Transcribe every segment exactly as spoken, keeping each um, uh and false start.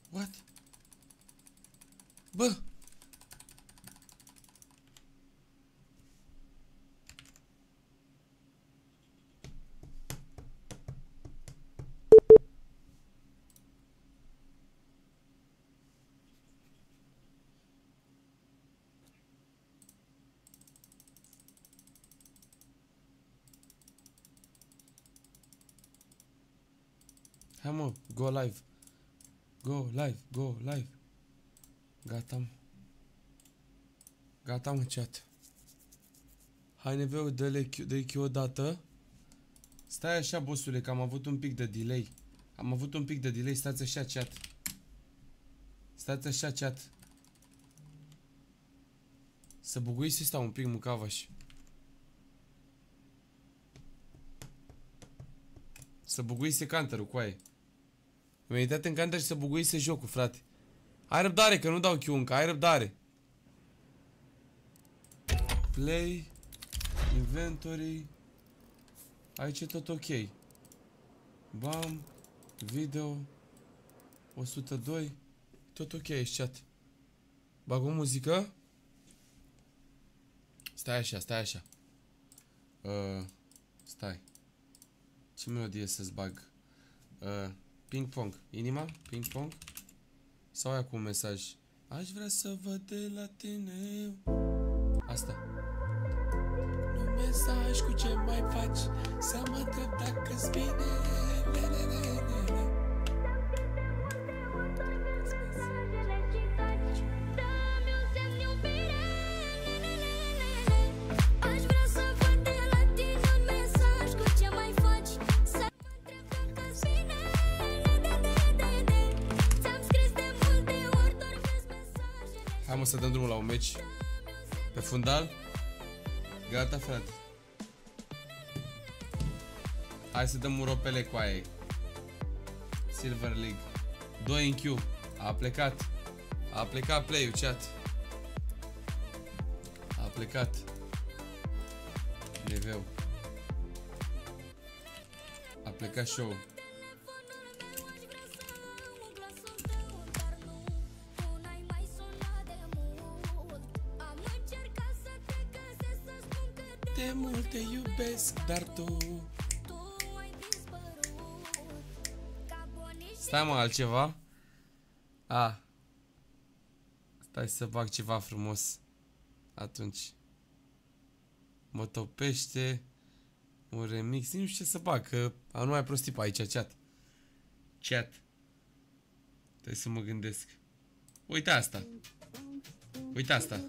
What? Bă! Hai mă, go live. Go live, go live. Gata, mă. Gata, mă, chat. Hai, neveu, dă-le Q o dată. Stai așa, bossule, că am avut un pic de delay. Am avut un pic de delay, stați așa, chat. Stați așa, chat. Să buguise stau un pic, mâncavaș. Să buguise canterul cu aia. Mi-a intrat în canter și să buguise jocul, frate. Ai răbdare, că nu dau Q încă, ai răbdare. Play. Inventory. Aici e tot ok. Bam. Video. o sută doi. Tot ok aici, chat. Bag o muzică. Stai așa, stai așa. Uh, stai. Ce melodie să-ți bag? Uh, ping pong. Inima? Ping pong? Sau aia cu un mesaj? Aș vrea să văd de la tine. Asta. Un mesaj cu ce mai faci, să mă întreb dacă-ți bine. Le, le, le, le, le. Hai mă să dăm drumul la un meci. Pe fundal. Gata, frate. Hai să dăm un ropele cu aia. Silver League. doi în Q. A plecat. A plecat play-ul, chat. A plecat. Neveu. A plecat show. De mult te iubesc, dar tu... Stai mă, altceva? A. Stai să fac ceva frumos. Atunci. Mă topește. Un remix. Nu știu ce să fac, că am numai prostii pe aici, chat. Chat. Trebuie să mă gândesc. Uite asta. Uite asta.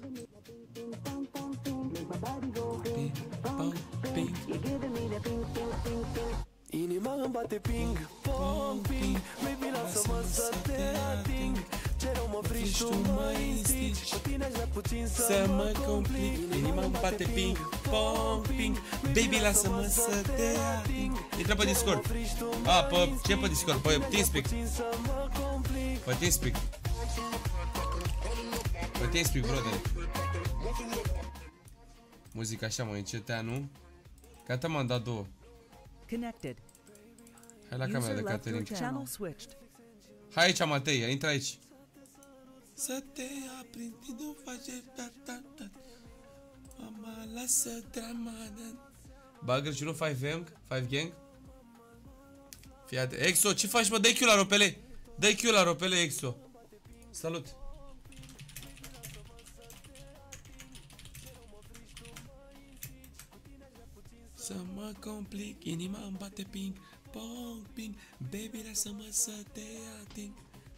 Inima îmi bate ping, pong, ping. Baby, lasă-mă să te ating. Ce rău mă frici, tu mă instici. Cu tine aș vrea puțin să mă complic. Inima îmi bate ping, pong, ping. Baby, lasă-mă să te ating. Intră pe Discord. A, pe, ce pe Discord? Pe TeamSpeak. Pe TeamSpeak. Pe TeamSpeak, brother. Muzica așa, mă, încetea, nu? Gata, m-am dat două. Connected. Hai la camera de Caterin. Channel switched. Hai aici, Matei, intră aici. Să te aprind, nu face ta-ta-ta. Mama, lasă drama. Bagă și nu five gang? five gang? Fii atent. Exo, ce faci, mă? Dă-i Q la ropele. Dă-i Q la ropele, Exo. Salut. Să mă complic, inima îmi bate ping, pong, ping. Baby, lasă-mă să te ating.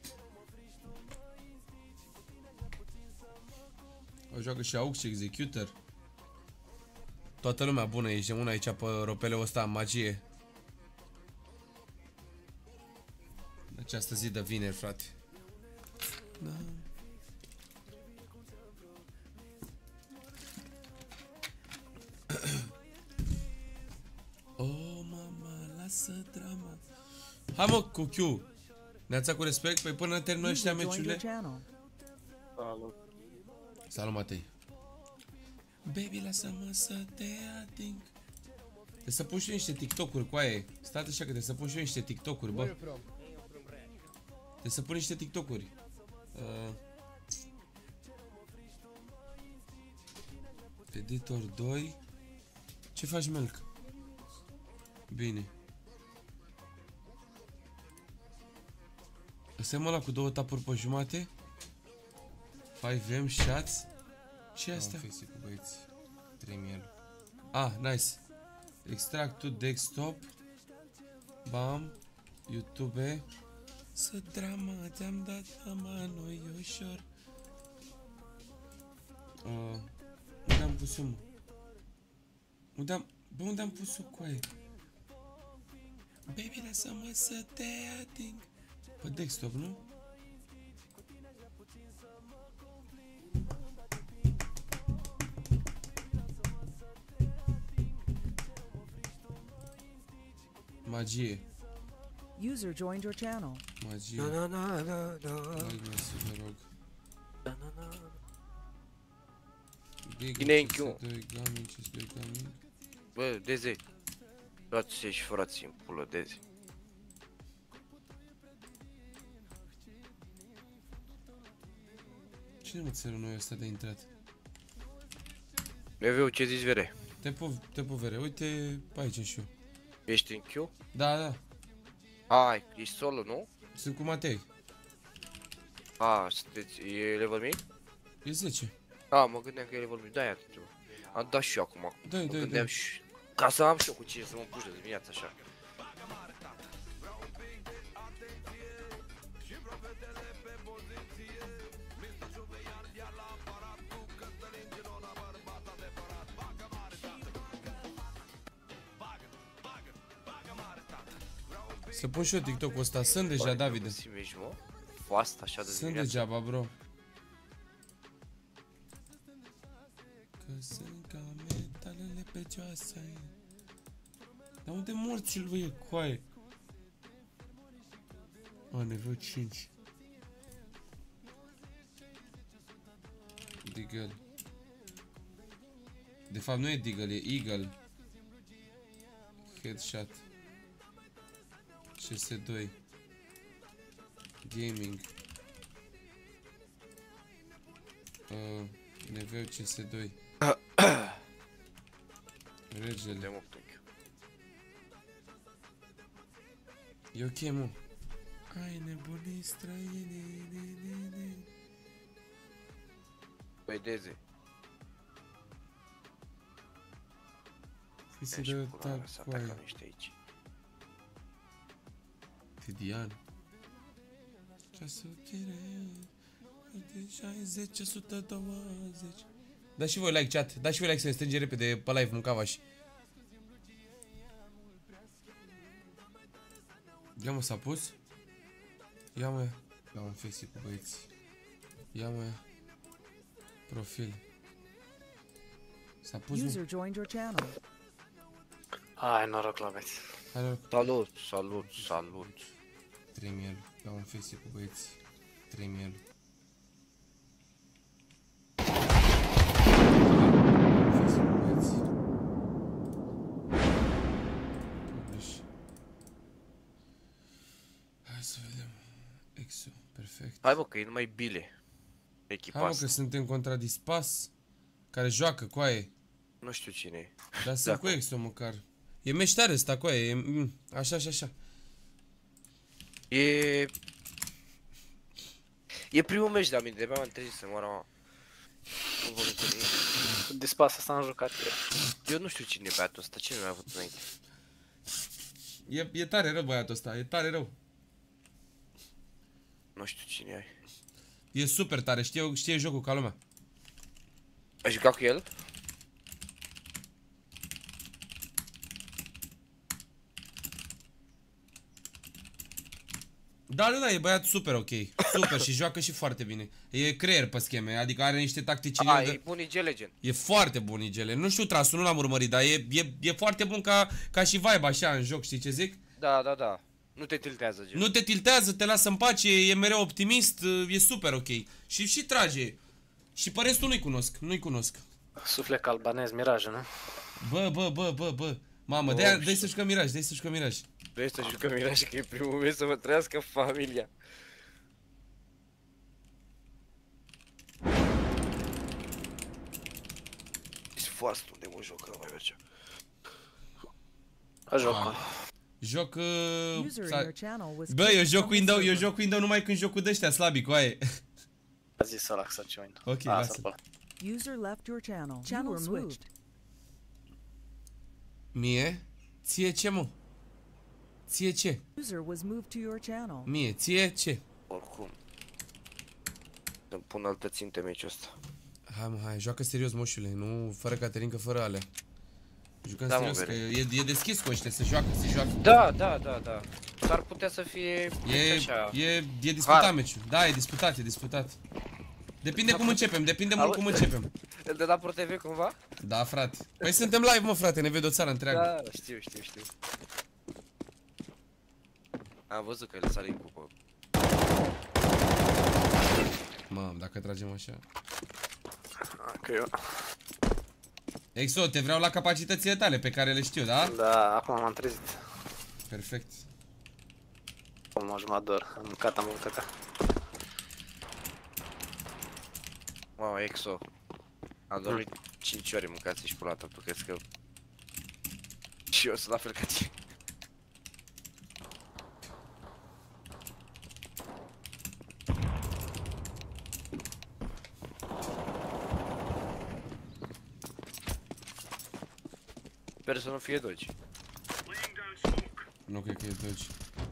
O joacă și Aux și Executor. Toată lumea bună, ești una aici pe ropelul ăsta, magie. Această zi de vineri, frate. Da. Oh, mama, lasă drama. Hai mă, cu Q. Neața cu respect, păi până termină ăștia meciurile. Salut. Salut, Matei. Baby, lasă-mă să te ating. Trebuie să pun și eu niște TikTok-uri cu aia. Stai așa că trebuie să pun și eu niște TikTok-uri, bă. Trebuie să pun niște TikTok-uri. Uh, Editor doi. Ce faci, Melc? Bine. Ăsta e mă ăla cu două tapuri pe jumate. cinci M shots. Ce e asta? Face cu băieți. trei mii. Ah, nice. Extract to desktop. Bam. YouTube. Să drama, ți-am dat mama noi ușor. Uh, unde am pus-o, mă? Unde am... Bă, unde am pus-o cu aia? Baby, lasă-mă să te ating. Pe desktop, nu? Magie. User joined your channel. Magie. Na na na na na. Hai, mersi, vă rog. Na na na. Big Cine e în C S Q? doi Gaming, C S doi Gaming. Bă, Deze. Luați-se și furați în pulă, Deze. Cine mă țără noi ăsta de intrat? Neveu, ce zici, vere? Te po, te povere, uite pe aici și eu. Ești în Q? Da, da, Hai, ești solo, nu? sunt cu Matei. A, sunteți, e level mic? E zece. A, mă gândeam că e level mic, da, ia te am dat și eu acum. Dai, Mă dai, gândeam dai. și... Ca să am și eu cu cine să mă puși de dimineața așa. Să pun și eu TikTok-ul ăsta, sunt deja, Davide. Simești, mă? Foasta așa de Sunt dimineața. degeaba, bro. Că sunt ca metalele pe cioase. Dar unde morții lui e coaie? A, nevoie cinci. Deagle. De fapt nu e Deagle, e Eagle. Headshot. C S doi. Gaming. Uh, Neveu C S doi. Regele. De mă plâng. E ok, mă. Ai nebunii străine. Băi, Deze. Fii să Ia și dă pula mea, să tac cu atacăm aia. niște aici. Tidian. șaizeci, o sută douăzeci. Dați și voi like, chat. Dați și voi like să ne strânge repede pe live, mâncavași. Ia mă, s-a pus? Ia mă. Ia mă, face cu băieți. Ia mă. Profil. S-a pus, mă. User joined your channel. Hai, noroc la băieți. Hai, noroc. Salut, salut, salut. trei mii. Ia mă, face cu băieți. trei mii. Hai să vedem. Exo, perfect. Hai bă, că e numai bile. Echipa Hai mă, asta. că suntem contra Dispas, care joacă cu aia. Nu știu cine e. Dar sunt cu Exo măcar. E meștare ăsta cu aia, e mm, așa și așa. E... E primul meci de aminte, de-abia m-am trezit să moară, mă. Nu vă întâlni. Dispas asta am jucat eu. Eu nu știu cine e băiatul ăsta, cine mi-a avut înainte. E, e tare rău băiatul ăsta, e tare rău. Nu știu cine e. E super tare, știe, știe jocul ca lumea. Ai jucat cu el? Da, da, da, e băiat super ok. Super și joacă și foarte bine. E creier pe scheme, adică are niște tactici. A, de... e bun, e G-Legend. E foarte bun I G L. Nu știu trasul, nu l-am urmărit, dar e, e, e foarte bun ca, ca și vibe așa în joc, știi ce zic? Da, da, da. Nu te tiltează, gen. Nu te tiltează, te lasă în pace, e mereu optimist, e super ok. Și și trage. Și pe restul nu-i cunosc, nu-i cunosc. Suflet albanez, Miraj, nu? Bă, bă, bă, bă, bă. Mamă, Oh, de-aia, știu. dă-i să jucăm Miraj, dă-i să jucăm Miraj. Vrei să jucăm Miraj, că e primul meci să mă trăiască familia. fost unde mă joc, că nu mai merge. Joc. Joc... Uh, User in sa- your channel was Bă, eu kicked joc from the window, eu server. joc window numai când joc cu dăștia slabi, cu aia. A zis ăla că să ce window. Ok, A, lasă. să acolo. User left your channel. Channel switched. Mie? Ție ce, mă? Ție ce? User was moved to your channel. Mie, ție ce? Oricum. Îmi pun altă ținte meciul ăsta. Hai mă, hai, joacă serios, moșule, nu fără Caterinca, fără alea. Jucăm Da, mă, serios, că vere. e, e deschis cu ăștia, se joacă, se joacă. Da, da, da, da. S-ar putea să fie E, așa. e, e disputat Hai. meciul. Da, e disputat, e disputat. Depinde cum începem, depinde mult Auzi? cum începem. Îl dă la Pro T V cumva? Da, frate. Păi suntem live, mă, frate, ne vede o țară întreagă. Da, știu, știu, știu. Am văzut că el sare în cupă. Mamă, dacă tragem așa. Că eu... Exo, te vreau la capacitățile tale, pe care le știu, da? Da, acum m-am trezit. Perfect. Cum mă dor. Am mâncat, am mâncat. Mamă, Exo. Am dormit cinci ore mâncați și pula ta, tu crezi că... Și eu sunt la fel ca tine. Sper să nu fie doci. Nu cred că e doci.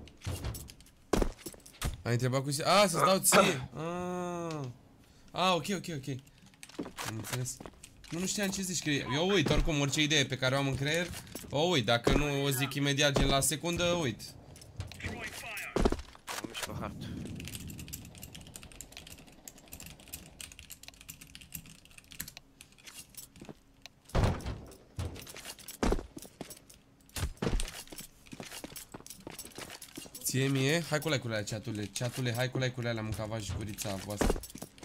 Ai întrebat cu... A, să-ți dau ție! Ah, ah, ok, ok, ok. Am înțeles. Nu, nu știam ce zici, că eu uit, oricum, orice idee pe care o am în creier, o uit, dacă nu o zic imediat, gen la secundă, uit. Am mișcă hard. Ție mie, hai cu like-urile alea, chatule, chatule, hai cu like-urile alea, mâncava și curița voastră.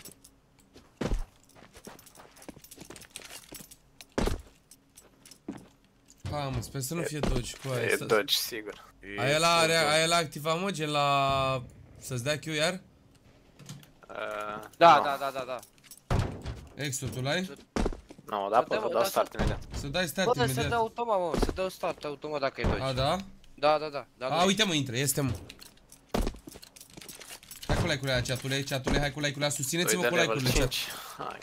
Ha, mă, sper să nu fie doci cu aia. E Să- dodge, sigur. Aia la, are, aia la activa, mă, gen la... Să-ți dea Q iar? Uh, Da, nu. da, da, da, da. Exo, tu l-ai? Nu, da, Să pot dă, să da, dau să- start imediat. Să dai start Bă, dar se imediat. dă automat, mă, se dă start automat dacă e doci. A, da? Da, da, da. da, A, da. uite mă, intră, este mă. Hai cu like-urile alea, chatule, chatule, hai cu like-urile alea, susțineți-mă Doi cu de level like-urile, chat. cinci. Hai.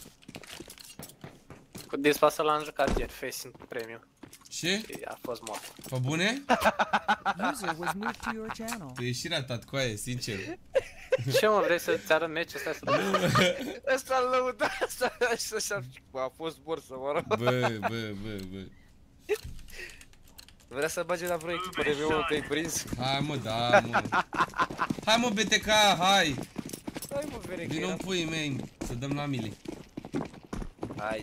Cu dispasă l-am jucat ieri, Facing Premium. Și? Și a fost mort. Pe bune? User was moved to your channel. Tu ești și ratat cu aia, sincer. Ce mă, vrei să-ți arăt meci ăsta? Să... Ăsta-l lăuda, ăsta așa, a fost bor să mă rog. Bă, bă, bă, bă. Vrea să bage la vreo echipă de V unu, te-ai prins? Hai mă, da, mă. Hai mă, B T K, hai. Hai mă, vere că Vino în era... puii mei, să dăm la mili. Hai.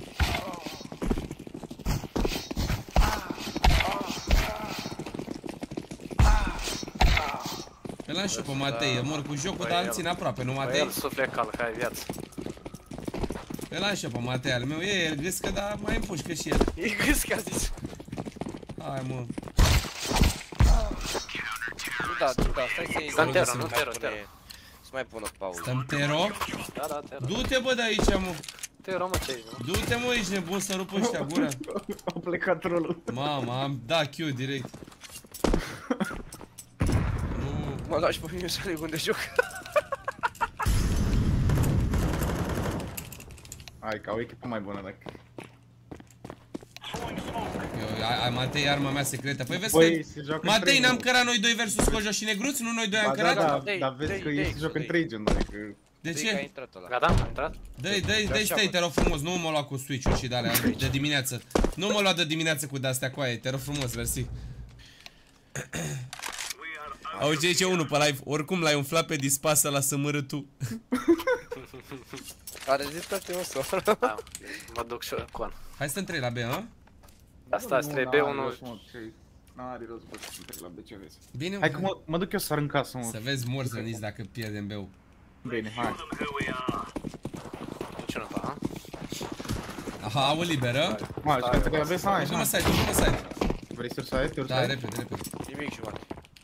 Pe l-am și eu pe Matei, eu mor cu jocul, dar îl țin aproape, nu Băi, Matei? el suflet cal, că ai viață. Pe l-am și eu pe Matei al meu, e el gâscă, dar mai împușcă și el. E gâs că a zis. Hai mă. Nu da, nu da, stai să iei... Stăm tero, nu tero, tero. Să mai pună pauză. Stăm tero? Da, da, te rog. Du-te bă de aici, mă. Te rog, mă, ce ești, nu? Du-te mă, ești nebun să rupă ăștia gura. A plecat trolul. Mamă, am dat Q direct. Nu. Mă lași pe mine să aleg unde joc. Hai, ca o echipă mai bună dacă... Eu, a, a, Matei, arma mea secretă. Păi vezi Băi, că... se joacă Matei, în trei, n-am nu? cărat noi doi versus Cojo și Negruț? Nu noi doi am Ba da, cărat? da, Dă-i, dar vezi că dă-i, ei dă-i, se joacă în dă-i. trei gen, adică... De Dă-i că a ce? intrat ăla. Gata, am intrat? Dă-i, dă-i, dă-i, așa, stai, mă. te rog frumos, nu mă lua cu Switch-uri și de-alea de dimineață. Nu mă lua de dimineață cu de-astea cu aia, te rog frumos, mersi. Auzi ce zice unul pe live, oricum l-ai umflat pe dispasă la să mără tu. Are zis toate mă să Da, mă duc și eu cu an. Hai să trei la B, ha? Asta îți trebuie B unu. N-are rost, bă, să trec la B, ce vezi. Bine, Hai că mă, mă duc eu să sar în casă, mă. să vezi morți veniți dacă pierdem B-ul. Bine, hai. Nici nu, ha? Aha, au liberă. Mă, și că la B să hai, Du-mă hai. site, du-mă site. Vrei să urci site? Te urci Da, site? repede, repede. Nimic jumătate.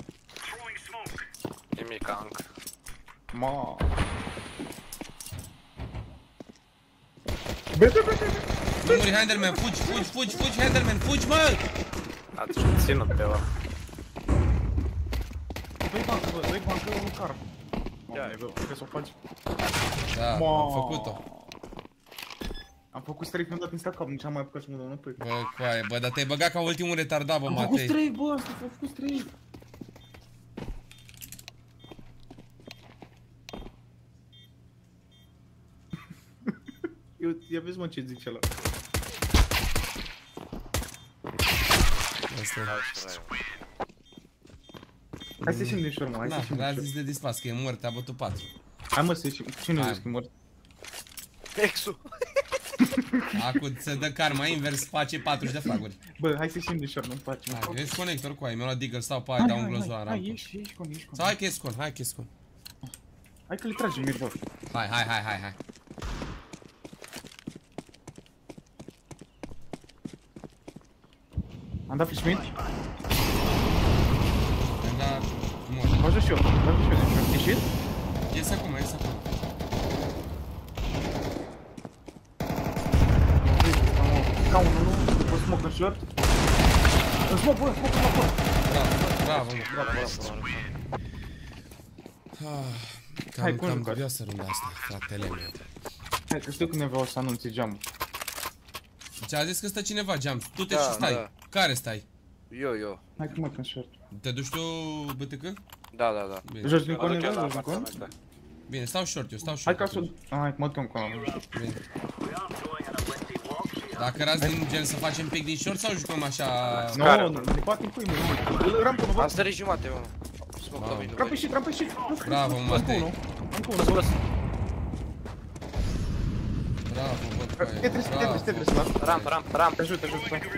Nimica încă. Ma. Bete, bete, bete. Nu muri Handelman, fugi, fugi, fugi, fugi, Handelman, fugi, mă! Ați ținut pe ăla. Dă-i bancă, bă, dă-i bancă, nu car. Mamă, bă, trebuie să o faci. Da, am făcut-o. Am făcut străi când am dat în cap, nici am mai apucat să mă dau înapoi. Bă, coaie, bă, dar te-ai băgat ca ultimul retardat, bă, Am făcut Matei. străi, bă, asta am făcut străi. Eu, ia vezi, mă, ce zice ăla. Asta e. Hai să ieșim din șurmă, hai să Da, ieșim din l-a șurmă. zis de dispas, că e mort, te-a bătut patru. Hai, mă, să ieșim. Cine Hai. zice că e mort? Exul. Acum se dă karma invers, face patruzeci de fraguri. Bă, hai să ieșim din șurmă, îmi place. Hai, vezi conector cu aia, mi-a luat Deagle, stau pe aia, Hai, dau un hai, glozoar hai, în hai, rampă. ieși, ieși, con, ieși, con. Sau hai că e scon, hai că e scon. Hai că le tragem, Mir, bă. Hai, hai, hai, hai, hai. Am dat flash mid? Am dat mort. Vă ajut și eu, vă ajut și eu din șurmă. Ieșit? Ies acum, ies acum. Ca unul, nu? După smoke în short. În smoke, bă, smoke în apă. Bravo, bravo, mă. Bravo, bravo, bravo. Ah, Hai, Cam, cum cam jucați? dubioasă runda asta, fratele meu. Hai, că știu când ne vreau să anunți geamul. Deci a zis că stă cineva geam, tu te Da, și stai. da. Care stai? Eu, eu. Hai că mă, în short. Te duci tu B T K? Da, da, da. Bine, Joci din Mă duc con, eu la joci din con? apartament. bine, stau short, eu stau Hai short. ca să... Hai, mă duc con. Bine. Dacă rați din gen să facem pic din short sau jucăm așa? Nu, nu, ne batem cu ei, mă. Rampă, mă, Am bă. stărit jumate, mă. Smoke Mamă. la Rampă ieșit, rampă ieșit. Bravo, Matei. Am cu unul, bă. Bravo, bă, Te coaie, trebuie să te trebuie să te trebuie să las. Ramp, ramp, ramp. Te ajut, te ajut, stai.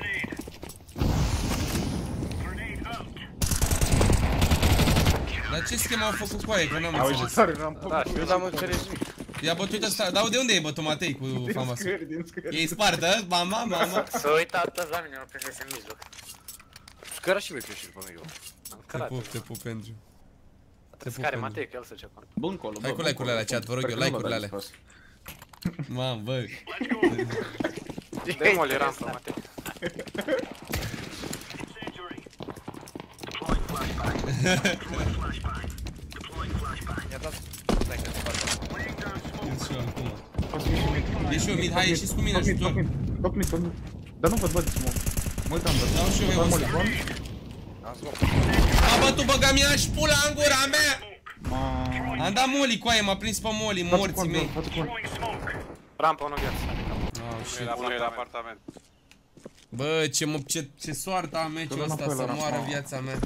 Dar ce schemă au făcut cu aia, că n-am Auzi, înțeles. sare, rampă. Da, Eu n-am înțeles nimic. I-a bătut ăsta, dar de unde e bătut Matei cu Din fama? scări, din scări. E spartă, mama, mama. Să uita toți la mine, mă prindese în mijloc. Scăra și voi flash-uri pe mine. Am Te cărat. pup, te pup, Andrew. Te pup, Care Andrew. Matei, că el să ce acolo. Bun colo, bă. Hai cu bun like-urile alea, colo. chat, vă rog eu, Sper că nu like-urile l-a dat alea. dispas. Mam, bă. Dă-i moli rampă, Matei. Mi-a dat... Stai că te fac. Ies și eu acum. Poți să ieși mid. Ieși eu mid, hai, ieșiți cu mine, Top mid, ajutor. top mid, top mid, top mid. Dar nu văd, văd, mă. Mă uitam, bă. Dau și eu Dau eu moli, ăsta. bun? Am smoke. A bătut băga mea și pula în gura mea! Ma... Am dat moli cu aia, m-a prins pe moli, Față morții con, mei. față con. Rampă, unul gheață. Oh, shit. Unul e la apartament. Bă, ce, mă, ce, ce soartă am meciul Dă-l ăsta, înapoi să la moară rampa. viața mea.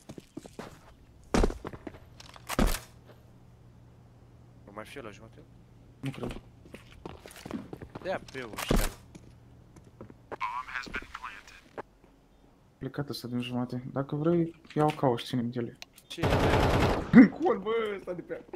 Nu mai fie la jumătate? Nu cred. Dea pe ăștia. Plecat ăsta din jumate. Dacă vrei, iau ca o și ținem de ele. Ce e? Col, bă, ăsta de pe aia.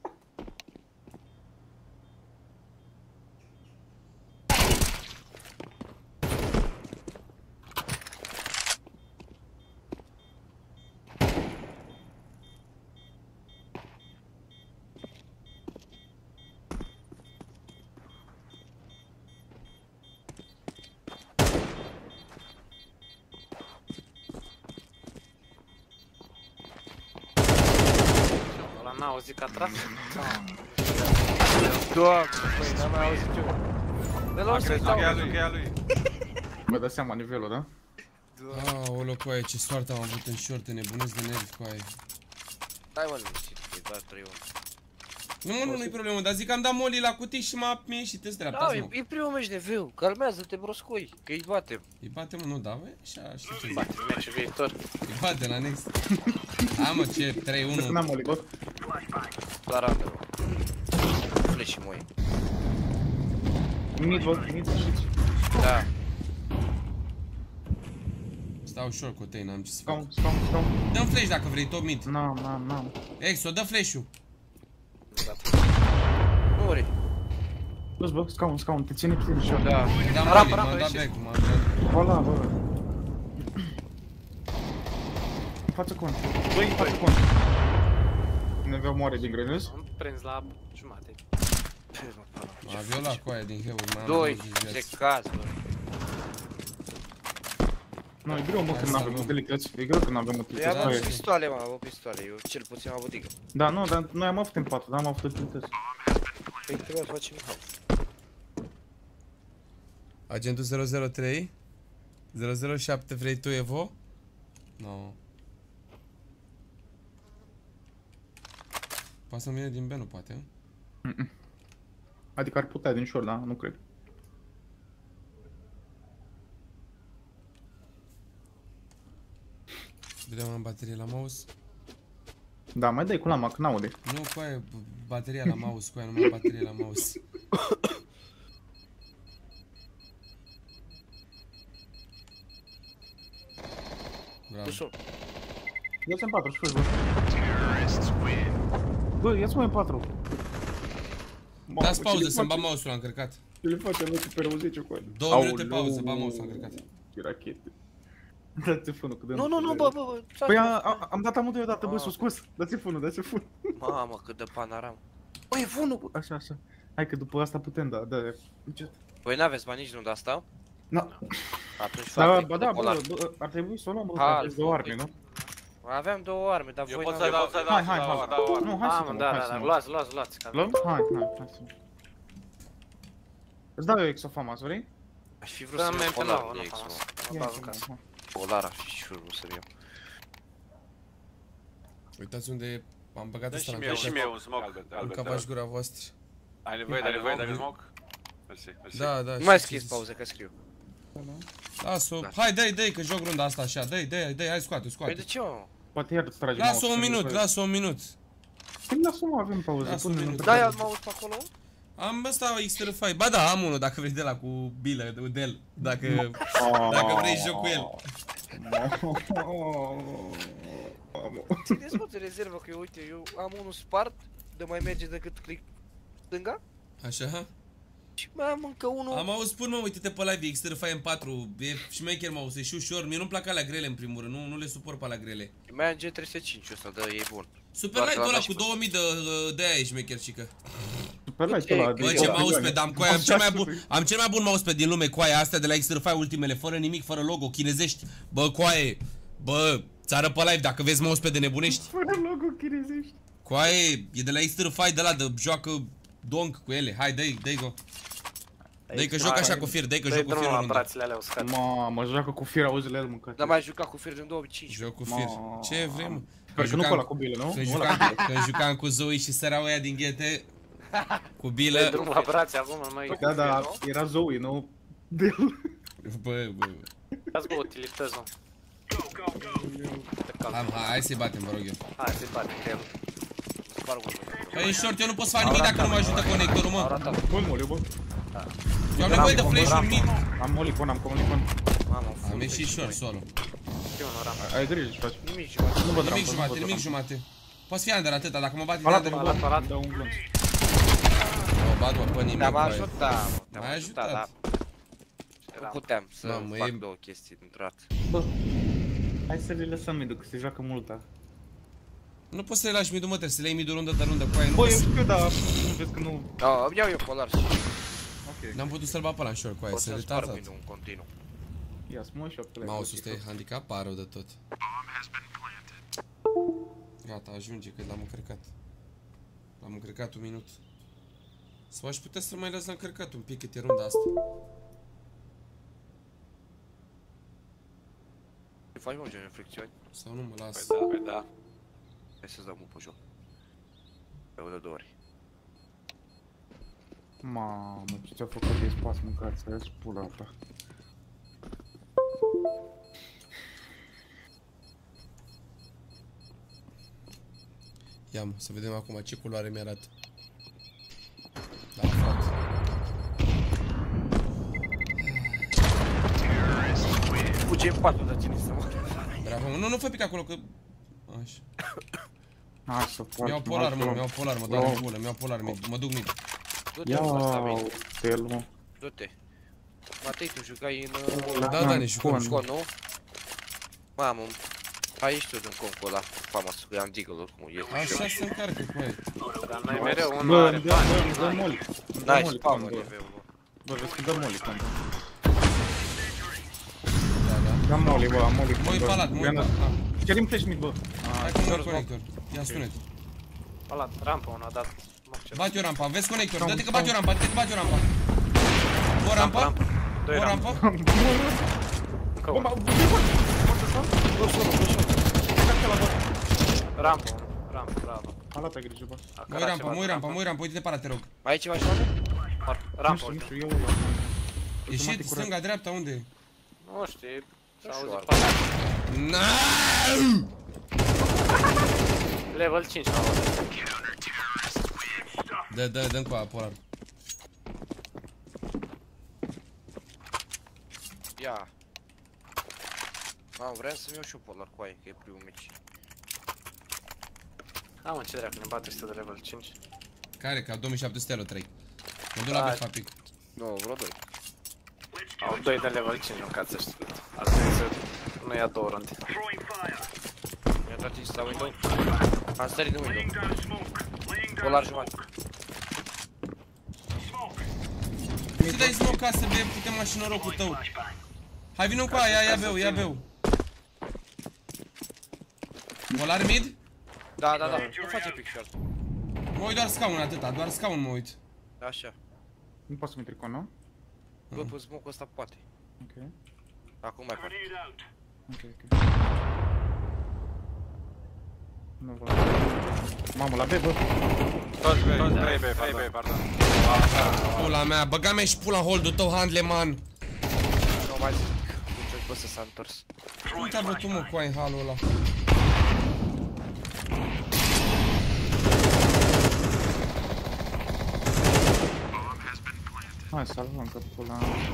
Ăla n-a auzit că a tras? Doamne, băi, n-am mai auzit eu. De la o să-i dau. Vă dați seama nivelul, da? Aoleu, cu aia, ce soartă am avut în short, nebunesc de nervi cu aia. Stai mă liniștit, e doar trei unu. Nu, mă, nu, nu-i problemă, dar zic că am dat moli la cutii și m-a mi-a ieșit în Da, dreapta, e, mă. e primul meci de viu, calmează-te broscoi, că îi batem. Îi bate, mă, nu, da, bă, așa, știi ce zic. Bate, meciul viitor. Îi bate la next. Ha, mă, ce, trei Cred că unu. n-am moli, bă. Doar under. Flash moi. Mid, bă, mid, ieșiți. Da. Stau short cu tăi, n-am ce să fac. Scaun, scaun, scaun. Dă-mi flash dacă vrei, top mid. N-am, n-am, n-am. Exo, dă flash-ul. Nu ori. Du-ți, bă, scaun, scaun, te ține puțin short. Da. Da, Rampă, moli, rampă, m-am dat ieșiți. back, m-am dat. Ăla, bă. În față con. Doi în față con. Ne aveau moare din grănesc. Am prins la jumate. M-a violat coaia din heuri, m-am Doi, auzit viață. se caz, bă. Nu, e greu, mă, Hai când să n-avem luăm. utilități. E greu când n-avem Eu utilități. am Aia e. pistoale, mă, am pistoale, eu cel puțin am avut digă. Da, nu, dar noi am avut în patru, dar am avut utilități. Păi trebuie să facem haos. Agentul zero zero trei zero zero șapte, vrei tu Evo? No. Poate să-mi vină din B, nu poate? Adică ar putea din short, dar nu cred. Vedem am baterie la mouse. Da, mai dai cu lama, că n-aude. Nu, coaie, bateria la mouse, coaie, nu mai am baterie la mouse. Bravo. Pusul. Ia-ți în patru, șur, bă. Bă, ia-ți mai în patru. Mamă, Dați ce pauză le să-mi face- ba mouse-ul, am încărcat. Ce le face, mă, pe rău zece cu aia? Două minute Aoleu, pauză, ba mouse-ul, am încărcat. Ce rachete. Dați-i funul, că dăm... Nu, nu, nu, bă, bă, bă. Păi a, a, am dat amândoi odată, bă, Ah. s-o scos. Dați-i funul, dați-i funul. Mamă, cât de panoram. Bă, e funul, bă. Așa, așa. Hai că după asta putem, da, da. Încet. Voi n-aveți bani nici nu de asta? Na. Atunci Da, fabric bă, da, polar. bă, bă, ar trebui să o luăm, bă, că Hai, aveți două arme, nu? Aveam două arme, dar Eu voi pot să n-aveți. dau, să dau, Hai, să hai, dau, hai. dau arme. Nu, hai să Mamă, luăm, da, hai da, să da, luăm. luați, luați, luați. că- Luăm? Hai, hai, hai să luăm. Îți dau eu exofama, îți vrei? Aș fi vrut Da, să mi-am iau pe polar nouă, de nu ex, famas. mă. Mă bag în casă. Polar aș fi și vrut să-mi iau. Uitați unde am băgat Dă ăsta și la mie, și mie încărcat. un smoke. În cavaș gura voastră. Ai nevoie, ai nevoie de smoke? Mersi, mersi. Da, da. Nu mai știu ce scris zici. pauză, că scriu. Las-o. Da. Hai, dă-i, dă-i, că joc runda asta așa. Dă-i, dă-i, dă-i, hai scoate, Păi scoate. de ce, mă? Poate iar îți trage Lasă mouse, un că nu minut, vezi. lasă un minut. Păi lasă, mă, avem pauză. Lasă un pune-l minut. în Da, întrebare. ia mă auzi pe acolo? Am ăsta X T R cinci. Ba da, am unul dacă vrei de la cu bilă, de Udel. Dacă, Oh. dacă vrei joc cu el. Țineți mă de rezervă, că eu, uite, eu am unul spart, de mai merge decât click stânga. Așa? Și mai am încă unul. Am auzit, spun mă, uite-te pe live, X T R cinci M patru, e șmecher mouse, e și ușor. Mie nu-mi plac alea grele în primul rând, nu, nu le suport pe alea grele. Mai am G trei sute cinci ăsta, da, e bun. Super Doar că light ăla l-am cu și două mii de, de aia e șmechercică. Super light Ce- ăla. Bă, Bă, de- ce de- mousepad am, coaia, am cel mai bun, am cel mai bun mousepad din lume, coaia, astea de la X T R cinci, ultimele, fără nimic, fără logo, chinezești. Bă, coaie, bă, țară pe live dacă vezi mousepad de nebunești. Fără logo chinezești. Coaie, e de la X T R cinci de la, de joacă donk cu ele. Hai, dă-i, dă-i go. Dă-i că joc așa cu fir, dă-i că Dă-i joc cu drumul fir la în rundă. brațele alea uscate. Mamă, joacă cu fir, auzi-le el mâncat. Dar mai jucat cu fir din două mii cinci. Joc cu fir. Ma. Ce vrei, mă? Sper că nu pe ăla cu bilă, nu? Când Nu ăla jucam, cu bilă. când jucam cu Zoe și săreau ăia din ghete cu Dă-i bilă. drumul la brațe acum, nu mai... Da, da, era Zoe, nu? Bill. Bă, bă. Dați bă utilități, mă. Te calm. Am, hai, hai să-i batem, vă rog eu. Hai, să-i bate că el. Sparg unul. Păi în short, eu nu pot să fac nimic dacă nu mă ajută conectorul, mă. Bun, mă, bă. Eu am nevoie de flash în mid. Am molicon, am comunicon. Mamă, Am full ieșit flash, short băi. solo. Știu un oram. Ai grijă ce faci. Nimic, jumătate. Nu văd Nimic rampă, nu jumate, văd nimic rampă. jumate. Poți fi under atâta, dacă mă bate de Palat, under. palat, palat. palat. Dau un glonț. Mă bat, mă, pe nimic. Te-am coaie. ajutat, mă, te-am M-ai ajutat, ajutat. dar nu puteam să Mamă, fac e- două chestii dintr-o dată. Bă, hai să le lăsăm midul, că se joacă multă. Nu poți să le lași midul, mă, trebuie să le iei midul rundă de rundă, coaie. Nu Bă, poți eu să... știu, dar nu vezi că nu... Da, îmi iau eu polar și Ok. N-am putut să-l bat pe ăla în short, coaie, pot să să-mi sparg retardat. midul în continuu. Ia, smoi shot-ule. Mouse-ul ăsta e handicapat rău de tot. Gata, ajunge, că l-am încărcat. L-am încărcat un minut. Sau aș putea să mai las la încărcat un pic, cât e runda asta. Ce faci, mă, gen reflexiuni? Sau nu mă las. Păi da, păi da. Hai să-ți dau mult pe joc. Pe de două ori. Mamă, ce ți-a făcut de spas mâncați, aia-ți pula ta. Ia mă, să vedem acum ce culoare mi-arată. Da, frate. Fuge în patru, dar cine să mă... Bravo, mă. Nu, nu fă pic acolo, că... Așa. Hai să faci. Mi-au polar, mă, mi-au polar, mă dau în bulă, mi-au polar, mid, mă duc mid. Du-te Ia, în ăsta, vei. tel, mă. Du-te. Matei, tu jucai în... Da, da, ne jucăm. Scon, nu? Mamă, Hai ieși tu din concul ăla, famas, că am deagle oricum, e cu Așa se încarcă cu aia. Dar noi mereu unul Bă, are îmi dă, bani. bă, îmi dă moli. Îmi dă Nice, moli, spam, bă. L V-ul. Bă, vezi că dă moli, cam. Da, da. Am moli, bă, am moli. Mă uit palat, mă uit palat. Cerim flash mid, bă. Hai cu un conector. Ia sunet. Palat, rampă unul a dat. Moc ce Bate o rampa, vezi conector, dă-te că bate o rampa, dă-te că bate o rampa. O rampă, Doi o rampă. rampă. Încă Bomba, unul. Rampă unul. Rampă, bravo. Alat ai grijă, bă. A Mă uit cărat rampa, ceva mă uit de rampa, mă uit rampa, uite-te para, te rog. Mai e ceva și oameni? Nu Rampă, știu, nu uite. știu, eu ăla. Ieșit, stânga, dreapta, unde e? Nu știi, s-a știu, auzit ar- palat. Naaaaaa! Level cinci la auzit. Dă, dă, dă-mi cu aia, polar. Ia. Mamă, vreau să-mi iau și un polar cu aia, că e primul meci. Da, mă, ce dracu, ne bate ăsta de level cinci. Care? Ca două mii șapte sute trei. Mă duc la Hai. Befa pic. Nu, vreo doi. Au doi de level cinci, nu ca să știu. Ar trebui să nu ia două runde. Mi-a dat insist la window. Am sărit în window. Polar jumătate. Ce dai smoke ca să bem, putem la și norocul tău. Hai vină cu aia, ia, ia beu, ia beu. Polar mid? Da, da, da, nu face pick shot. Mă uit doar scaun atâta, doar scaun mă uit. Așa. Nu poți să-mi tricon, nu? Bă, pe smoke-ul ăsta poate. Ok, Acum mai poate. ok, ok. Nu văd. Mamă, la B, bă. Toți B, trei B, trei B, pardon. Pula mea, băga-mi și pula hold-ul tău, handleman. Nu mai zic. Deci bă să s-a întors. Cum te-a bătut mă cu aia în halul ăla? Hai, salvăm că pula.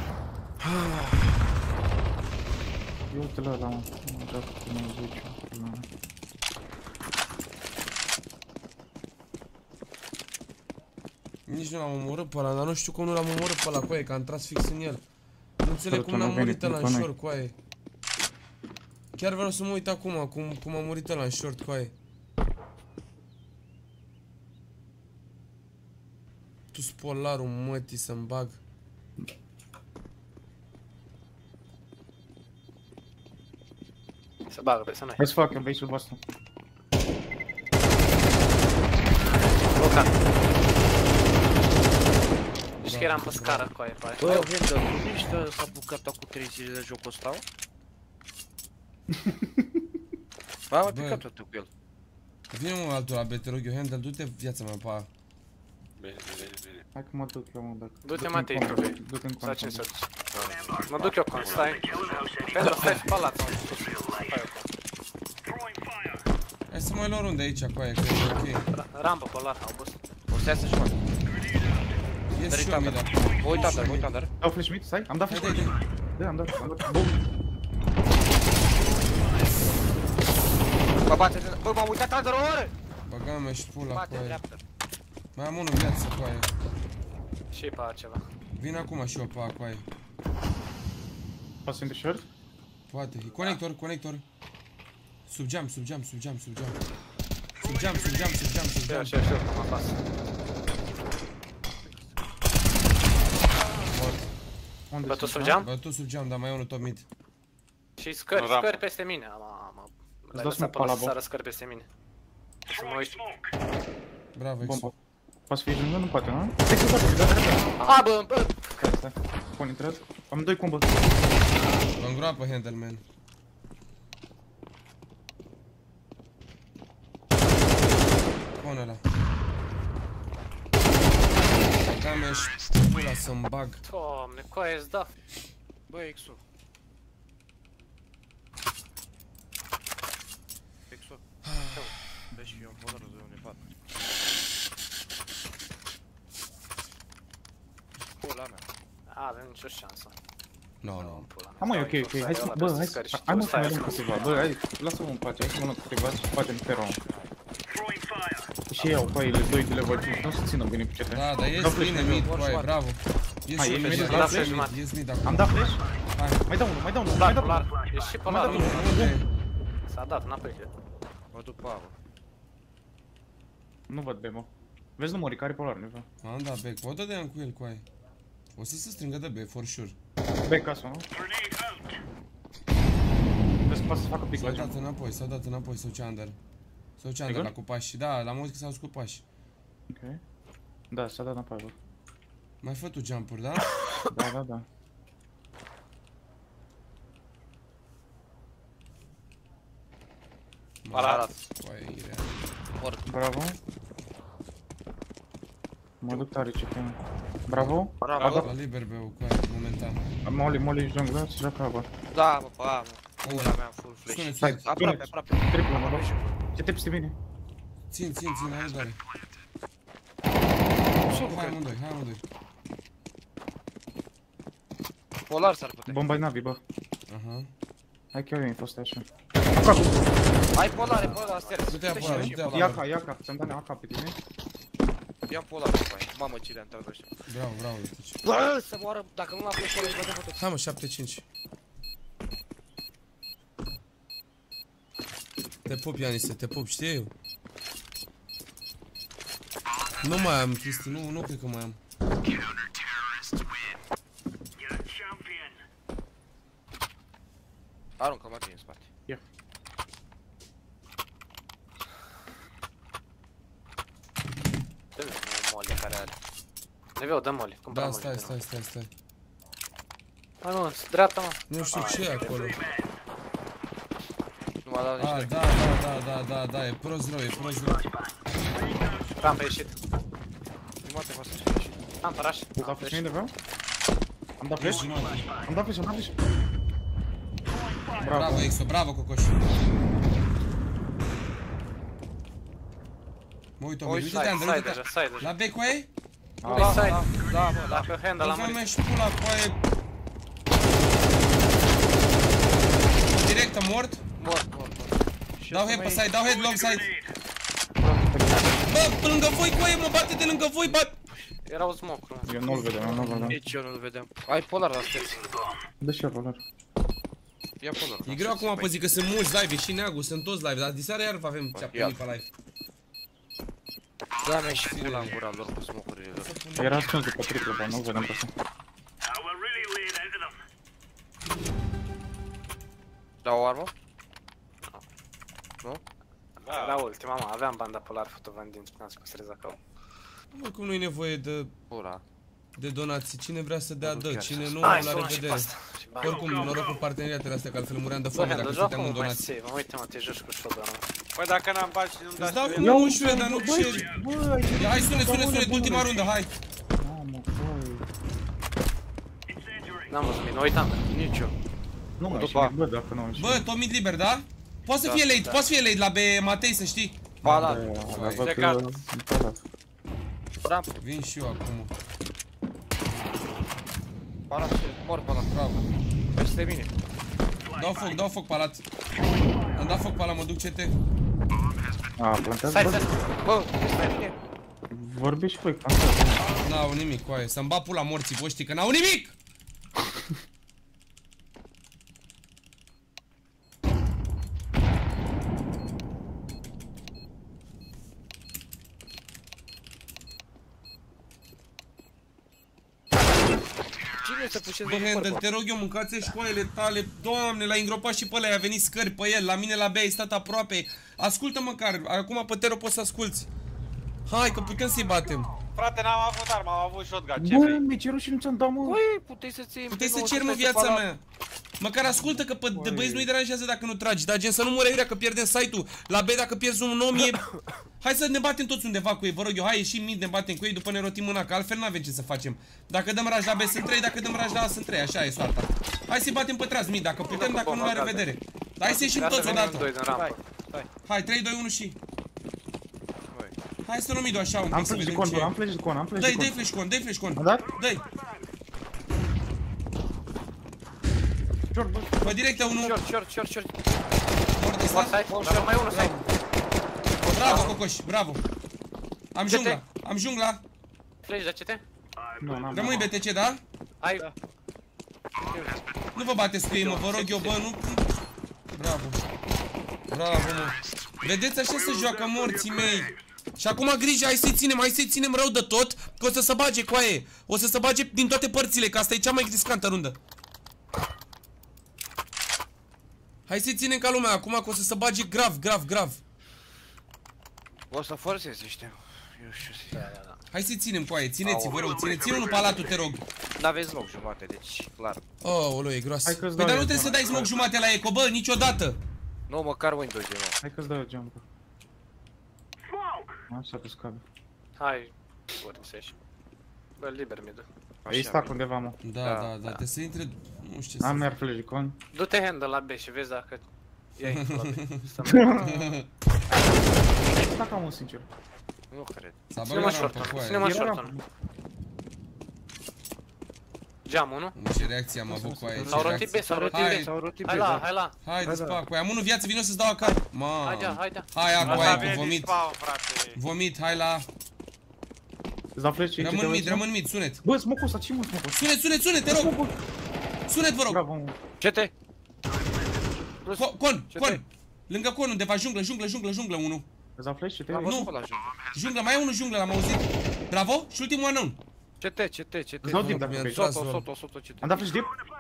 Eu uite-l ăla, mă. Mă dat cu nouăzeci, pula. Nici nu l-am omorât pe ăla, dar nu știu cum nu l-am omorât pe ăla cu aia, că am tras fix în el. Nu înțeleg cum n-am murit ăla în short cu aia. Chiar vreau să mă uit acum, cum, cum a murit ăla în short cu aia. Tu spolarul mătii să-mi bag. Se bagă pe să noi. Hai să facă, bei sub asta. Blocat. Știi că eram pe scară cu aia, pare. Bă, Vendel, tu nu știi s-a bucat cu treizeci de jocul ăsta? Ba, am picat totul cu el. Vine mă altul la B, te rog eu, Handel, du-te viața mea pe aia. Bine, bine, bine. Hai că mă duc eu, mă, dacă... Du-te, Matei, tu vei. Du-te în Sau cont. cine se duce? Mă duc eu con, stai. Pentru stai și palat, mă. Stai eu con. Hai să mai luăm runde aici cu aia, că e ok. Ra- Rampă pe lat, au bus. O să iasă jumătate. Ies și eu mi-da. Mă uit under, mă uit under. Dau flash mid, stai, am dat Hai, flash dai, mid. dai. Da, am dat, am dat. Bum. Bă, bate, bă, m-am uitat under o oră! Băga mea și pula cu Bate, aia. dreaptă. Mai am unul viață cu aia. Și pe altceva. Vin acum și eu pe aia cu aia. Poți să intri short? Poate. Conector, conector. Sub geam, sub geam, sub geam, sub geam. Sub geam, sub geam, sub geam, sub Și eu, geam. și eu, și eu, cum apasă. Unde Bătut sunt, sub da? geam? Bă, tu sub geam, dar mai e unul tot mid. Și scări, În rampă. scări peste mine. Mamă, l-ai dau lăsat smoke pe pe la ăla bot. să sară scări peste mine. Să mă uit. Bravo, Exo. Bomba. Poți fi jungă? Nu poate, nu? Stai să poate, da, da, da. A, bă, bă! Stai, stai. Pun intrat. Am doi combo. Mă îngroapă Handel, man. Pune ăla. Băga mea și pula să-mi bag. Doamne, coaie îți da. Bă, Exo. Exo. Deci eu am polarul de unde fac. Pula mea. Avem nicio șansă. No, no. Pula mea. Am mai ok, ok. Hai să, bă, hai să, hai mă să mai luăm câteva. Bă, hai, lasă-mă în pace, hai să mă luăm câteva și facem pe round. Și iau coaile doi de level cinci, nu o să țină bine pe C T. Da, dar ies Dau flash bine mid. mid cu aia, bravo. Ies Hai, și e mid, mid, ies da, flash mid, mid. ies mid acum. Am dat flash? Hai. Mai dau unul, mai dau unul, mai Polar, dau unul. polar. Ești și Mai dau polar. unul. Unde? S-a dat înapoi. Mă duc pe apă. Nu văd B, mă. Vezi numării care polar, nu văd. Am dat back, o dădeam cu el cu aia. O să se strângă de B, for sure. B casă, nu? Vezi că poate să facă pic la S-a dat jump. înapoi, s-a dat înapoi, sau Chandler. Sau Chandler la cu pași, da, l-am auzit că s-au scut pași. Ok. Da, s-a dat înapoi, bă. Mai fă tu jump-uri, da? Da, da, da. Arat. Păi, e real. Bravo. Mă duc tare ce tem. Bravo. Bravo. La liber B-ul cu aia, momentan. Molly, Molly junglă, se joacă apă. Da, mă, pe apă. Ula mea, full flash. Spune-ți, Stai, Aproape, aproape. Triplă, mă, bă. Ce te peste mine? țin, țin, țin, are doare. Hai amândoi, hai amândoi. Polar s-ar putea. Bomba-i navi, bă. Aha. Hai că eu info, stai așa. Ai polar, e polar, stairs. Nu te ia polar, nu te ia Ia polar. ca, ia ca, să-mi dai A K pe tine. Ia polar după aia. Mamă, ce le-am tărat ăștia. Bravo, bravo, Letici. Bă, să moară, dacă nu l-am flash ăla, îi bădem pe toți. Hai mă, șapte cinci. Te pup, Ianise, te pup, știi eu? Nu mai am, Cristi, nu, nu cred că mai am. Aruncă Matei în spate. Ia. Dă-mi un Molly care are. Neveu, dă Molly. Cumpără Da, Molly. stai, stai, stai, stai. Hai mă, dreapta mă. Nu știu ce e acolo. Nu m-a dat nici A, noi. da, da, da, da, da, da, e prost rău, e prost rău. Rampa ieșit. Jumate poate să fie și. Am paraș. Am dat flash undeva? Am dat flash? Am dat flash, am dat flash. Bravo. Bravo, Exo, bravo, Cocoș. Mă uit, Oi, uite-te, Andrei, Sai uite-te. deja, sai deja. La B cu ei? Nu-i sai. Da, mă, da. Dacă handle am Îl murit. mai și pula cu aia. Direct, mort. Mort, mort, mort. Și Dau ăsta head pe mai- side, dau head long side. Bă, pe lângă voi cu aia, mă bate de lângă voi, bat. Erau smoke-uri. Eu nu-l vedeam, eu nu-l vedeam. Nici eu nu-l vedeam. Ai polar la stairs. Dă și eu polar. Ia polar. E greu acum pe zi că sunt mulți live, e și Neagu, sunt toți live, dar diseară iar avem ceapă pe live. Da, mi-ai și pula în gura lor cu smoke-urile lor. Era ascuns după triplă, bă, nu-l vedeam pe ăsta. Dau o armă? Era ultima, mă. Aveam banda polar fotovan din spuneam să păstrez acolo. Oricum nu e nevoie de, Pula. de donații, cine vrea să dea, dă, cine nu, Hai, la sună și pe revedere. asta. Și bani. Oricum, noroc cu parteneriatele astea, că altfel muream de Bă, foame handle, dacă joacă stăteam în mult mai donații. safe. Uite mă, te joci cu shotgun-ul. Păi dacă n-am bani și nu-mi Îți dați dau pe cu el. mă ușură, dar nu cu share. Ia, hai, sune, sune, sune, ultima rundă, hai. Mamă, băi. N-am văzut bine, uitam. Nici eu. Nu mai După- știu, bă, dacă nu am știu. Bă, tot mid liber, da? Poate să fie late, poate să fie late la B Matei, să știi. Ba, da. Dar văd că Plecat. e palat. Rampă. Vin și eu acum. Palat și mor palat. Bravo. Peste mine. Dau foc, dau foc palat. Am dat foc palat, mă duc C T. A, plantează, Stai, bă, stai. Bă, stai mine. vorbi și voi, plantează. N-au nimic cu aia, să-mi bat pula morții voștri, că n-au nimic! Cine se pușează Bă, în Handel, corp? te rog eu, mâncați școalele tale, doamne, l-ai îngropat și pe ăla, a venit scări pe el, la mine la B ai stat aproape. Ascultă măcar, acum pe Tero poți să asculți. Hai, că putem să-i batem. Frate, n-am avut armă, am avut shotgun, ce Bă, vrei? mi-e cerut și nu ți-am dat, mă. Băi, puteai să ții Puteai să cer, mă, viața mea. Măcar ascultă că pe de băieți nu-i deranjează dacă nu tragi, dar gen să nu mure iurea că pierdem site-ul. La B dacă pierzi un om e... Hai să ne batem toți undeva cu ei, vă rog eu, hai ieșim mid, ne batem cu ei, după ne rotim mâna, că altfel n-avem ce să facem. Dacă dăm raj la B sunt trei, dacă dăm raj la A sunt trei, așa e soarta. Hai să-i batem pe traz mid, dacă putem, dacă nu, la revedere. Dar hai să ieșim toți odată. Doi din rampă. Hai, trei, doi, unu și... Hai să luăm mid-ul așa un Am pic să flash de vedem con, ce bă, am e. flash de con, am flash Dă-i, de dă-i con. flash con, dă-i flash con. Am dat? Dă-i. Short, bă. Pe directe unul. Short, short, short, short. Mort de One stat. side, dar mai unul side. Bravo, Cocoș, bravo. Am jungla, am jungla. Flash de C T? Nu, n-am. Rămâi B T C, da? Ai. Nu vă bateți cu ei, mă, vă rog eu, bă, nu... Bravo. Bravo, mă. Vedeți, așa se joacă morții mei. Și acum grijă, hai să-i ținem, hai să-i ținem rău de tot, că o să se bage coaie. O să se bage din toate părțile, că asta e cea mai riscantă rundă. Hai să-i ținem ca lumea, acum că o să se bage grav, grav, grav. O să forțezi, știu. Eu știu să Da, da, da. Hai să-i ținem coaie, țineți, vă rog, țineți unul palatul, te rog. N-aveți loc jumate, deci clar. Oh, olo, e gros. Hai că-ți Păi dau dar nu eu, trebuie să mă. dai smoke jumate la eco, bă, niciodată. Nu, măcar Windows e, mă. Hai că-ți dau eu jump. Așa pe scabe. Hai, forțești. Bă, liber mi-o. Ei stack undeva, mă. Da, da, da, trebuie să intre, nu știu ce să Am fac. mer flash-icon. Du-te handle la B și vezi dacă ia info la B. Stack am un sincer. Nu cred. S-a Ține-mă băgat short rampa, on, coaie. ține-mă Era short rampa. on. Geam unu. Ce reacție am avut coaie, ce S-au rotit B, reacție. s-au rotit Hai. B. S-au rotit Hai la, hai la. Hai, Hai, despa, da. coaie, am unul viață, vino să-ți dau acasă. Mamă. Haidea, haidea. Hai, acum, Asta hai, vine cu din vomit. spawn, frate. Vomit, hai la... Îți dau flash și Rămân mid, rămân mid, sunet. Bă, smoke-ul ăsta, ce mă smoke-ul ăsta? Sunet, sunet, sunet, te rog. Sunet, vă rog. Bravo, mă. Ce te? Co- Con, Ce con. te? Lângă con, undeva, junglă, junglă, junglă, junglă, unul. Îți dau flash și te Am Nu. văzut pe la joc. Junglă, mai e unul junglă, l-am auzit. Bravo, și ultimul unknown. Ce te, ce te, ce te? Îți dau deep dacă Mi-a vrei. tras Soto, ăla. soto, soto, ce te? Am dat flash deep?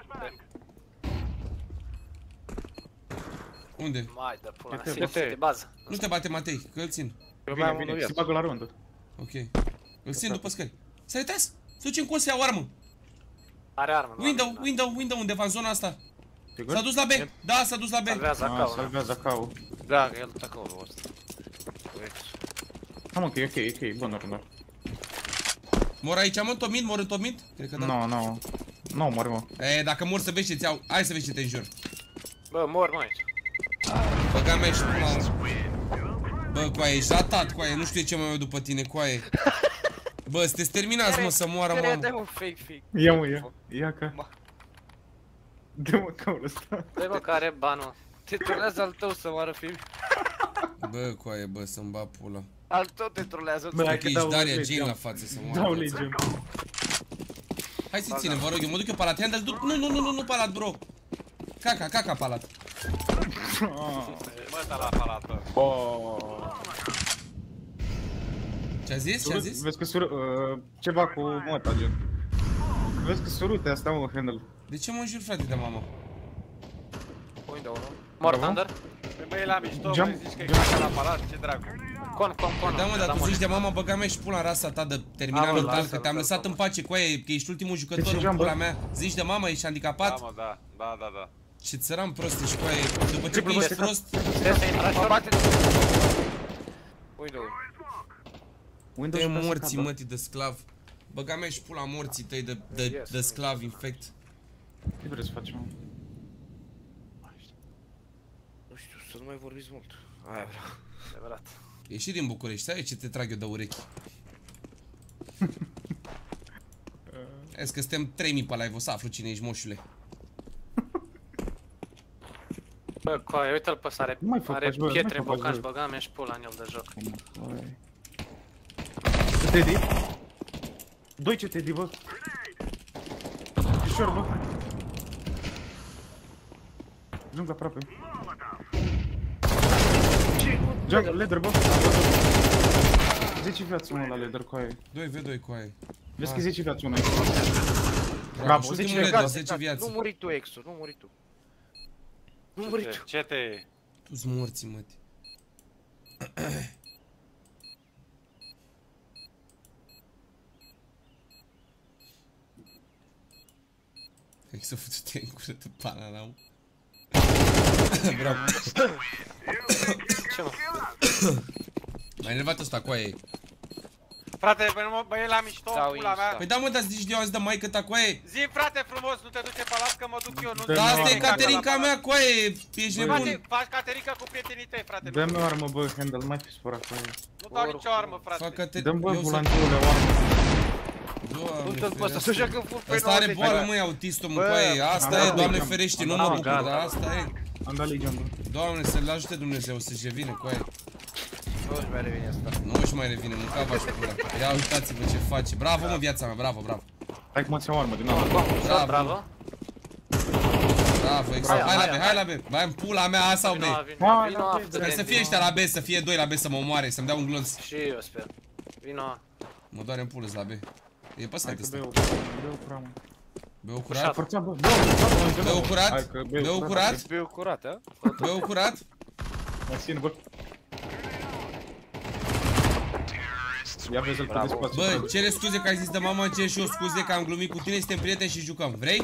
Unde? Mai dă pula mea, Ce te- City, ce te- City, bază. Nu te bate, Matei, că îl țin. Eu mai am Vine, unul vine, se viață. bagă la rând. Ok. Îl țin după scări. S-a retras. Se duce în con să ia o armă. Are armă. nu Window, are- window, window, undeva în zona asta. Sigur? S-a dus la B. Da, s-a dus la B. Salvează Ah, acolo. salvează acau. Da, că el tot acolo ăsta. Am ok, ok, ok, bună rândă. Mor aici, mă, tot mid, mor în tot mid? Cred că da. Nu, nu. Nu, mori, mă. E, dacă mor să vezi ce-ți iau. Hai să vezi ce te înjur. Bă, mor mă aici. Băga mea și pula. Bă, coaie, ești ratat, coaie, nu știu ce mai iau după tine, coaie. Bă, sunteți terminați, mă, să moară, Care dă mamă. un fake fake? Ia, mă, ia. Ia ca. Ma. Dă-mă caul ăsta. Dă-i mă care banul. Te trolează al tău să moară film. Bă, coaie, bă, să-mi ba pula. Al tău te trolează. Bă, hai Că că ești dau Daria lege, Jane am. la față, să Dau moară. lege. Hai să ținem, vă rog, eu mă duc eu palat. Handel, du- nu, nu, nu, nu, nu palat, bro. Caca, caca palat. Bă, ăsta la palat, bă. Oh. Ce-a zis? Ce-a zis? Vezi că sur... uh, ceva cu măta, gen. Vezi că surute asta, mă, handle. De ce mă înjur, frate, de mama? Window, nu? Mor Bravo. Thunder. Păi bă, e la mișto, Jump, bă, zici că e jump. caca la palat, ce dracu. Con, con, con. Da, mă, dar tu mor. zici de mama, băga mea și pula în rasa ta de terminal A, mă, mental, lasă, că te-am lasă, lăsat lasă. în pace cu aia, că ești ultimul jucător Deci, în jump, pula bă. mea. Zici de mama, ești Da, handicapat? mă, da, da, da, da. Și țăram prost, ești cu aia. După ce Triple, ești bă, prost, Trebuie să intra Mă short. bate. Window. Windows te pe asta morții, cadă. mătii de sclav. Băga mea și pula morții tăi de, de, Yes. de sclav infect. Ce vrei să facem? Nu știu, să nu mai vorbiți mult. Aia vreau. Adevărat. Ieși din București, stai ce te trag eu de urechi. Vezi că suntem trei mii pe live, o să aflu cine ești, moșule. Bă, coaie, uite-l pe sare. Nu mai fă Are pași, bă, nu pietre, mai fă pași, bocanci, bă. băga mea și pula în el de joc. C T D? Doi C T D, bă. Ușor, bă. Jungla aproape. Jungle, ladder, bă. zece viață unul la ladder cu aia. doi v doi cu aia. Vezi că Ah. e zece viață unul aici. Bravo, zece ultimul red, viață, zece viață. Nu muri tu, Exo, nu muri tu. Nu muri tu. Ce te... Tu-s morții, măti. Hai să futu-te în cură de pana, n-am. Bravo. Ce mă? M-ai enervat ăsta cu aia. Frate, bă, nu mă- bă, e la mișto, Dau pula Insta. mea. Păi da, mă, dar zici de eu azi de maică ta cu aia. Zi, frate, frumos, nu te duce pe las că mă duc eu, nu Da, Da, te asta duce e caca la Caterinca palat. mea cu aia. Ești nebun. Frate, faci Caterinca cu prietenii tăi, frate. Nu, Dă-mi o armă, bă, handle, nu mai fi spărat cu aia. nu dau nicio armă, Fac frate. Cate... Dă-mi, bă, eu să- bulanțele o armă. Doamne Nu-l pe ăsta, să ferește. joacă full pe Ăsta are nouăzeci. boală, măi, autistul, mă, Bă, cu aia. Asta am e, dat Doamne legem. ferește, Am nu dat mă legem. bucur, dar asta e. Am dat legion, bă. Doamne, să-l ajute Dumnezeu să-și revină cu aia. Nu-și mai revine asta. Nu își mai revine, mânca vaș pula. Ia uitați-vă ce face. Bravo, mă, viața mea, bravo, bravo. Hai că mă ți-am o armă din ala. Con, Bravo. bravo. Bravo, Exo. Hai la B, hai la B. Mai în pula mea A sau B? Vino after. Sper să fie ăștia la B, să fie doi la B, să mă omoare, să-mi dea un glonț. Și eu sper. Vino. Mă doare în pulă la B. E pe site ăsta. B-ul curat, mă. B-ul curat? Forța, bă, B-ul curat? B-ul curat? B-ul curat, a? B-ul curat? Mai țin, bă. Ia vezi-l pe despațiu. Bă, cere scuze că ai zis de mama, cer și eu scuze că am glumit cu tine, suntem prieteni și jucăm. Vrei?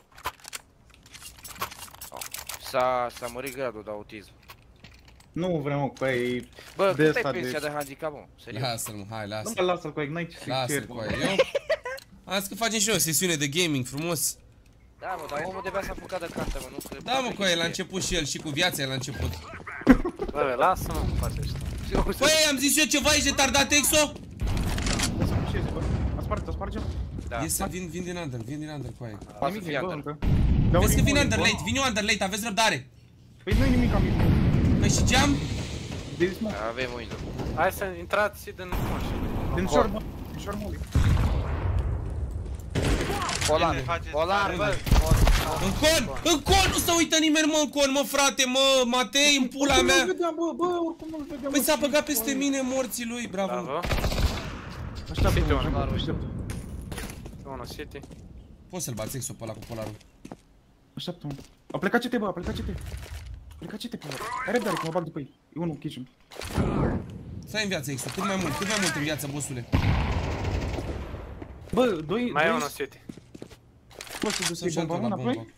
S-a mărit gradul de autism. Nu vrem, mă, cu aia. Bă, cât ai pensia de handicap, mă? Serios? Lasă-l, mă, hai, lasă. Nu, lasă-l cu aia, n-ai ce să-i Lasă-l ceri. cu aia. Eu... Azi că facem și noi o sesiune de gaming frumos. Da, mă, dar omul de-abia s-a apucat de carte, mă, nu cred. Da, mă, cu aia, l-a început și el, și cu viața el la început. Bă, lasă-mă cu fața ăștia. Băi, am zis eu ceva, ești retardat, Exo? A spart, a sparge? Da. Iese, vin, vin din under, vin din under cu aia. Poate să fie under. Vezi că vin under late, vin eu under late, aveți răbdare. Păi nu-i nimic, am intrat. Păi și geam? Avem window. Hai să intrați din mașină. Din short, bă, din short molly. Polar, polar, bă. În con, în con, nu se uită nimeni, mă, în con, mă, frate, mă, Matei, în pula mea. Bă, bă, oricum nu-l vedeam. Păi s-a băgat peste mine morții lui, bravo. Bravo. Așteaptă-mă, City, așteaptă-mă, așteaptă. Unu City. Poți să-l bați Exo pe ăla cu polarul. Așteaptă-mă. A plecat C T, bă, a plecat C T. A plecat C T, bă. Ai răbdare că mă bag după ei. E unul kitchen. Stai în viață, Exo, cât mai mult, cât mai mult în viață, bossule. Bă, doi... Mai e unul City. Poți să duci Să-și bomba la înapoi? bomba.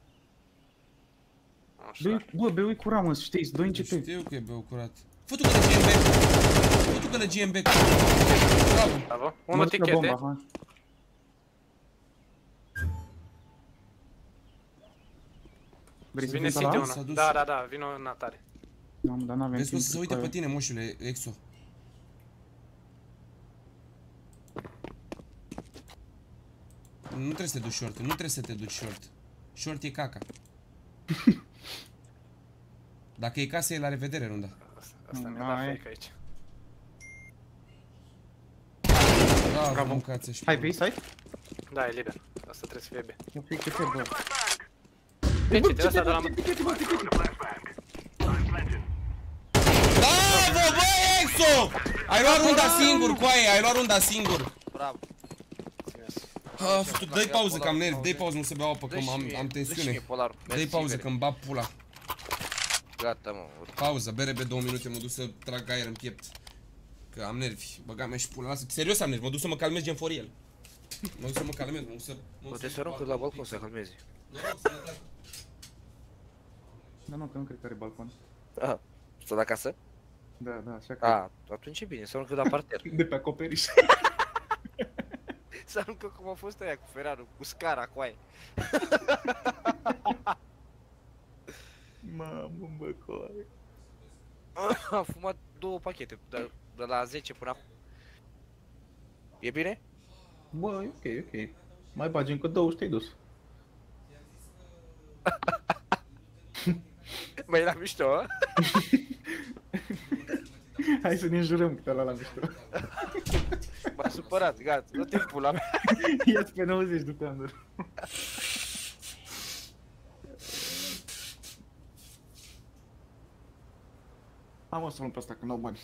Așa. Bă, bă, e curat, mă, știți, doi în C T. Știu că e beu curat. Fă-tu că de G M B. Fă-tu că de G M B. Bravo. Bravo. Unul tichete. Vrei să Vine vin City pe S-a unul. dus. Da, da, da, vino în atare. Da, dar n-avem Vezi că o timp. să se uite pe tine, moșule, Exo. Nu trebuie să te duci short, nu trebuie să te duci short. Short e caca. Dacă e casă, e la revedere runda. Asta mi-a dat fake aici. Bravo, mâncați și Hai, pe ei, stai? Da, e liber. Asta trebuie să fie B. Eu fie C T, bă. Deci, de asta de la... Bravo, bă, Exo! Ai luat runda singur, coaie, ai luat runda singur. Bravo. Ah, tu dă-i pauză că am nervi, dă-i pauză, nu se beau apă, că am, am tensiune. Dă-i pauză că îmi bag pula. Gata, mă. Pauză, bere be două minute, mă duc să trag aer în piept. Că am nervi, băga mea și pula, lasă, serios am nervi, mă duc să mă calmez gen foriel. Mă duc să mă calmez, mă duc să... Poate să aruncă la balcon să calmezi. Da, nu, că nu cred că are balcon. Aha, stă de acasă? Da, da, așa că... A, atunci e bine, să aruncă la parter. De pe acoperiș. Să aruncă cum a fost aia cu Ferrari, cu scara, cu aia. Mamă, bă, coaie. Am fumat două pachete, de, de la zece până acum. E bine? Bă, e ok, ok. Mai bagi încă două și te-ai dus. Mai e la mișto, a? Hai să ne înjurăm câte ăla la mișto. M-a supărat, gata, nu timpul la mea. Ia-ți pe nouăzeci, du-te Andor. Am o să luăm pe asta, că n-au bani.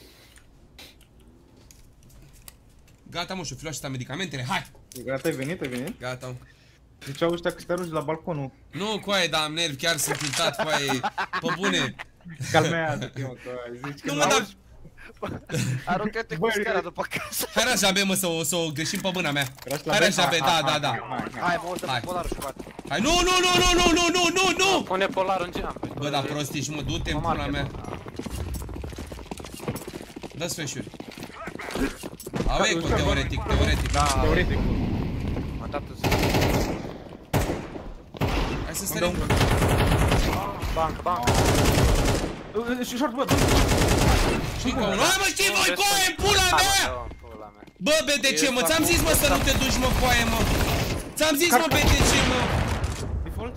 Gata, mă, și-o fi luat și medicamentele, hai! Gata, ai venit, ai venit? Gata. Ziceau ăștia că să te arunci la balconul. Nu, coaie, dar am nervi, chiar sunt tiltat, coaie, pe bune. Calmează-te, mă, coaie, zici că Nu, mă, dar... Aruncă-te cu scara după casă. Hai raja, be, mă, să o, să o greșim pe mâna mea. Hai raja, be, da, da, da. Hai, mă, o să cu polarul și bate. Hai, nu, nu, nu, nu, nu, nu, nu, nu, nu! Pune polarul în geam. Bă, da, prostii și mă, du-te în pula mea. Dă-ți flash-uri. Au eco, teoretic, teoretic. Da, teoretic. M-a dat să... Hai să stărim. Bancă, bancă. Și short, bă, Știi că unul? Hai, mă, știi voi, coaie, în pula mea! Bă, B D C, mă, ți-am zis, mă, să nu te duci, mă, coaie, mă. Ți-am zis, mă, B D C, mă. Default?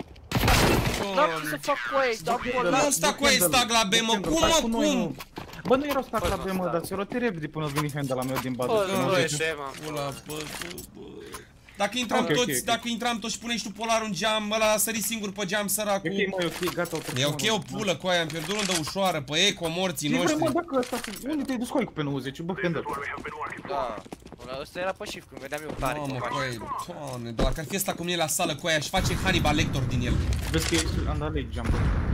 N-am ce să fac cu ei, dau polar. Nu sta cu ei, stag la B, mă, cum, mă, cum? Bă, nu erau stack la B, mă, dar se rote repede până vine handle la meu din bază. Bă, nu e ce, mă. Ula, bă, bă, bă. Dacă intram Okay, toți, okay, okay. dacă intram toți și puneai și tu polarul în geam, ăla a sărit singur pe geam, săracul. E ok, mă, e ok, gata, o E ok o pulă cu aia, am pierdut rundă ușoară, pe eco, morții Ce vrei, noștri. mă, dacă ăsta, unde te-ai dus cu pe nouăzeci, bă, handle. Da. Ăsta era pe shift, când vedeam eu tare. Mamă, cu aia, doamne, dar dacă ar fi ăsta cu mine la sală cu aia, aș face Hannibal Lecter din el. Vezi că e andale jump.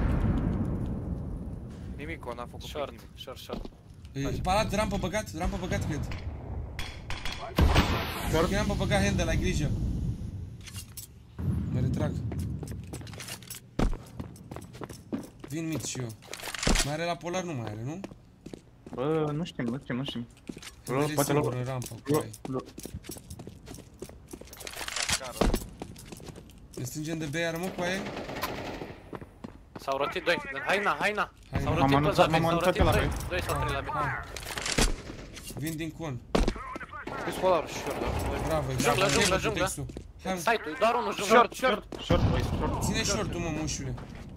Nimic, o n-a făcut Short, nimic. short, short. E, Palat, rampă băgat, rampă băgat, cred. Doar că rampă băgat handle, ai grijă. Mă retrag. Vin mid și eu. Mai are la polar? Nu mai are, nu? Bă, nu știm, nu știm, nu știm. Handle e Poate singur lor. în rampă, cu aia. Ne strângem de B iară, mă, cu aia? S-au rotit doi. Haina, haina. Hai, S-au m-am rotit pe anunțat- zabe, m-am s-au anunțat rotit la doi. B. Doi sau trei la B. Vin din con. Câți polarul și short, da? Bravo, Junglă, bravo, junglă, bravo, junglă. textul. Hai, Site-ul, doar unul junglă. Short, short, short, băi, short. ține short-ul, mă, mușule.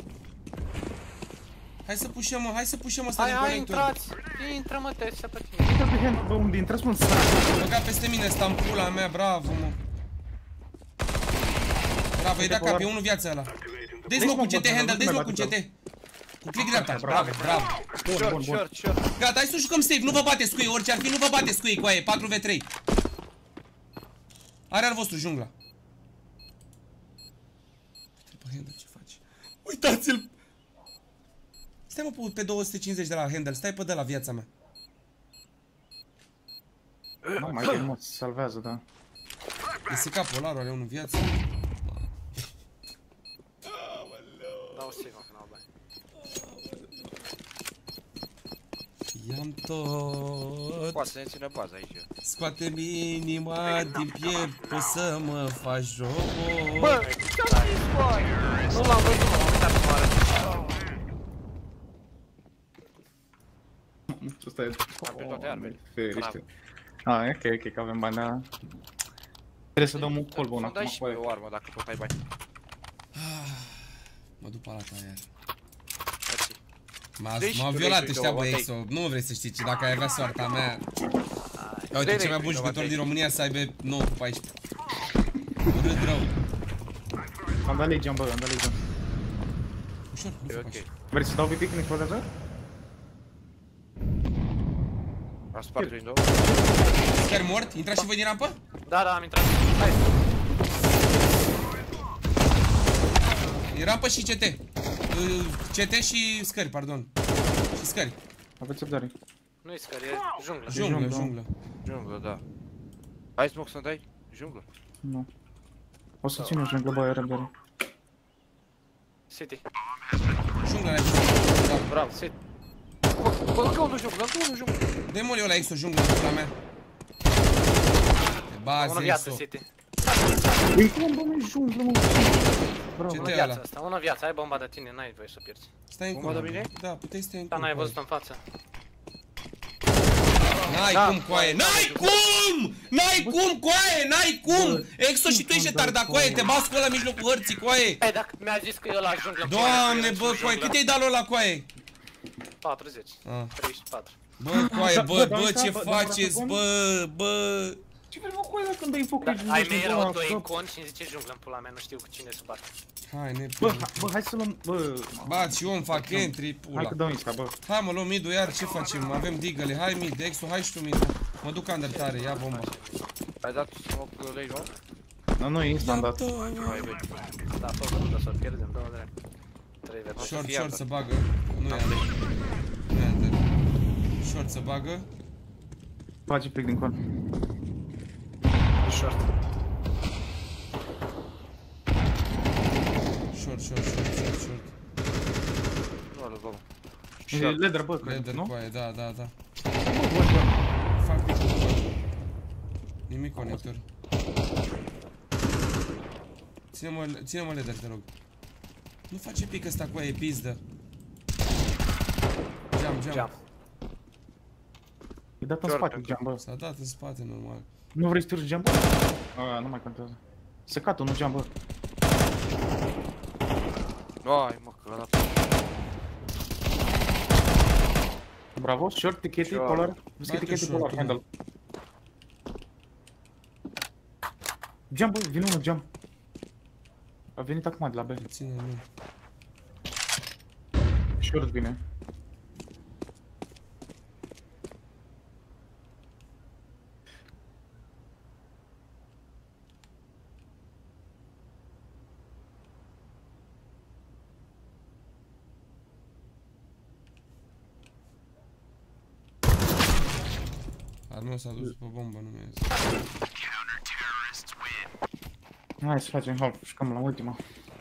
Hai să pușăm, mă, hai să pușăm ăsta Hai, din hai, conector. intrați. Intră, mă, te se pe tine. Intră pe hand, bă, unde intrați, mă, în sărac. Băga peste mine ăsta în pula mea, bravo, mă. Bravo, e dat cap, e unul viața ăla. Dă-i smoke cu C T, handle, dă-i smoke cu C T. Cu click dreapta, bravo, bravo. Short, short, short. Gata, hai să jucăm safe, nu vă bateți cu ei, orice ar fi, nu vă bateți cu ei, cu aia, patru v trei. Are al vostru jungla. Uite-l pe handle, ce faci? Uitați-l! Stai mă pe- pe două sute cincizeci de la handle, stai pe de la viața mea. Nu, mai bine, mă, se salvează, da. E S K polarul, are unul în viață. Dau sigur că n-au bani. I-am tot. Poate să ne țină baza aici. Scoate-mi inima din piept, o să mă faci joc. Bă, ce-am zis, bă? Nu l-am văzut, mă, am uitat cum arăt. Ăsta e... Am pe toate armele. Ferește. Ah, e ok, ok, că avem bani, da. Trebuie să dăm un call bun Să dai acum și cu pe aia. o armă dacă tot ai bani. Mă duc pe ala ta iar. Mersi. M-a Deci m-a tu violat vrei să ăștia uite, băieți, o sau nu vrei să știi, ci dacă ai avea soarta mea. Ia uite, Dai, cel mai dai, bun jucător dai. din România să aibă nouă cu paisprezece. Urât rău. Andale jump, bă, andale jump. Ușor, nu E fac ok. așa. Vrei să dau V P când ești poate? Am spart window. Chiar mort? Intrați și voi din rampă? Da, da, am intrat. Hai. E rampă și C T. Uh, C T și scări, pardon. Și scări. Aveți răbdare. Nu-i scări, e junglă. Junglă, junglă. junglă. Junglă, da. Hai smoke să-mi dai? Junglă. Nu. O să țin o junglă, bă, ai răbdare. City. Junglă, n-ai Bravo, City. Bă, încă unul junglă, încă unul junglă. dă-i eu la Exo junglă, în pula mea. Te bazi, Una viață, Exo. City. Ei, cum, bă, nu-i junglă, mă. Bravo. Ce Una te viață ăla? asta, una viață. Ai bomba de tine, n-ai voie să o pierzi. Stai în Bomba cur. de mine? Da, puteai să stai în Da, cur. n-ai cu aia. văzut în față. N-ai Da. cum, coaie, n-ai cum! N-ai cum, coaie, n-ai cum! Exo și tu ești tarda, coaie, te bați cu ăla în mijlocul hărții, coaie! Ei, dacă mi-a zis că e la junglă. Doamne, bă, coaie, cât i-ai dat la coaie? patruzeci. Ah. treizeci și patru. Bă, coaie, bă, Da, bă, da, ce da, da, faceți, da, da, bă, bă... Ce vrei, mă, cu aia când dai foc Da, aici? ai nu mei știu, erau bă, doi în stop. con și îmi zice junglă în pula mea, nu știu cu cine să bat. Hai, ne Bă, ha- bă, hai să luăm, bă, Bați și eu îmi fac entry, hai pula. că dau insta, bă. Hai mă, luăm mid-ul iar, ce facem? Avem digăle, hai mid, Exo, hai și tu mid. Mă duc under tare, ia bomba. Ai dat smoke lei, nu? Nu, nu, e insta am dat. Hai, băi. Da, tot nu să o pierdem, două drept. trei verde. Short, fie short under. să bagă. Nu e under. Nu e under. Short să bagă. Face pic din con. Short. Short, short, short, short, short. Nu ăla, bă. E leather, bă, cred, Leather nu? cu aia, da, da, da. Bă, bă, bă. Fac pic cu aia. Nimic conector. Ține-mă, ține-mă leather, te rog. Nu face pic ăsta cu aia, e pizdă. Jump, jump. Jump. E dat în Short, spate, încă. jump, bă. S-a dat în spate, normal. Nu vrei să te urci jump? A, nu mai contează. Secatul, nu jump, bă. Ai, mă, că ăla. Bravo, short, tichete, polar. Vezi că tichete, polar, handle. Jump, băi, vine unul, jump. A venit acum de la B. Ține-mi. Short vine. Armeu s-a dus pe bombă, nu mi-a zis. Hai să facem half, jucăm la ultima.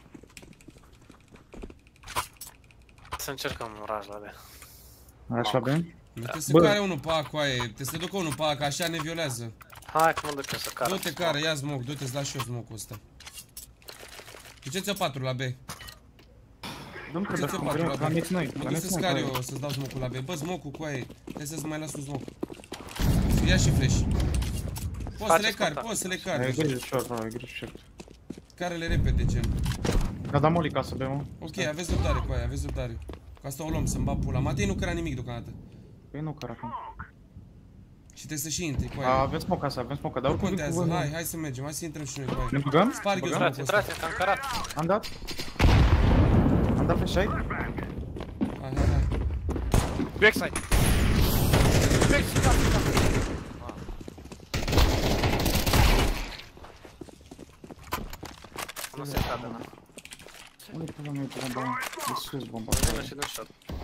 Să încercăm un raj la B. Așa bine? Trebuie să care unul pe A, coaie, trebuie să ducă unul pe A, că așa ne violează. Hai că mă duc eu să cară. Du-te care, ia smoke, du-te, îți dau și eu smoke-ul ăsta. Duceți-o patru la B. Nu trebuie Duceți-o să patru la la B. next noi. Mă duc să-ți care eu, să-ți dau smoke-ul la B. Bă, smoke-ul, coaie, trebuie să-ți mai las un smoke. Ia și flash. Poți să le cari, poți să le E cari. grijă short, bro, e grijă short. Care-le repede, gen. Da, da molly ca să bem, mă. Ok, aveți răbdare, coaie, aveți răbdare. Ca asta o luăm, să-mi bag pula. Matei nu căra nimic deocamdată. Păi nu care acum. Și trebuie să și intri, coaie. Avem smoke asta, avem smoke, dar Nu oricum contează, hai, hai să mergem, hai să intrăm și noi, coaie. Ne băgăm? Sparg eu Intrați, smoke-ul ăsta. intrați, am cărat. Am dat? Am dat flash side? Hai, hai, hai. Backside. Backside, da, da. Nu se cade, na. Unde-i pula mea e bomba? E sus bomba. Vină și dă shot.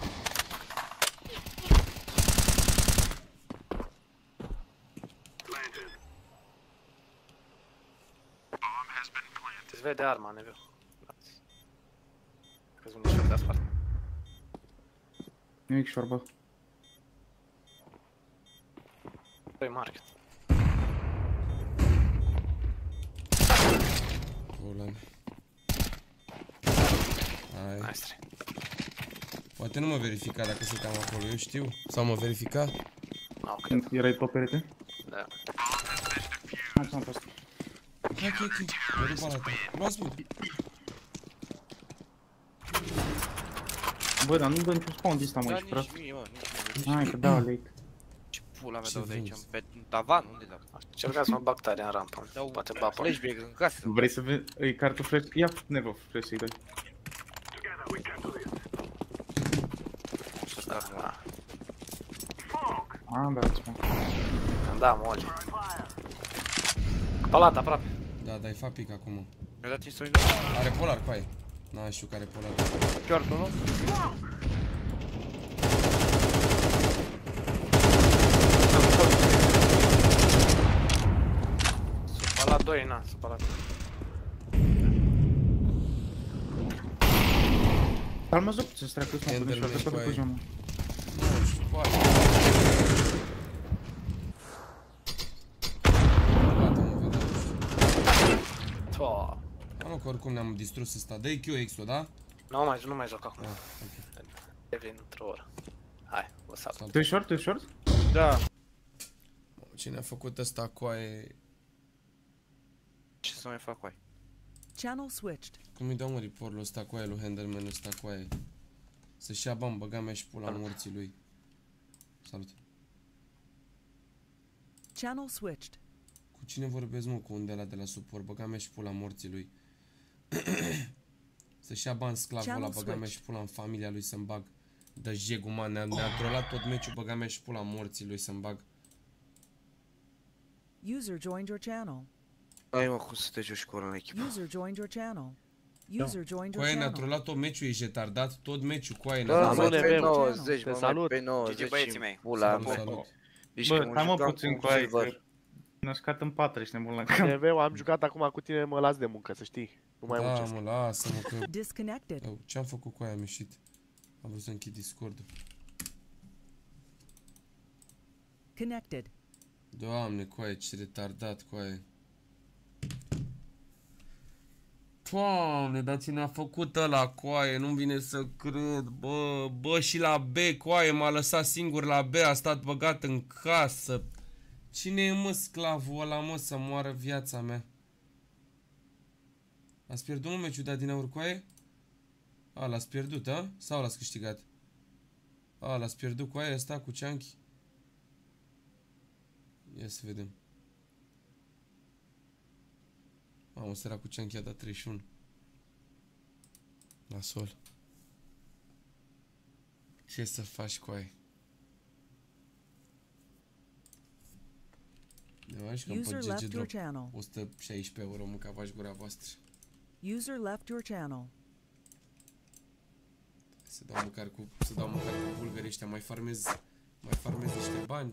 Îți vede arma, neviu. Că-ți vine shot de spart. Nimic short, bă. Doi market. Pula mea. Hai. Nice. Poate nu mă verifica dacă stăteam acolo, eu știu. Sau mă verifica? Nu, cred. Când erai pe perete? Da. Hai să mă păst. Hai, ok, ok. Mă duc ala ta. Luați mă. Bă, dar nu dă niciun spawn de ăsta, mă, Da, ești prost. nici mie, mă, nici mie. Hai că da, late. Ce pula mea Ce dau de aici? vezi? Pe un tavan? Unde dau? Încercați să mă bag tare în rampă. Dau Poate bapă. flashback în casă. Vrei să vezi? Îi cartul flash? Ia nevo flash să-i dai. Da, Am dat, mă. da, moge. Palat, aproape. Da, dai fa pic acum. Mi-a dat instant Are polar, coaie. N-am știu care polar. short-ul, nu? Palat doi, na, sunt palat. Dar mă zic să-ți treacă să mă pune Enderman, short, pe coaie. pe geamă. Nu știu, poate. Poate mă vedea. Toa. Mă nu, că oricum ne-am distrus ăsta. Dă-i Q X-ul, da? Nu mai, nu mai joc acum. Ah, ok. Devin într-o oră. Hai, vă salut. Tu ești short? Tu ești short? Da. Cine a făcut ăsta, coaie? Ce să mai fac cu ai? Channel switched. Cum îi dau mă reportul ăsta, coaie, lui Handelman ăsta, coaie? Să-și ia bani, băga mea și pula morții lui. Salut. Channel switched. Cu cine vorbesc, mă, cu unde ăla de la suport? Băga mea și pula morții lui. Să-și ia bani sclavul ăla, băga mea și pula în familia lui să-mi bag. Dă jegul, man, ne-a ne trolat tot meciul, băga mea și pula morții lui să-mi bag. User joined your channel. Ai mă, cum să te joci cu ăla în echipă? User joined your channel. User joined your Coaie, ne-a channel. trolat tot meciul, ești retardat, tot meciul, coaie, Bă, ne-a mă, Salut, trolat. pe Evel. nouăzeci, Te mă, salut. pe nouăzeci băieții mei. pula Salut, mea. salut. Deci Bă, când stai mă jucam puțin cu cu aia, Silver. că ne-a scat în patru și ne bun la cap. T V, am jucat acum cu tine, mă las de muncă, să știi. Nu mai Da, muncesc. mă, lasă-mă că... Disconnected. Eu, ce-am făcut cu aia, am ieșit. Am vrut să închid Discord-ul. Connected. Doamne, coaie, ce retardat, coaie. Doamne, dar ce ne-a făcut ăla, coaie, nu-mi vine să cred, bă, bă, și la B, coaie, m-a lăsat singur la B, a stat băgat în casă. Cine e, mă, sclavul ăla, mă, să moară viața mea? Ați pierdut, mă, meciul de din aur, coaie? A, l-ați pierdut, a? Sau l-ați câștigat? A, l-ați pierdut cu aia ăsta, cu Chunky? Ia să vedem. Mamă, sărac cu Chunky a dat treizeci și unu. Nasol. Ce să faci cu aia? De mai știu că User pe G left G your drop channel. o sută șaisprezece euro, mâncavați gura voastră. User left your channel. Să dau măcar cu, să dau măcar cu bulgarii ăștia, mai farmez, mai farmez niște bani.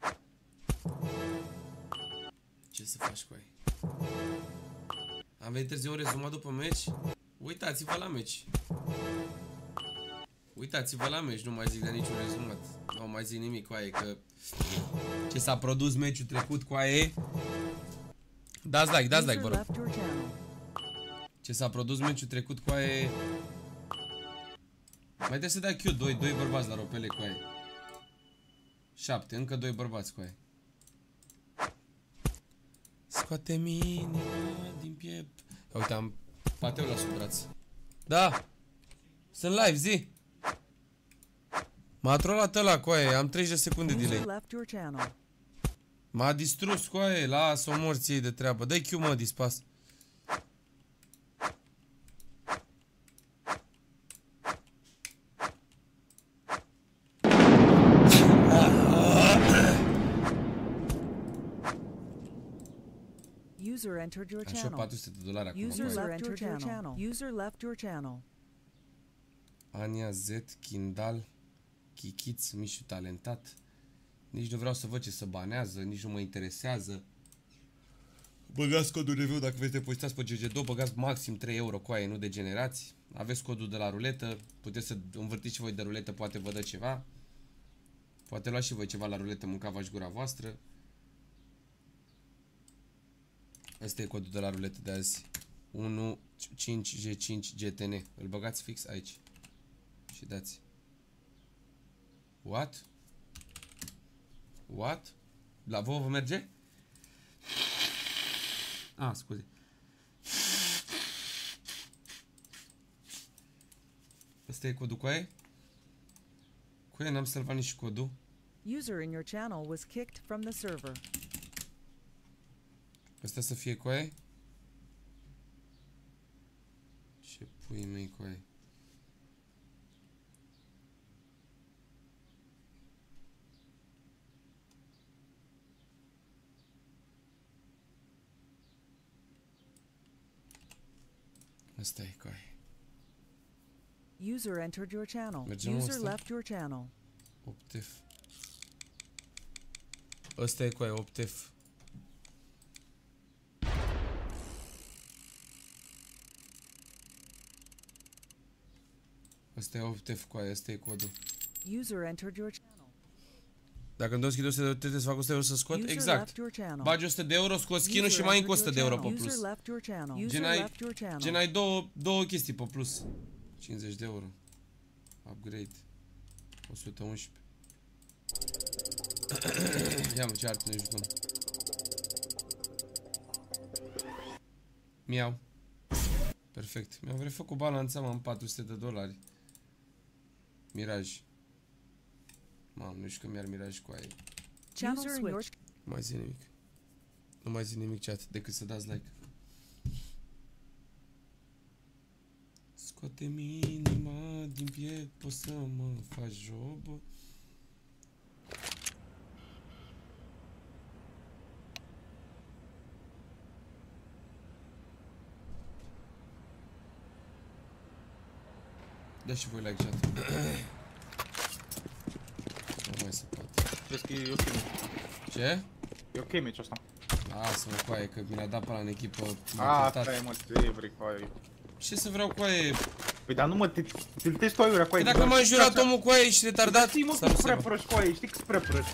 Ce să faci cu aia? Am venit târziu un rezumat după meci? Uitați-vă la meci. Uitați-vă la meci, nu mai zic de niciun rezumat. Nu mai zic nimic cu aia, că ce s-a produs meciul trecut cu aia. Dați like, dați like, vă rog. Ce s-a produs meciul trecut cu aia. Mai trebuie să dea Q, doi, doi bărbați la ropele cu aia. șapte, încă doi bărbați cu aia. Scoate-mi inima din piept. Uite, am pateu la sub braț. Da! Sunt live, zi! M-a trolat ăla cu aia, am treizeci de secunde delay. M-a distrus cu aia, lasă-o morți ei de treabă. Dă-i Q, mă, dispas. User entered your Așa, channel. patru sute de dolari acum. User left your channel. User left your channel. Ania Z, Kindal, Chichiț, Mișu talentat. Nici nu vreau să văd ce se banează, nici nu mă interesează. Băgați codul review dacă vreți să depozitați pe G G doi, băgați maxim trei euro cu aia, nu degenerați. Aveți codul de la ruletă, puteți să învârtiți și voi de ruletă, poate vă dă ceva. Poate luați și voi ceva la ruletă, mâncava-și gura voastră. Asta e codul de la ruletă de azi. unu cinci G cinci G T N. Îl băgați fix aici. Și dați. What? What? La vouă vă merge? Ah, scuze. Asta e codul cu aia? Cu aia n-am salvat nici codul. User in your channel was kicked from the server. Asta să fie cu aia? Ce pui mei cu aia? Asta e cu aia. User entered your channel. Mergem User asta? left your channel. opt F. Asta e cu aia, opt F. Asta e opt F cu aia, asta e codul. User entered your channel. Dacă îmi dau schid o sută de euro, trebuie să fac o sută de euro să scot? User Exact. left your channel. Bagi o sută de euro, scot skin-ul și User mai încă o entered sută de your euro pe channel. plus. User left your channel. User Gen ai, left your channel. gen ai două, două chestii pe plus. cincizeci de euro. Upgrade. o sută unsprezece. Ia mă, ce artă ne jucăm. Miau. Perfect. Mi-am refăcut balanța, mă, în patru sute de dolari. Miraj. Mamă, nu știu că mi-ar miraj cu aia. Channel switch. Nu mai zi nimic. Nu mai zi nimic, chat, decât să dați like. Scoate-mi inima din piept, poți să mă faci jobă. Da și voi like, chat. Nu mai se poate. Crezi că e ok. Ce? E ok meciul ăsta. Lasă-mă cu aia, că mi l-a dat pe ăla în echipă. A, asta e, mă, ce vrei cu aia. Ce să vreau cu aia? Păi dar nu mă, te tiltezi tu aiurea cu aia. Că dacă m-a înjurat omul cu aia, ești retardat. Știi, mă, că sunt prea proști cu aia, știi că sunt prea proști.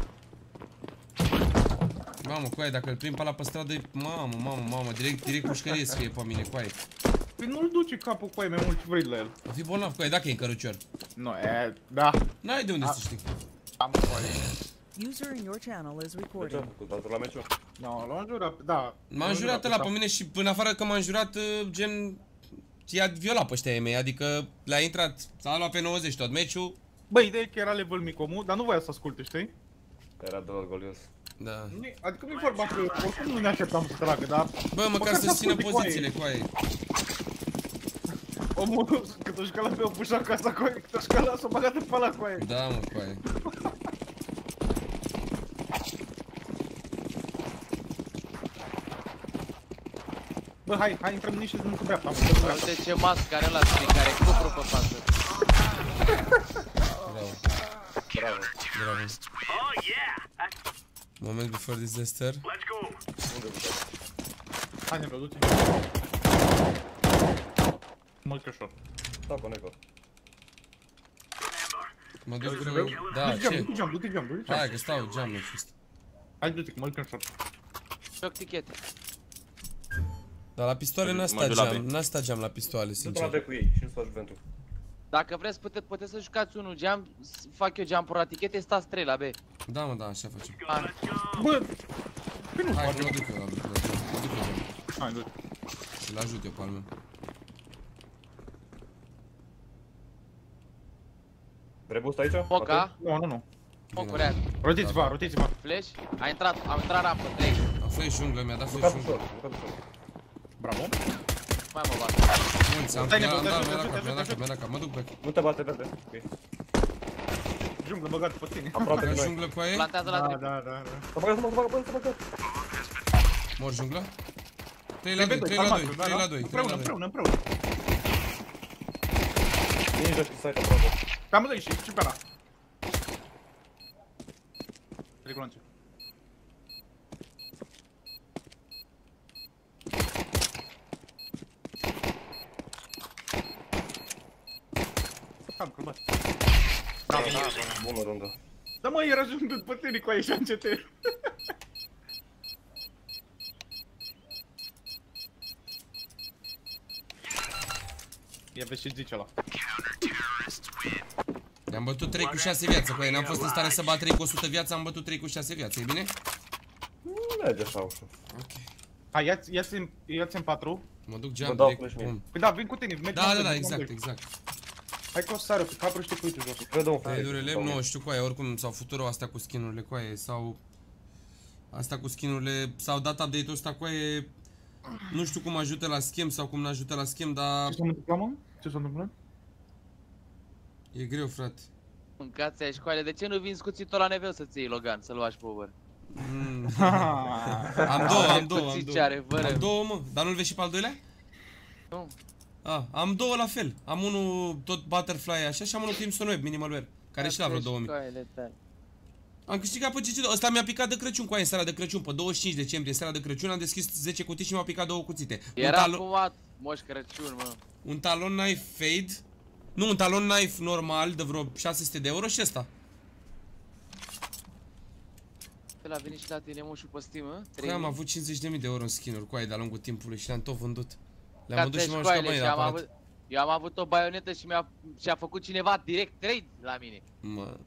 Mamă, cu aia, dacă îl prind pe ăla pe stradă, mamă, mamă, mamă, direct, direct pușcărie să fie pe mine cu aia. Păi nu-l duce capul cu aia mai mult ce vrei la el. O fi bolnav cu aia, dacă e în cărucior. Nu, e, da. N-ai de unde să știi. Am cu aia. User in your channel is recording. Cu la meciul? Nu, l-am jurat, da. M-a înjurat ăla pe mine și până afară că m-a înjurat, gen, i-a violat pe ăștia ei mei, adică le-a intrat, s-a luat pe nouăzeci tot meciul, Bă, ideea e că era level mic omul, dar nu voia să asculte, știi? Era de orgolios. Da. Adică nu-i vorba că oricum nu ne așteptam să tragă, dar... Bă, măcar să-și țină pozițiile cu aia. Omul, cât o șcala pe o pușa casa cu aia, cât o șcala s-o băgat în pala cu aia. Da, mă, cu aia. Bă, hai, hai, intrăm în niște din cu dreapta. Uite ce mască are ăla, care e cupru pe față. Bravo. Bravo. Bravo. Moment before disaster. Unde duceți? Hai, ne ducem. Mult cășor. Da, pe Neco. Mă duc greu. Da, ce? Du-te geam, du-te geam, du-te geam. Hai că stau geamul acesta. Hai, du-te, că mă cășor. Joc tichete. Dar la pistoale n-a stat geam, n-a stat geam la pistoale, sincer. sincer. Du-te cu ei și nu-ți faci ventul. Dacă vreți, pute, puteți să jucați unul geam, fac eu geam-uri la tichete, stați trei la B. Da, mă, da, așa facem. Bă, pe nu hai, mă duc eu la B, mă duc eu geam. Hai, du-te. Și-l ajut eu pe al meu. Vrei boost aici? Foca? Nu, nu, nu. Foc reac. Rotiți-vă, rotiți-vă. Flash? A intrat, a intrat rampă, trei. A făit junglă, mi-a dat făit junglă. Bravo. Mai mă bat. Mulți, am dat, mi-a dat cap, mi-a dat cap, mi-a dat cap, mă duc back. Nu te bate verde. Junglă băgat pe tine. Aproape de noi. Junglă cu aia? Plantează la drept. Da, da, da. Să băgat, să băgat, să băgat. Mor junglă? trei la doi, trei la doi, trei la doi. Împreună, împreună, împreună. Ninja și site aproape. Pe amândoi și și pe ăla. Regulanțe. Cam crăbat. Da, bună rundă. Da, mă, era juntând pe tine cu aia și încete. Ia vezi ce zice ăla. I-am bătut trei cu șase viață cu aia, n-am fost în stare să bat trei cu o sută viață, am bătut trei cu șase viață, e bine? Nu merge așa ușor. Ok. Hai, ia-ți ia-ți ia-ți în patru. Mă duc geam direct, bum. Păi da, vin cu tine, mergi. Da, da, da, exact, exact. Hai că o să sară, pe capul și te uite jos. Cred un Trei durele, nu știu cu aia, oricum s-au făcut rău astea cu skin-urile cu aia, sau... Asta cu skin-urile, s-au dat update-ul ăsta cu aia, nu știu cum ajută la schem sau cum n-ajută la schem, dar... Ce s-a întâmplat, mă? Ce s-a întâmplat? E greu, frate. Mâncați aia școale, de ce nu vinzi cuțitul la neveu să-ți iei Logan, să-l lași pe Uber? Mm. Am două, am două, am două. Am două, mă, dar nu-l vezi și pe al doilea? Nu. Ah, am două la fel. Am unul tot butterfly așa și am unul Crimson Web, minimal wear, care și la vreo două mii. Am câștigat pe G C. Ăsta mi-a picat de Crăciun cu aia în seara de Crăciun, pe douăzeci și cinci decembrie, seara de Crăciun, am deschis zece cutii și mi-au picat două cuțite. Era fumat, Moș Crăciun, mă. Un talon knife fade. Nu, un talon knife normal de vreo șase sute de euro și ăsta. El a venit și la tine moșul pe Steam, mă? Păi am avut cincizeci de mii de euro în skin-uri cu aia de-a lungul timpului și le-am tot vândut. Le-am Ca vândut și te m-am școale, jucat banii și de am aparat. avut, eu am avut o baionetă și mi-a și a făcut cineva direct trade la mine. Mă.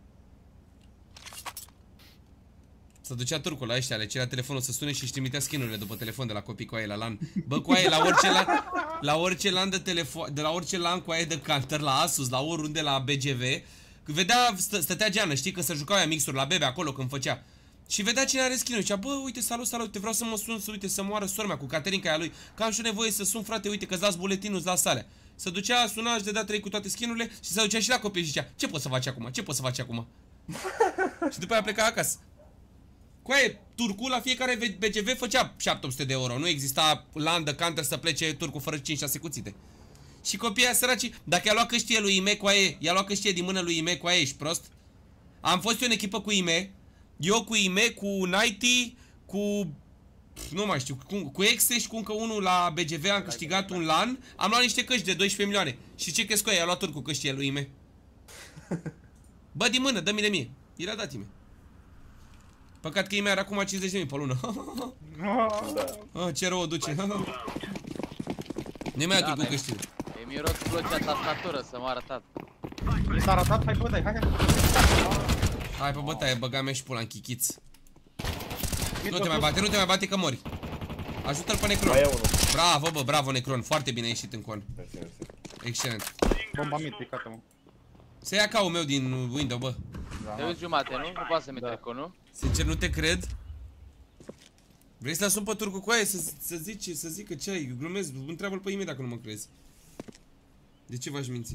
Să ducea turcul la ăștia, le cerea telefonul să sune și își trimitea skin-urile după telefon de la copii cu aia la LAN. Bă, cu aia la orice LAN, la orice LAN de telefon, de la orice LAN cu aia de Counter, la Asus, la oriunde, la B G V, vedea, stă, stătea geană, știi, că se jucau aia mixuri la bebe acolo când făcea. Și vedea cine are skin-ul, zicea, bă, uite, salut, salut, te vreau să mă sun, să uite, să moară sora mea cu Caterinca aia lui, că am și nevoie să sun, frate, uite, că-ți dați buletinul, îți dați salea. Se ducea, suna, își dădea trei cu toate skin-urile și se ducea și la copii și zicea, ce poți să faci acum, ce poți să faci acum? Și după aia pleca acasă. Cu aia, turcul la fiecare B G V făcea șapte sute de euro, nu exista LAN de Counter să plece turcul fără cinci șase cuțite. Și copiii aia săraci, dacă i-a luat căștie lui Ime cu aia, i-a luat căștie din mână lui Ime cu aia, ești prost? Am fost eu în echipă cu Ime, eu cu Ime, cu Nighty, cu... nu mai știu, cu, cu Exe și cu încă unul la B G V, am câștigat un LAN, am luat niște căști de doisprezece milioane. Și ce crezi cu aia, i-a luat turcul căștie lui Ime? Bă, din mână, dă-mi de mie, i l-a dat Ime. Păcat că Ime are acum cincizeci de mii pe lună. Ah, ce rău o duce. Nu-i mai atunci cu câștile. E miros blocea tastatură să mă arătat. Mi s-a arătat, hai pe bătaie, hai, hai. Hai pe bătaie, băga mea și pula în chichiț. Nu te mai bate, nu te mai bate că mori. Ajută-l pe Necron. Bravo, bă, bravo Necron, foarte bine ai ieșit în con. Excelent. Bomba mid picată, mă. Se ia caul meu din window, bă. Te uiți jumate, nu? Nu poate să mi trecut, nu? Sincer, nu te cred. Vrei să sun pe turcu cu aia să, să zici, să zică ce ai, glumesc, întreabă-l pe imediat dacă nu mă crezi. De ce v-aș minți?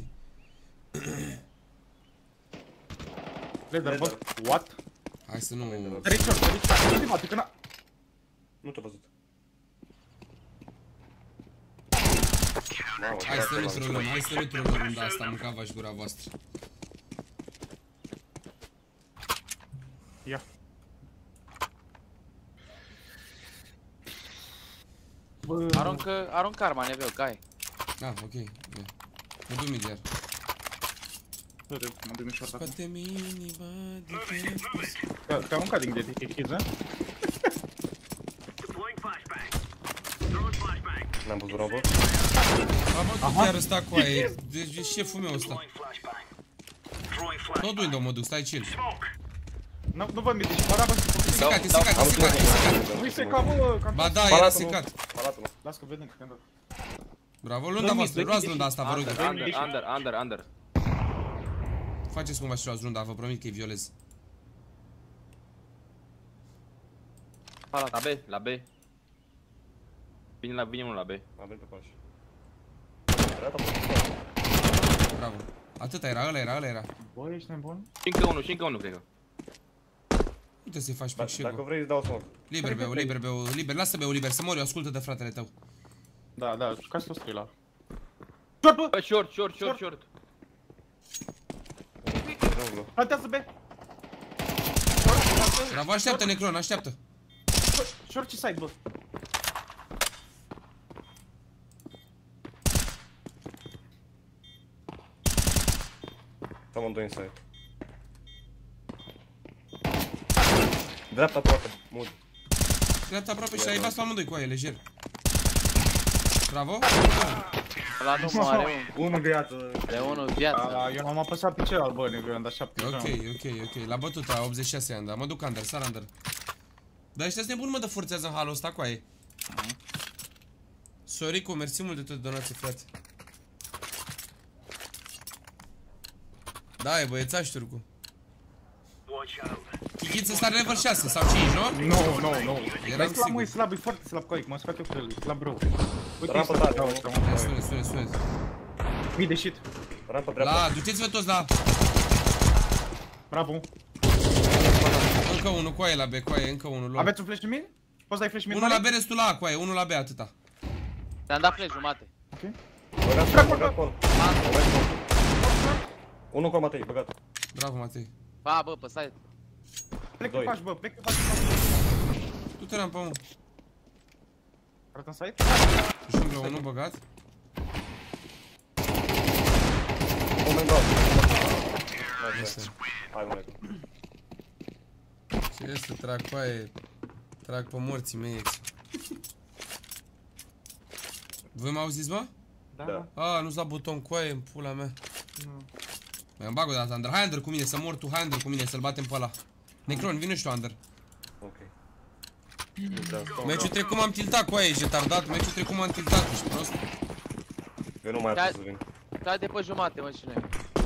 Laser, bă, what? Hai să nu... Trei short, trei short, nu te bate, că n-a... Nu te-a văzut. Hai să nu trolăm, hai să nu trolăm runda asta, mâncava-și gura voastră. Ia. Bă. Aruncă, aruncă arma, neveu, cai. Ah, ok, ia. Mă duc mid iar. Mă duc mid short acum. Scoate-mi inima de Te-a aruncat din de kids, a? N-am văzut robă. Am bătut chiar ăsta cu aia, deci e șeful meu ăsta. Tot window mă duc, stai chill. Nu văd mid, deci bă, E secat, e secat, e secat, e secat. Nu-i secat, bă, ba da, era secat. Las că vedem că te-am dat. Bravo, lunda voastră, luați lunda asta, vă rog. Under, under, under, under. Faceți cumva și luați lunda, vă promit că-i violez. La B, la B. Vine la vine unul la B. Am venit pe pași. Bravo. Atâta era, ăla era, ăla era. Bă, ești nebun? Și încă unul, și încă unul, cred că. Uite să-i faci pic și Dacă vrei îți dau smoke. Liber, Beu, liber, Beu, liber, lasă Beu, liber, să mori, ascultă de fratele tău. Da, da, ca să o strui la. Short, bă! Short, short, short, short. Plantează B. Bravo, așteaptă, Necron, așteaptă. Short și side, bă. Am doi inside. Dreapta aproape, mult. Dreapta aproape și ai bas pe amândoi cu aia, lejer. Bravo. Ăla nu moare, unul viață. De unul viață. Eu m-am apăsat pe celălalt, bă, eu am dat șapte. Ok, ok, ok. La bătuta, optzeci și șase ani, dar mă duc under, sar under. Dar ăștia-s nebun, mă, de forțează în halul ăsta cu aia. Sorico, mersi mult de tot donații, frate. Da, e băiețaș, turcu. Chichiță star level șase sau cinci, nu? Nu, nu, nu. Eram sigur. sigur. E slab, e foarte slab coic, m-am scat eu cu el, slab rău. Rampă tare. Sune, sune, sune. Mid de shit. Rampă dreapta. La, duceți-vă toți la... Bravo. Încă unul, cu aia la B, cu aia, încă unul. luăm. Aveți un flash în mid? Poți dai flash în mid? Unul la B, restul la A, cu aia, unul la B, atâta. Te-am dat flash jumate. Ok. Băgat, băgat col. Unul col, Matei, băgat. Bravo, Matei. Ba, bă, pe site. Plec pe pași, bă, plec pe pași. Du-te rampa, mă. Arată în site? Junglă, unul băgat. Moment dat. Hai, mă, Ce este, trag cu aia, trag pe morții mei ex. Voi m-auziți, bă? Da. A, nu-ți la buton cu aia în pula mea. Nu. Mai îmi bag o dată under. Hai under cu mine, să mor tu, hai under cu mine, să-l batem pe ăla. Necron, vine și tu under. Ok. Meciul trecut m-am tiltat cu aia, ești retardat. Meciul trecut m-am tiltat, ești prost. Eu nu mai am să vin. Stai de pe jumate, mă, și noi.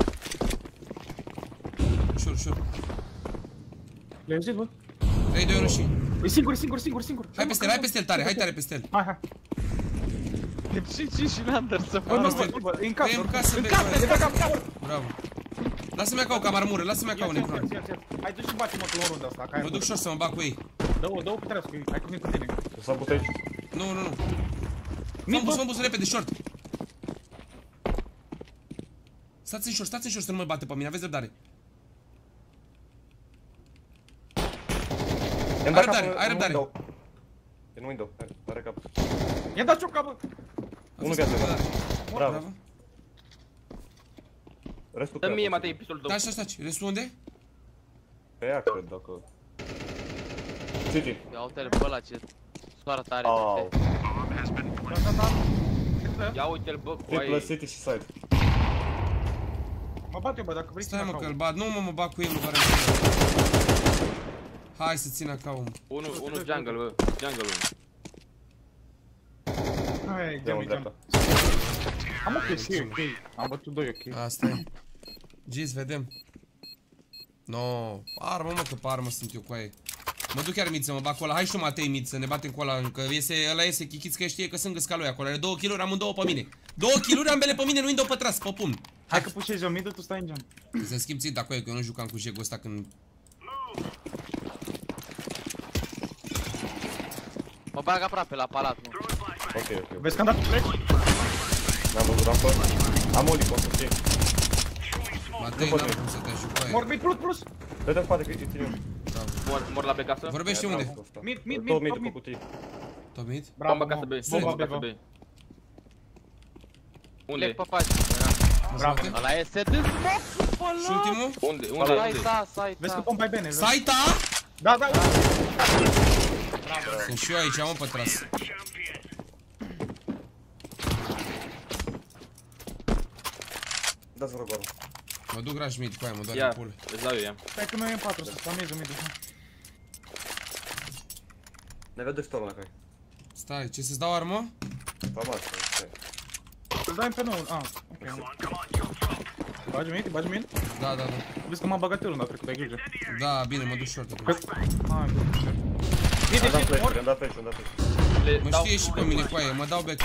Ușor, ușor. Le-ai auzit, bă? trei, doi, unu și... E singur, e singur, e singur, e singur. Hai peste el, hai peste el tare, hai tare peste el. Hai, hai. Și cinci și în under să Bă, nu, bă, bă, e în casă. E în casă, În bă, casă, bă. e în casă. Bravo. Lasă-mi acau ca marmură, lasă-mi acau, Necron. Hai, du-și și bate-mă cu lorul ăsta. Mă duc short să mă bag cu ei. Dă-o, dă-o pe trească, hai cu mine cu tine. O să buteci. Nu, nu, nu. Fă-mi bus, fă-mi bus repede, short. Stați în short, stați în short să nu mă bate pe mine, aveți răbdare. Ai răbdare, ai răbdare. E în window, are cap. I-am dat cioca, bă. Unul viață, bravo. Restul Dă-mi mie, Matei, pistolul tău. Da, stai, stai, restul unde? Pe ea, cred, dacă... City. Ia uite-l pe ăla, ce soară tare. Au. Ia uite-l, bă, cu Triple aia. City și side. Mă bat eu, bă, dacă vrei să Stai, mă, că-l bat. Nu, mă, mă bag cu el, nu vă hai să țin acau. Unul, unul jungle, bă, jungle-ul. Hai, geam, geam. Am ok, și ok. Am bătut doi ok. Asta e. Giz, vedem. No, armă, mă, că pe armă sunt eu cu aia. Mă duc chiar miță, mă bag cu ăla. Hai și tu, Matei, miță, ne batem cu ăla. Că iese, ăla iese chichiț că știe că sunt găsca lui acolo. Are două kill-uri, amândouă pe mine. Două kill-uri, ambele pe mine, nu-i dau pe tras, pe pumn. Hai că pușezi o midă, tu stai în geam. Să schimb ținta cu aia, că eu nu jucam cu jegul ăsta când... Mă bag aproape la palat, nu. Ok, ok. Vezi că am dat pleci? N-am văzut rampă. Am oli, poți să fie. Matei, n-am cum să te ajut cu aia. Mor, mid, plus, plus! Dă-te în spate, că e ține. Mor, mor la B casă. Vorbește unde? Mid, mid, Tot mid, mid top pe mid. cutii. Top mid? Bomba casă B. Bomba Bomba B, casă bă. B. Unde? Lec pe pace. Bravo. Ăla e se dă Și ultimul? Unde? Unde? Sai ta, sai Vezi că ta. pompa e bine, vezi? Saita! Da, da, Sunt și eu aici, mă, pe tras. Dați-vă rog. Mă duc rush mid cu aia, mă doare Ia, în pulă. îți dau eu, ia. stai că mi-e patru, să spamezi mid. Ne vede storm la care. Stai, ce să-ți dau armă? Fama asta, stai. Îl dai pe nou, ah, ok. Bagi mid, bagi mid? Da, da, da. Vezi că m-am bagat eu luna trecut, ai grijă. Da, bine, mă duc short acum. Ah, bine. Mid, Am dat mid, flash, mor. am dat flash, am dat flash. Le Mă dau știe și pe mine cu aia, mă dau back.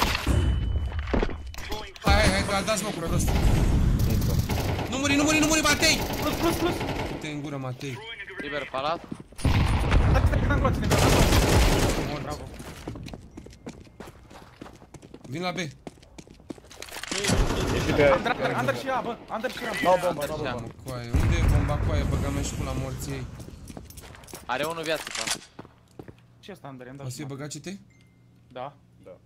Hai, hai, hai, dați mă cu rost. Nu muri, nu muri, nu muri, Matei! Plus, plus, plus! Te în gură, Matei. Liber palat. Stai, stai, că n-am gloață, ne Mort. Bravo. Vin la B. E și pe Under, under și A, bă, under și A. N-au bomba, n-au bomba. Mă, cu aia. Unde e bomba cu aia? Băga mea și pula morții ei. Are unul viață, pa. Ce asta under, i-am dat O să fie și băgat C T? Da. Da.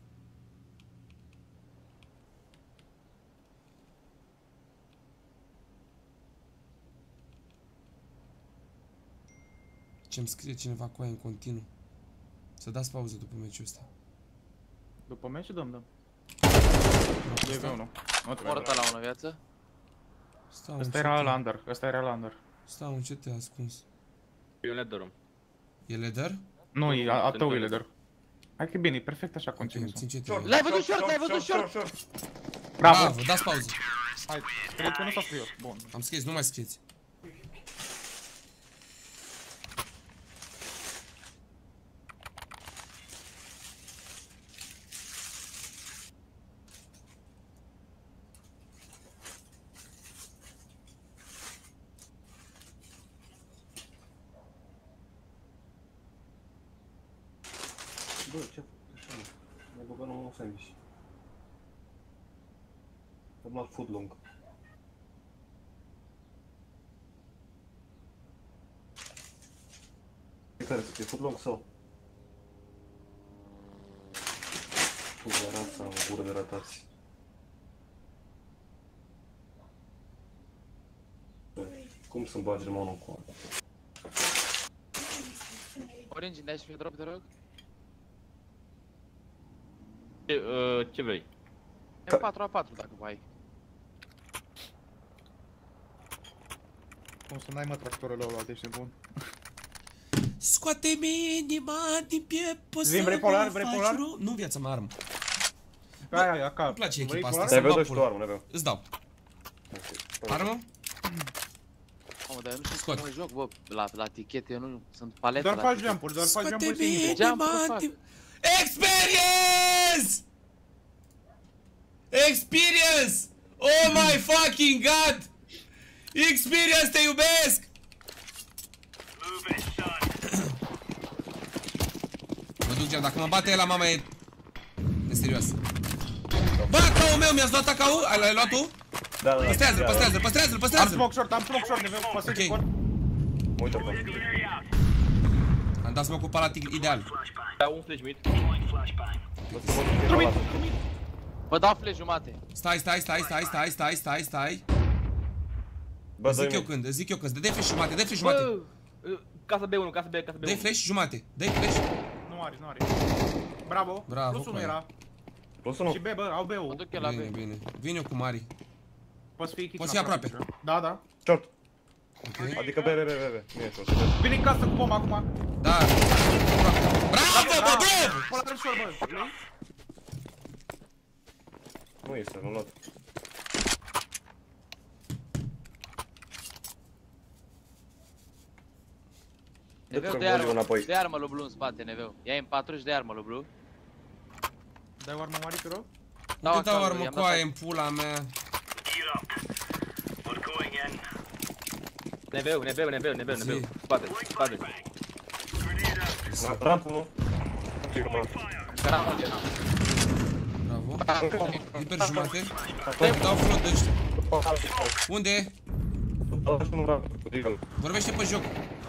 Ce-mi scrie cineva cu aia în continuu. Să dați pauză după meciul ăsta. După meci dăm, dăm. Asta- doi unu. Nu trebuie. Mortă la unul viață. Stau Ăsta în era C T. la under, ăsta era la under. Stau în C T ascuns. Eu le dărâm. E leader? Nu, e a, a tău e Sunt leader. Hai că e bine, e perfect așa, Ok, continuu. țin C T. L-ai văzut short, l-ai văzut short. Bravo! Bravo, dați pauză. Hai, cred că nu s-a scris. Bun. Am scris, nu mai scrieți. Bă, ce-a făcut așa, mă? Mi-a băgat numai un sandwich. Am luat footlong. Pe care să fie, footlong sau? Fugă rața, o gură de ratați. Bă, cum să-mi bagi numai unul cu ala? Orange, dai și drop, te rog. Ce, uh, ce vrei? E patru a patru dacă mai ai. Cum să n-ai mă tractorul ăla, deci e bun. Scoate-mi inima din piept, poți Vin, să vrei polar, mă vrei faci polar? rău. Nu, viața mă armă. Aia, aia, ca. Îmi place Vrei echipa asta, polar? să-mi Te-ai dau văzut și tu pula. armă, n-aveau. Îți dau. Armă? Mamă, dar eu nu știu Scot. cum mă joc, bă, la, la tichete, eu nu sunt palete Doar la faci tichete. jump-uri, doar faci jump-uri Scoate-mi singuri. Jump, inima ce fac? din... Experience! Experience! Oh my fucking god! Experience, te iubesc! Mă duc geam, dacă mă bate el la mama e... E serios. Bă, A K-ul meu, mi-ați luat A K-ul? L-ai luat tu? Da, da, da. Păstrează-l, păstrează-l, păstrează-l, Am păstrează-l! smoke short, am smoke short, ne vedem, pasă Ok. Uite acolo. Am dat smoke-ul palatic ideal. Da, un flash mid. Vă dau flash jumate. Stai, stai, stai, stai, stai, stai, stai, stai. Bă, Zic eu doi când, zic eu când, dă-i flash jumate, dă-i flash jumate. Bă, uh, casa B unu, casa B, casa B unu. Dă-i flash jumate, dă-i flash. Nu are, nu are. Bravo. Bravo, Plus unu coaie. era. Plus unu. Și B, bă, au Mă B-ul. duc eu la Bine, B. bine. Vin eu cu Mari. Poți fi kick Poți fi aproape. Da, da. Short. Ok. Adică B, B, B, B, B. Nu e short. Vine în casă cu bomba acum. Da. Bravo, bă, bă! Polar short, bă. Lei? Nu este, nu luat. Neveu, de armă, de armă lui Blue în spate, Neveu. Ia M patru și de armă lui Blue. Dai o armă mare, te rog? Nu te dau armă coaie în pula mea. Neveu, neveu, neveu, neveu, neveu. Spate, spate. Rampă, nu? Bravo. Hiper jumate. Dau flot de ăștia. Unde e? Vorbește pe joc.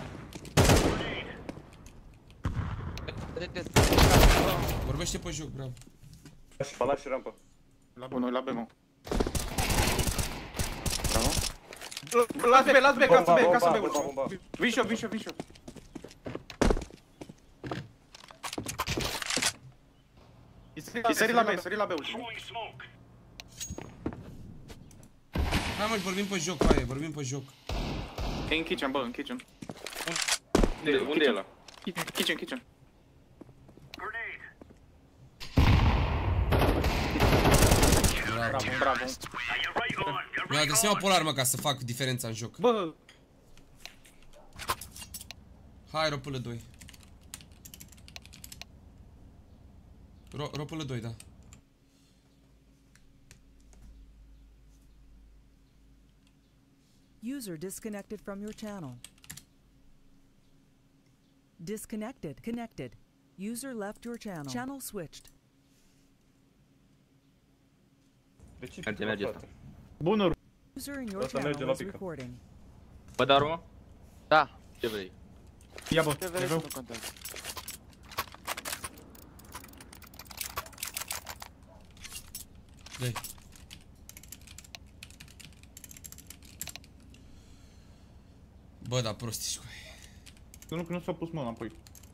Vorbește pe joc, bravo. Palaș și rampă. La bunul, la B, mă. Las B, las B, casă B, casă B. Vin și eu, vin și eu, vin și eu. E sărit la B, e sărit la B ultimul. Hai mă, vorbim pe joc, coaie, vorbim pe joc. E în kitchen, bă, în kitchen. Unde e ăla? Kitchen, kitchen. Bravo, bravo. Mi-a găsit o polarmă ca să fac diferența în joc. Bă! Hai, ro până doi. Ro, ro până doi, da. User disconnected from your channel. Disconnected. Connected. User left your channel. Channel switched. Merge, merge asta. Bună! User in your channel is recording. Bă, dar urmă? Da. Ce vrei? Ia bă, ce vrei să nu contează. Dai. Bă, da, prost ești cu aia. Nu, că nu s-a pus mă înapoi.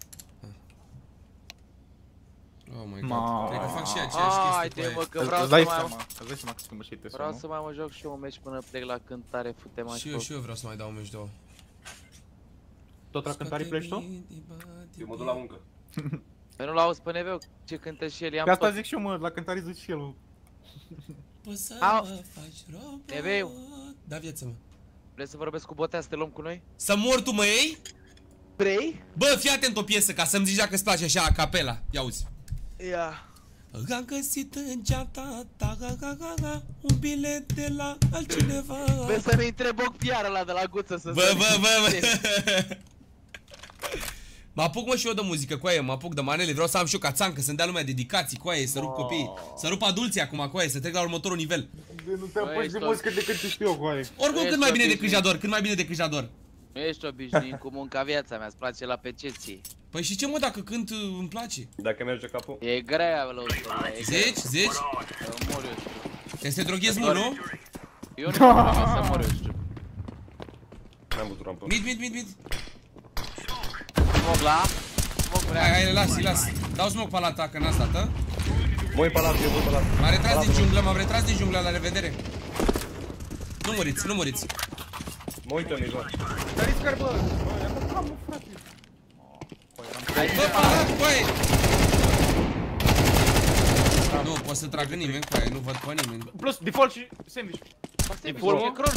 Oh my god, cred că fac și aceeași chestie. Haide mă, că vreau să mai... Îți dai seama că schimbă și te Vreau să mai mă joc și eu un meci până plec la cântare, fute-mă. Și eu, și eu vreau să mai dau un meci două. Tot la cântare pleci tu? Eu mă duc la muncă. Păi nu l-auzi pe Neveu, ce cântă și el, i-am Că asta tot. zic și eu mă, la cântare zic și el. Au! Neveu! Da, viață, mă. Vrei să vorbesc cu Botea să te luăm cu noi? Să mor tu, mă, ei? Vrei? Bă, fii atent o piesă ca să-mi zici dacă îți place așa a capela. Ia auzi. Ia. Am găsit în geanta ta, ga, ga, ga, ga, un bilet de la altcineva. Bă, să ne întreb o piară ăla de la guță să Bă, bă, bă, bă. Mă apuc mă și eu de muzică, coaie, mă apuc de manele, vreau să am și eu ca țancă, să-mi dea lumea dedicații, coaie, să rup copiii, să rup adulții acum, coaie, să trec la următorul nivel. Nu te apuci de muzică decât știu eu, coaie. Oricum, cât mai bine decât Jador, cât mai bine decât Jador. Nu ești obișnuit cu munca viața mea, îți place la peceții. Păi și ce mă, dacă cânt îmi place? Dacă merge capul? E grea, lăuță, e grea. Zici? Zici? Mor eu știu. Te să te droghez mult, nu? Eu nu știu să mor eu știu. N-am văzut rampă. Mid, mid, mid, mid. Smoke la. Hai, hai, las-i, las. Dau smoke pe la ta, că n-a stat, a? Mă uit pe lat, eu mă uit pe lat. M-a retras din junglă, m-am retras din junglă, la revedere. Nu muriți, nu muriți. Mă uit în mijloc. Dar e scar, bă! Bă, i-am dat ramă, frate! Bă, palat, băi! Nu, pot să tragă nimeni cu aia, nu văd pe nimeni. Plus, default și sandwich. Default, e cron.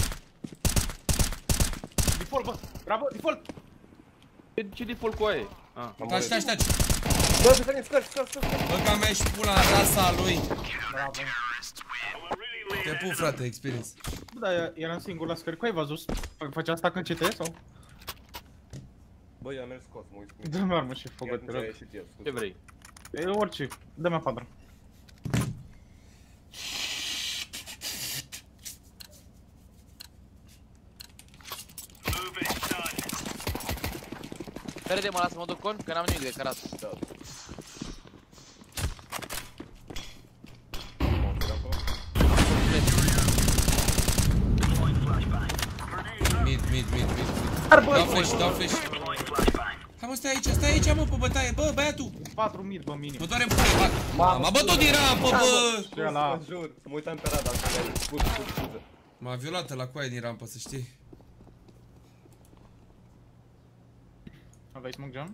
Default, bă! Bravo, default! Ce default cu aia? Taci, taci, taci. Bă, să venim, scări, scări, scări. Bă, că mea și pula în rasa lui. Bravo. Te pup, frate, experience. Bă, da, eram singur la scări. Cu ai văzut? Făcea asta când C T sau? Bă, eu am mers scos, mă uit. Dă-mi armă și făcă, te rog. Ce vrei? E orice. Dă-mi apadră. Verde, mă lasă mă duc con, că n-am nimic de carat. Mid, mid, mid, mid. Dau flash, dau flash. Hai mă, stai aici, stai aici, mă, pe bătaie, bă, băiatul. patru mid, bă, minim. Mă doare-mi pune, bat. M-a bătut din rampă, bă. Mă jur, mă uitam pe radar, scuze, scuze, scuze. M-a violat la coaie din rampă, să știi. Aveai smoke jam?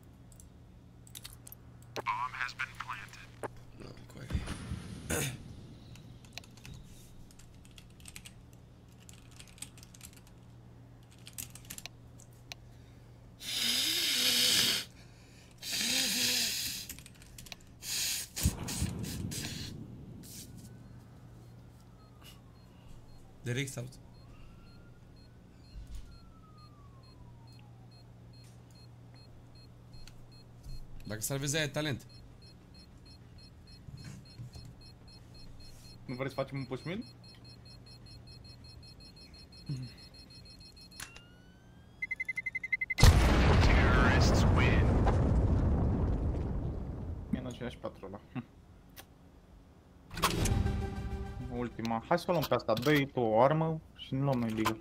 Nu, coaie. Direct sau? Dacă salvezi aia e talent. Nu vreți să facem un push mid? E în aceeași patrulă. Ultima. Hai să o luăm pe asta. Dă-i tu o armă și nu luăm noi legal.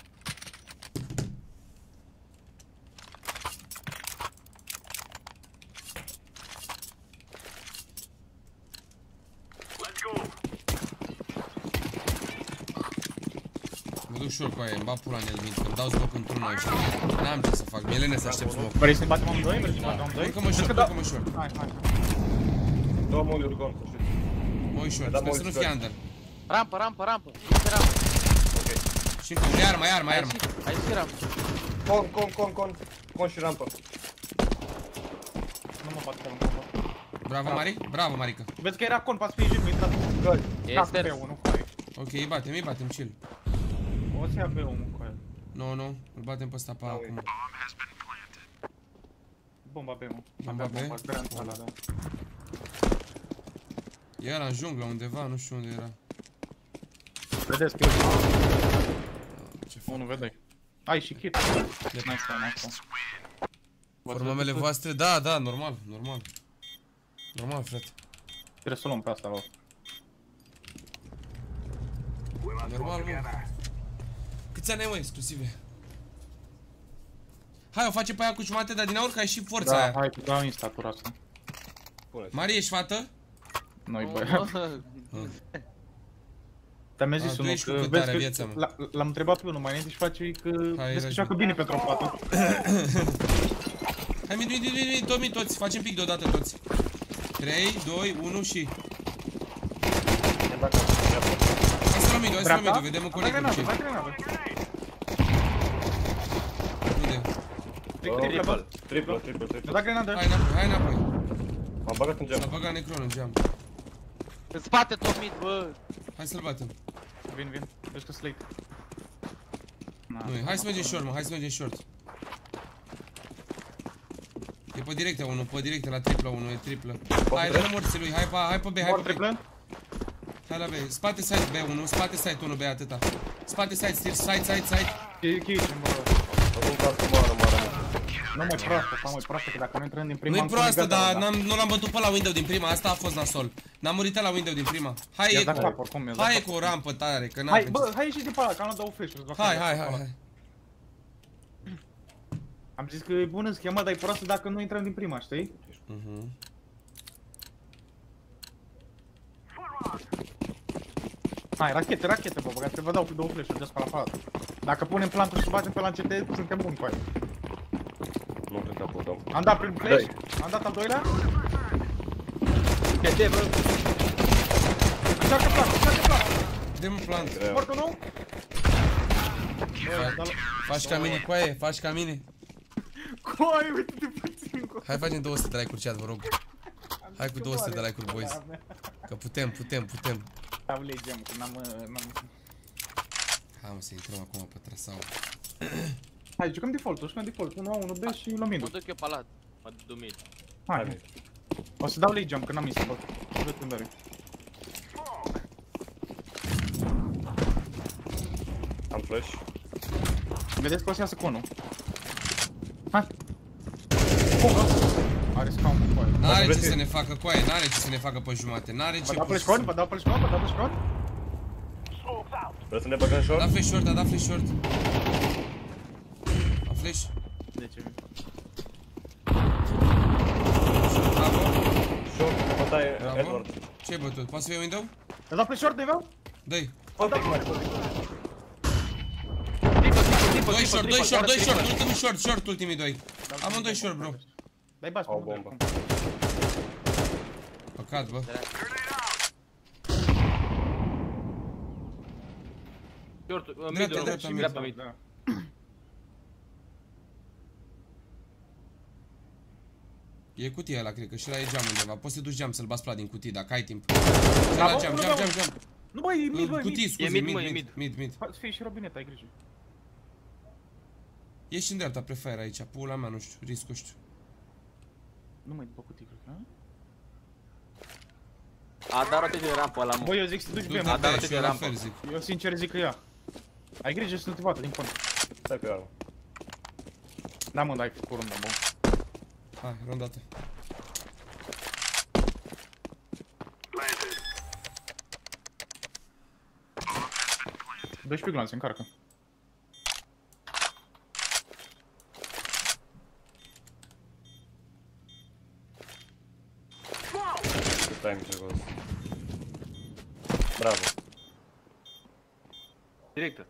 Mă duc și eu cu aia, îmi bag pula în el mid, că-mi dau smoke într-una și n-am ce să fac, mi-e lene să aștept smoke. Vrei să-i batem amândoi? Vrei să-i batem amândoi? Urcă-mă short, urcă-mă short. Hai, hai. Două moluri gol, să știți. Mă uit short, sper să nu fie under. Rampă, rampă, rampă. Este rampă. Și încă, e arma, e arma, e arma. Hai și rampă. Con, con, con, con. Con și rampă. Nu mă bat pe un combo. Bravo, Mari, bravo, Marica. Vezi că era con, poate fi jit, mi-a intrat un gol. Este. Ok, îi batem, îi batem, chill. O să ia B unu cu el. Nu, nu, îl batem pe ăsta pe acum. Bomba B, mă. Bomba B? E ăla în junglă undeva, nu știu unde era. Vedeți că unul vede. Ai și kit. Nice, nice. Formamele voastre? Da, da, normal, normal. Normal, frate. Trebuie să o luăm pe asta, bă. Normal, mă. Câți ani ai, mă, exclusive? Hai, o face pe aia cu jumate, dar din aur, că ai și forța da, aia. hai, dau instatura asta. Mari, ești fată? Noi, băiat. Dar mi-a zis unul că, vezi că l-am întrebat pe unul mai înainte și face că vezi că joacă bine pentru o fată. Hai, mid, mid, mid, mid, tot mid, toți, facem pic deodată toți. trei, doi, unu și... Hai să luăm mid-ul, hai să luăm mid-ul, vedem în conectul ce. Unde? Triplă, triplă, triplă, triplă. Da grenadă. Hai înapoi, hai înapoi. M-am băgat în geam. S-a băgat necron în geam. În spate tot mid, bă. Hai să-l batem. Vin, vin. Vezi că slate. Nu, hai să mergem short, mă, hai să mergem short. E pe directe unu, pe directe la triplă unu, e triplă. Hai, dă-l morții lui, hai pe, hai pe B, hai pe B. Hai la B, spate side B unu, spate side unu B, atâta. Spate side, side, side, side, side. E kitchen, bă. Acum cască moară, moară. Nu mai proastă, sau mai proastă, că dacă nu intrăm din prima... Nu-i proastă, dar nu l-am bătut pe la window din prima, asta a fost nasol. N-am murit la window din prima. Hai eco, hai eco, rampă tare, că n-am... Hai, bă, hai ieși din pe ăla, că am luat două flash-uri. Hai, hai, hai, hai. Am zis că e bună schema, dar e proastă dacă nu intrăm din prima, știi? Mhm. Hai, rachete, rachete, bă, băgați, vă dau cu două flash-uri de spala palat. Dacă punem plantul și bagem pe la C T, suntem buni cu aia. Nu cred că putem. Am dat prin flash, am dat al doilea. C T, bă. Încearcă plant, încearcă plant. Dă-mi plant. Mortul nou? Faci ca mine, coaie, faci ca mine. Coaie, uite-te puțin. Hai facem două sute de like-uri chat, vă rog. Hai cu două sute de like-uri, boys. Că putem, putem, putem. Am legem, că n-am... Hai mă să intrăm acum pe trasau. Hai, jucăm default-ul, jucăm default, unu A, unu B și luăm mid-ul. Mă duc eu pe lat. Mă duc mid. Hai, o să dau late jump, că n-am mis, bă. Văd când are. Am flash. Vedeți că o să iasă conul. Hai! Fugă! Are spawn cu coaie. N-are ce să ne facă coaie, n-are ce să ne facă pe jumate, n-are ce... Vă dau flash con, vă dau flash con, vă dau flash con? Vreți să ne băgăm short? Da flash short, da, da flash short. A flash. zece mi Bravo. Short, bătaie, Bravo. Edward. Ce-ai bătut? Poți să fie window? Vă dau flash short, Devel? Dă-i. Doi short, doi short, doi short, ultimii short, short, ultimii doi. Amândoi short, bro. Dai bași, o bombă. Păcat, bă. Short, mid, Dreapta, dreapta, mid. dreapta, mid. E cutia ăla, cred că și ăla e geam undeva. Poți să te duci geam să-l bați plat din cutii, dacă ai timp. La geam, geam, geam, geam. Nu bă, e mid, bă, e Cutii, mid. scuze, mid, mid, mid, mid. Să fie și robineta, ai grijă. Ești în dreapta, prefer aici, pula mea, nu știu, riscul știu. Nu mai după cutii, cred că, A dat rotate de rampă ăla, mă. bă, eu zic să te duci bine, A mă. dat rotate de rampă. Eu sincer zic că ia. Ai grijă să nu te bată din pont. Stai pe armă. Da, mă, dai cu runda, bun. Hai, rondată. doisprezece glanțe, încarcă. Stai mici acolo. Bravo. Directă.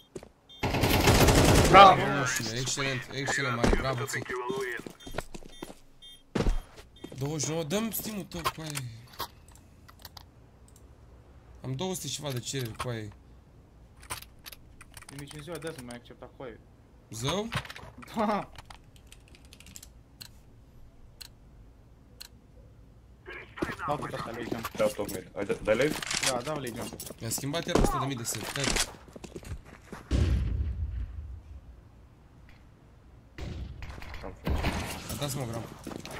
Bravo, moșule, excelent, excelent, mare, bravo ție. douăzeci și nouă, dă-mi Steam-ul tău, coaie. Am două sute ceva de cereri, coaie. Nici în ziua de azi nu mai accepta coaie. Zău? Da. Dau tot asta, lei jump. Dau top mid. Ai dai lei? Da, dau lei jump. Mi-a schimbat iar o sută de mii de set, stai. Am flash. A dat smoke ramp.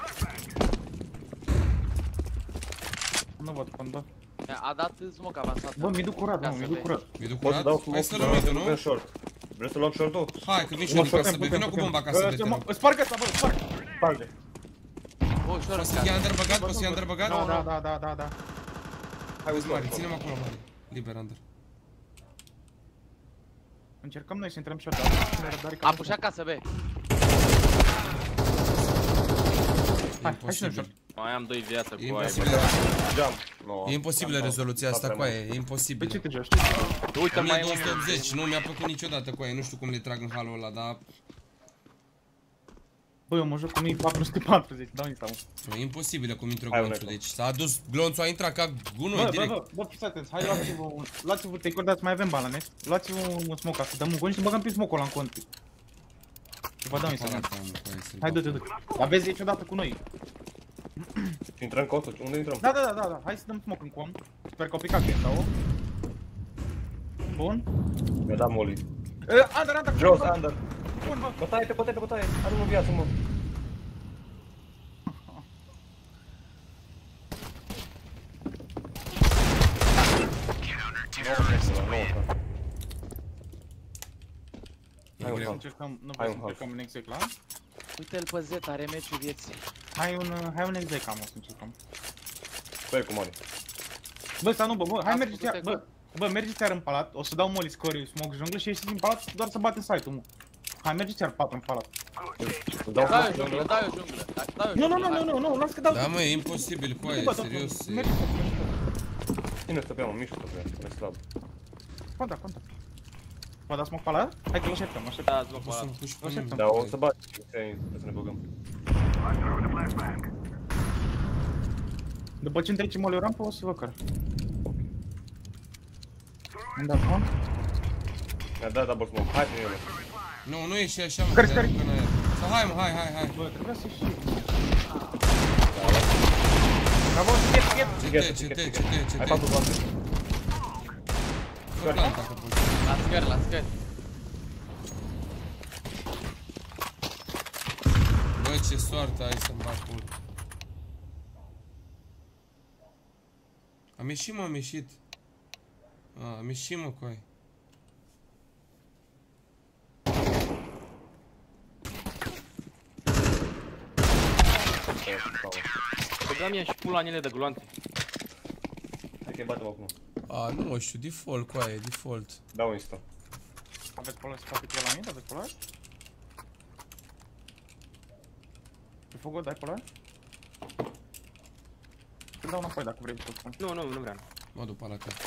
Nu văd până, bă. A dat smoke avansat. Bă, mi duc curat, mă, mi duc curat. Mi duc Pot să curat? dau Hai smoke, să dar luăm să mid-ul, duc în nu? short. Vrei să luăm short-ul? Hai, că vin și eu din casă, bă, vină cu bomba acasă, bă, te rog. Spargă asta, bă, spargă! Sparge. O, ușor Poți să fie under băgat, poți să fie under băgat? Da, da, da, da, da, da. Hai, uzi, Mare, ține-mă acolo, mare. Liber under. Încercăm noi să intrăm short. A pușat casă, bă. Hai, hai și noi short. Mai am doi viață E cu aia. imposibil. Jump. E imposibilă rezoluția asta, coaie, e Pe imposibil. ce te joci? Uite, mai două sute optzeci, nu mi-a plăcut niciodată, coaie, nu știu cum le trag în halul ăla, dar... Bă, eu mă joc cu o mie patru sute patruzeci, dau insta, mă. E imposibilă cum intră Hai, glonțul, unecă. deci s-a adus glonțul, a intrat ca gunoi Bă, direct. bă, bă, bă, fiți atenți, hai luați-vă un... Luați-vă, te acordați, mai avem bani la net. Luați-vă un smoke asta, dăm un gun și băgăm prin smoke-ul ăla în cont. Și vă dau insta, mă. Hai, du-te, du-te. Dar vezi aici odată cu noi. Intrăm costul, unde intrăm? Da, da, da, da, da, hai să dăm smoke în con. Sper că au picat pe sau. Bun. Mi-a dat molly. Uh, under, under, Jos, under. Bun, bă. Bătaie, bătaie, bătaie. Are unul viață, mă. Hai un Nu half. încercăm, nu Hai vreau să un half. încercăm un exec la. Uite-l pe Z, are meciul vieții. Hai un, hai un exec, am o să încercăm. Stai cu mare. Bă, sau nu, bă, bă, hai Ați mergeți, făcut bă, bă, mergeți iar în palat, o să dau molly, scoriu, smoke, jungle și ieșiți din palat doar să batem site-ul, mă. Hai, mergeți iar patru în palat. Dau Dau eu smoke, junglă, dau eu junglă. Dau eu Nu, nu, junglă, nu, hai. nu, nu, nu, las că dau. Da, mă, e imposibil, coaie, Bă, da, serios. e- mergeți, mergeți. Cine stă pe amă? Mișu stă pe amă, mai slab. Contact, contact. Vă dați smoke palat? Hai că-l așteptăm, așteptăm. Da, smoke Poți să-mi ăla. puși pe Așteptăm. mine. Da, o să bagi, trebuie să ne băgăm. După ce întreci molly o rampă, o să vă căr. Îmi dat cont? Mi-a dat double smoke, hai prin ele. Nu, nu e și așa, mă, Scări, că scări. până aia. Sau hai, mă, hai, hai, hai. Bă, trebuia să ieși. Bravo, chet, chet. Ce te, ce te, ce te, ce Hai te. patru bani. Fă planta, că poți. La scări, la scări. Bă, ce soartă ai să-mi bag pur. Am ieșit, mă, am ieșit. A, am ieșit, mă, coi. Băga mie și pula în ele de gloanțe. Hai că-i batem acum. A, nu mă știu, default, coaie, default. Dau insta. Aveți polar spate cu la mine? Aveți polar? Pe fugă, dai polar? Te dau înapoi dacă vrei să spun. Nu, nu, nu vreau. Mă duc pe la cap.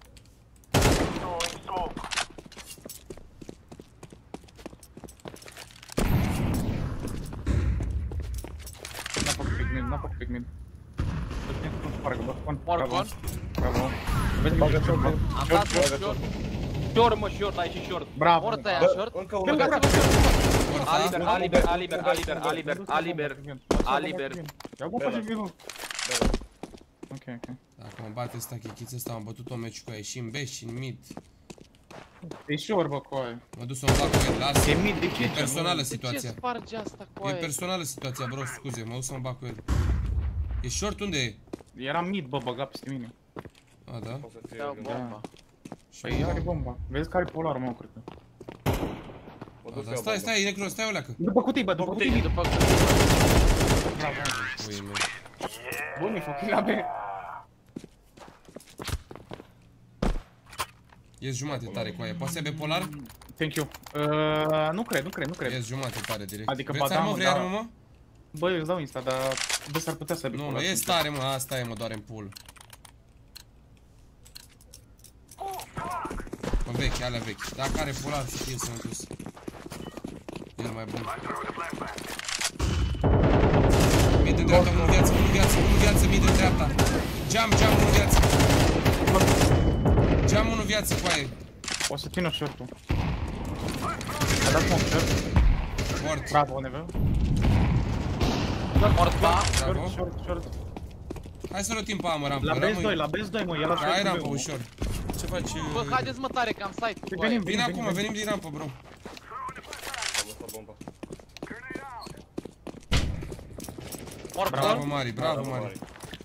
N-a făcut pic mid, n-a făcut pic mid. Parcă bă, con. Mor con. Bravo. Vezi că e short, bă. Am dat short, short. Short, mă, short, ai și short. Bravo. Mort aia, short. Încă unul. Băgați-vă short. Aliber, aliber, aliber, aliber, aliber, aliber, aliber, aliber. Ia bă, face vinul. Ok, ok. Dacă mă bate ăsta, chichiță ăsta, am bătut o meci cu ea, și în B și în mid. E sure, bă, cu aia. Mă duc să-mi fac cu el, lasă. E mid, de ce? E personală De ce situația. sparge asta cu E aia? personală situația, bro, scuze, mă duc să mă bag cu el. E short, unde e? Era mid, bă, băga peste mine. A, da? Dau bomba. Păi are bomba. Vezi că are polar, mă, cred că. A, da, stai, stai, e necro, stai o leacă. După cutii, bă, după cutii. După Bravo. Ui, mă. Bun, e făcut la B. Ies jumate tare cu aia, poate să aibă polar? Thank you. Uh, nu cred, nu cred, nu cred. Ies jumate tare direct. Adică, vreți ba, armă, da, vrei da. armă, mă? Bă, eu îți dau insta, dar bă, s-ar putea să aibă Nu, polar. nu, e tare, mă, asta e, mă, doare în pool. Mă, vechi, alea vechi. Dacă are polar, să fie sănătos. El mai bun. Mid în dreapta, unul viață, unul viață, unul viață, mid în dreapta. Geam, geam, unul viață. Geam, unul viață, coaie. O să țină short-ul. A dat mă short. Mort. Bravo, Nevel. Mort, ba. Bravo. Short, short, short. Hai să rotim pe amă, rampă. La B S doi, la B S doi, mă, ia la Hai short. rampă, ușor. Ce faci? Bă, haideți mă tare, că am site. Venim, Vin acum, venim din rampă, bro. Am lăsat bomba. Mort, Bravo, Mari, bravo, Mari.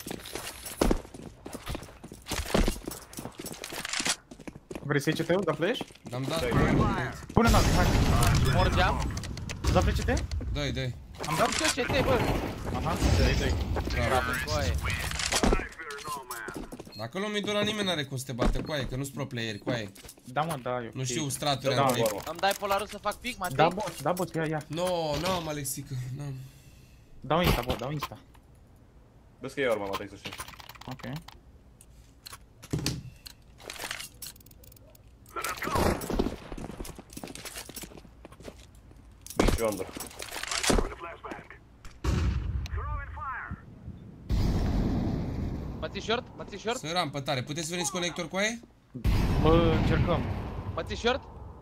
Vrei să iei C T-ul, da flash? Am dat. Pune n-alt, hai. Mort geam. Da flash C T? Dă-i, dă-i. Am dat? Ce C T, bă? Aha, dă-i, dă-i. Bravo, coaie. Dacă luăm midul ăla, nimeni n-are cum să te bată, coaie, că nu-s pro playeri, coaie. Da, mă, da, eu. Nu știu straturi Da, anti. Îmi dai polarul să fac pic, Matei? Da, boss, da, boss, ia, ia. No, n-am, Alexică, n-am. Dau insta, bă, dau insta. Vezi că e arma, Matei, să știi. Ok. Nici eu under. Mă ții short? Mă ții short? Sunt rampă tare, puteți să veniți conector cu aia? Bă, încercăm. Mă ții short?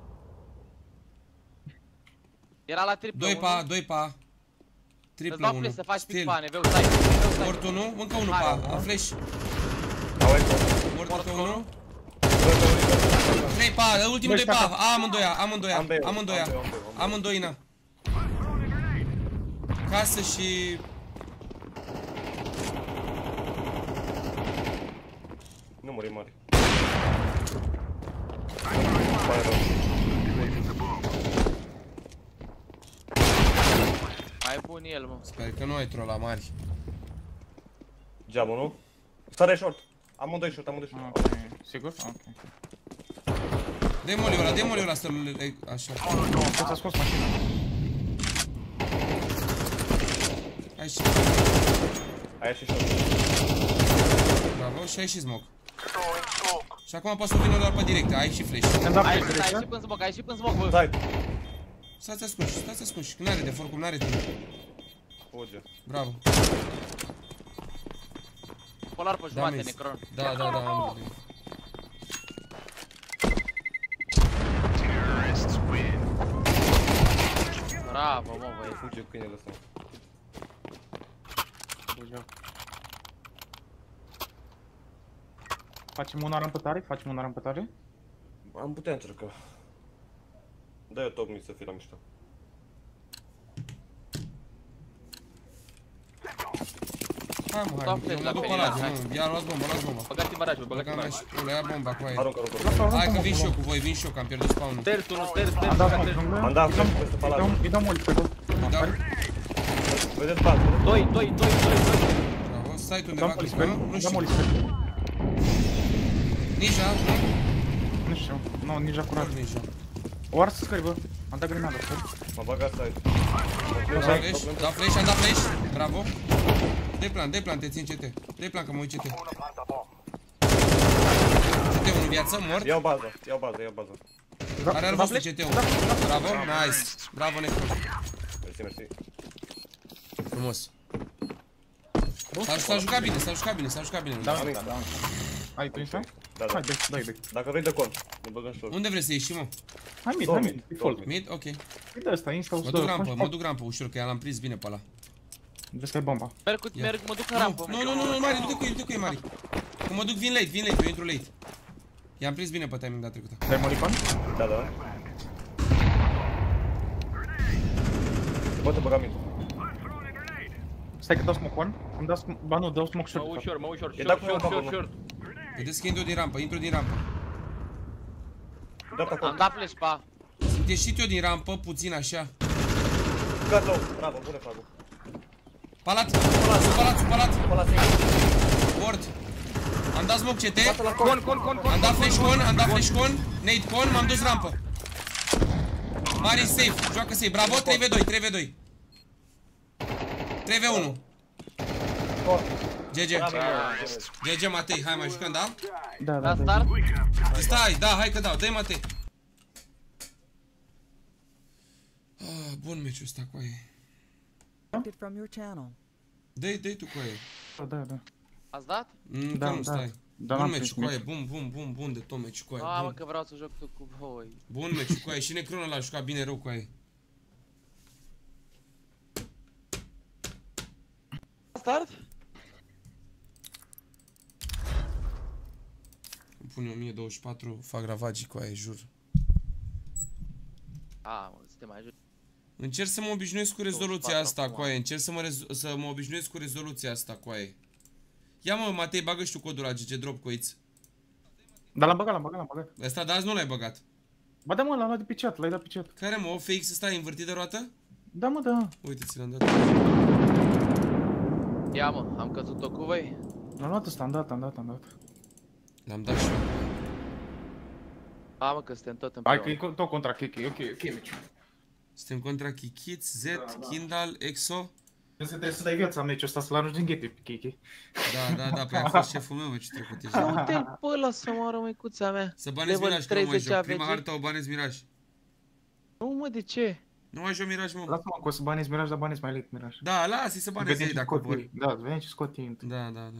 Era la triplă doi pa, doi pa. Îți Triplă dau unu. flash să faci pic Stil. pa, neveu, stai, neveu, stai. Mort unu, încă unu pa, a flash. Mort încă unu. trei pa, ultimul doi pa, amândoia, amândoia, amândoia, amândoina. Casă și... Nu muri mari. Mai bun el, mă. Sper că nu ai troll la mari. Geamul, nu? Sare short. Amândoi short, amândoi short. Ok, sigur? Ok. Dă-i ăla, dă-i ăla să-l... Așa. Că ți-a scos mașina. Hai și... Aia și short. Bravo, și ai și smoke. Și acum poți să vină doar pe direct, ai și flash. Ai și până smoke, ai și până smoke, bă. Stai. Stați ascunși, stați ascunși, n-are de for cum n-are timp. Fuge. Bravo. Polar pe jumate, Necron. Da, da, da, am văzut. Bravo, mă, băi. Fuge câinele ăsta. Facem una rampătare? Facem una rampătare? Am putea încerca. Dă-i top mid să fie la mișto. Hai mă, hai, eu mă duc pe ăla, nu, ia luați bomba, luați bomba. Băgați în baraj, bă, băgați în baraj. Ule, ia bomba cu aia. Aruncă, aruncă. Hai că vin și eu cu voi, vin și eu, că am pierdut spawn-ul. Stairs, unul, stairs, stairs. Am dat mult, junglă. Am dat flash peste palat. Îi dau mult pe gol. Vedeți bani. doi, doi, doi, doi, doi. Bravo, site undeva, Dăm cred spec, că nu? Nu dăm știu. mult spec. Ninja, nu? Nu știu, nu, nici acurat. Ninja. O ars scări, bă. Am dat grenadă, sper. M-a bagat side. Da flash, da flash, am dat flash. Bravo. Dă-i plan, dă-i plan, te țin C T. Dă-i plan că mă uit C T. C T-ul în viață, mort. Iau bază, iau bază, iau bază. Are al vostru C T-ul. Bravo, nice. Bravo, Necro. Mersi, mersi. Frumos. S-a jucat bine, s-a jucat bine, s-a jucat bine. Da, da, da. Ai tu insta? Da, da. Hai, dai, dai, dai. Dacă vrei de cont, ne băgăm și Unde vrei să ieși, mă? Hai mid, hai mid, default. Mid? Ok. Uite ăsta, insta o Mă duc rampă, mă duc rampă ușor, că l-am prins bine pe ăla. Vezi că e bomba. Merg, cu, merg, mă duc în rampă. Nu, nu, nu, nu, Mari, du-te cu ei, du-te cu ei, Mari. Că mă duc, vin late, vin late, eu intru late. I-am prins bine pe timing data trecută. Dai Moricon? Da, da. Bă, te băga minte. Stai că dau smoke one. Am dat smoke, ba nu, dau smoke short. Mă ușor, mă ușor, E short, dat cu short, eu în short, capul, short. Vedeți că intru din rampă, intru din rampă. Dat acolo. Am dat flash, pa. Sunt ieșit eu din rampă, puțin așa. Gata, low. Bravo, bune fragul. Palat, palat, palat, palat. Palat, Ward. Am dat smoke C T. Con, con, con, con. Am dat flash con, am dat flash con. Nade con, m-am dus rampă. Mari safe, joacă safe. Bravo, trei v doi, trei v doi. trei v unu. G G. G G, Matei, hai mai jucăm, da? Da, Da, da, da. start. Stai, da, hai că dau, dă-i Matei. Ah, bun meciul ăsta cu aia. From your channel. Dă-i, dă-i tu cu aia. Da, da, da. Ați dat? Mm, Da, nu, da. stai. Da, Bun n-am meci prins cu aia, nici. bun, bun, bun, bun de tot meci cu aia. A, mă, Bun, că vreau să joc tu cu voi. bun meci cu aia și Necronul l-a jucat bine rău cu aia. Start? Îmi pune o mie douăzeci și patru, fac ravagii cu aia, jur. A, mă, să te mai ajut. Încerc să mă obișnuiesc cu rezoluția asta cu aia, încerc să mă, rezo să mă obișnuiesc cu rezoluția asta cu aia. Ia mă, Matei, bagă și tu codul la G G Drop coiți. Da, l-am băgat, l-am băgat, l-am băgat. Ăsta de azi nu l-ai băgat. Ba da, mă, l-am luat de pe chat, l-ai dat pe chat. Care mă, O F X ăsta e învârtit de roată? Da, mă, da. Uite, ți l-am dat. Ia, mă, am căzut-o cu voi. L-am luat ăsta, am dat, am dat, am dat. L-am dat și eu. A, mă, că suntem tot Hai împreună. că e tot contra Kiki, ok, ok, meci. Suntem contra Kikit, Z, Kindle, Exo. Trebuie să dai viața meciul ăsta, să-l arunci din ghete pe Kiki. Da, da, da, pe a fost șeful meu meciul trecut Ia deja. uite-l pe ăla să moară, măicuța mea. Să banezi Level Miraj, că nu mai treizeci joc. Prima A V G. hartă o banezi Miraj. Nu, mă, de ce? Nu mai joc Miraj, mă. Lasă-mă că o să banezi Miraj, dar banezi mai late Miraj. Da, lasă-i să banezi ei dacă vor. Da, vedem ce scot ei. Da, da, da.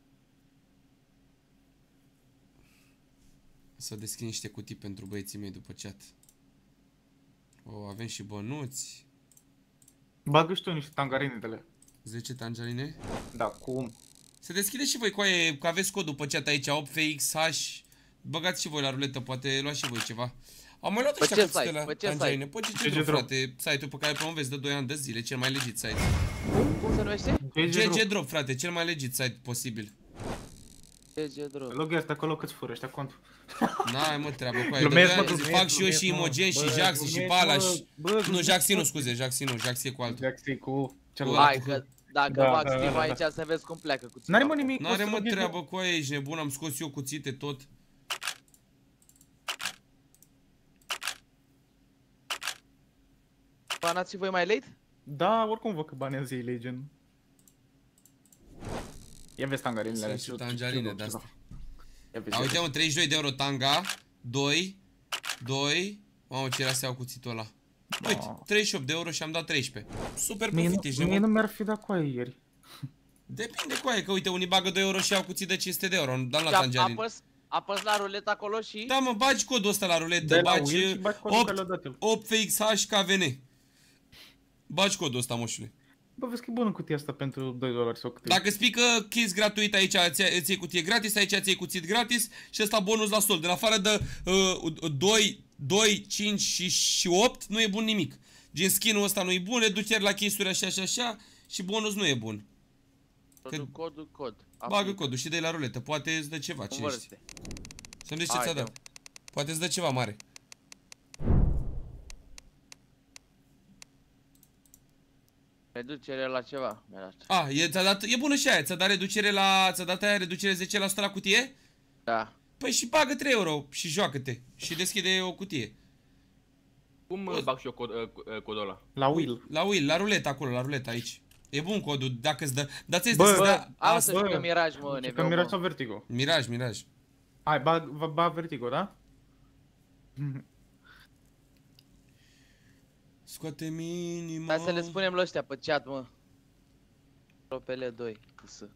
Să deschid niște cutii pentru băieții mei după chat. O, avem și bănuți. Bagă și tu niște tangarine de le. zece tangerine. Da, cum? Se deschide și voi cu aia, că aveți codul pe chat aici, opt F X H. Băgați și voi la ruletă, poate luați și voi ceva. Am mai luat ăștia câte la tangerine. Pe G G Drop, frate, site-ul pe care promovezi de doi ani de zile, cel mai legit site. Cum se numește? G G Drop, frate, cel mai legit site posibil. G G Drop. Loghează acolo câți fură ăștia contul. N-ai mă treabă cu aia, Glumesc, de mă, aia glumesc, fac și eu glumesc, și mă. Imogen și Bă, Jaxi și glumesc, Palaș. mă. Bă, Nu, glumesc, Jaxi mă. nu, scuze, Jaxi nu, Jaxi e cu altul. Jaxi cu celălalt. Hai că dacă Da, fac da, Steve da, aici da. să vezi cum pleacă cu N-are mă nimic. N-are mă treabă cu aia, ești nebun, am scos eu cuțite tot. Banați voi mai late? Da, oricum văd că banează ei Legion. Ia vezi tangarinele alea. Sunt și tangerine de astea. Ia vezi, A, uite mă, treizeci și doi de euro tanga, doi, doi, mamă ce era să iau cuțitul ăla. Uite, treizeci și opt de euro și am dat treisprezece. Super Mie profit, nu- ești Mie nebun. nu mi-ar fi dat cu aia ieri. Depinde cu aia, că uite, unii bagă doi euro și iau cuțit de cinci sute de euro, am dat la Și tangerine. apăs, apăs la ruletă acolo și... Da mă, bagi codul ăsta la ruletă, Dai la bagi Will și bagi codul care l-a dat el. opt F X H K V N. Bagi codul ăsta, moșule. Bă, vezi că e bună cutia asta pentru doi dolari sau câte. Dacă îți pică keys gratuit aici, îți iei- îți iei cutie gratis, aici îți iei cuțit gratis și ăsta bonus la sol. De la afară de uh, doi, doi, cinci și, și opt nu e bun nimic. Gen skin-ul ăsta nu e bun, reduceri la case-uri așa și așa și bonus nu e bun. Codul, codul, cod. Bagă codul și dă-i la ruletă, poate îți dă ceva, cine știe. Să-mi zici ce ți-a dat. Poate îți dă ceva mare. Reducere la ceva. A, e, ți-a dat, e bună și aia, ți-a dat reducere la, ți-a dat aia reducere zece la sută la cutie? Da. Păi și bagă trei euro și joacă-te și deschide o cutie. Cum uh, bag și eu cod, uh, uh, codul ăla? La Will. La Will, la ruletă acolo, la ruletă aici. E bun codul, dacă îți dă, dar ți-ai Bă, să-ți bă, dea... Hai să jucăm Miraj, mă, ne Jucăm Miraj sau Vertigo? Miraj, Miraj. Hai, bag, bag, bag Vertigo, da? Scoate minima. Hai să le spunem la ăștia pe chat, mă. Ropele doi. Să.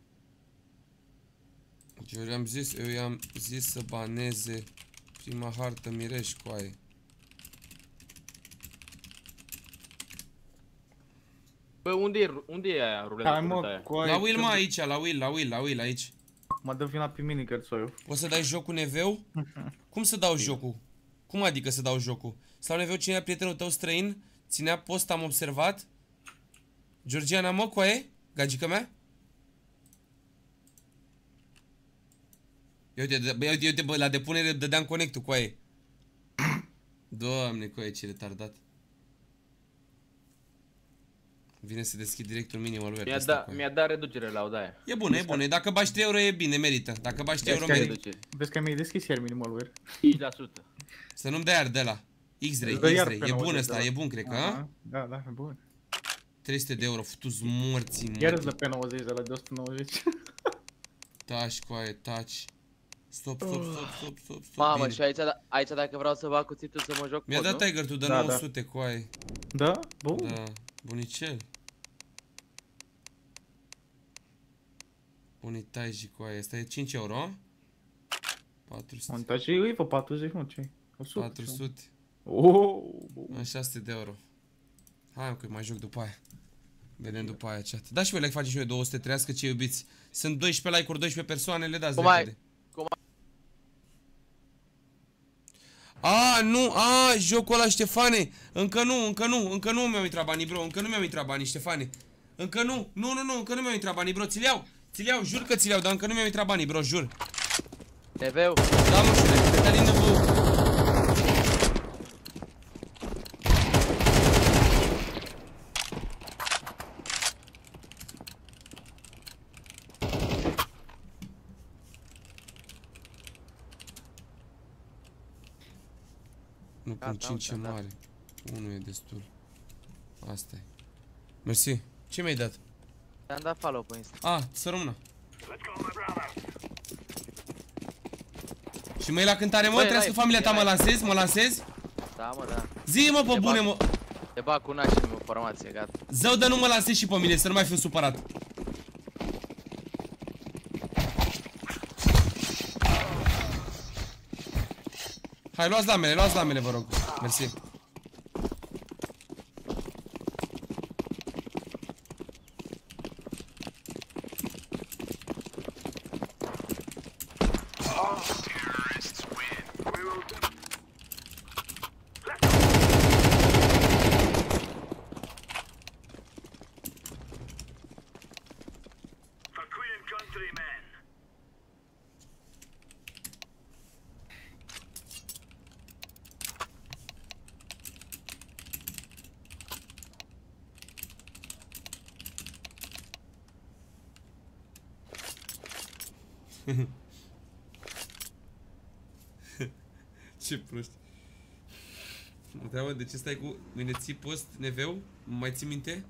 Eu i-am zis, eu i-am zis să baneze prima hartă Mireș cu aia. Bă, unde e, unde e aia ruleta? Hai mă, cu aia. La Will, mă, aici, la Will, la Will, la Will, aici. Mă dă vina pe mine, Cărțoiu. O să dai jocul Neveu? Cum să dau jocul? Cum adică să dau jocul? Sau Neveu, cine era prietenul tău străin? Ținea post, am observat. Georgiana, mă, coaie? Gagică mea? Ia uite, bă, ia uite, uite, bă, la depunere dădeam conectul, coaie. Doamne, coaie, ce retardat. Vine să deschid directul minim al lui. Mi-a da, mi-a dat reducere la odaia. E bună, e bună. Dacă bași trei euro e bine, merită. Dacă bași trei euro merită. Vezi că mi-ai deschis iar minimul. cinci la sută. Să nu-mi dai iar de la X-Ray, X-Ray. E bun ăsta, e bun, cred că, a? Da, da, e bun. trei sute de euro, futu-ți morții, mă. Iar îți dă pe nouăzeci de la de o sută nouăzeci. Taci, coaie, taci. Stop, stop, stop, stop, stop, stop. Mamă, și aici, aici dacă vreau să bag cuțitul să mă joc, mi-a dat Tiger tu de da, nouă sute, da. Coaie. Da? Bun. Da, bunicel. Unitaji, coaie, asta e cinci euro, patru sute. Unitaji îi pe patruzeci, mă, ce? patru sute. Oh, în șase sute de euro. Hai, că mai joc după aia. Vedem după aia chat. Da și voi like, face și eu două sute, trăiască ce iubiți. Sunt doisprezece like-uri, doisprezece persoane, le dați repede. A, nu, a, jocul ăla, Ștefane. Încă nu, încă nu, încă nu mi-au intrat banii, bro. Încă nu mi-au intrat banii, Ștefane. Încă nu, nu, nu, nu, încă nu mi-au intrat banii, bro. Ți-l iau, ți-l iau, jur că ți-l iau, dar încă nu mi-au intrat banii, bro, jur. Neveu. Da, mă, șule, Cătălin Neveu. Nu pun cinci e mare. unu e destul. Asta e. Mersi. Ce mi-ai dat? Te-am dat follow pe Insta. Ah, să rămână. Și mă iei la cântare, mă? Trebuie să familia ta mă lansezi? Mă lansezi? Da, mă, da. Zi, mă, pe bune, mă. Te bag cu nașii în informație, gata. Zău, dar nu mă lansezi și pe mine, să nu mai fiu supărat. Hai, luați lamele, luați lamele, vă rog. Mersi. Ce proști. Întreabă, de ce stai cu mine, ții post, Neveu? Mai ții minte?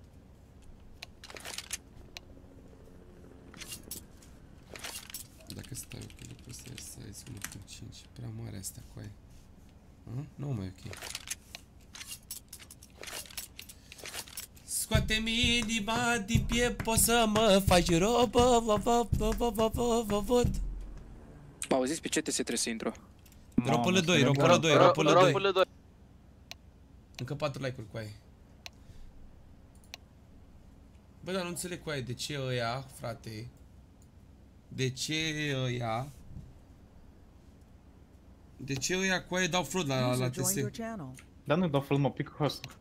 Dacă stai ok, lucrul ăsta e size unu virgulă cinci. Prea mare asta, coaie. Nu mai ok. Scoate-mi inima din piept, poți să mă faci robă, vă, vă, vă, vă, vă, vă, vă, văd. Auziți pe ce te se trebuie să intru? Ropă-le doi, ropă-le doi, ropă-le doi. Încă patru like-uri cu aia. Bă, dar nu înțeleg cu aia, de ce ăia, frate? De ce ăia? De ce ăia cu aia dau flood la, la T S? Dar nu dau flood, mă, pic cu asta.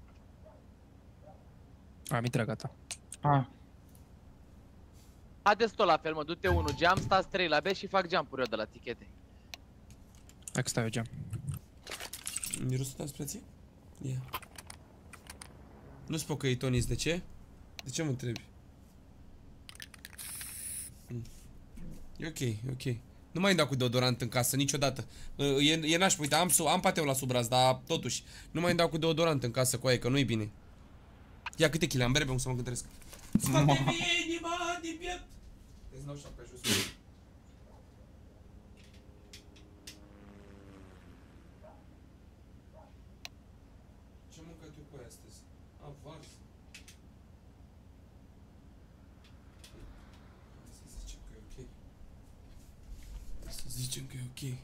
Am intrat, gata. Ah. Haideți tot la fel, mă, du-te unu geam, stați trei la B și fac jump-uri eu de la tichete. Hai că stau eu geam. Mirosul tău spre ție? Ia. Nu-ți pocăi, Tonis, de ce? De ce mă întrebi? E ok, e ok. Nu mai dau cu deodorant în casă, niciodată. E, e nașpa, uite, am, am pateu la sub braț, dar totuși. Nu mai dau cu deodorant în casă cu aia, că nu-i bine. Ia câte chile am, berebe, cum să mă cântăresc. Scoate-mi inima din piept. Îți dau șapca jos. Ce mâncă tu cu aia astăzi? A, vars. Să zicem că e ok. Să zicem că e ok.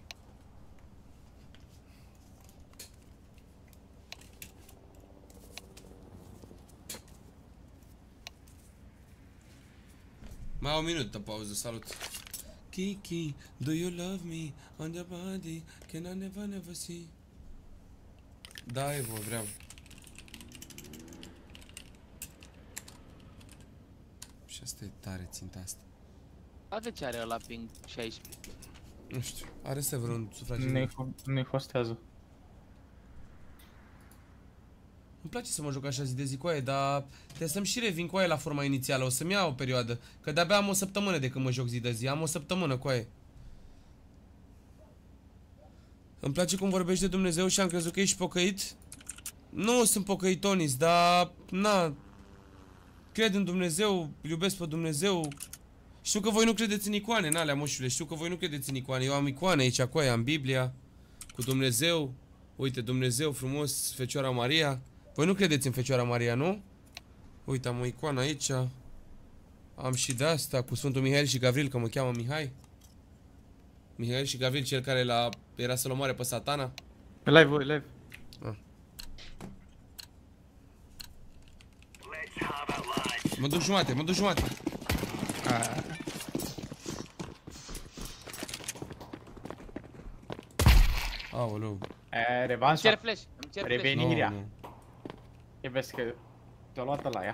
Mai au un minut de pauză, salut. Kiki, do you love me on the body? Can I never, never see? Da, Evo, vreau. Și asta e tare ținta asta. A, de ce are ăla ping șaisprezece? Nu știu, are să vreun sufragii. Ne hostează. Îmi place să mă joc așa zi de zi cu aia, dar trebuie să-mi și revin cu aia la forma inițială. O să-mi iau o perioadă, că de-abia am o săptămână de când mă joc zi de zi. Am o săptămână cu aia. Îmi place cum vorbești de Dumnezeu și am crezut că ești pocăit. Nu sunt pocăit, Onis, dar na, cred în Dumnezeu, iubesc pe Dumnezeu. Știu că voi nu credeți în icoane, în alea, moșule. Știu că voi nu credeți în icoane. Eu am icoane aici cu aia, am Biblia, cu Dumnezeu. Uite, Dumnezeu frumos, Fecioara Maria. Voi nu credeți în Fecioara Maria, nu? Uite, am o icoană aici. Am și de asta cu Sfântul Mihail și Gavril, că mă cheamă Mihai. Mihail și Gavril, cel care l-a era să-l omoare pe Satana. Pe live, voi, live. Ah. Mă duc jumate, mă duc jumate. Ah. Aoleu. E, revanșa. Îmi cer flash, îmi cer flash. Revenirea. E, vezi că te-a luat la ea.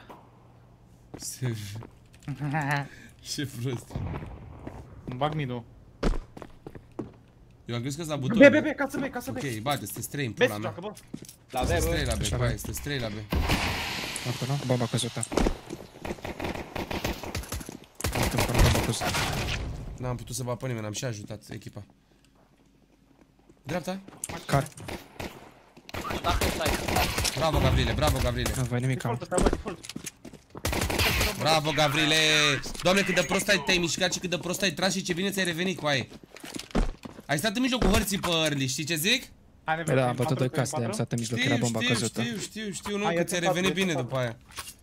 Ce prost. Îmi bag mid-ul. Eu am crezut că-s la buton. B, B, B, casă B, casă B. Ok, bate, sunteți trei în pula mea. La B, sunteți trei la B, coaie, sunteți trei la B. Acolo, bomba căzută. Acolo, bomba căzută. N-am putut să bat pe nimeni, am și ajutat echipa. Dreapta? Car. Bravo, Gavrile, bravo, Gavrile. Nu voi nimic am. Bravo, Gavrile! Doamne, cât de prost ai te-ai mișcat și cât de prost ai tras și ce bine ți-ai revenit cu aia. Ai stat în mijlocul hărții pe early, știi ce zic? Da, am bătut doi case, am stat în mijloc, era bomba căzută. Știu, știu, știu, nu, că ți-ai revenit bine după aia.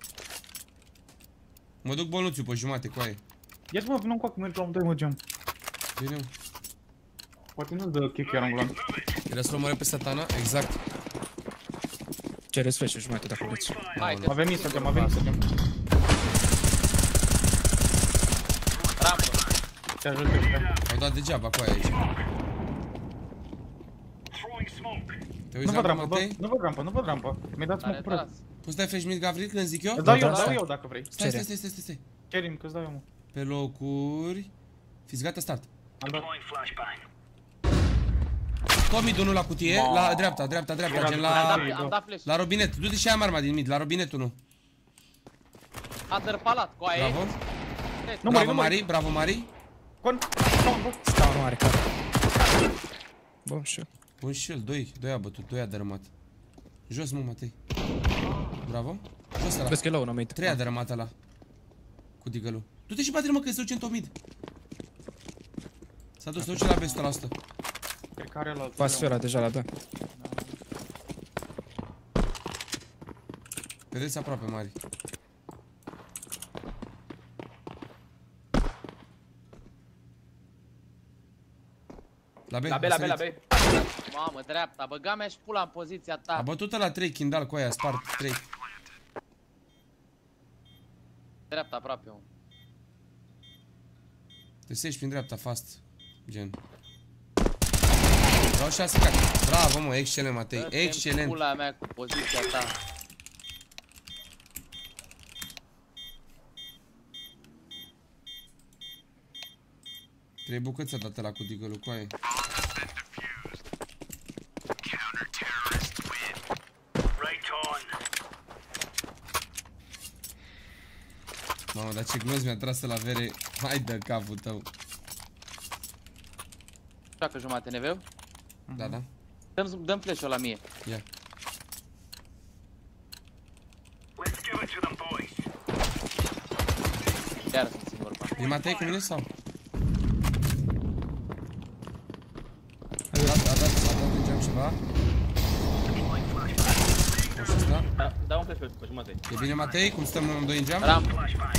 Mă duc bănuțiu pe jumate cu aia. Ia-ți mă, vină încoacă, mergi la un doi, mă, geam. Bine. Poate nu-ți dă kick iar ambulant. Era să-l omoare pe Satana, exact. Cereți flash-ul jumate dacă vreți. Avem mii să geam, avem mii să geam. Rampă. Te ajut ăștia. Au dat degeaba cu aia aici. Te uiți nu văd la rampă, bă, nu văd rampă, nu văd rampă. Mi-ai dat smoke prost. Poți dai flash mid, Gavril, când zic eu? Îți dau eu, îți dau eu dacă vrei. Stai, stai, stai, stai, stai. Kerim, că-ți dau eu, mă. Pe locuri. Fiți gata, start. Am dat. Tot mid unul la cutie, la dreapta, dreapta, dreapta, gen la... Am dat flash. La robinet, du-te și am arma din mid, la robinet unu. A dărpalat, cu aia. Bravo. Bravo, Mari, bravo, Mari. Con, stau, nu are car. Bun shield. Bun shield, doi, doi a bătut, doi a dărâmat. Jos, mă, Matei. Bravo. Jos ăla. Vezi că e low, nu mid. trei a dărâmat ăla. Cu digălul. Du-te și bate-l, mă, că se duce în top mid. S-a dus, se duce la B o sută la sută. Cred că are la... Faci sfera deja la B. Vedeți aproape, Mari. La B, la B, la B, la B. Mamă, dreapta, băga mea și pula în poziția ta. A bătut la trei Kindal cu aia, spart trei. Dreapta, aproape, om. Te sești prin dreapta, fast. Gen. Vreau șase carte. Bravo, mă, excelent, Matei, excelent. Pula mea cu poziția ta. Trei bucăți a dat ăla cu digălul cu aia. Mamă, dar ce glos mi-a tras la vere. Hai de capul tău. Joacă jumate, neveu? Da, da. Dăm, dăm flash-ul la mie. Ia. Iar sunt singur, pa. E Matei cu mine sau? A dat, a dat, a dat în geam ceva. Așa ăsta. Da, dau un flash pe jumate. E bine, Matei? Cum stăm în doi în geam? Ramp.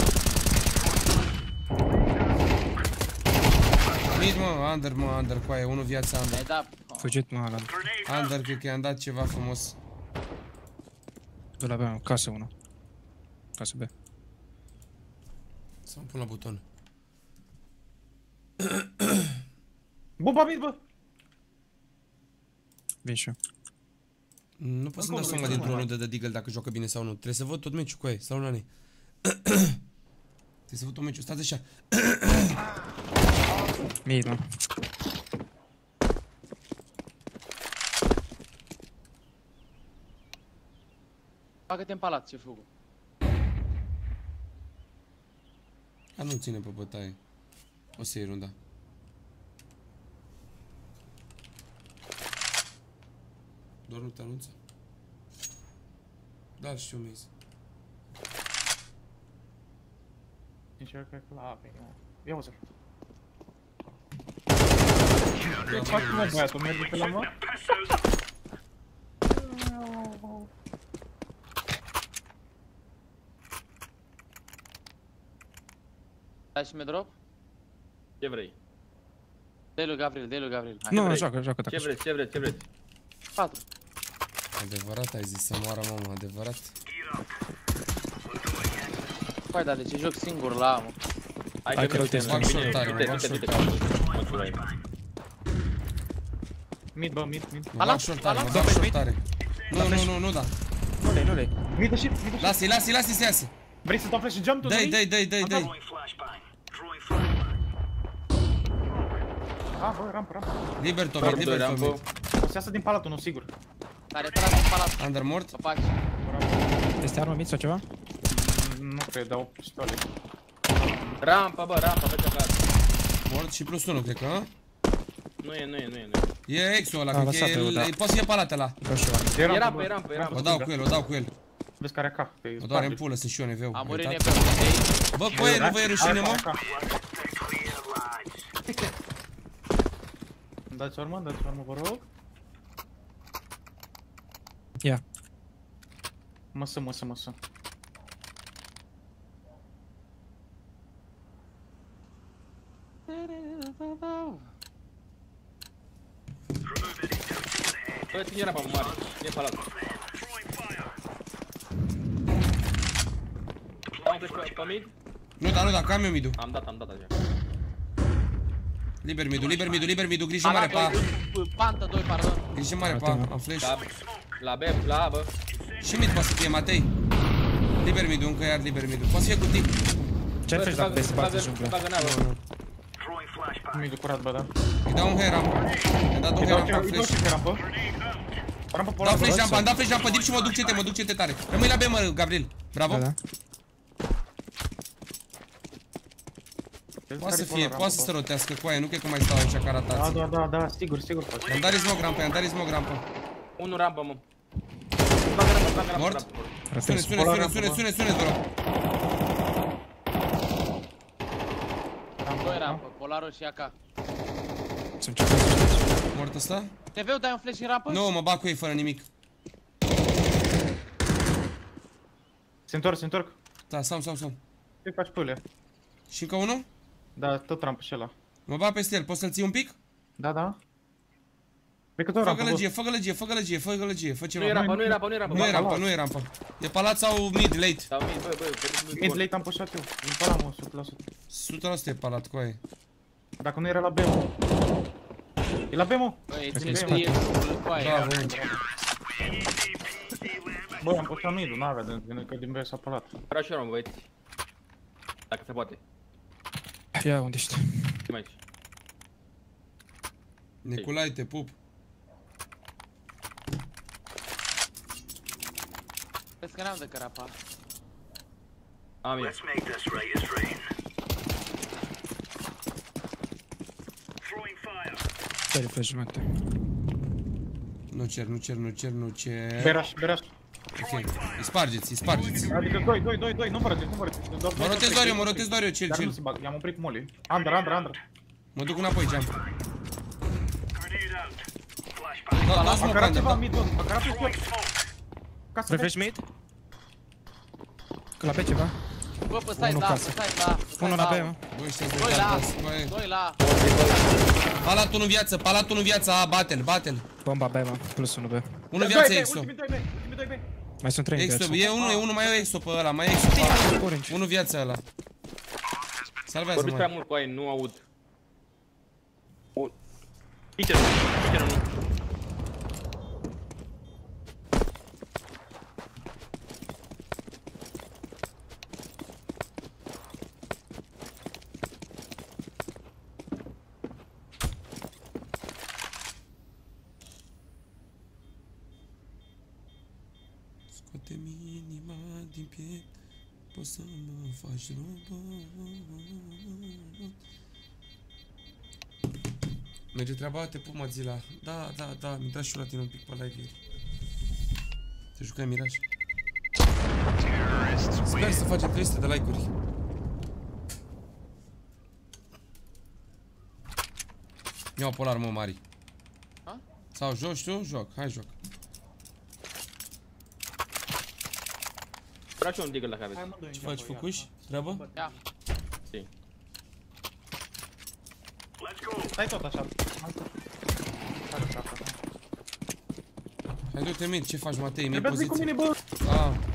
Mid, mă, under, mă, under, cu aia, unu viața, under. Ai dat. Fugit, mă, ăla. Under, cred că i-am dat ceva frumos. De la B, casă unu. Casă B. Să-mi pun la buton. Bomba mid, bă! Vin și eu. Nu pot să-mi dau seama dintr-unul de The Deagle dacă joacă bine sau nu. Trebuie să văd tot meciul cu ei, sau nu, Nani? Trebuie să văd tot meciul, stați așa. Mid, mă. Bagă-te în palat, ce fugă. A, nu ține pe bătaie. O să iei runda. Doar nu te anunță? Da, știu, Miz. Încercă clave, ia uite. Ce faci, mă, băiatul? Merge pe la mă? Dai și me-drop? Ce vrei? Dai lui Gabriel, dai lui Gabriel. Nu, nu, joacă, joacă Ce vreți, ce vreți, ce vreți? patru. Adevărat ai zis să moară, mamă, adevărat. Păi, dar de ce joc singur la amă? Hai că te fac short-tare, mă, fac short-tare. Mid, bă, mid, mid. Mă fac short-tare, mă fac short-tare. Nu, nu, nu, nu da. Nu le, nu le. Mid și, mid și. Lasă-i, lasă-i, lasă-i să iasă. Vrei să dau flash jump tu? Dai, dai, dai, dai, dai. Ah, bă, rampă, rampă. Liber top, liber top. O să iasă din palatul, nu, sigur. Care te lasă în palat. Under mort? Papaci. Este armă mid sau ceva? Nu cred, dau pistole. Rampa, bă, rampa, fă ce-a Mort și plus unu, cred că, hă? Nu e, nu e, nu e, nu e. E exul ăla, cred că e, poți să fie palat ăla. E rampă, e rampă, e rampă. O dau cu el, o dau cu el. Vezi care ca. O doare în pulă, sunt și eu neveu. A murit neveu de aici. Bă, băie, nu vă e rușine, mă? Dați urmă, dați urmă, vă rog. Ia. Măsă, măsă, măsă. Bă, ține rampa, mare, ține palatul. Am treci pe mid? Nu, da, nu, da, că am eu mid-ul. Am dat, am dat așa. Liber mid-ul, liber mid-ul, liber mid-ul, grijă mare, pa. Pantă doi, pardon. Grijă mare, pa, am flash. La B, la A, bă. Și mid poate să fie, Matei. Liber mid-ul, încă iar liber mid-ul. Poate să fie cu tip. Ce faci dacă vrei să bagi în junglă? Mid-ul curat, bă, da. Îi dau un hair ramp. I-am dat un hair ramp, am flash. Dau flash ramp, am dat flash ramp pe dip și mă duc C T, mă duc C T tare. Rămâi la B, mă, Gabriel. Bravo. Poate să fie, poate să se rotească cu aia, nu cred că mai stau așa ca ratații. Da, da, da, da, sigur, sigur. Am dat smoke rampă, am dat smoke rampă. Unu rampă, mă. Mort? Sune, sune, sune, sune, sune, sune, doar. Doi rampă, Polaro și A K. Sunt ce faci? Mort ăsta? T V-ul dai un flash în rampă? Nu, mă bag cu ei fără nimic. Se întorc, se întorc. Da, sam, sam, sam. Ce faci pe ele? Și încă unul? Da, tot rampă și ăla. Mă bag peste el, poți să-l ții un pic? Da, da. Cred că tot Fă rampă, gălăgie, fă gălăgie, fă gălăgie, fă gălăgie, fă ceva. Nu e rampa, nu e rampa, nu e rampa. Nu e rampă, nu e rampă. E palat sau mid, late? Sau mid, bă, bă, mid, late am pușat eu. În palat, mă, o sută la sută. o sută la sută e palat cu aia. Dacă nu era la B, mă. E la B, mă. Băi, ține scrie cu aia. Băi, am pușat mid-ul, n-avea, că din B s-a palat. Vreau și eu, mă, băieți. Dacă se poate. Ia, unde ești? Ce aici? Nicolai, te pup. Vezi că n-am de carapa. Am eu. Ce-ai flash-mente? Nu cer, nu cer, nu cer, nu cer. Beraș, beraș. Ok, îi spargeți, îi spargeți. Adică doi, doi, doi, doi, nu mă răgeți, nu mă răgeți. Mă rotez doar eu, mă rotez doar eu, chill, Dar nu chill. se bag, i-am oprit cu molly. Under, under, under. Mă duc înapoi, jump. Da, da, smoke Măcar under, ceva da. mid, bă, măcar apri cu el. Casă, Refresh mid? Că la B ceva? Bă, pe site la, pe site la. Unul la B, mă. Băi, ăștia Doi la, sunt doi la. Palatul în viață, palatul în viață, a, battle, battle. Bomba B, mă, plus unu B. Unul viață exo. Ultimii doi B, ultimii doi B. Mai sunt trei în Exo, viață. e unul, e unul, mai e exo pe ăla, mai e exo pe ăla. Unul viață ăla. Salvează, Vorbiți prea mă. mult cu aia, nu aud. Kitchen, kitchen nu. Scoate-mi inima din piept, poți să mă faci robot. Merge treaba, te pup, Mozilla. Da, da, da, mi-a intrat și la tine un pic pe live ieri. Te jucai Miraj. Sper să facem trei sute de like-uri. Ia-o polar, mă, Mari. Ha? Sau joci tu? Joc, hai joc. Vreau și un digger dacă aveți. Ce faci, Făcuș? Treabă? Ia. Si. Stai tot așa. Hai du-te mid, ce faci, Matei? Mi-ai Trebuie să vii cu poziție. mine, bă! Ah.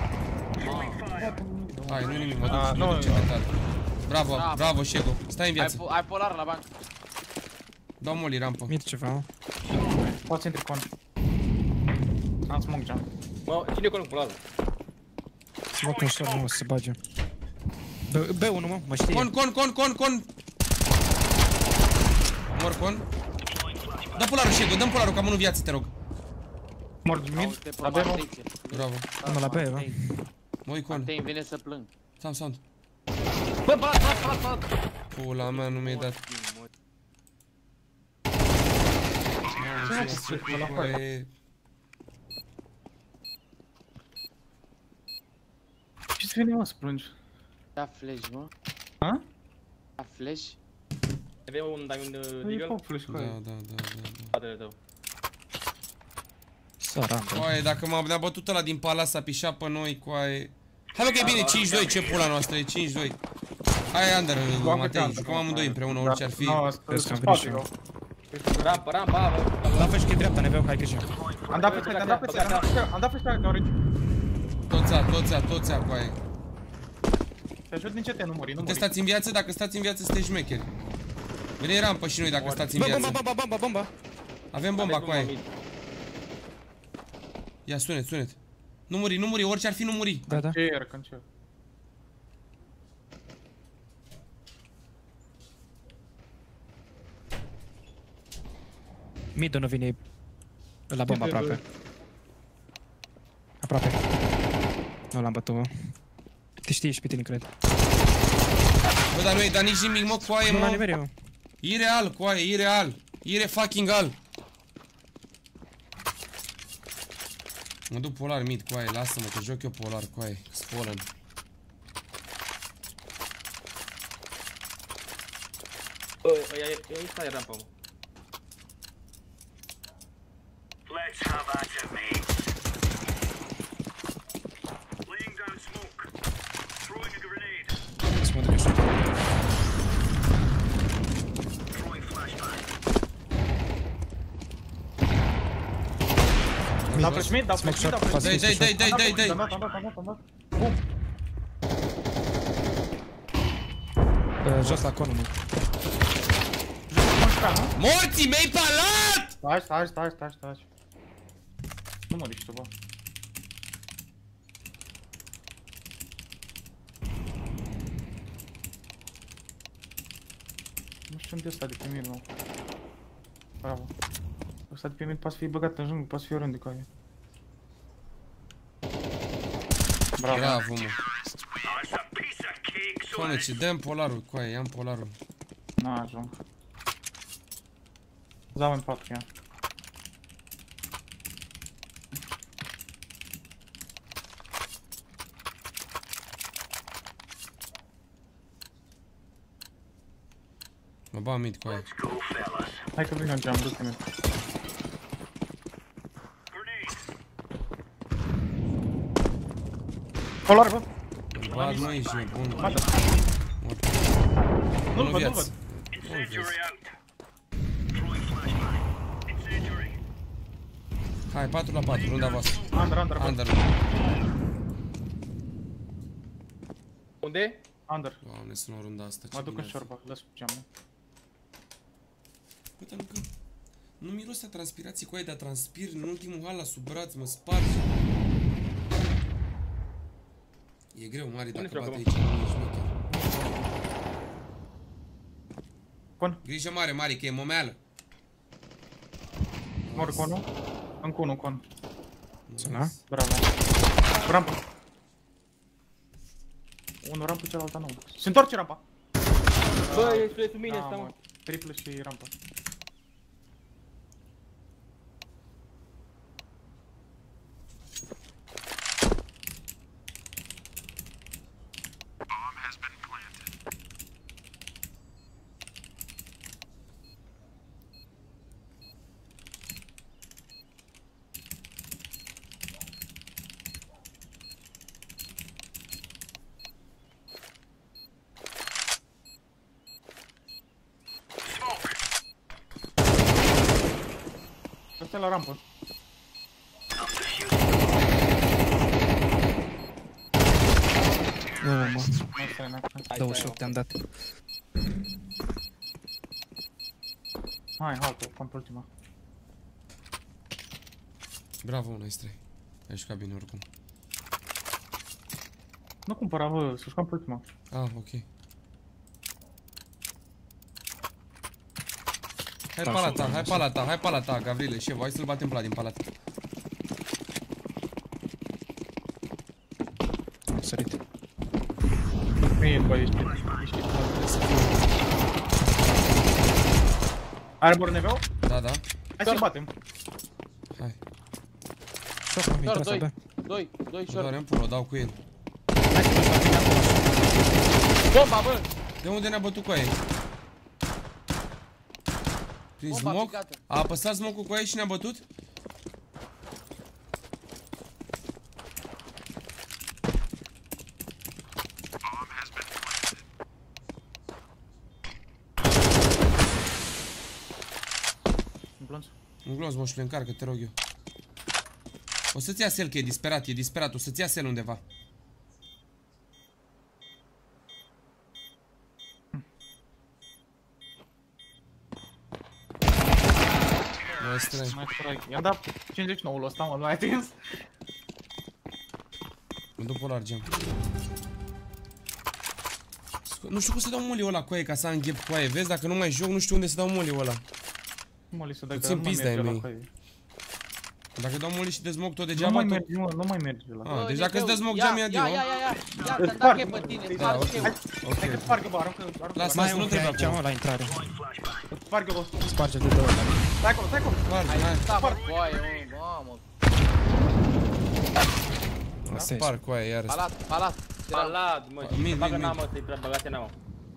Hai, nu nimic, mă duc, mă duc ce metal. Bravo, bravo, Shego. Stai în viață. Ai polar la banc. Dau molly, rampă. Mid ceva. Poți intri con. Am smoke jump. Mă, cine e con cu polarul? Smoke în short, nu o să se bage. B unu, mă, mă știe. Con, con, con, con, con. Mor con. Dă polarul, Shego, dă-mi polarul, că am unul viață, te rog. Mor mid, la B, mă. Bravo. Mă la B, bă. Mă uit con. Matei, vine să plâng. Sound, sound. Bă, bat, bat, bat, bat. Pula mea, nu mi-ai dat. Ce-ți vine, mă, să plângi? Da flash, mă. Ha? Da flash. Avem un, dai un E digger? pop flash, Da, cu aia. da, da, da. Spatele tău. Saran, bă. Coaie, dacă m-a bătut ăla din palas, s-a pișat pe noi, coaie. Hai, bă, că e bine, cinci doi, ce pula noastră, e cinci doi. Hai, under, Matei, jucăm amândoi împreună, orice ar fi. Crezi că am venit și eu. Rampa, rampa, bă. Am dat flash că-i dreapta, neveu, hai că și Am dat flash, am dat flash, am dat flash, am dat flash pe orange. Toți-a, toți-a, toți-a, coaie. Te ajut din ce te nu mori, nu Puteți mori. stați în viață? Dacă stați în viață, sunteți șmecheri. Venim rampă și noi dacă stați în Bă, viață. bomba, bomba, bomba, bomba. Avem bomba, coaie. Ia, sunet, sunet. Nu muri, nu muri, orice ar fi, nu muri. Da, da. Ce era, când ce? Mid nu vine la bomba aproape. Aproape. Nu l-am bătut, mă. Te știi și pe tine, cred. Bă, dar nu e, dar nici nimic, mă, coaie, Nu la mă. nivel, mă. Ireal, coaie, ireal. Ire fucking al. Mă duc polar mid, coaie, lasă-mă, că joc eu polar, coaie, spolăn. Bă, ăia e, e stai rampa, mă. Let's have at it, mate. Laying down smoke. Throwing a grenade. Să mă duc în short. Throwing flashbang. Da flash mid, da flash mid, da flash mid. Dai, dai, dai, dai, dai, dai. Am dat, am dat, am dat, am dat. Bum. Jos la conul, mă. Morții mei palat! Stai, stai, stai, stai, stai. Nu mă riști tu, bă. Nu știu unde ăsta de pe mid, mă. Bravo. Ăsta de pe mid poate fi băgat în jungle, poate fi oriunde cu aia. Bravo. Bravo, mă. Doamne, ce dăm polarul, coaie, ia-mi polarul. Nu ajung. Dau în patru, ia. Mă ba mid, coaie. Hai că vin în geam, du-te mid. Polar, bă! Ba, nu ești nebun. Mată. Nu-l văd, nu-l văd. Hai, patru la patru, runda voastră. Under, under, bă. Under. Unde? Under. Doamne, să nu runda asta. Mă duc în șorba, lăs cu geamul. Uite-mi că Nu miroase a transpirații cu aia, dar transpir în ultimul hal la sub braț, mă spargi. E greu, Mari, dacă bate aici, nu e șmecher. Con. Grijă mare, Mari, că e momeală. Mor conul. Încă unul con. Sună. Bravo. Rampă. Unul rampă, celălalt nu. Se întoarce rampa. Bă, e spre sub mine asta, mă. Triplă și rampă. Ăsta e la rampă. Nu, mă. douăzeci și opt te-am dat. Hai, haltă, cont ultima. Bravo, nice try. Ai jucat bine oricum. Nu cumpăra, bă, să jucăm pe ultima. Ah, ok. Hai palata, hai palata, hai palata, Gavrile, șef, hai să-l batem plat din palat. Am sărit. Nu e, bă, ești, ești, are bor N V-ul? Da, da. Hai să-l batem. Hai. Short, am intrat să bea. doi, doi short. Doar în pulă, dau cu el. Bomba, bă! De unde ne-a bătut cu aia? Prin smoke? A apăsat smoke-ul cu aia și ne-a bătut? Un glonț. Un glonț, mă, și le încarcă, te rog eu. O să-ți ia sel, că e disperat, e disperat, o să-ți ia sel undeva. I-am dat cincizeci și nouă-ul ăsta, mă, nu ai atins? Mă duc polar gem. Nu știu cum să dau moliul ăla cu aia, ca să am ghep cu aia. Vezi, dacă nu mai joc, nu știu unde să dau moliul ăla. Moli să dai, că nu mai merge la coaie. Dacă dau moli și de smoke tot degeaba, nu mai merge, mă, nu mai merge la coaie. Deci dacă îți dă smoke geam, ia Ia, ia, ia, ia, ia, te-am dat che pe tine, spargi che-ul. Hai că spargă, bă, aruncă, aruncă. Lasă, lasă, nu trebuie acum. La intrare. Spargă, bă. Sparge de două ori. Stai acolo, stai acolo. Sparge, hai. Hai, sparg coaie, mamă. Sparg cu aia, iarăși. Palat, palat. Palat, mă, mid, bagă mid, n-am, mă, să-i băgate n-am.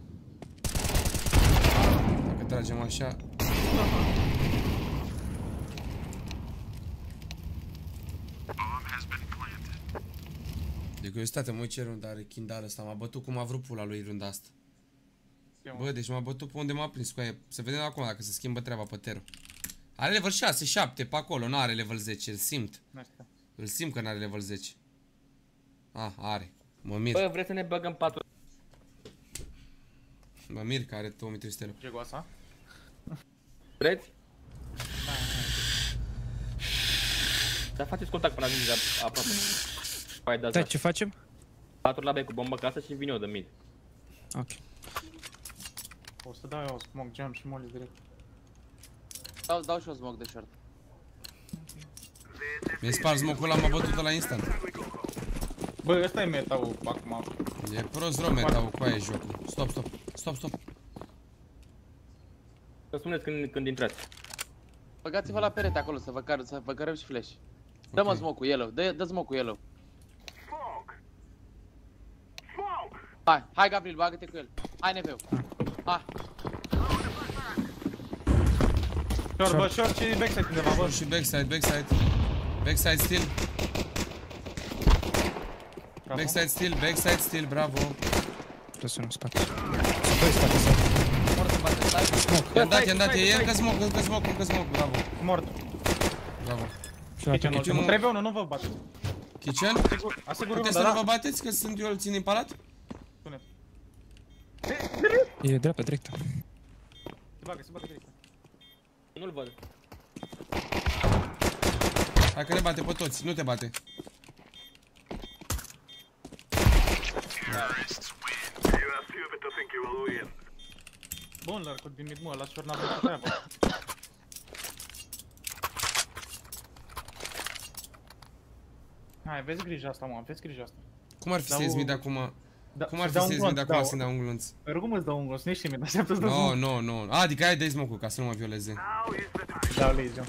Dacă tragem așa. De curiozitate, mă uit ce rundă are Kindal ăsta. M-a bătut cum a vrut pula lui runda asta. Bă, deci m-a bătut pe unde m-a prins cu aia. Să vedem acum dacă se schimbă treaba pe Tero. Are level șase, șapte pe acolo, nu are level zece, îl simt. Îl simt că n-are level zece. Ah, are. Mă mir. Bă, vreți să ne băgăm patru? Mă mir că are două mii trei sute de Ce goasa? Vreți? Dar faceți contact până ajungi aproape. Stai, ce facem? patru la B cu bombă casă și vin eu de mid. Ok. O să dau eu smoke jam și moli direct. Dau, dau și o smoke de short. Mi-ai spart smoke-ul ăla, m-a bătut la instant. Bă, ăsta e meta-ul acum. E prost rău meta-ul, cu aia e jocul. Stop, stop, stop, stop. Să spuneți când, când intrați. Băgați-vă la perete acolo să vă car, să vă cărăm și flash. Dă-mă smoke-ul yellow, dă, dă smoke-ul yellow. Hai, hai Gabriel, bagă-te cu el. Hai N V-ul. Hai. Short, bă, short și backside undeva, bă. Short și backside, backside. Backside still. Bravo. Backside still, backside still, bravo. Trebuie să nu spate. Doi spate, spate. Mor să bate, stai. Smoke. I-am dat, i-am dat, e încă smoke, încă smoke, încă smoke, bravo. Mort. Bravo. Kitchen-ul, trebuie unul, nu vă bateți. Kitchen? Asigur, asigur puteți unul, să da, nu vă bateți, că sunt eu îl țin în palat? Spune. E dreapta, dreapta. Se bagă, se bagă direct. Nu-l văd. Hai că ne bate pe toți, nu te bate. Bun, lărcut din mid, mă, ăla și-or n-a vrut treaba. Hai, vezi grijă asta, mă, aveți grijă asta. Cum ar fi să ies mid acum? Da, Cum ar fi să ies mid acum să-mi dau un glonț? Rugăm îți dau un glonț, nici mid, așteaptă-ți dau No, no, no. A, adică ai dai smoke-ul ca să nu mă violeze. Dau Legion.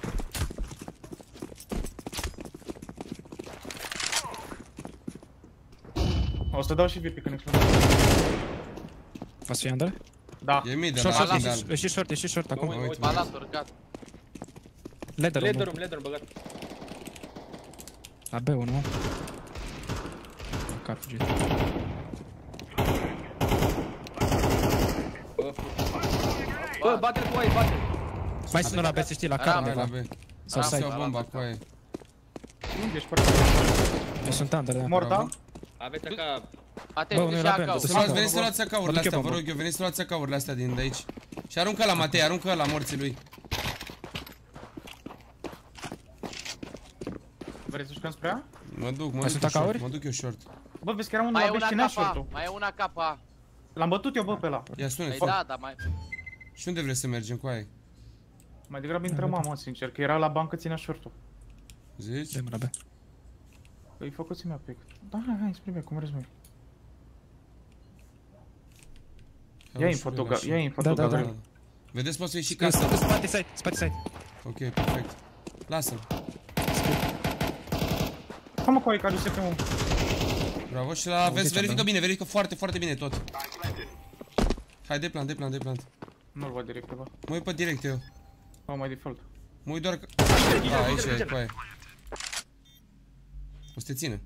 O să dau și V P când explodează. Poți fi under? Da. E mid, Short, da, short, da. e și short, e și short acum. Palat, urcat. Ladder, Ladder room, ladder room, băgat. La B unu, mă. Ca fugit. Bă, bate-l cu aia, bate-l. Mai sunt la B, să știi, la car undeva. Sau Sau side. o bomba cu aia. Unde ești foarte? Eu sunt under, da. Morta? Aveți acá... Matei, vine și acau. Să luați, veniți să luați acaurile astea, vă rog eu, veniți să luați acaurile astea din de aici. Și aruncă la Matei, aruncă la morții lui. Vrei să jucăm spre ea? Mă duc, mă Mai duc sunt eu short, acauri? mă duc eu short. Bă, vezi că era unul Mai e la B una și ținea capa, short-ul. mai e una capa. L-am bătut eu, bă, pe ăla. Ia spune. Păi da, dar mai... Și unde vrei să mergem cu aia? Mai degrabă intrăm, mă, sincer, că era la bancă, ținea short-ul. Zici? Dăm la B. Păi făcuți-mi un pic. Da, hai, hai, spre B, cum vreți voi. Ia info, Toga, ia info, Da, da, Toga. da. Vedeți, poți să ieși casa. Spate side, spate side. Ok, perfect. Lasă-l. Hai mă cu aia, că aduce pe un... Bravo și la... Vezi, verifică bine, verifică foarte, foarte bine tot. Hai, de plan, de plan, de plan. Nu-l văd direct, bă. Mă uit pe direct eu. Mă, mai default. Mă uit doar că... A, aici e, cu aia. O să te țină.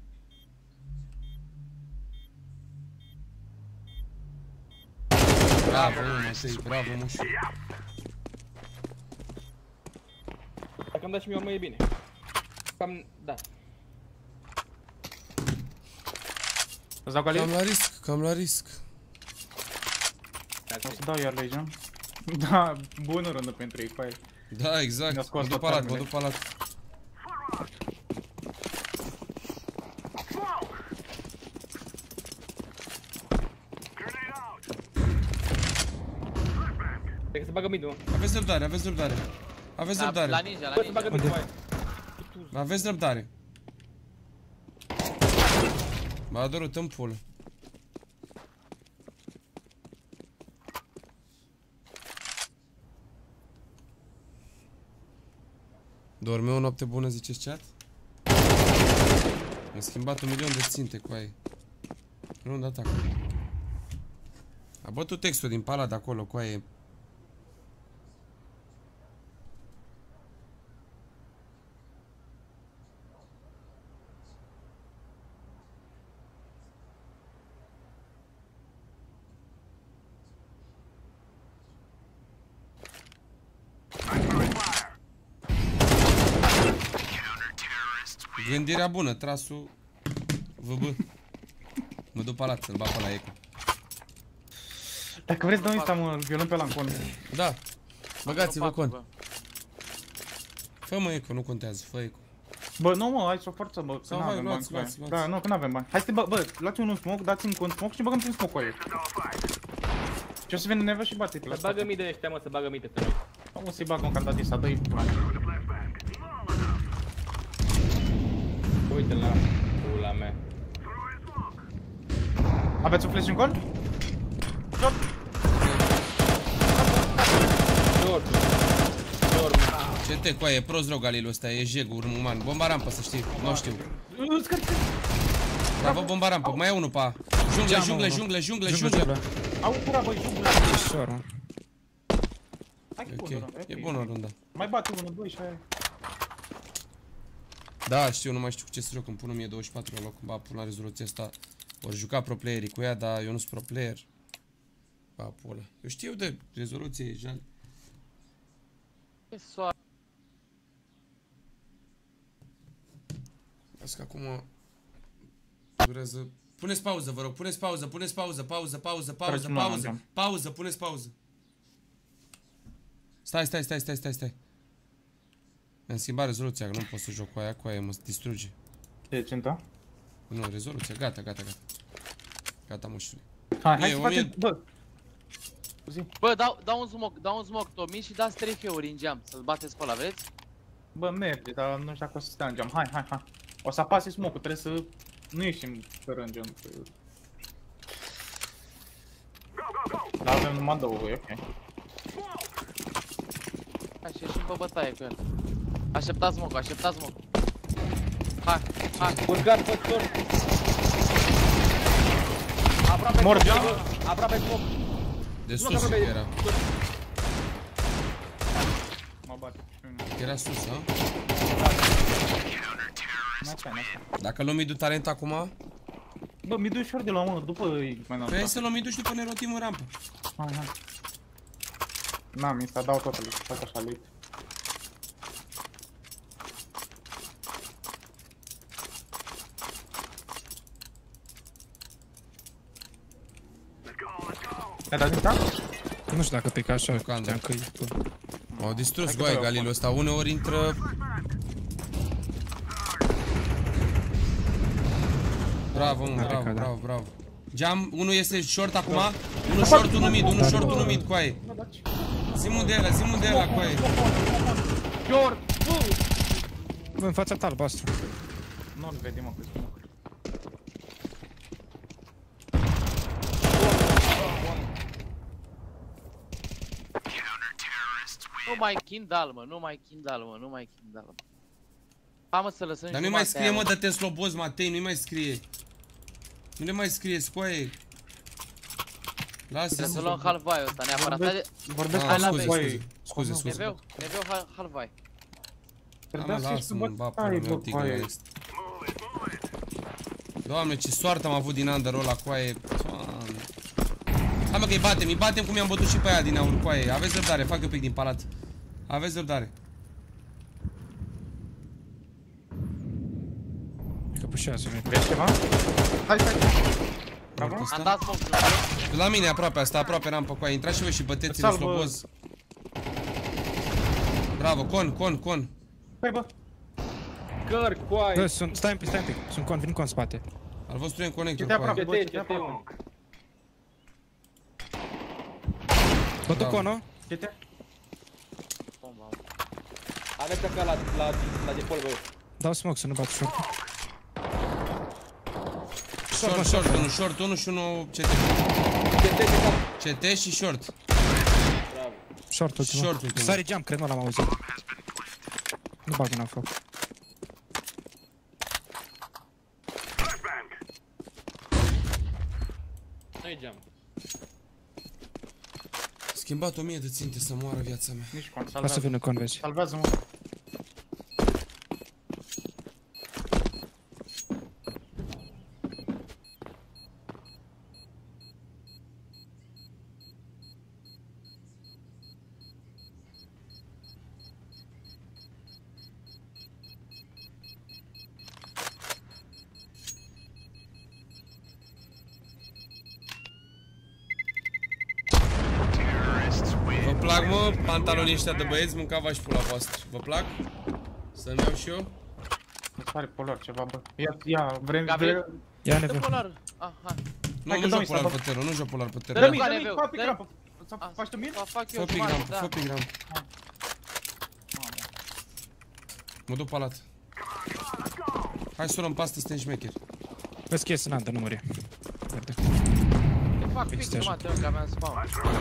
Bravo, Matei, bravo, mușu. Dacă îmi dați mie o mă e bine. Cam, da. Îți dau galit? Cam la risc, cam la risc. O să dau iar Legion. Da, bună rândă pentru ei, cu aia. Da, exact. Mă duc palat, mă duc palat. Cred că se bagă mid-ul, mă. Aveți răbdare, aveți răbdare. Aveți La, răbdare. la ninja, la Bă, se bagă ninja. mid-ul, aia. Aveți răbdare. M-a dorut în pulă. Dorme o noapte bună, ziceți chat? Am schimbat un milion de ținte cu aia. Nu de atac. A bătut textul din pala de acolo cu aia. Gândirea bună, trasul V B. Mă duc palat să-l bag pe la eco. Dacă vreți, dau insta, mă, violăm pe ăla în con. Da. Băgați-vă con. Fă mă eco, nu contează, fă eco. Bă, nu mă, hai să o forță, bă, că Sau n-avem hai, bani luați, cu aia. luați, luați. Da, nu, că n-avem bani. Hai să te bă, bă, luați unul smoke, dați-mi un smoke și ne băgăm prin smoke cu aia. Și o să vină neva și bate pe la Se bagă mid de ăștia, mă, se bagă mid peste noi. O să-i bag un candat din ăsta, dă-i bani. Uite la pula mea. Aveți un flash în con? Short! Short. Short. Ce te coaie, e prost rău Galilul ăsta, e jegul uman. Bomba rampă, să știi, nu știu. Bravo, bomba rampă, mai e unul pe A. Junglă, junglă, junglă, junglă, junglă. Au cura, băi, junglă. Ușor, mă. Hai că Ok, bună, e bună o rundă. Mai bate unul, doi și aia. Da, știu, nu mai știu cu ce să joc, îmi pun o mie douăzeci și patru la loc, ba, pun la rezoluția asta. Ori juca pro playerii cu ea, dar eu nu sunt pro player. Ba, pula. Eu știu de rezoluție, e jal. Las că acum durează. Puneți pauză, vă rog, puneți pauză, puneți pauză, pauză, pauză, pauză, Trecem la pauză, Mondial. pauză, puneți pauză. Stai, stai, stai, stai, stai, stai. Mi-am schimbat rezoluția, că nu pot să joc cu aia, cu aia mă distruge. Ce, ținta? Nu, rezoluția, gata, gata, gata. Gata, moșule. Hai, hai să facem, bă. Bă, dau, dau un smoke, dau un smoke, Tomi, și dați trei feuri în geam, să-l bateți pe ăla, vreți? Bă, merge, dar nu știu dacă o să stea în geam. Hai, hai, hai. O să apase smoke-ul, trebuie să nu ieșim fără în geam. Dar avem numai două, e ok. Hai și ieșim pe bătaie cu el. Așteptați smoke, așteptați smoke. Hai, hai. Urcat pe short. Aproape Mor geam. Aproape smoke. De sus era. Mă bate. Era sus, ha? N-așa, n-așa. Dacă luăm midul talent acum? Bă, midul e ușor de la mână, după îi mai Vrei să luăm midul și după ne rotim în rampă. Hai, hai. N-am, mi s-a dau totul, fac așa lui. Te-ai dat din tap? Nu știu dacă pica așa, știam că e tu. M-au distrus goaie Galilul ăsta, uneori intră... Bravo, mă, bravo, bravo, bravo. Geam, unul este short acum, unul short, unul mid, unul short, unul mid, coaie. Zi-mu de ăla, zi-mu de ăla, coaie. Short, Bă, în fața ta albastru. Nu-l vedem, mă, cu smoke. Nu mai Kindle, mă, nu mai Kindle, mă, nu mai Kindle, mă. Hai, mă, să lăsăm. Dar nu-i mai scrie, mă, dă-te sloboz, Matei, nu-i mai scrie. Nu le mai scrie, scoaie. Lasă-i. Trebuie să luăm half-buy-ul ăsta, neapărat. Vorbesc Ah, la scuze, voi. scuze, scuze, scuze. Neveu, neveu half-buy. Da, mă, lasă-mă în bapă, meu tigă next. Doamne, ce soartă am avut din under-ul ăla, coaie. Hai, mă, că-i batem, îi batem cum i-am bătut și pe aia din aur, coaie. Aveți răbdare, fac eu pic din palat. Aveți răbdare. Că pușează, nu-i. Vezi ceva? Hai, hai. Am dat smoke. La mine aproape, asta aproape rampă, coaie. Intrați și voi și băteți-le sloboz. Bravo, con, con, con. Păi, bă. Căr, coaie. Bă, sunt, stai un pic, stai un pic. Sunt con, vin con spate. Al vostru e în conector, Ce te aproape, coaie. bă, ce te aproape. Bătu conul. Ce te? Aveți acá la, la, la depol, bă. Dau smoke să nu bat short. Short, short, unul short, unul și unul C T. C T și short. Short ultimul. Short ultimul. Sari jump, cred, nu l-am auzit. Nu bag în foc. Nu-i geam. Schimbat o mie de ținte să moară viața mea. Nici con, Lasă salvează. vină con, vezi. Salvează-mă. Vă plac, mă, pantalonii ăștia de băieți? Mâncava și pula voastră. Vă plac? Să-mi iau și eu? Îți pare polar ceva, bă. Ia, ia, vrem... Gabriel? Ia Dă neveu. polar. Ah, hai. Nu, nu joc polar pe terul, nu joc polar pe terul. Dă-mi, Neveu, dă-mi, neveu, fac pic dă-mi. rampă. Faci tu mid? Fac Fă eu pic jumătate, rampă, da. fă pic rampă. Mă duc palat. Hai să luăm pastă, suntem șmecheri. Vezi că ies în andă, nu mări. Verde. Fac pic jumătate, eu, că aveam spawn.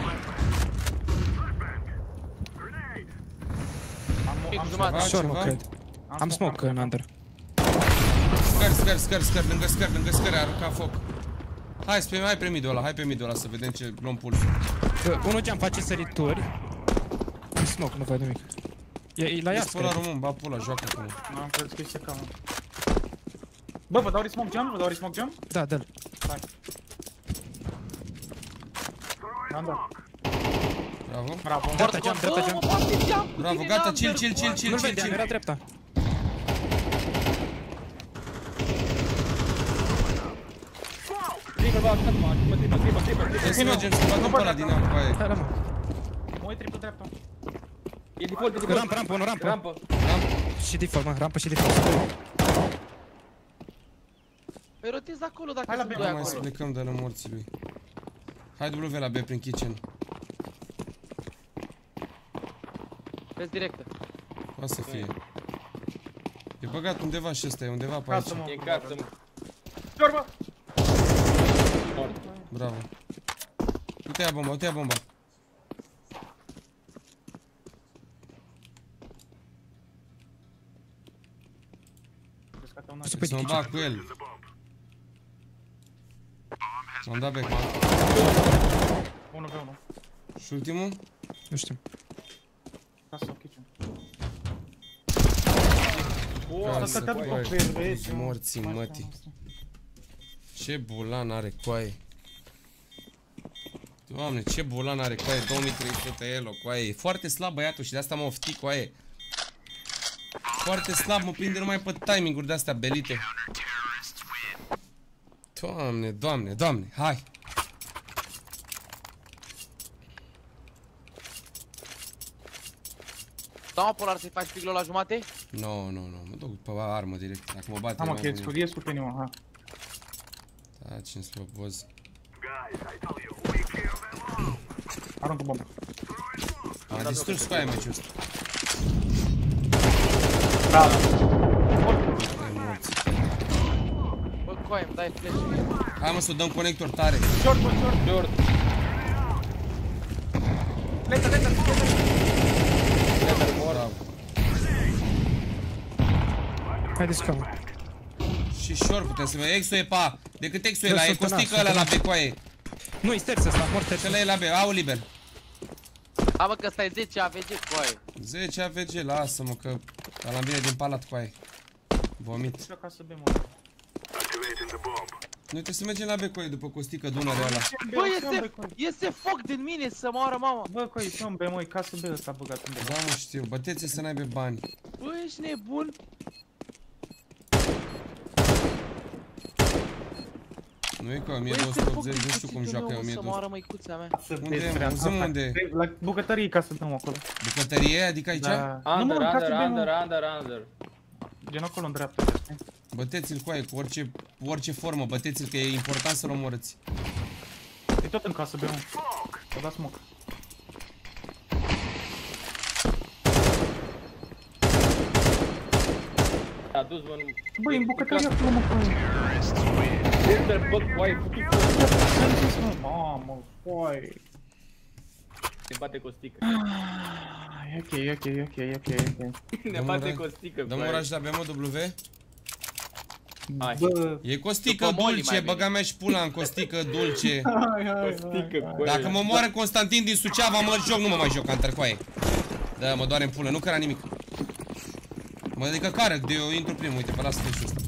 Pic jumătate. Short, mă, cred. Am smoke în under. Scări, scări, scări, scări, lângă scări, lângă scări, arunca foc. Hai, spre, hai pe midul ăla, hai pe midul ăla să vedem ce luăm pulsul. Bă, unul geam face sărituri. Am smoke, nu văd nimic. E, e la ea, Ești polarul, mă, ba pula, joacă acum. Nu, am crezut că e seca, mă. Bă, vă dau smoke jump? Vă dau smoke jump? Da, dă-l. Hai. N-am dat. Bravo. Bravo. Dreapta geam, dreapta geam. Bravo, gata, chill, chill, chill, chill, Nu-l chill, vedeam, era chill. dreapta. Triple, bă, ajută-mă, ajută-mă, triple, triple, triple, triple. Hai să mergem să batem pe ăla din aur, cu aia. Hai, da, mă. Mă uit triple dreapta. E default, e default. Rampă, rampă, unul rampă. Rampă. Rampă. și default, mă, rampă și default. Păi rotezi acolo dacă Hai la sunt B, doi Mai să acolo. plecăm de la morții lui. Hai W la B prin kitchen. Vezi directă. Poate să fie. E băgat undeva și ăsta, e undeva pe aici. E în casă, mă. Ciorba! Bravo. Uite ia bomba, uite ia bomba. Să mă bag cu el. M-am dat back, man. unu pe unu. Și ultimul? Nu știu. Casă, kitchen. Casă, coaie. Morții mătii. Ce bulan are coaie. Doamne, ce bulan are coaie. două mii trei sute elo, coaie. E foarte slab băiatul și de asta m-a oftit coaie. Foarte slab, mă prinde numai pe timing-uri de-astea belite. Doamne, doamne, doamne, hai! Da, mă, Polar, să-i faci piglo la jumate? Nu, nu, nu, mă duc pe armă direct. Dacă mă bate, Hai mă, că e scurt, e scurt pe inima, ha. Da, cine sloboz. Aruncă bombă. A distrus coaia meciul ăsta. Da. Bă, coaie, îmi dai flash. Hai mă să dăm conector tare. Short, bă, short. Short. Letter, letter, letter. Bravo. Haideți ca mă. Și short putem să mergem. Exo e pa. Decât Exo e la e costică ăla la B coaie. Nu, e sterț ăsta, mor terț. Ăla e la B, au liber. A, bă, că ăsta e zece A V G, coaie. zece A V G, lasă-mă că ăla îmi vine din palat coaie. Vomit. Ca să bem, mă. Noi trebuie să mergem la B coaie după costică Dunăre ăla. Bă, iese, iese foc din mine să moară mama. Bă, coi, și un B, măi, ca să bea ăsta băgat undeva. Da, mă știu, băteți să n-aibă bani. Bă, ești nebun? Nu e că o mie două sute optzeci, nu știu cum joacă o mie două sute. Să moară măicuța mea. Unde e? Zi-mă unde? La bucătărie ca să dăm acolo. Bucătărie? Adică aici? Under, under, under, under, under. Gen acolo în dreapta. Băteți-l cu aia, cu orice, cu orice formă, băteți-l că e important să-l omorâți. E tot în casă, bem. O da smoke. A dus, mă, nu... Băi, în bucătărie acolo, mă, coi. Under, bă, coaie, putu foc. Mamă, coi. Se bate costică. E ok, e ok, e ok, e ok, e ok. Ne bate costică, dăm oraș la B M W? Hai. E costică dulce, băga mea și pula în costică dulce. Hai, hai, costică, dacă mă moare Constantin din Suceava, mă joc, nu mă mai joc Hunter coaie. Da, mă doare în pulă, nu căra nimic. Mă adică cară, de eu intru primul, uite, pe lasă flash-ul ăsta.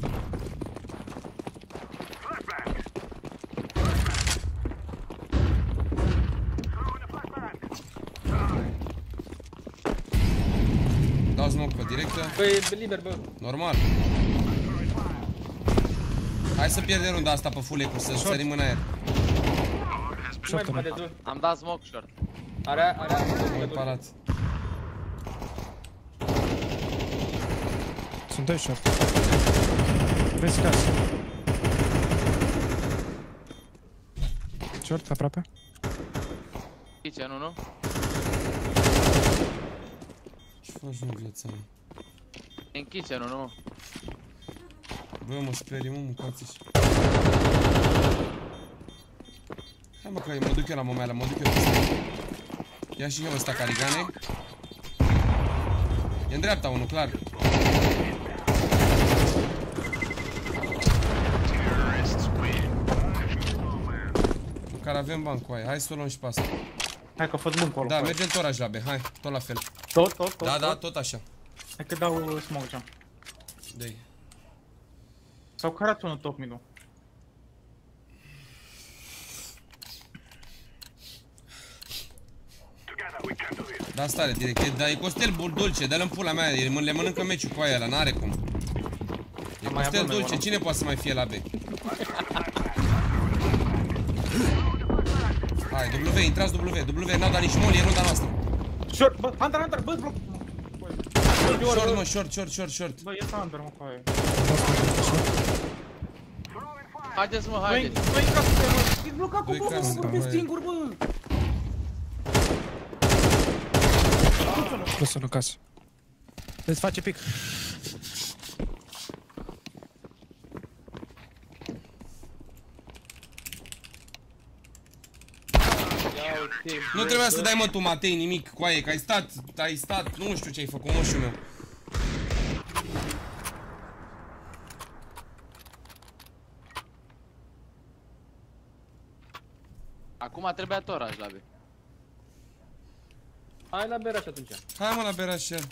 Dau smoke pe directă. Băi, e liber, bă. Normal. Hai să pierdem runda asta pe full eco, să sărim în aer. Am dat smoke short. Are, are, are. Mai parat. Sunt doi short. Vezi casă. Short, aproape. Kitchen, nu, nu? Ce faci în viața mea? E în kitchen, nu, nu? Bă, mă sperie, mă, mâncați-și. Hai mă, că mă duc eu la momeală, mă duc eu pe ăsta. Ia și eu ăsta, Carigane. E în dreapta unul, clar. Măcar avem bani cu aia, hai să o luăm și pe asta. Hai că a fost bun acolo. Da, mergem tot oraș la B, hai, tot la fel. Tot, tot, tot? Da, da, tot așa. Hai că dau smoke jump. Dă-i. S-au cărat unul top mid-ul. Da, stare, direct, e, da, e costel bul dulce, dă-l în pula mea, le mănâncă meciul cu aia ăla, n-are cum. E costel dulce, cine poate să mai fie la B? Hai, W, intrați W, W, n-au dat nici moli, e runda noastră. Short, bă, Hunter, Hunter, bă, bloc. Short, mă, short, short, short, short. Bă, e thunder, mă, cu aia. Haideți, mă, haideți. Băi, ca să te mă, ești blocat cu Doi bomba, casă, mă, vorbesc băi. singur, bă. Plus unul casă. Îți face pic. Nu trebuia să dai, mă, tu, Matei, nimic cu aia, că ai stat, ai stat, nu știu ce ai făcut, moșul meu. Acum trebuia toraj la B. Hai la beraș atunci. Hai, mă, la beraș el.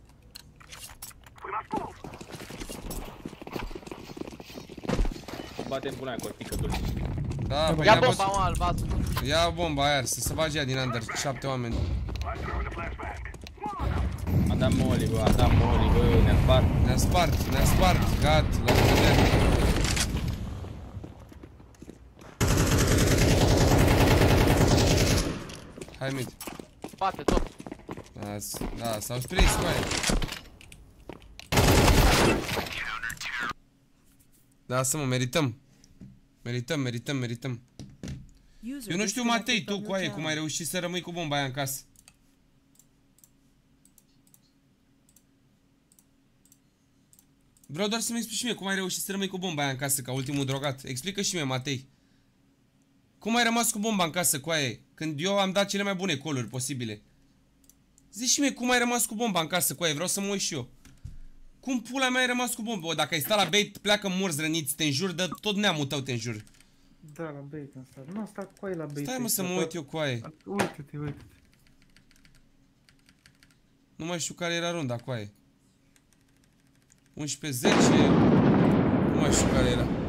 Batem pula aia cu picătul. Da, bă, ia bomba, mă, albastru. Ia bomba aia, să se bage ea din under, șapte oameni. A dat moli, bă, a dat moli, bă, ne-a spart. Ne-a spart, ne-a spart, gat, la vedere. Hai mid. Spate, top. Da, da, s-au sprins cu aia. Da, să mă, merităm. Merităm, merităm, merităm. Eu nu știu, Matei, tu cu aia, cum ai reușit să rămâi cu bomba aia în casă. Vreau doar să-mi explici și mie cum ai reușit să rămâi cu bomba aia în casă, ca ultimul drogat. Explică și mie, Matei. Cum ai rămas cu bomba în casă cu aia, când eu am dat cele mai bune coluri posibile? Zici și mie cum ai rămas cu bomba în casă cu aia, vreau să mă uit și eu. Cum pula mea ai rămas cu bomba? O, dacă ai stat la bait, pleacă morți răniți, te înjur, dă tot neamul tău te înjur. Da, la bait am stat. Nu am stat cu aia la bait. Stai, mă, să mă uit eu cu aia. Uite-te, uite-te. Nu mai știu care era runda cu aia. unsprezece zece. Nu mai știu care era.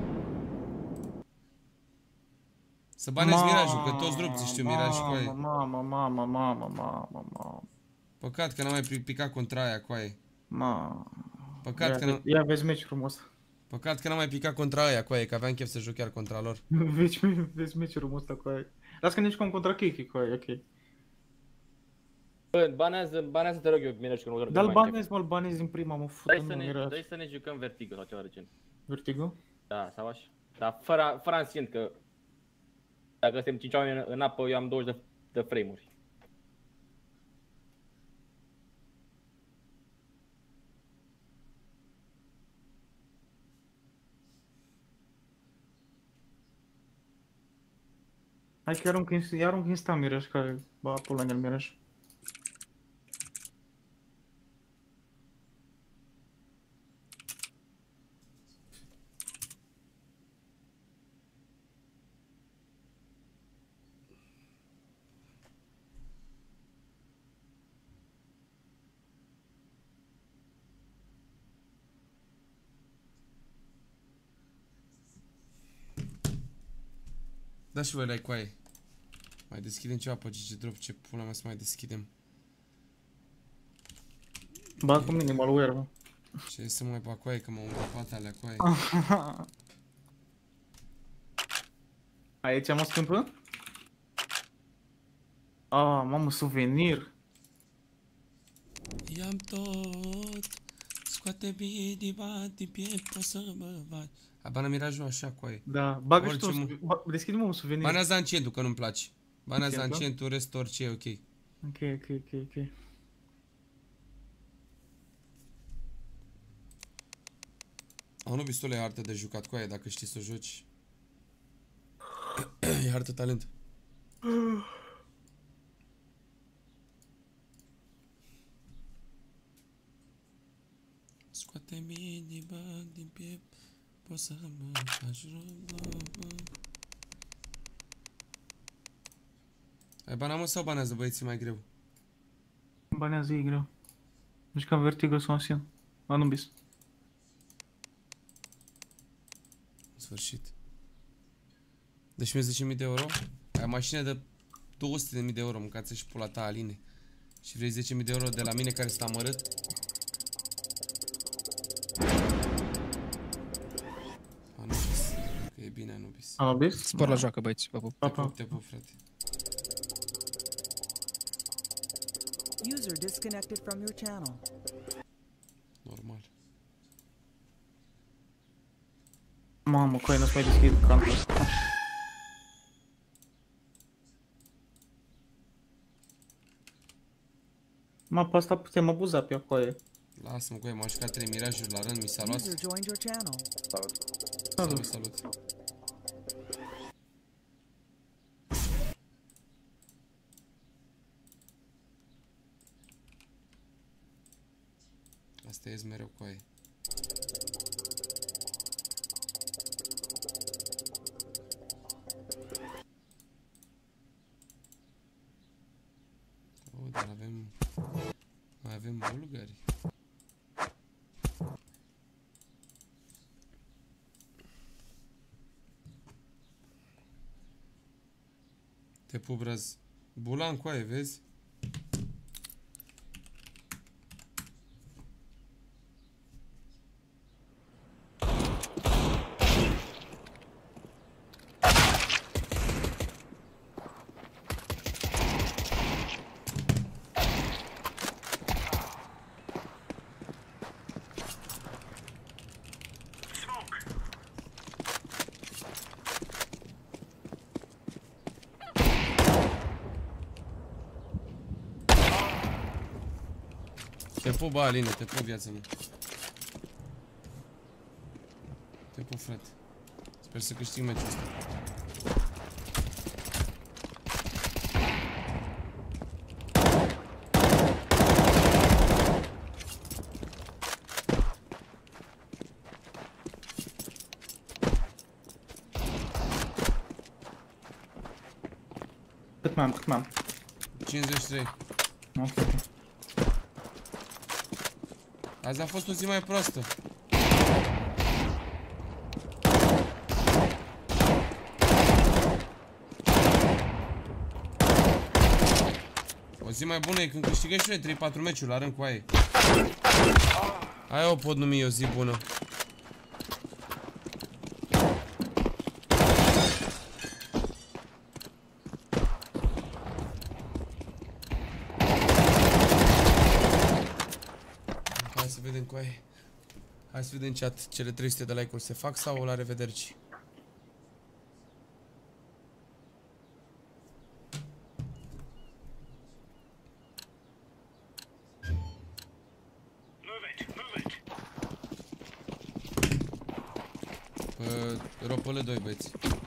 Să banezi Mirajul, că toți rupți știu Miraj cu aia. Mamă, mamă, mamă, mamă, mamă. Păcat că n-am mai picat contra aia cu aia. Mamă. Păcat că n-am... Ia vezi meci frumos. Păcat că n-am mai picat contra aia cu aia, că aveam chef să joc chiar contra lor. Vezi, vezi meci frumos cu aia. Las că nici cum contra Kiki cu aia, ok. Bă, banează, banează te rog eu, Miraj, că nu... Dar-l banezi, mă-l banezi din prima, mă fută, dai să, nu, ne, Miraj. dai să ne jucăm Vertigo sau ceva de gen. Vertigo? Da, sau așa. Dar fără, fără ancient, că... Dacă suntem cinci oameni în, în apă, eu am douăzeci de, de frame-uri. Hai că arunc, arunc instant Miraj, care ba pula în el Miraj. Da și voi like cu aia. Mai deschidem ceva pe G G Drop, ce pula mea să mai deschidem. Ba cu minimal wear, mă. Ce să mai fac cu aia, că m-au îngropat alea cu aia. Aici mă schimbă? Ah, mamă, suvenir. I-am tot. Scoate bine din piept, pot să mă vad. Abana Mirajul așa cu aia. Da, bagă și tu, deschide-mă un suvenir. Banează Ancientul, că nu-mi place. Banează Ancientul, rest orice e ok. Ok, ok, ok, ok. Au nu pistole e hartă de jucat cu aia, dacă știi să o joci. E hartă talent. Scoate-mi inima din piept, poți să mă faci rău. Ai bana, mă, sau banează băieții mai greu? Banează ei greu. Deci ca Vertigo sau Ancient. Anubis. În sfârșit. Deci mi-e zece mii de euro? Ai mașină de două sute de mii de euro, mâncați și pula ta, Aline. Și vrei zece mii de euro de la mine care s-a amărât? Anubis. Că e bine, Anubis. Anubis? Spor la joacă, băieți. Vă pup. Te pup, te pup, frate. User disconnected from your channel. Normal. Mamă, coi, nu-ți mai deschid cantul ăsta. Mă, pe asta putem abuza pe acoaie. Lasă-mă, coi, m-au jucat trei mirajuri la rând, mi s-a luat. User joined your channel. Salut. Salut, salut. Asta ies mereu cu aia. Oh, dar avem... Mai avem bulgari. Te pup, Braz. Bulan cu aia, vezi? Te pup, bă, Aline, te pup, viața mea. Te pup, frate. Sper să câștig meciul ăsta. Cât mai am, cât mai am? cincizeci și trei. Ok. Azi a fost o zi mai proastă. O zi mai bună e când câștigăm și noi trei patru meciuri la rând cu aia. Aia o pot numi o zi bună. Hai să vedem cu aia. Hai să vedem chat, cele trei sute de like-uri se fac sau la revederi? Ropăle doi, băieți.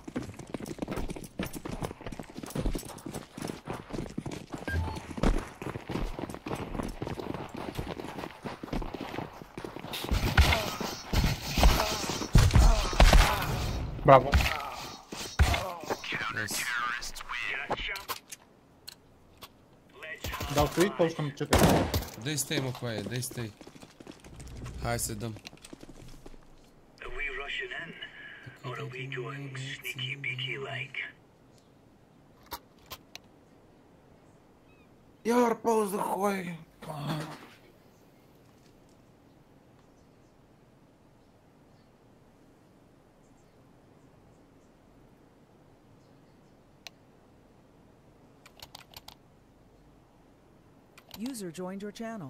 Bravo. Yes. Dau tweet sau știu ce te... Dă-i stay, mă, cu aia, dă-i stay. Hai să dăm. Or are we going sneaky beaky like? Iar pauză cu aia. User joined your channel.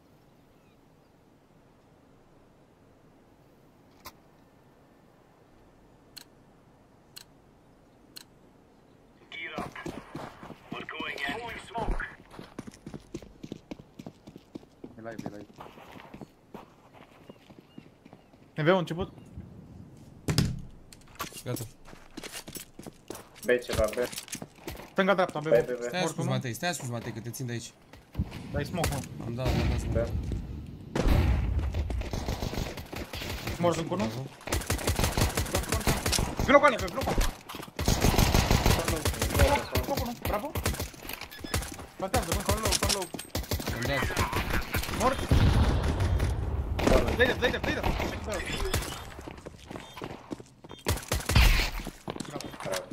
Gear up. We're going in. Throwing smoke. E live, e live. Ne vei început? Gata. Bei ceva, be. Stânga dreapta, be. Be, be, be. Stai ascuns, Matei, stai ascuns, Matei, că te țin de aici. Dai smoke, mă. Am dat, am dat smoke. Morți încă unul. Vino cu alea, vino cu alea. Foc unul, bravo. Batează, bă. Con low, con low. Am dat. Mort. Dai-te, dai-te, dai-te. Bravo.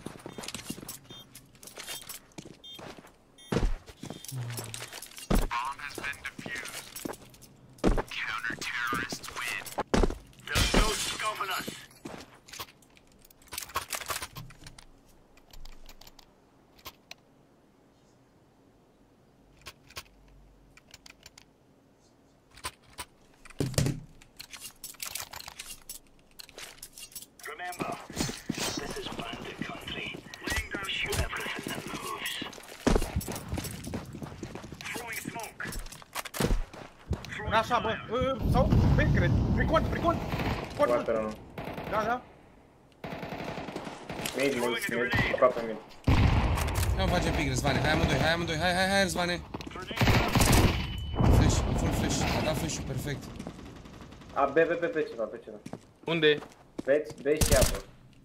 Așa, bă, sau, vei, cred, precont, precont, precont, da, da. Mid, mid, mid, aproape mid. Hai mă facem pic, Răzvane, hai amândoi, hai amândoi, hai, hai, hai, Răzvane. Flash, full flash, a dat flash-ul, perfect. A, B, B, B, B, ceva, B, ceva. Unde? B, B și apă.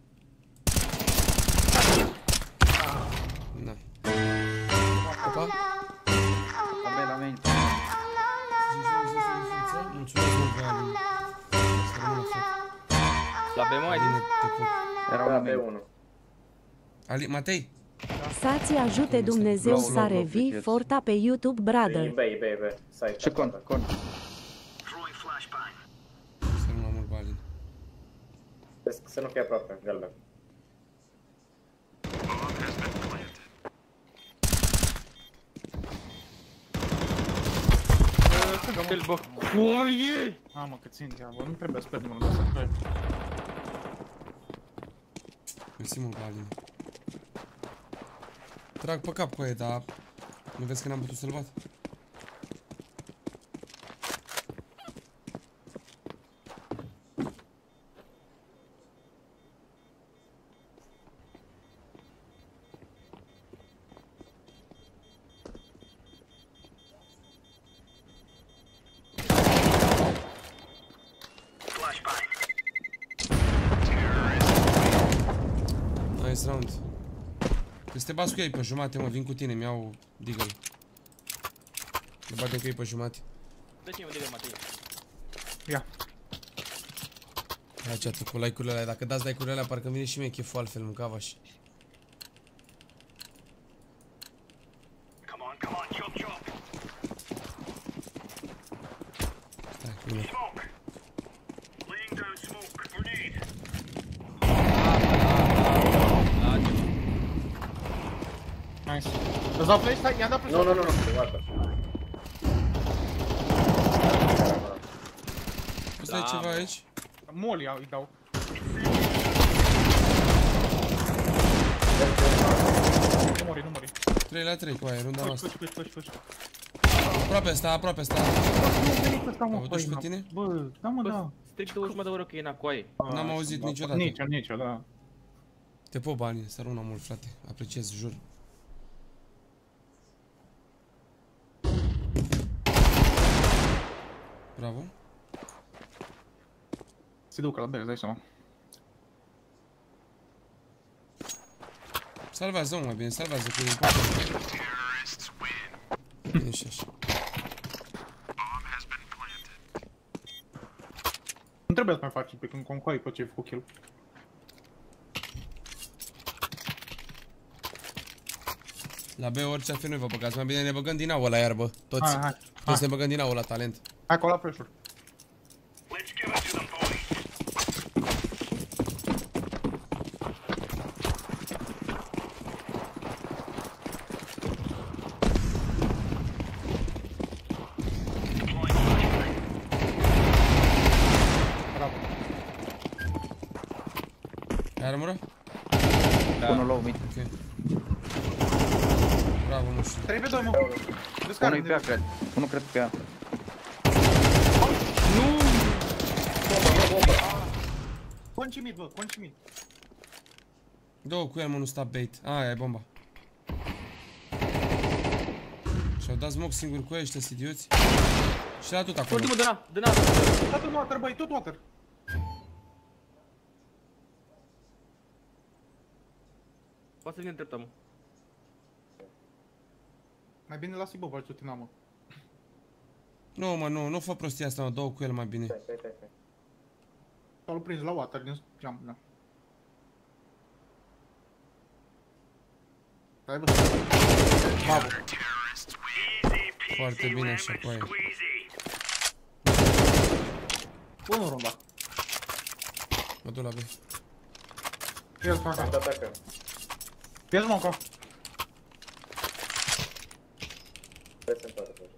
Na. Opa. La B, la main. Mulțumesc mult, Vali. Să rămână, frate. La B mai Bine, te pup. Era la B unu. Ali, Matei? Să-ți ajute Dumnezeu să revii Forta pe YouTube, brother. E B, E B, E B. Site. Ce con, con. Să rămână mult, Vali. Să nu fie aproape, galben. Cel bă, corie! Mamă, cât țin, bă, nu trebuie să pierdem unul de asta. Mersi mult, Vali. Trag pe cap cu aia, dar nu vezi că n-am putut să-l bat? Nice round. Trebuie să te bați cu ei pe jumate, mă, vin cu tine, mi-au deagle. Ne batem cu ei pe jumate. Dă-ți-mi un deagle, Matei. Ia. Hai, chat, cu like-urile alea, dacă dați like-urile alea, parcă vine și mie cheful altfel, mâncava-și. Stai, bine. Nice. Îți dau flash? Stai, i-am dat flash. Nu, nu, nu, nu, gata. Poți să ai ceva aici? Moli îi dau. Nu mori, nu mori. trei la trei cu aia, runda noastră. Push, push, push, push. Aproape sta, aproape sta. Au văzut și pe tine? Bă, da mă, da. Strict două jumătate de oră că e încoaie. N-am auzit niciodată. Nici, nici, da. Te pup, bani, să rămână mult, frate. Apreciez, jur. Bravo. Se ducă la B, îți dai seama. Salvează, mă, mai bine, salvează, că e important. Bine și așa. Nu trebuie să mai faci pe când concoai pe ce ai făcut kill. La B orice ar fi noi vă băgați, mai bine ne băgăm din nou ăla iarbă, toți. Hai, hai, Toți ne băgăm din nou la talent. Hai acolo la flash-uri. Ai armură? Da. Unul low mid. Ok. Bravo, nu știu. trei pe doi, mă. Unul e pe A, cred. Unul cred pe A. Nu! Conci mid, bă, conci mid. Două cu el, mă, nu sta bait. A, aia e bomba. Și-au dat smoke singur cu ei, ăștia-s idioți. Și la tot acolo. Ultimul, dă-na, dă-na. Tot water, băi, tot water. Poate să vină în dreapta, mă. Mai bine lasă-i bă, faci tutina, mă. Nu, mă, nu, nu fă prostia asta, mă, două cu el mai bine. Stai, stai, stai, stai. S-au prins la water din jump, da. Stai, bă. Bravo. Foarte bine așa cu aia. Bună runda. Mă duc la B. El fac Am dat dacă. Pierzi, mă, încă. Trebuie să-mi toate, bă.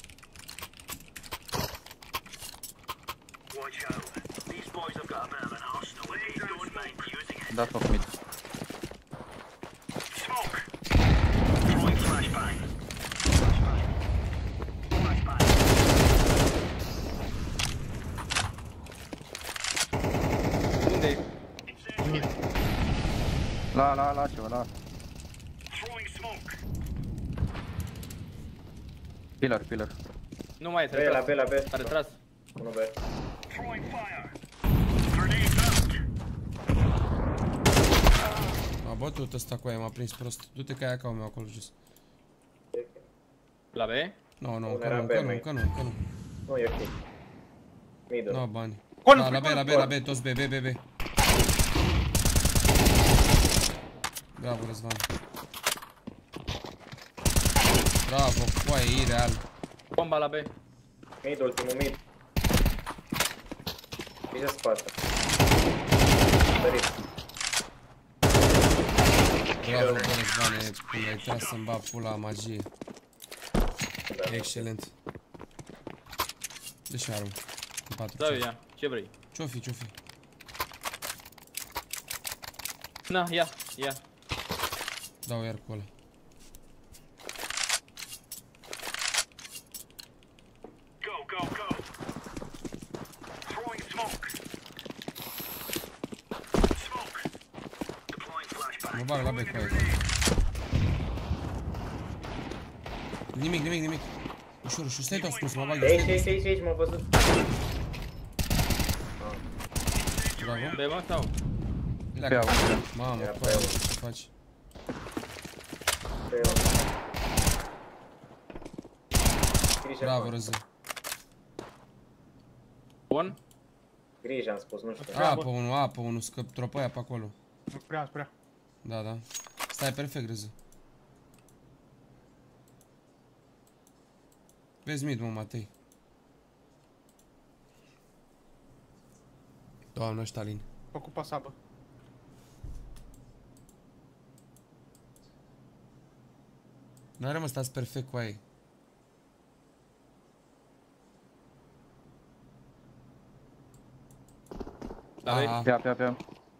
Da, smoke mid. La, la, la, ceva, la. Pillar, pillar. Nu mai e, B, s-a la retras. B, la B. S-a retras. unu B. A bătut ăsta cu aia, m-a prins prost. Du-te ca aia ca meu acolo jos. La B? Nu, nu, Unul încă era nu, B, încă nu, mai. încă nu, încă nu. Nu e ok. Middle. Nu, bani. Corner, Da, la B, corner, la B, la B, toți B, B, B, B. Bravo, Răzvan. Bravo, foaie, ireal. Bomba la B. Mid, ultimul mid. Grijă spate. Sărit. Bravo, bă, Răzvane, cum ai tras să-mi bag pula magie. Excelent. Dă-și armă. În patru. Da, ia. Ce vrei? Ce-o fi, ce-o fi? Na, ia, ia. Dau iar cu ăla. Mă bag la B cu aia. Nimic, nimic, nimic. Ușor, ușor, stai tu ascuns, mă bag eu, Aici, stai aici, tu. aici, aici, m-am văzut. Bravo. B, mă, sau? Pleacă. Mamă, cu aia, ce faci? Bravo, Răză. Bun. Grijă am spus, nu știu. Apă unul, apă unul, scăp tropa aia pe acolo. Sprea, sprea. Da, da. Stai perfect, Răză. Vezi mid, mă, Matei. Doamne, Stalin. Făcut pasabă. N-are mă, stați perfect cu aia. Da, vei? Pea, pea, pea.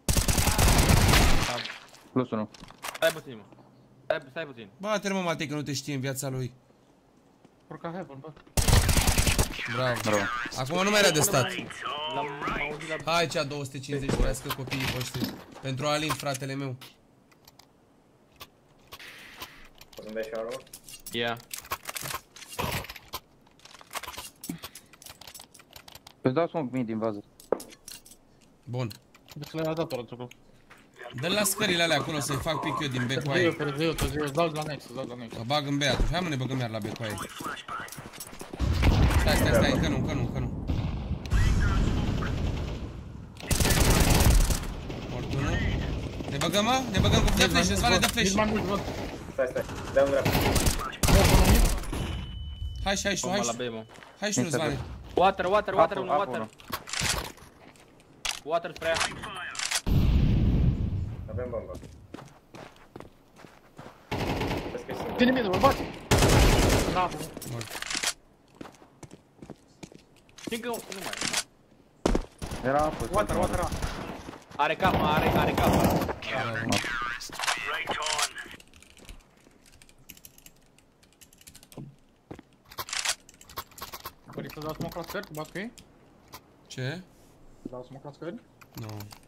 Plus unu. Stai puțin, mă. Stai, stai puțin. Bate-l, mă, Matei, că nu te știe în viața lui. Urca heaven, bă. Bravo. Bravo. Acum nu mai era de stat. L-am auzit la... Hai cea două sute cincizeci, vrească copiii voștri. Pentru Alin, fratele meu. O să-mi dai și armă? Ia. Îți dau smoke mid din vază. Bun. Deci le-a dat ăla trucul. Dă-l la scările alea acolo să-i fac pic eu din B cu Târziu, aia. târziu, târziu, îți dau la next, îți dau la next. Mă bag în B atunci. Hai mă, ne băgăm iar la B cu aia. Stai, stai, stai, încă nu, încă nu, încă nu. Mort unul. Ne băgăm, mă? Ne băgăm cu dă flash, Răzvane, dă flash. Stai, stai, dă-mi dreapta. Hai și, hai și, hai Bomba și. la B, mă. Hai și, Răzvane. Water, water, water, Apă, unul, apă, water. unul. Water spre ea. Avem bomba. Vezi că e singur. Ține mine, bărbați! Bravo. Încă, nu mai, nu mai. Era apă. Water, water, Are cap, mă, are, are cap. Bravo. Vrei să dau smoke la scări? Bați cu ei? Ce? Dau smoke la scări? Nu.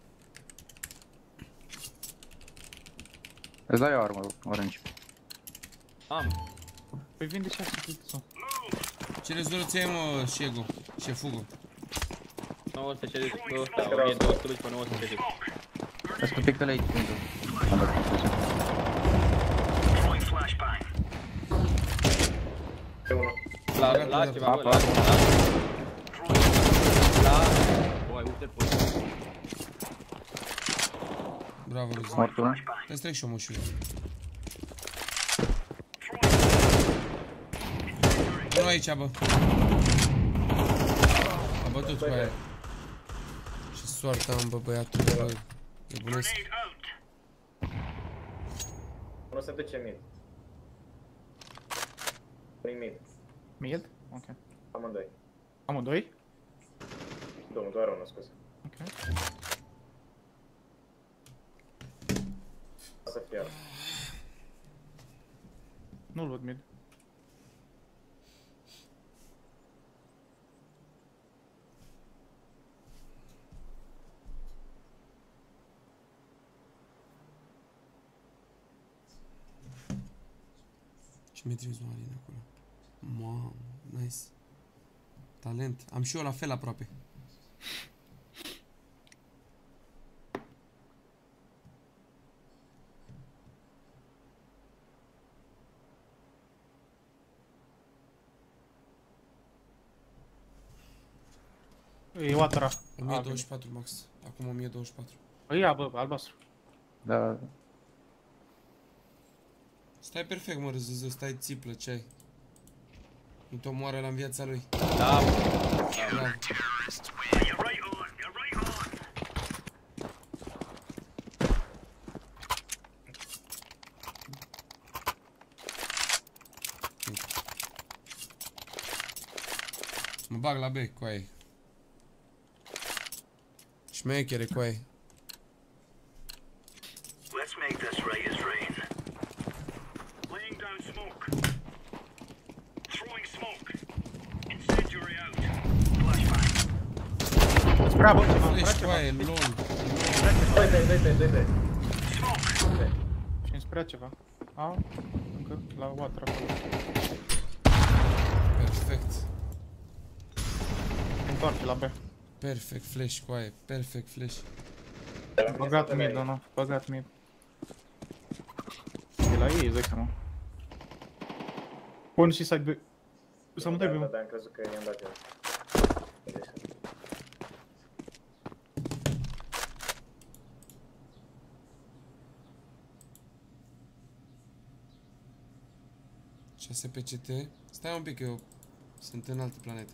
Îți dai o armă, orange. Am. Păi vinde și așa să Ce rezoluție ai, mă, Șego? Șefugo? nouă sute cincizeci, ăsta, o mie două sute pe nouă sute cincizeci. Îți cu pictele aici, pentru. Am dat confuză. La, la ceva, bă, la, la, la, băi, uite-l pe ăsta. Bravo, Răzvan. Mort unul. Te-ți trec și o moșuie. Nu aici, bă. A bătut cu aia. Ce soartă am, bă, băiatul, bă. Nebunesc. Nu se duce mid. Prin mid. Mid? Ok. Amândoi. Amândoi? Domnul, doar unul, scuze. Ok. O să fie. Nu-l văd mid. metri vizuali acolo. Mamă, nice. Talent. Am și eu la fel aproape. E Watera. o mie douăzeci și patru max. Acum o mie douăzeci și patru. Păi ia, bă, albastru. Da. Stai perfect, mă, Răzăzău, stai țiplă, ce ai? Nu te omoară la în viața lui. Da. Bravo. Mă bag la B, coaie. Șmechere, coaie. Let's make this Reyes rain. Laying down smoke. Throwing smoke. Incendiary out. Flashbang. Bravo, Flash, coaie, lol. Doi, doi, doi, doi, doi. Smoke. Și-mi spera ceva. A, încă la Watera acolo. Perfect. Întoarce la B. Perfect flash, coaie, perfect flash. Băgat mid, nu, băgat mid. E la ei, zic seama. Pun și side B. Să mă trebuie. Da, am crezut că i-am dat eu. șase P C T. Stai un pic, eu sunt în altă planetă.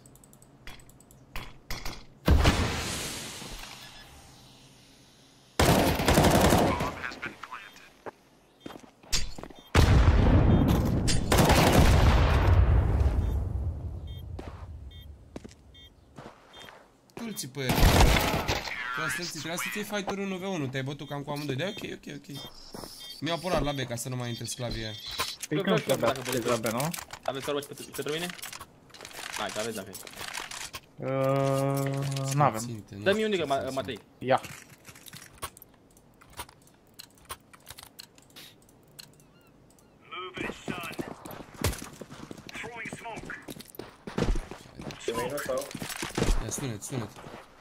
Tu-l pe el. Trebuia să ții fighter unu v unu, te-ai bătut cam cu amândoi. Da, ok, ok, ok. Mi-au apărat la B ca să nu mai intre sclavii aia. Păi că nu știu dacă puteți la B, nu? Aveți să rogi pentru mine? Hai, că aveți dacă. Eee... N-avem. Dă-mi un nigă, Matei. Ia. Ia, sunet, sunet.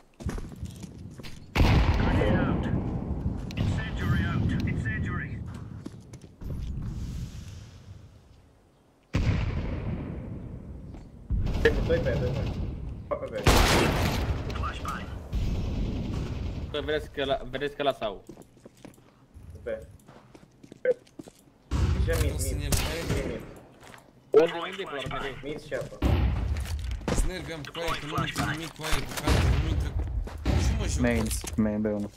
Doi pe, doi pe. Fac pe B. Că vedeți că la, vedeți că la sau. B. Ce mid, mid. Mid, mid. Unde, unde, unde? Mid și apă. Snergăm, coaie, că nu intră nimic, coaie, cu care nu intră... Și mă joc. Main, main B unu.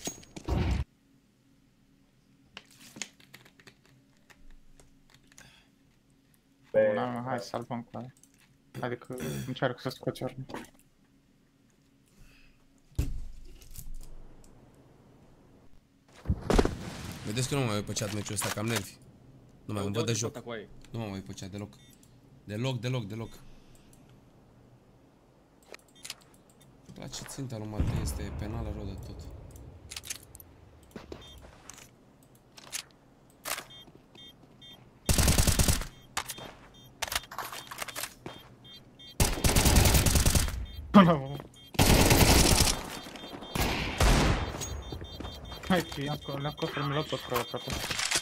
Da, hai să salvăm cu aia. Adică încearcă să scoți arme. Vedeți că nu mai voi pe chat meciul ăsta, cam nervi. Nu mai îmi văd de joc. Nu mă voi pe chat deloc. Deloc, deloc, deloc. Îmi place ținta lui Matei, este penală rău de tot. Hai că le-am scos formulă tot rău aproape.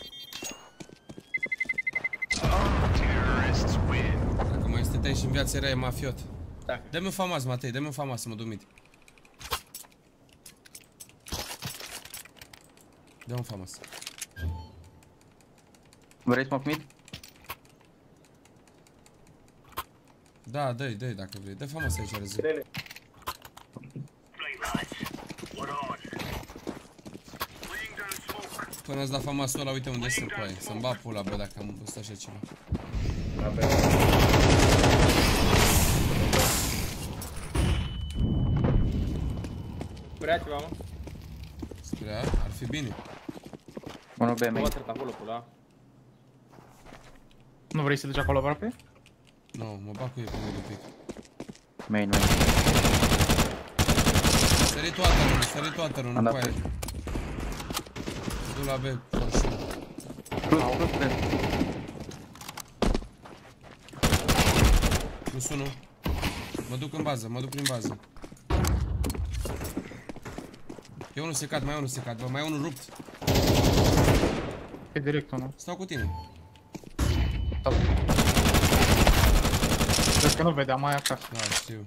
Dacă mai stăteai și în viață erai mafiot. Dă-mi un famas, Matei, dă-mi un famas să mă duc mid. Dă un famas. Vrei smoke mid? Da, dă-i, dă-i dacă vrei. Dă famas aici, Răzău. Până îți da famasul ăla, uite unde sunt cu aia. Să-mi bat pula, bă, dacă am văzut așa ceva. Vrea ceva, mă? Sprea? Ar fi bine. unu B main. Water acolo, pula. Nu vrei să duci acolo aproape? Nu, mă bag cu ei pe mine un pic. Main, main. Sări toată rună, sări toată rună cu aia. Du la B, forșu. Plus, plus, plus. Plus unu. Mă duc în bază, mă duc prin bază. E unul secat, mai e unul secat, bă, mai e unul rupt. E direct unul. Stau cu tine. Stau. Cred că nu vedeam mai acasă. Da, știu.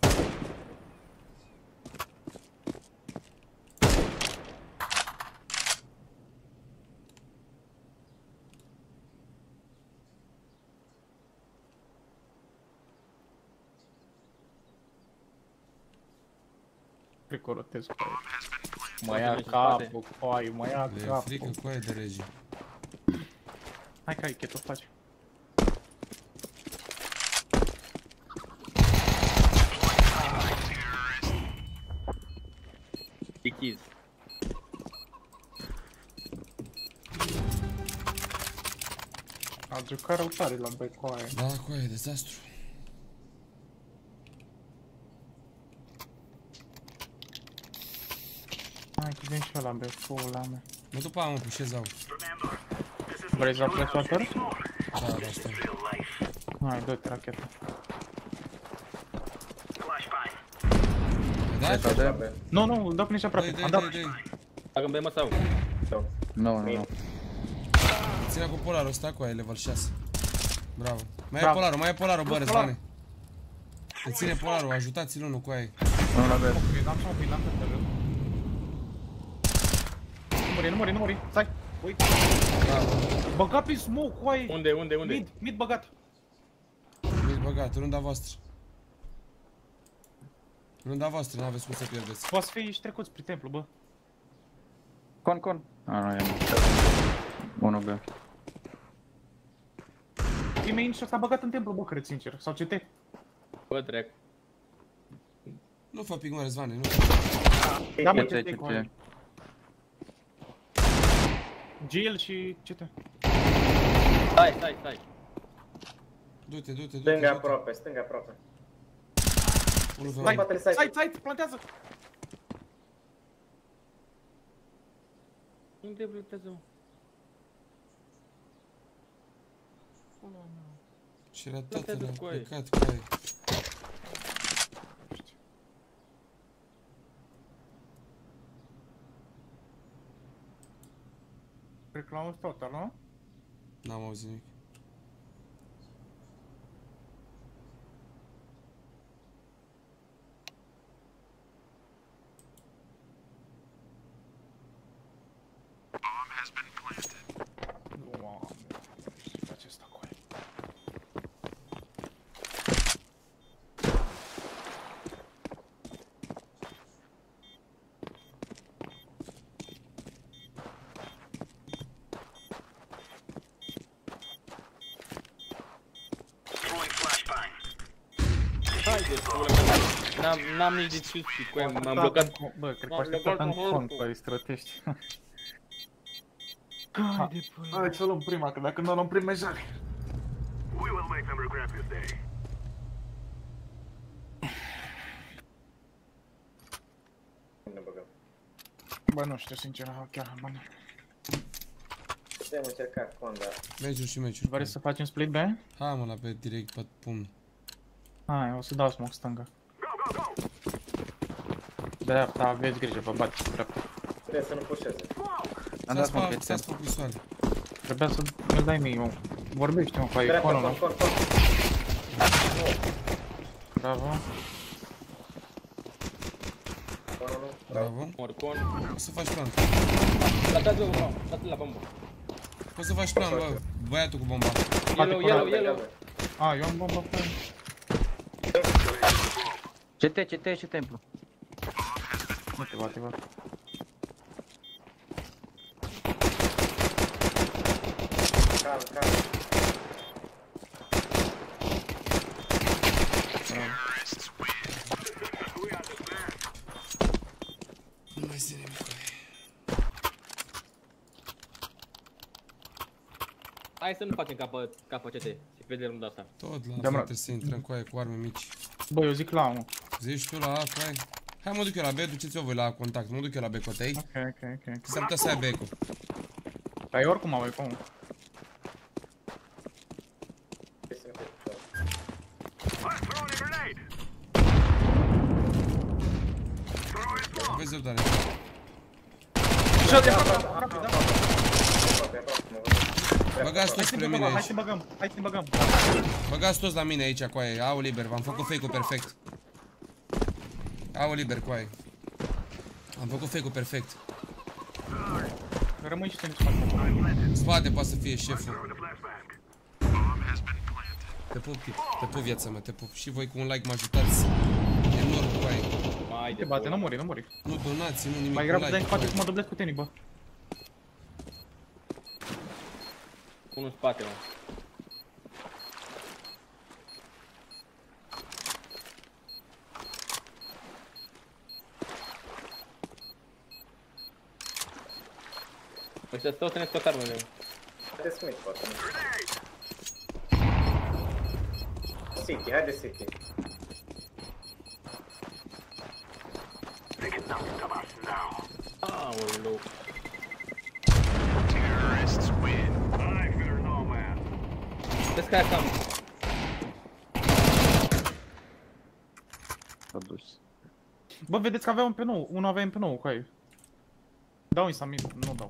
Fricorotez cu aia. Mă ia capul cu aia, mă ia capul. Le frică cu aia de regi. Hai că ai chetul faci. Ichiz. A jucat rău tare la băi cu aia. Da, cu aia e dezastru. Hai că vin și eu la băi, pula mea. Mă duc pe aia, mă, pușez au. Vrei să apelezi factor? Da, da, stai. Hai, dă-te racheta. Da? Nu, nu, dă până și aproape. Dă-i, Am dă-i, dat. dă-i. Dacă îmi bem sau? Nu, nu, nu. Ține cu polarul ăsta cu aia, level șase. Bravo. Mai e Bravo. polarul, mai e polarul, bă, Răzvane. Te ține polarul, ajutați-l unul cu aia. Nu la bed. N-am să mă prind, n-am să mă prind. Nu muri, nu muri, nu muri. Stai. Uite. Băgat pe smoke cu aia. Unde, unde, unde? Mid, mid băgat. Mid băgat, runda voastră. Runda voastră, n-aveți cum să pierdeți. Poți fi și trecuți prin templu, bă. Con, con. A, nu, e nu. Unu B. E main și s-a băgat în templu, bă, cred sincer. Sau C T. Bă, trec. Nu fă pic, mă, Răzvane, nu. Da, mă, C T, C T cu aia. Gil și C T. Stai, stai, stai. Du-te, du-te, du-te. Stânga aproape, stânga aproape. Unul pe Stai, mine. stai, stai, plantează. Unde plantează, mă? Și era tatăl, Plantează a cu aia. plecat cu aia. Cred că l-am auzit total, nu? N-am auzit nimic. Doamne, ce face asta cu aia? Haide, pula mea. N-am, n-am nici discuții cu ea, m-am blocat. Bă, cred că M-am așteptat blocat în cu con horcul. cu aia, strătești. Haide, pula. Hai să luăm prima, că dacă nu o luăm prima e jale. Ne băgăm. Bă, nu știu, sincer, chiar, bă, nu. Putem încerca Conda. Meciuri și meciuri. Vrei să facem split B? Hai, mă, la pe direct pe pumn. Hai, o să dau smoke stânga. Dreapta, aveți grijă, vă bați dreapta. Trebuie să nu pușeze. Am dat Stați smoke, pe, stați pe pistoale. Trebuia să mi-l dai mie, mă. Vorbește, mă, cu aia, Dreapta, iconul, con, nu? con, con. Bravo. Conul nu. Bravo. Morcon. Poți să faci plan. Lăsați-l, mă, dați-l la bombă. Poți să faci plan, bă. Băiatul cu bomba. Yellow, yellow, yellow. A, eu am bombă pe aia. C T, C T și templu. Nu te bate, bă. Calm, calm. Nu mai ține nimic. Hai să nu facem capă, capă C T. Se vede runda asta. Tot la Da, fel mă. trebuie să intrăm cu aia cu arme mici. Bă, eu zic la A, mă. Zici tu la A, cu aia? Hai, mă duc eu la B, duceți-o voi la contact. Mă duc eu la B cotei. Ok, ok, ok. ok. S-ar putea să aibă eco. Dar eu oricum am eco, mă. Trebuie să nu fie pușat. aveți răbdare. Băgați toți spre mine aici. Hai să băgăm, hai să băgăm. Băgați toți la mine aici, coaie. Au liber, v-am făcut fake-ul perfect. Au liber, coaie. Am făcut fake-ul perfect. Rămâi și te spate. Spate poate să fie șeful. Te pup, tip. Te pup, viața mea, te pup. Și voi cu un like mă ajutați enorm, coaie. Mai te bate, nu mori, nu mori. Nu donați, nu nimic. Mai grav dai în spate că mă dublez cu tenii, bă. Unul în spate, mă. Ăștia stau să ne scot armele. Haide Smith, poate. City, haide City. Aoleu. Vezi că aia cam. S-a dus. Bă, vedeți că avea un pe nou, unul avea un pe nou, coaie. Dau Insamir, nu dau.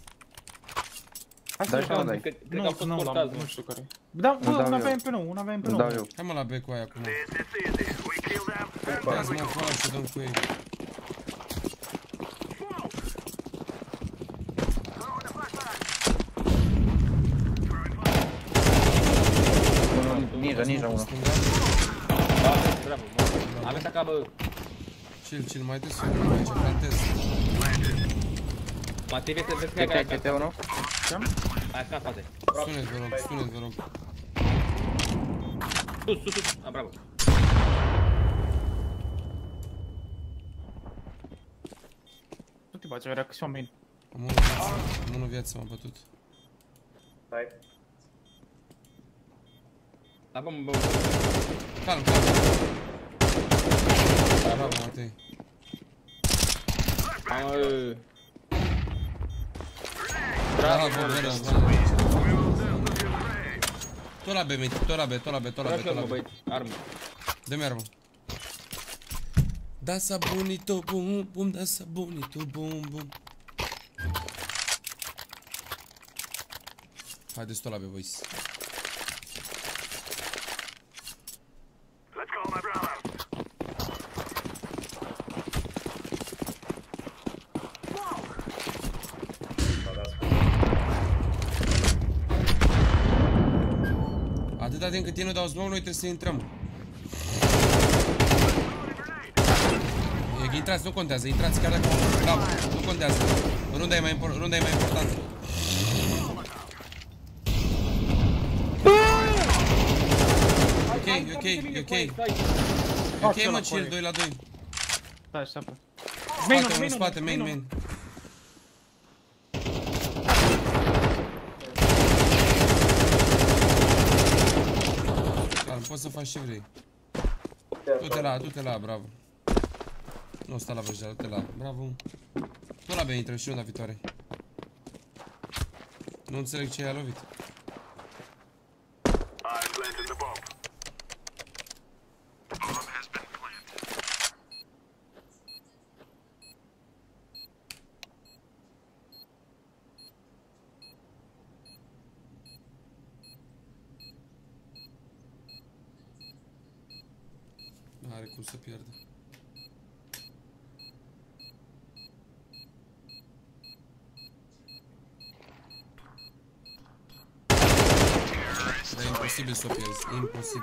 Hai să dau, dai. Nu, nu, nu, nu știu care. Da, bă, un avea pe nou, un avea pe nou. Hai mă la B cu aia acum. Hai să mă fac și dăm cu ei. Ninja, ninja unul. Aveți acá, bă. Chill, chill, mai des, mai aici, plantez. Matei, vezi că e T T unu. Hai, ca spate. Spuneți, vă rog, spuneți, vă rog. Sus, sus, sus. Ah, bravo. Nu te bați, o reacțiune main. Am unul viață, am unul viață, m-am bătut. Hai. Da, bă, bă. Calm, calm. Bravo, Matei. Mamă. Bravo, bravo. Tot la B, mate, tot la B, tot la B, tot la B, tot la B. Armă. Dă-mi armă. Da sabonito, bum, bum, da sabonito, bum, bum. Haideți tot la B, boys. Atâta timp cât ei nu dau smoke, noi trebuie să intrăm. Intrați, nu contează, intrați chiar dacă da, nu contează. Runda e mai, impor runda e mai importantă. Ok, e ok, e ok. E ok, mă, chill, doi la doi. Da, așteaptă. Spate, unul, spate, main, main. Calm, poți să faci ce vrei. Du-te la, du-te la, bravo. Nu sta la văjdeală, du-te la, bravo. Tot la B intră și runda viitoare. Nu înțeleg ce i-a lovit. Are cum să pierdă. Dar e imposibil să o pierzi, e imposibil.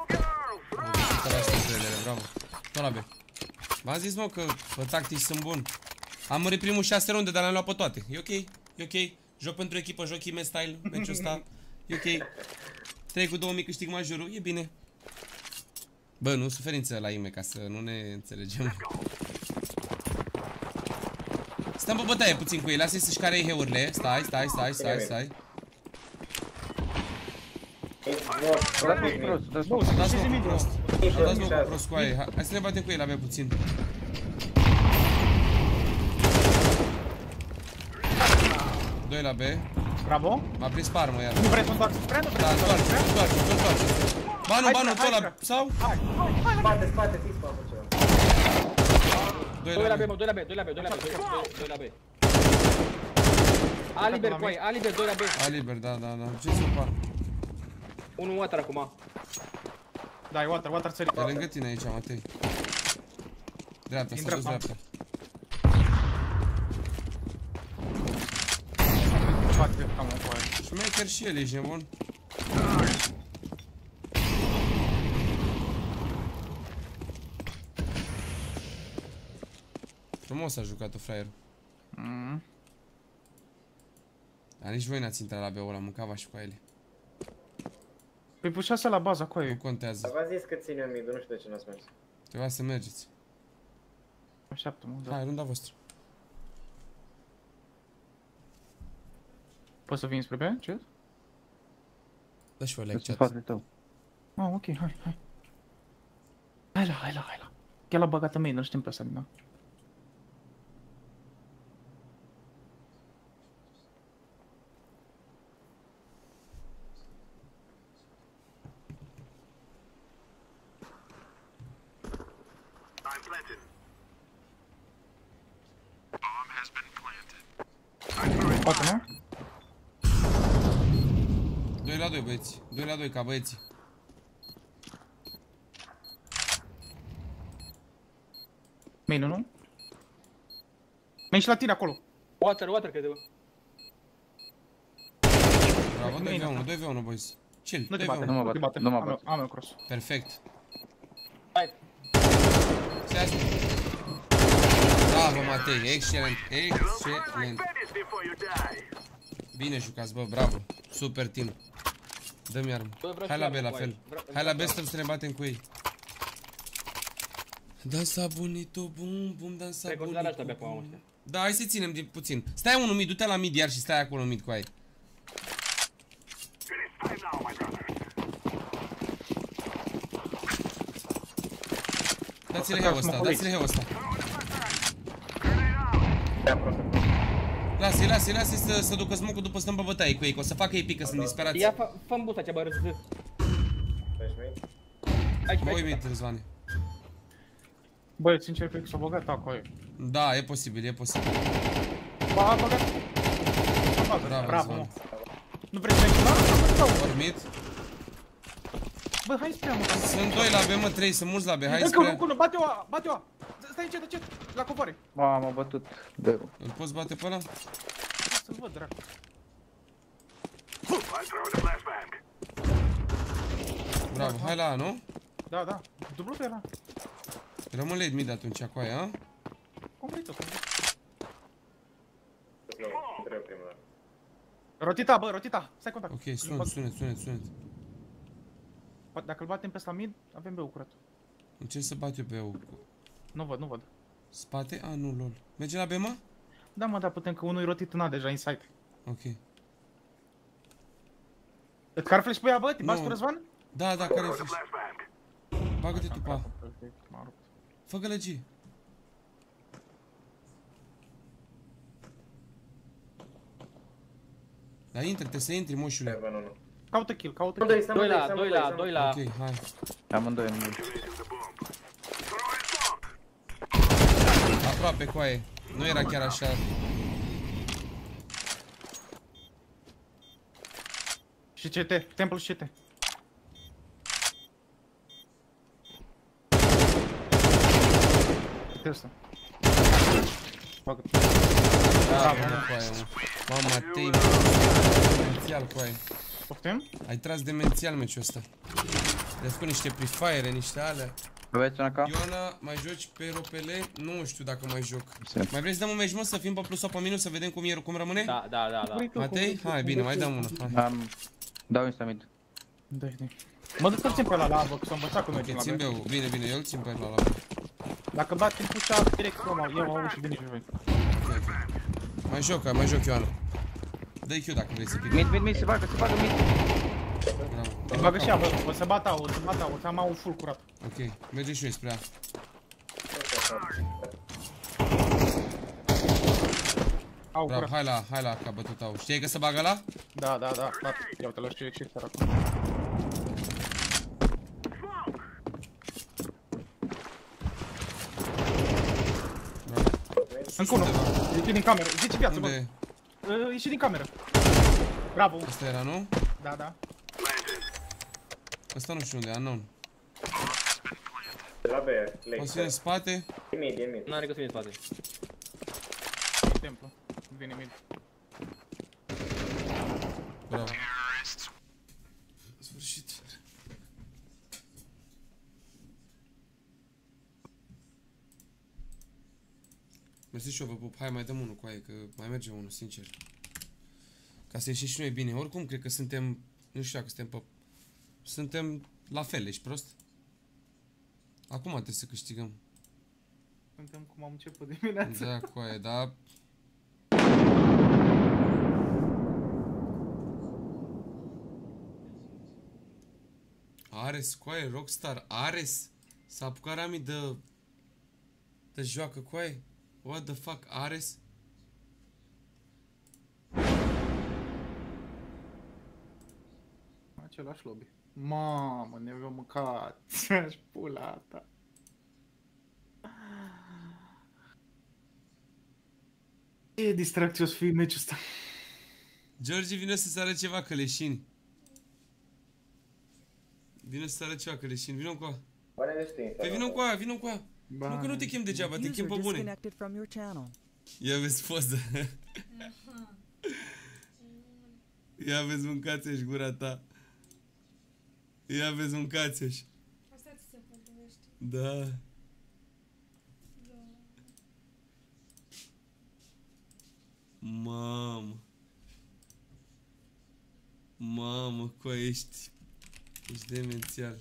Bravo. Tot la B. V-am zis, mă, că pe tactici sunt bun. Am murit primul șase runde, dar le-am luat pe toate. E ok, e ok. Joc pentru echipă, joc ime style, meciul ăsta. E ok. trei cu două mii câștig majorul, e bine. Bă, nu suferință la ime, ca să nu ne înțelegem. Stăm pe bătaie puțin cu ei, lasă-i să-și care heurile. Stai, stai, stai, stai, stai. Dați mă prost. Dați mă prost cu aia. Hai să ne batem cu ei la B puțin. Doi la B. Bravo. M-a prins pe armă iar. Nu vrei să întoarci spre? Nu vrei să întoarci spre? Da, întoarce, întoarce. Ba nu, ba nu, tot la... sau? Spate, spate, fix pe acolo ceva. Doi la B, mă, doi la B, doi la B, doi la B, doi la B. A liber, coi, A liber, doi la B. A liber, da, da, da. Ce se fac? Unul water acum. Da, e water, water sărit. E lângă tine aici, Matei. Dreapta, s-a dus dreapta. Șmecher și el, ești nebun? Frumos a jucat-o, fraierul. Mm. Dar nici voi n-ați intrat la B-ul ăla, mâncava și cu ele. Păi pușase la baza, cu aia. Nu contează. V-a zis că ține un mid, nu știu de ce n-ați mers. Trebuia să mergeți. Așteaptă-mă, da. Hai, runda voastră. Poți să vin spre B? Ce? Da și voi like chat. Spatele tău. Ah, ok, hai, hai. Hai la, hai la, hai la. Chiar l-a băgat în main, nu știm pe asta, da. Poate, nu? doi la doi, băieți. doi la doi, ca băieții. Main, nu? Main și la tine acolo. Water, water, cred eu. Bravo, doi v unu, doi v unu, boys. Chill, Nu te doi v bate, unu. nu te bate. Nu mă bate. Am eu cross. Perfect. Hai. Se ascult. Bravo, Matei, excelent, excelent. Bine jucați, bă, bravo. Super team. Dă-mi armă. Hai la B la fel. Hai la B să ne batem cu ei. Dansa bunito, bum, bum, dansa bunito. Da, hai să ținem din puțin. Stai unul mid, du-te la mid iar și stai acolo mid cu ai. Dați-le heu ăsta, dați-le heu ăsta. Lasă-i, lasă-i, lasă-i să, să ducă smoke-ul după stăm pe bătaie cu ei, că o să facă ei pic, că sunt disperați. Ia, fă-mi busta cea, bă, răzâ. Bă, uimit, Răzvane. Băi, sincer, cred că s-a băgat acolo. Da, e posibil, e posibil. Ba, a băgat. Bravo, Răzvane. Nu vrei să mergi la? Dormit. Bă, hai spre mă. Sunt doi la B, mă, trei, sunt mulți la B, hai spre. spre. Încă unul, bate-o, bate-o. Stai încet, încet, la covoare. Ba, m-a bătut de. Îl poți bate pe ăla? Să-l văd, dracu. Bravo, hai la A, nu? Da, da, dublu pe ăla. Rămân late mid atunci cu aia, a? Completă, completă. Nu, trebuie prima dată. Rotita, bă, rotita, stai contact. Ok, sunet, sunet, sunet, sunet. Dacă îl batem pe ăsta mid, avem B-ul curat. Încerc să bat eu B-ul. Nu văd, nu văd. Spate? A, nu, lol. Merge la B, mă? Da, mă, dar putem că unul e rotit în A deja, inside. Ok. Îți car flash pe ea, bă? Te bați cu Răzvan? Da, da, care e flash? Bagă-te tu pe A. Fă gălăgie. Da, intră-te, să intri, moșule. Caută kill, caută kill. Doi la, doi la, doi la. Ok, hai. Amândoi, amândoi. Aproape, coaie. Nu era chiar așa. Și C T, Temple și C T. Ce ăsta? Bagă-te. Bravo, mă, coaie, mă. Mamă, Matei, demențial, coaie. Poftim? Ai tras demențial meciul ăsta. Le-ai făcut niște prefire, niște alea. Aveți una ca? Ioana, mai joci pe ropele? Nu știu dacă mai joc. Mai vrei să dăm un meci, mă, să fim pe plus sau pe minus, să vedem cum, e, cum rămâne? Da, da, da, da. Matei? Hai, bine, mai dăm una. Am... Dau insta mid. Dai, dai. Mă duc să-l țin pe ăla la avă, că s-a învățat cum mergem la țin B. B-ul, bine, bine, eu îl țin pe ăla la B. Dacă batem pușa, direct ăla, eu au și de nici voi. Mai joc, mai joc Ioana. Dă-i Q dacă vrei să pică. Mid, mid, mid, se bagă, se bagă mid. Îi bagă și ea, bă, o să bata, o să bata, o să am au full curat. Ok, merge și eu spre A. Au Bravo, curat. hai la, hai la, că a bătut au. Știi că se bagă la? Da, da, da, da. Ia uite, la știu ce sărac. Încă unul. Ieși din cameră. zece viață, bă. Unde? Ieși din cameră. Bravo. Asta era, nu? Da, da. Asta nu știu unde, unknown. De la B, late. O să fie în spate. E mid, e mid. N-are că să fie în spate. Templu. Vine mid. Bravo. În sfârșit. Mersi și eu, vă pup. Hai, mai dăm unul cu aia, că mai merge unul, sincer. Ca să ieșim și noi bine. Oricum, cred că suntem... Nu știu dacă suntem pe... Suntem la fel, ești prost? Acum trebuie să câștigăm. Suntem cum am început dimineața. Da, cu aia, da... Ares, coaie, Rockstar, Ares. S-a apucat Rami de... De joacă, coaie. What the fuck, Ares? Același lobby. Mamă, ne avem mâncat. Ți-aș pula ta. E distracțios fi meciul ăsta. George, vine să sară ceva căleșini. Vine să sară ceva căleșini, vină cu a. Păi vină cu a, vină cu a. Nu că nu te chem degeaba, te chem pe bune. Ia vezi poză. Ia vezi mâncați-și gura ta. Ia vezi mâncați-și. Asta ți se potrivește. Da. Mamă. Mamă, cu ești. Ești demențial.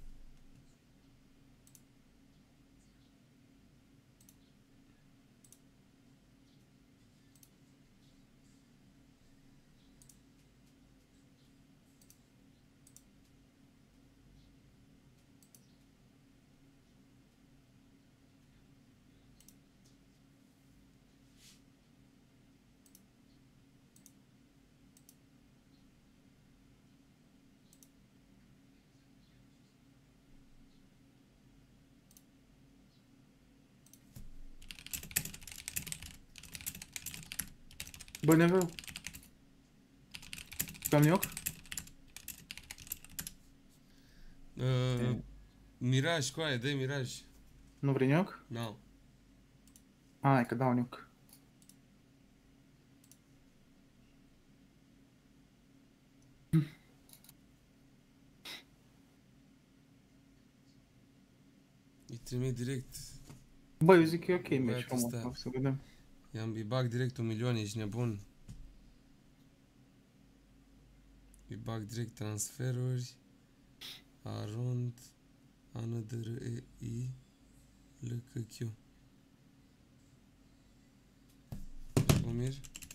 Bă, neveu. Cam nioc? Uh, Miraj, coaie, dă Miraj. Nu vrei nioc? Nu. No. Hai că dau nioc. Îi trimit direct. Bă, eu zic că e ok, meci, mă, să vedem. I-am îi bag direct un milion, ești nebun. Îi bag direct transferuri. Arond. Anădr E I L C Q. Omir.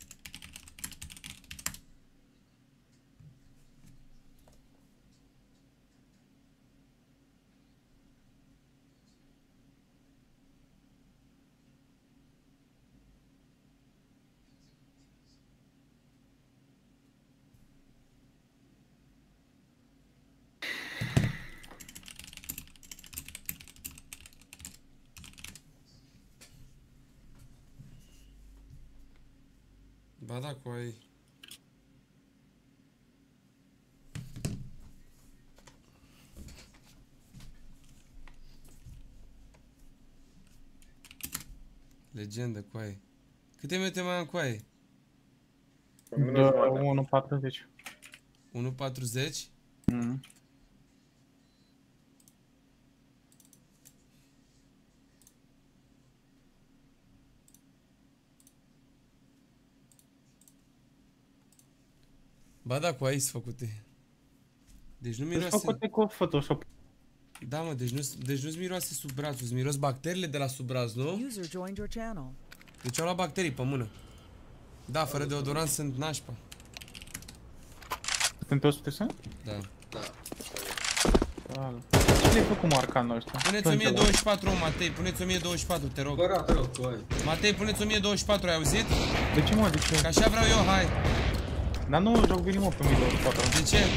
Ba da, cu ai. Legendă, cu ai. Câte minute mai am cu ai? unu patruzeci. unu patruzeci? Mhm. Ba da, cu A I sunt făcute. Deci nu miroase... Sunt făcute cu Photoshop. Da, mă, deci nu, deci nu-ți miroase sub brațul, îți miros bacteriile de la sub braț, nu? Deci au luat bacterii pe mână. Da, fără deodorant sunt nașpa. Sunt pe o sută să? Da. Da. Ce le-ai făcut marcanul ăsta? Puneți o mie douăzeci și patru, Matei, puneți o mie douăzeci și patru, te rog. Bă, te rog, tu ai. Matei, puneți o mie douăzeci și patru, ai auzit? De ce, mă, de ce? Că așa vreau eu, hai. Dar nu joc bine, mă, pe o mie douăzeci și patru. De ce?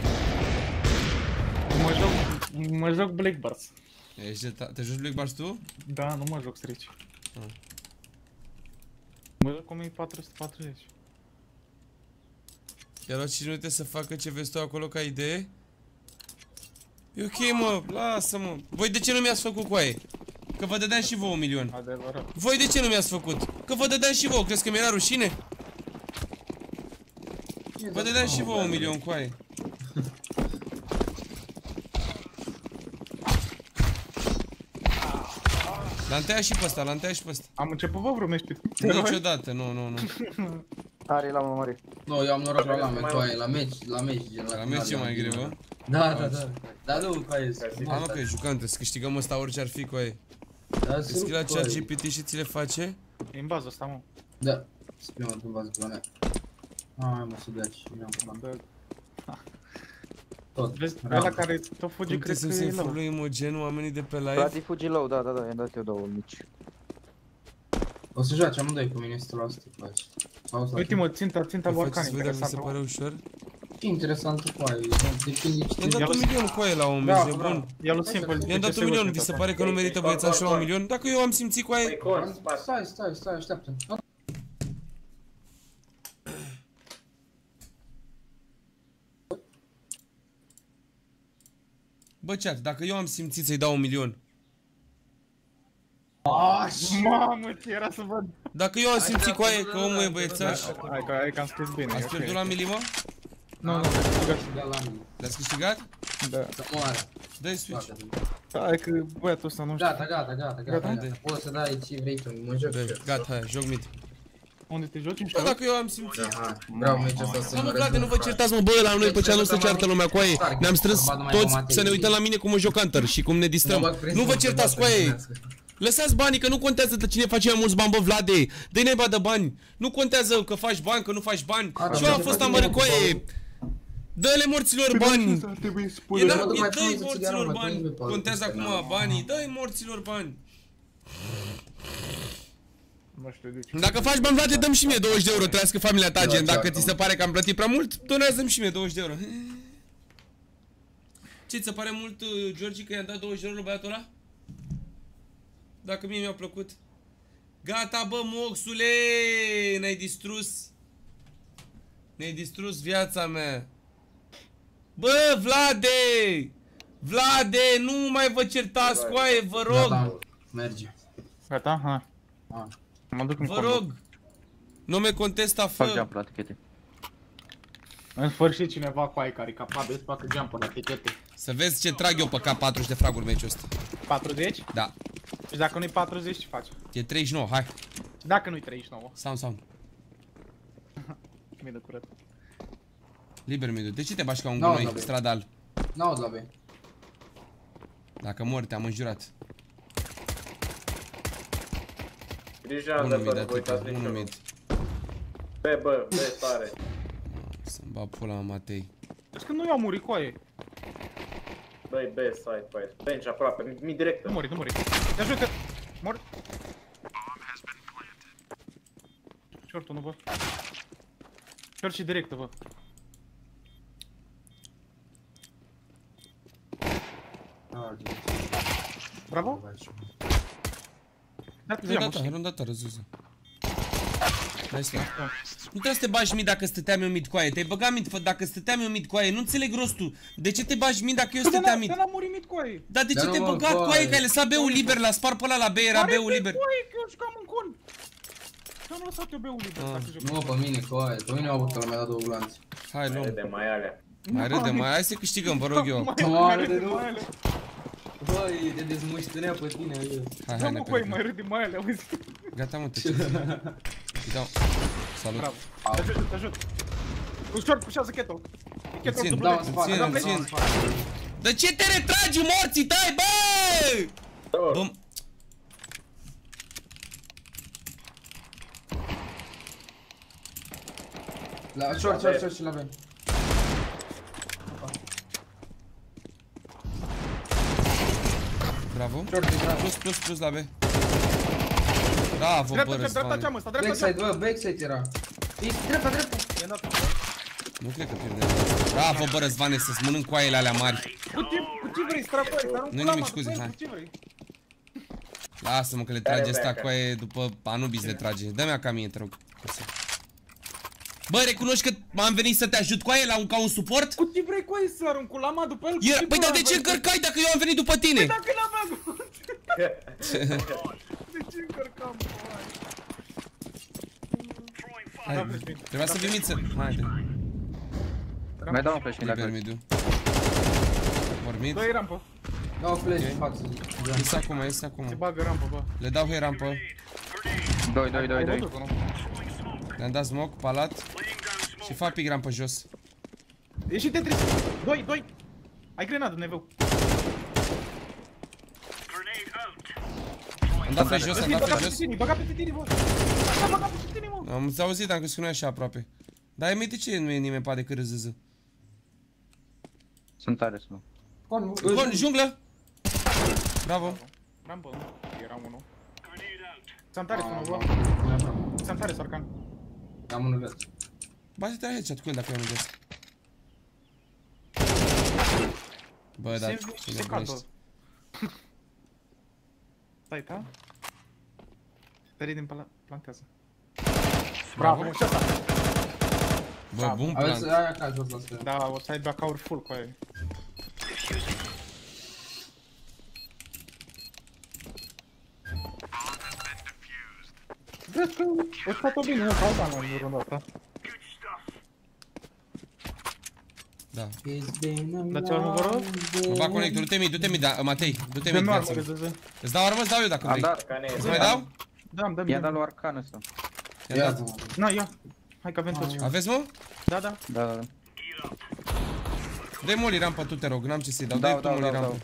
Mă joc, mă joc Black Bars. Ești de ta... Te joci Black Bars tu? Da, nu mă joc Stretch. Ah. Bă, cum e patru sute patruzeci? I-a luat cinci minute să facă ce vezi tu acolo ca idee? E ok, mă, lasă-mă. Voi de ce nu mi-ați făcut coaie? Că vă dădeam și vouă un milion. Adevărat. Voi de ce nu mi-ați făcut? Că vă dădeam și vouă, crezi că mi-era rușine? Vă dădeam și vouă un milion coaie. L-am tăiat și pe ăsta, l-am tăiat și pe ăsta. Am început vă vreun meci pe Niciodată, nu, nu, nu. Are la mămări. Nu, eu am noroc la lame, coaie, la meci, la meci. La meci e mai greu, bă? Da, da, da. Da, nu, coaie. Am că jucăm, trebuie să câștigăm ăsta orice ar fi, coaie. Deschi la chat G P T și ți le face? E în bază ăsta, mă. Da. Spune mă în bază pe la mea. Ai, mă, să dea și mi-am făcut. Tot. Vezi, ăla care tot fuge, cred că să e low. Să imogen oamenii de pe live? Frate, fugi low, da, da, da, i-am dat eu două mici. O să joace amândoi cu mine, o sută la sută. Uite-mă, ținta, ținta lui Arcan, interesantă. Mi se pare ușor? Ce interesantă coaie, depinde ce... I-am dat un milion coaie la un meci, e bun. I-am dat un milion, vi se pare că nu merită băiețașul la un milion? Dacă eu am simțit coaie... Stai, stai, stai, așteaptă. Bă, chat, dacă eu am simțit să-i dau un milion. Mamă, ce era să văd. Dacă eu am simțit coaie că omul e băiețaș. Hai că, hai că am scris bine. Ați pierdut la milimă? Nu, nu, le-ați câștigat? Da. Să moară. Dă-i switch. Hai că băiatul ăsta nu știu. Gata, gata, gata, gata. Poți să dai ce vrei tu, mă joc. Gata, hai, joc mid. Unde te joci? Bă, dacă eu am simțit. Vreau meciul ăsta să mă frate, nu vă certați, mă, bă, la noi pe cea nu se ceartă lumea, coaie. Ne-am strâns toți să ne uităm la mine cum mă joc Hunter și cum ne distrăm. Nu vă certați, coaie. Lăsați banii, că nu contează de cine face mai mulți bani, bă, Vlade. Dă-i naiba de bani. Nu contează că faci bani, că nu faci bani. Și eu am fost amărât, coaie. Dă-le morților bani. Dă-i morților bani. Contează acum banii. Dă-i morților bani. Dacă faci bani, Vlade, dăm și mie douăzeci de euro. Trăiască familia ta, gen. Dacă ți se pare că am plătit prea mult, donează-mi și mie douăzeci de euro. Ce, ți se pare mult, Georgi, că i-am dat douăzeci de euro la băiatul ăla? Dacă mie mi-a plăcut. Gata, bă, moxule! Ne-ai distrus. Ne-ai distrus viața mea. Bă, Vlade! Vlade, nu mai vă certați, coaie, vă rog! Gata, merge. Gata? Ha. Mă duc în Vă rog! Nu me contesta, fă! Fac jump la tichete. În sfârșit cineva cu ai care e capabil să facă jump la tichete. Să vezi ce trag eu pe K patruzeci de fraguri meciul ăsta. patruzeci? Da. Și dacă nu-i patruzeci, ce faci? E treizeci și nouă, hai. Și dacă nu-i treizeci și nouă? Sound, sound. Mie de curat. Liber mediu. De ce te bași ca un gunoi stradal? N-aud la B. Dacă mori, te-am înjurat. Grijă, unul mid, atâta, unul mid. Be, bă, be, tare. Să-mi bag pula la Matei. Deci că nu i-au murit cu aia. Băi, be, side, fight. Bench aproape, mi direct. Nu mori, nu mori. Te ajută. Mor. Short-ul nu vă. Short și directă, vă. Bravo. Rondata, răzuză. Nu trebuie să te bagi mid dacă stăteam eu mid coaie. Te-ai băgat mid, fă, dacă stăteam eu mid coaie. Nu înțeleg rostul. De ce te bagi mid dacă eu stăteam mid? Că n-am murit mid coaie. Dar de ce te-ai băgat coaie? Că ai lăsat B-ul liber, l-a spart pe ăla la B, era B-ul liber. Coaie, că eu jucam în con. Că am lăsat eu B-ul liber. Nu, pe mine coaie. Pe mine m-au avut că mi-a dat două glanțe. Hai, luăm. Mai râde mai alea. Mai râde mai, hai să câștigăm, vă rog eu. Mai râde, nu? Băi, te dezmuștenea pe tine. Hai, hai, nu, coaie, mai râde mai alea, auzi. Gata, mă, te ce? Îi dau. Salut. Bravo. Te ajut, te ajut. Ușor, pușează Keto. Keto țin, țin, țin. De ce te retragi, morții tăi, bă? Bă. La short, short, short și la B. Bravo. Plus, plus, plus la B. Bravo, bă, Răzvane. Backside, bă, backside era. Dreapta, dreapta. Nu cred că pierdem. Bravo, bă, Răzvane, să-ți mănânc coaiele alea mari. Cu ce vrei, stracoare, dar nu nimic, scuze, hai. Lasă-mă că le trage ăsta coaie după Anubis le trage. Dă-mi acá mie, te rog. Bă, recunoști că m-am venit să te ajut coaie la un, ca un suport? Cu ce vrei coaie să arunc cu lama după el? Era, păi dar de ce încărcai dacă eu am venit după tine? Păi dacă n-aveam avut. De ce încărcam, hai, trebuia să vii miță. Hai, de. Mai dau un flash la mid. Mid. Doi rampă. Dau flash în față. Este acum, este acum. Se bagă rampă, bă. Le dau hei rampă. Doi, doi, doi, doi. Le-am dat smoke, palat. Și fac pic rampă jos. Ieși Tetris. Doi, doi. Ai grenadă, neveu. Am dat flash jos, am dat flash jos. Băga pe tine, bă. Băga pe tine, mă. Am auzit, am crezut că nu e așa aproape. Dar e de ce nu e nimeni pe de cât râzâză? Sunt tare, sunt. Con, junglă! Bravo! Rampă, era unul. Ți-am tare, sună, bă. Ți-am tare, Sarkan. Am unul viață. Bate-te la headshot cu el dacă e unul viață. Bă, da, ce nebunești. Stai, ta? Tării din plantează. Bravo! Bravo. Bă, bun plan. Aveți aia ca jos la sfârșit. Da, o să ai back-uri full cu aia. Vezi că o stat-o bine, nu ca bani în rândul ăsta. Da. Dar ceva nu vă rog? Mă bag conector, du-te mid, du-te mid, Matei, du-te mid viața. Îți dau armă, îți dau eu dacă vrei. Îți mai dau? Da, îmi dă bine. I-a dat lui Arcan ăsta. I-a dat. Na, ia. Hai că avem toți. Aveți, mă? Da, da. Da, da. Dă-i moli rampă tu, te rog, n-am ce să-i dau, dă-i tu moli rampă.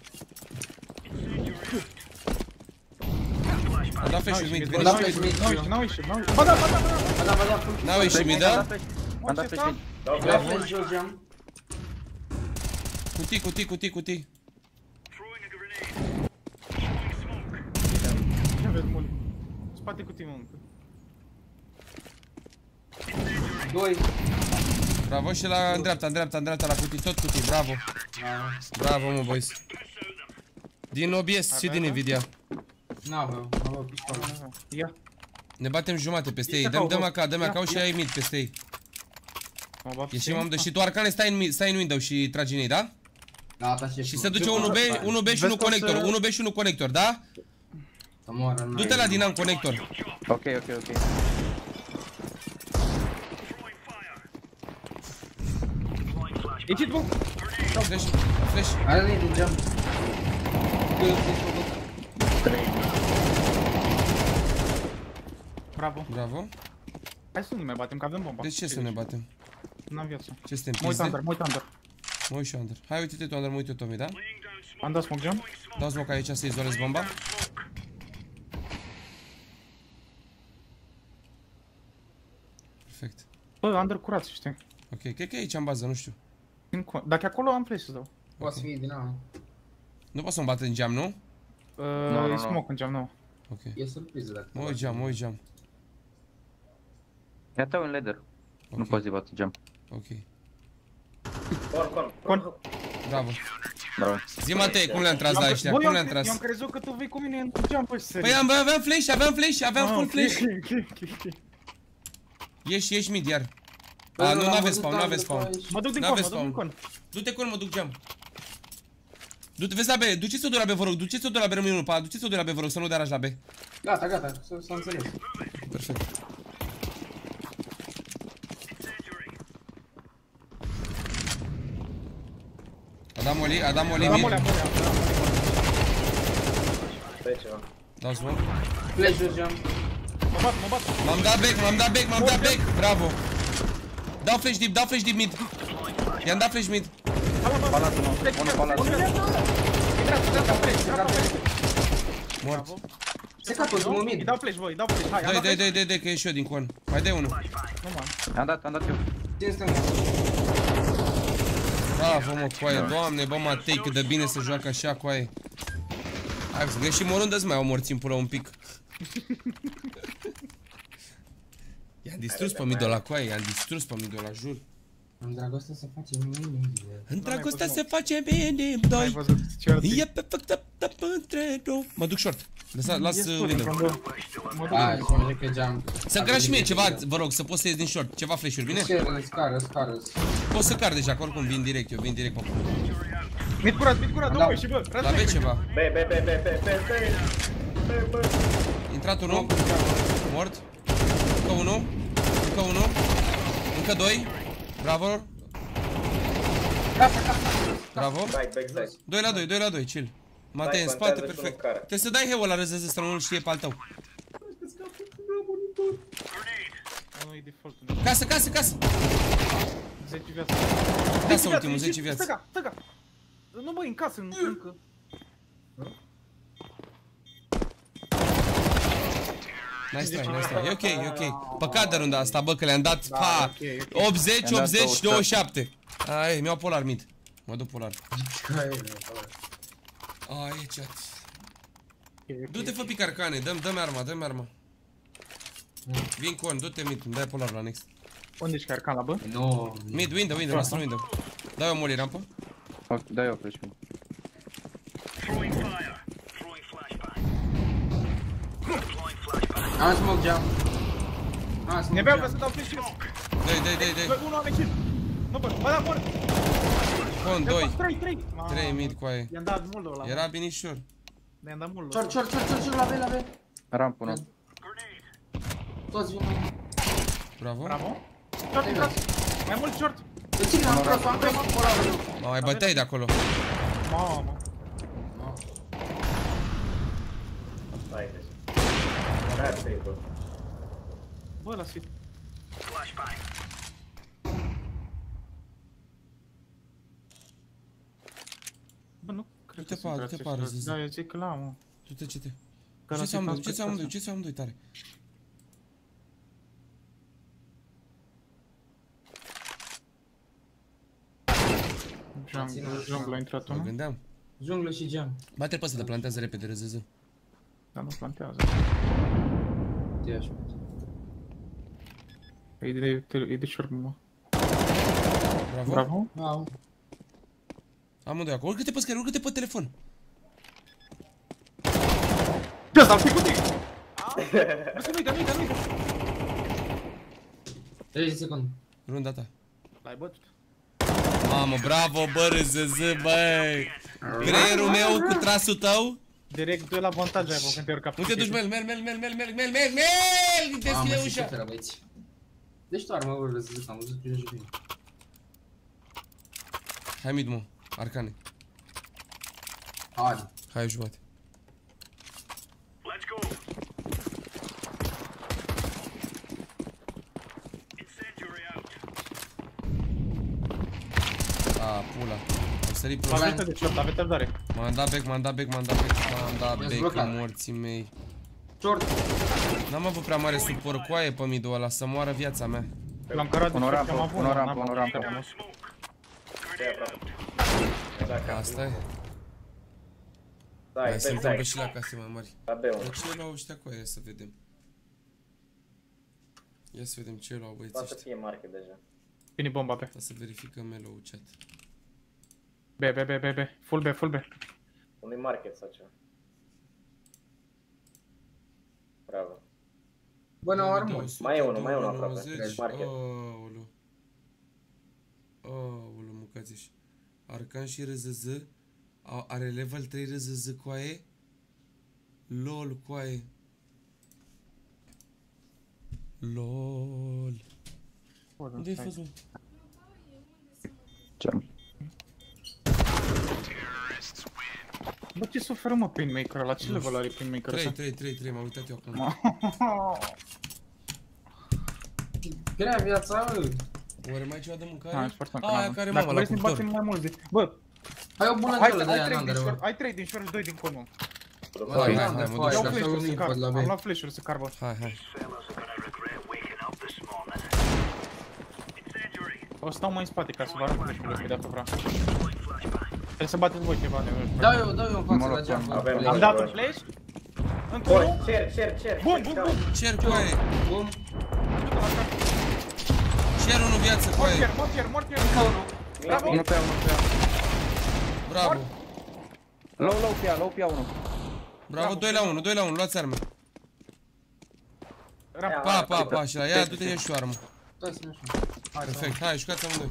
A dat flash-ul mid, N-au ieșit mid. N-au ieșit, n-au ieșit. Ba da, ba da, ba da. N-au ieșit mid, da? Am dat flash mid. Ia flash jos, geam. Cutii, cutii, cutii, cutii. Ce aveți mult? Spate cu tine, mă. Doi. Bravo și la în dreapta, în dreapta, în dreapta, la cutii, tot cutii, bravo. Bravo, mă, boys. Din O B S și din Nvidia. N-aveau, n-aveau pistoale. Ia. Ne batem jumate peste ei, dăm, dăm acá, dăm acá și ai mid peste ei. Ieșim amândoi și tu, Arcane, stai în, stai în window și tragi în ei, da? Da, da, și se duce unu B, unu B și unu conector, unu B și unu conector, da? Du-te la Dinam conector. Ok, ok, ok. Ieșit, bă! Flash, flash. Are nade din geam. Bravo. Bravo. Hai să nu ne mai batem, că avem bomba. De ce să ne batem? N-am viață. Ce suntem Mă uit pizde? under, mă uit under. Mă uit și under. Hai, uite-te tu under, mă uit eu Tommy, da? Am dat smoke jump. Dau smoke aici să izolez bomba. Perfect. Bă, under curat, știi. Ok, cred că e aici în bază, nu știu. Dacă acolo am flash să dau. Poate fi din aia. Nu pot să-mi bat în geam, nu? Uh, e smoke în geam, nu. Ok. E surpriză dacă... Mă uit geam, mă uit geam. Ia tău în ladder. Nu poți să-i bat geam. Ok. Con, con. Con. Bravo. Bravo. Zi, Matei, cum le-am tras la ăștia? Cum le-am tras? Eu am crezut că tu vei cu mine în geam pe sări. Păi am, aveam flash, aveam flash, aveam full flash. Ieși, ieși mid iar. A, nu, n-aveți spawn, n-aveți spawn. Mă duc din con, mă duc din con. Du-te con, mă duc geam. Du-te, vezi la B, duceți-o de la B, vă rog, duceți-o de la B, rămâne unul pe A, duceți-o de la B, vă rog, să nu dea raj la B. Gata, gata, s-a înțeles. Perfect. A dat moli, a dat moli mid. Dau smoke. Flash jos geam. Mă bat, mă bat. M-am dat back, m-am dat back, m-am dat back, bravo. Dau flash deep, dau flash deep mid. I-am dat flash mid. Palatul nou, unul palatul. Mort. Se capă, mă mid. Îi dau flash, voi, îi dau flash, hai. Dai, dai, dai, dai, dai, că e și eu din con. Mai dai unul. Nu, man. Am dat, am dat eu. Ce stânga? Bravo, mă, coaie, doamne, bă, Matei, cât de bine se joacă așa, coaie. Hai să greșim o rundă, să mai omorțim până un pic. I-am distrus pe midul ăla, coaie, i-am distrus pe midul ăla, jur. În dragoste se face minim. În dragoste se face minim, doi. E pe pe între două. Mă duc short. Lăsa, las window. Hai, să mă că geam. Să-mi crea și mie ceva, vă rog, să poți să ies din short. Ceva flash-uri, bine? Scară, scară. Poți să car deja, că oricum vin direct, eu vin direct pe acolo. Mid curat, mid curat, dă-o și bă. La B ceva. B, B, B, B, B, B, B, B. Intrat unul. Mort. Încă unul. Încă unul. Încă doi. Bravo. Bravo. doi la doi, doi la doi, chill. Mate în spate, perfect. Trebuie să dai heul la R Z Z, să nu-l știe pe al tău. Casă, casă, casă. zece viață. Casă ultimul, zece viață. Stăga, stăga. Nu băi, în casă, încă. Nice try, nice try. E ok, e ok. Păcat de runda asta, bă, că le-am dat, pa, optzeci, optzeci, douăzeci și șapte. Ai, mi-au polar mid. Mă duc polar. Ai, chat. Du-te, fă pic arcane, dă-mi, dă-mi arma, dă-mi arma. Vin con, du-te mid, îmi dai polar la next. Unde ești arcan la bă? Nu. Mid, window, window, lasă window. Dai o molly rampă. Dai o flash. Am smoke geam. Ne beau ca să dau flash. Dai, dai, dai, dai. Unul are kill. Nu bă, bă, da, bă. Con, doi. trei, trei. trei mid cu aia. I-am dat mult ăla. Era binișor. Ne-am dat mult. Cior, cior, cior, cior, cior, la B, la B. Ramp unul. Toți vin. Bravo. Bravo. Short intrat. Mai mult short. De ce am tras, am tras polar. Mă, mai băteai de acolo. Mamă. Hai, deci. Hai, trei, bă. Bă, las-i. Bă, nu cred că sunt Du-te pe R Z Z. Da, eu zic că l-am, mă. Du-te, ce-te. Ce-ți amândoi, ce-ți amândoi, ce-ți amândoi tare. Junglă a intrat unul. Mă gândeam. Junglă și geam. Bate-l pe ăsta, de plantează repede R Z Z. Dar nu plantează. Ia și E de, e de short, mă. Bravo. Bravo. Bravo. Amândoi acolo. Urcă-te pe scări, urcă-te pe telefon. Bă, s-a făcut de Bă, să nu-i, dar nu-i, dar nu-i. treizeci secunde. Runda ta. L-ai bătut. Mamă, bravo, bă, R Z Z, băi. Creierul meu cu trasul tău. Direct doi la avantaj ai avut când te urca. Nu te duci, mel, mel, mel, mel, mel, mel, mel, mel, mel, deschide ușa. Deci tu armă, R Z Z, am văzut că joci bine. Hai mid, mă, arcane. Hai. Hai o jumate. A, pula. Am sărit pe Avete de short, avete răbdare. M-am dat back, m-am dat back, m-am dat back, m-am dat back în morții mei. Short. N-am avut prea mare suport coaie pe midul ăla, să moară viața mea. L-am cărat de short, am avut, un rampă, un rampă. Asta e. Hai să întâmplă și la case mai mari. De ce luau ăștia coaie, să vedem. Ia să vedem ce luau băieții ăștia. Poate să fie market deja. Vine bomba pe. Să verificăm melou chat. B, B, B, B, B, full B, full B. Unui market sau ceva. Bravo. Bă, n-au armuri. Mai e unul, mai e unul aproape. Market. Aoleu. Aoleu, mucațiș. Arcan și R Z Z. Are level trei R Z Z coaie. LOL coaie. LOL. Unde-i fost, mă? Ce-am? Bă, ce suferă, mă, Painmaker ăla? Ce level are Painmaker ăsta? trei, trei, trei, trei, m-am uitat eu acum. Grea viața, bă. Oare mai ai ceva de mâncare? Hai, foarte aia care mama la cuptor. Dacă mai mulți. Bă, hai o bună gălă de aia, n-am. Ai trei din short, doi din conul. Hai, hai, hai, mă duc. Iau flash-uri să car. Am luat flash-uri să car, bă. Hai, hai. O stau mai în spate ca să vă arăt flash-urile pe deasupra. Trebuie să bateți voi ceva de Dau eu, dau eu în față la geam. Am dat un flash. Încă-unul. Cer, cer, cer. Bum, bum, bum. Cer coaie. Bum. Și iar unul viață cu aia. Mortier, mortier, mortier. Încă unul. Bravo. Unul pe ea, unul pe ea. Bravo. Low, low pe ea, low pe ea unul. Bravo, doi la unu, doi la unu, luați arme. Pa, pa, pa, și la ia, du-te ia și o armă. Perfect, hai, jucați amândoi.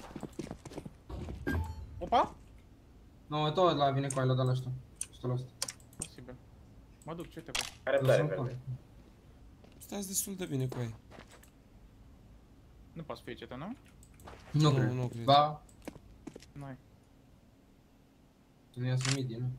Opa? Nu, tot la vine cu aia, l-a dat la ăsta. Ăsta la ăsta. Posibil. Mă duc, ce te văd? Are răbdare, verde. Stați destul de bine cu aia. Nu poți fi ce nu? Nu cred. Nu cred. Ba. N-ai. Nu iasă midi, nu?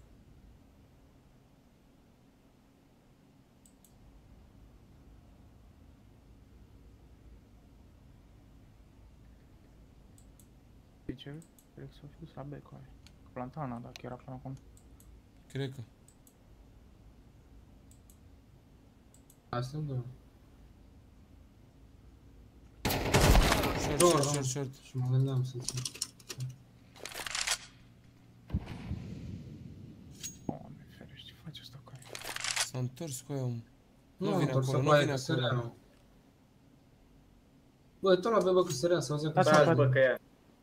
Ce? Cred că s-a fi dus la B cu aia. Plantana, dacă era până acum. Cred că. Asta îmi dă. Short, short, short, short. Și mă gândeam să țin. Doamne ferește, ce face asta cu aia? S-a întors cu aia, omul. Nu, Nu vine acolo, nu vine acolo. Bă, tot la B, bă, că sărea, să auzea că Da, bă, că ea.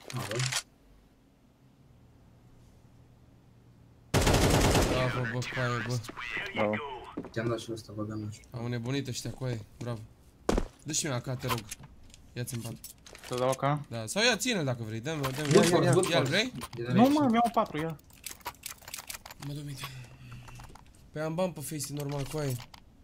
Bravo, bă, cu aia, bă. Bravo. Te-am dat și ăsta, băgam nu știu. Au nebunit ăștia cu aia, bravo. Dă-și mie A K, te rog. Ia-ți în pat. Să dau A K? Da, sau ia, ține-l dacă vrei, dă-mi, dă-mi. Good force, good Ia-l, force. vrei? Nu, mă, mi-au patru, ia. Mă duc minte. Păi am bani pe Faceit normal cu aia.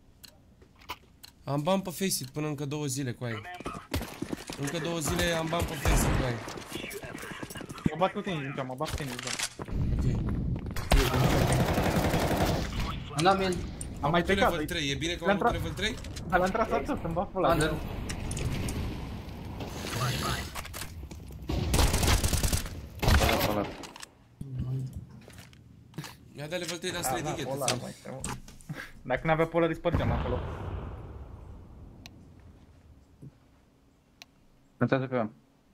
Am bani pe Faceit până încă două zile cu aia. Încă două zile am bani pe Faceit cu aia. Mă bat cu tine, mă bat cu tine, da. Ok. Am men. Am mai plecat. level trei, e bine că am avut level trei? Dar l-am tras atât, îmi bat ăla. Under. Mi-a dat level trei, dar straight din ghete. Dacă n-avea polar, îi spărgeam acolo. Plantează pe ea.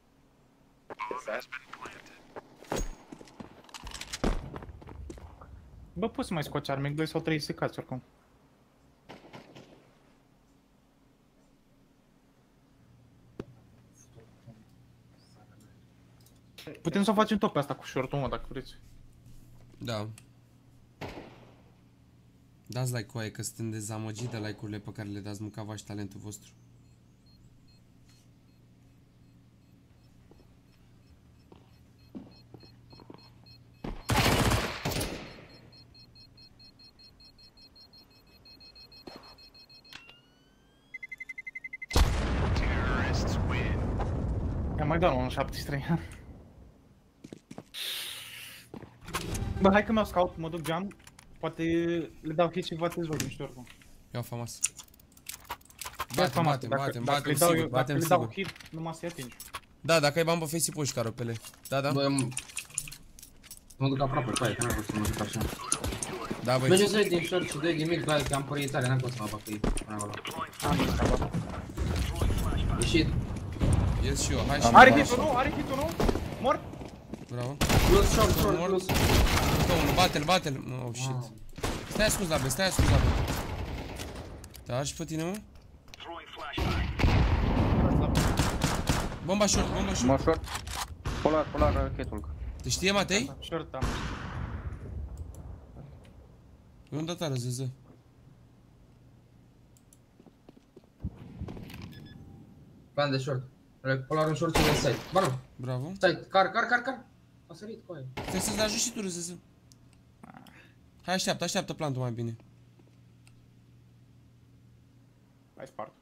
Bă, poți să mai scoți armec, doi sau trei secați oricum. Putem să o facem tot pe asta cu short-ul, mă, dacă vreți. Da. Dați like cu aia, că suntem dezamăgit de like-urile pe care le dați, mâncava și talentul vostru. I-am mai dat la unu șaptezeci și trei. Bă, hai că mi-au scout, mă duc geam. Poate le dau hit și poate joc, nu știu oricum. Ia famas. Batem, Batem, batem, batem, sigur, batem sigur. Dacă le dau sigur. hit, numai să-i atingi. Da, dacă ai bani pe Faceit, poți ca ropele. Da, da. Bă, mă duc aproape cu aia, că n-am vrut să mă duc așa. Da, băi. Mergeți doi din short și doi din mid, că am părăit tare, n-am pot să mă bag pe ei. Până acolo. Ieșit. Ies și eu, hai și Are hit-ul, nu? Are hit-ul, nu? Mort? Bravo. Plus short, short, plus. Încă unul, bate-l, bate-l. Oh, shit. Stai ascuns la B, stai ascuns la B. Da, și pe tine, mă? Bomba short, bomba short. Mă short. Polar, polar, rachetul. Te știe, Matei? Short, da. E un datară, zeză. Plan de short. Polar în short și în side. Bă, bravo. Stai, car, car, car, car. A sărit cu aia. Trebuie să-ți dai și tu, zeză. Hai, așteaptă, așteaptă plantul mai bine. Hai spart.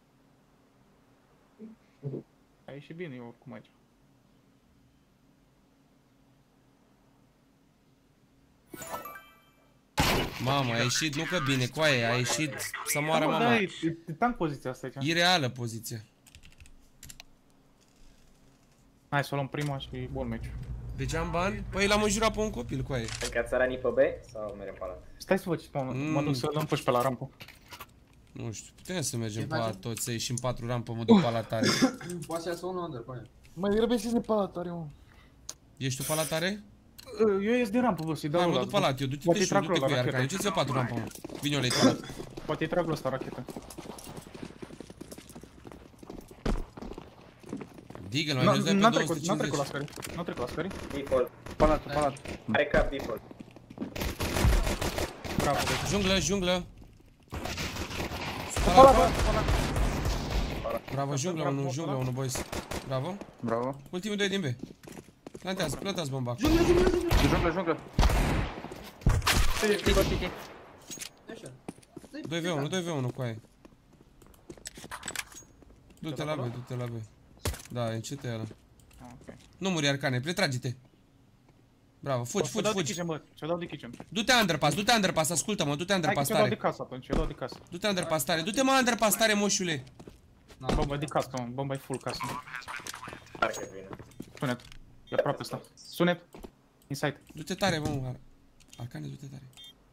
A ieșit bine, eu oricum aici. Mamă, a ieșit, nu că bine, cu aia, a ieșit să moară da, mama. Da, e, e tank poziția asta aici. E reală poziția. Hai să o luăm prima și bun meci. Deci am bani? Păi l-am înjurat pe un copil cu aia. Încă ați țăranii pe B sau merem pe ala? Stai să văd ce spawn, mm. mă duc să dăm puși pe la rampă. Nu știu, putem să mergem pe ala toți, să ieșim patru rampă, mă duc pe ala tare. Poate să iasă unul under pe aia. Mai trebuie să ies pe ala tare, mă. Ești tu pe ala tare? Eu ies de rampă, bă, să-i dau ăla. ăla. Hai, mă duc pe ala, eu du-te și du-te cu iar, că duceți eu patru rampă, mă. Vine o lei. Poate-i trag ăsta rachetă. Deagle, mai vezi doar pe N-a două trecut, sute n-a trecut la cincizeci. scări. N-a trecut la scări. Default. Palatul, palatul. Are cap default. Bravo. Junglă, junglă. Palat, palat, palat. Bravo, junglă, unul, junglă, unul, boys. Bravo. Bravo. Ultimul doi din B. Plantează, plantează bomba. Junglă, junglă, junglă. Junglă, junglă. doi v unu, doi v unu cu aia. Du-te la B, du-te la B. Da, e încet ăla. Nu muri, Arcane, retrage-te. Bravo, fugi, fugi, fugi. Ce-o dau de kitchen. Du-te underpass, du-te underpass, ascultă-mă, du-te underpass Hai că tare. ce-o dau de casă atunci, ce-o dau de casă. Du-te underpass tare, du-te mă underpass tare, moșule. Bomba de casă, mă, bomba e full casă. Are că vine. Sunet. E aproape ăsta. Sunet. Inside. Du-te tare, mă, Arcane, du-te tare.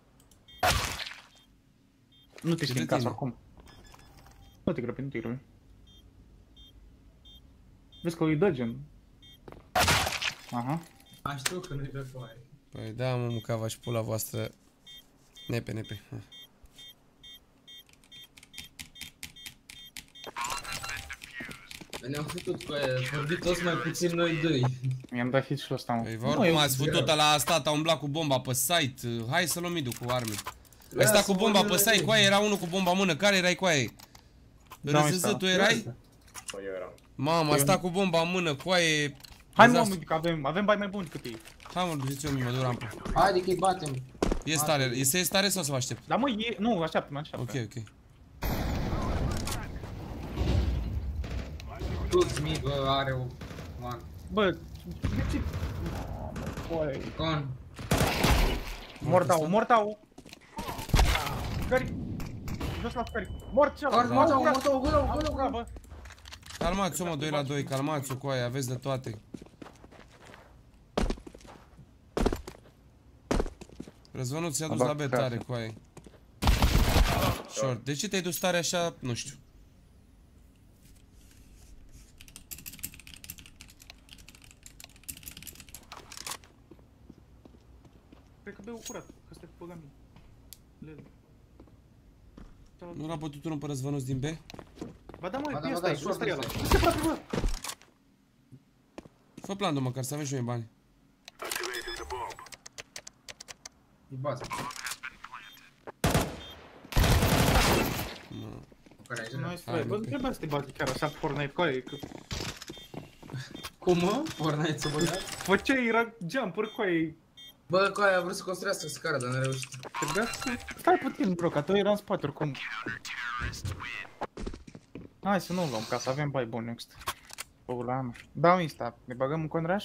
Nu te știi în casă acum. Nu te grăbi, nu te grăbi. Vezi că îi dă gen. Aha. A, știu că nu-i dă cu aia. Păi da, mă, mucava și pula voastră. Nepe, nepe. Ha. Ne-am făcut cu aia, vorbit toți mai puțin noi doi. Mi-am dat hit și ăsta, mă. Păi vă oricum ați făcut la stat, a umblat cu bomba pe site. Hai să luăm midu cu arme. Ăsta cu bomba pe site, cu aia era unul cu bomba în mână. Care erai cu aia? Răzăză, tu erai? Eu eram. Mamă, asta cu bomba în mână, cu aia. Hai mă, că avem, avem bai mai buni decât ei. Hai mă, duceți eu mă duc rampă. Haide că-i batem. E stare, este stare sau să vă aștept? Da mă, e, nu, așteaptă, mă așteaptă. Ok, ok. Tu-ți mii, bă, are o... Man. Bă, de ce? Băi. Con. Mortau, mortau. Scări. Jos la scări. Mort celălalt. Mortau, mortau, mortau, mortau, bă. Calmați-o mă, doi la doi, calmați-o cu aia, aveți de toate. Răzvănut ți-a dus la B tare cu aia. Short, de ce te-ai dus tare așa? Nu știu. Cred că beu curat, că stai cu băga mie. Nu l-a bătut unul pe Răzvănuț din B? Ba da mă, Ba da, e ba ăsta, da, e short, ăsta e ăla. ăsta. Ce frate, bă? Fă planul măcar să avem și noi bani. Îi bați. Nu ai spune, bă, nu trebuie să te bagi chiar așa Fortnite cu aia, că... Cum mă? Fortnite s-a băgat? Făceai, era jump-uri cu aia. Bă, cu aia a vrut să construiască scară, dar n-a reușit. Trebuia să... Stai puțin, bro, că tu era în spate oricum. Hai să nu luăm, ca să avem bai buni next. Pula mea. Dau insta, ne bagăm în contraș?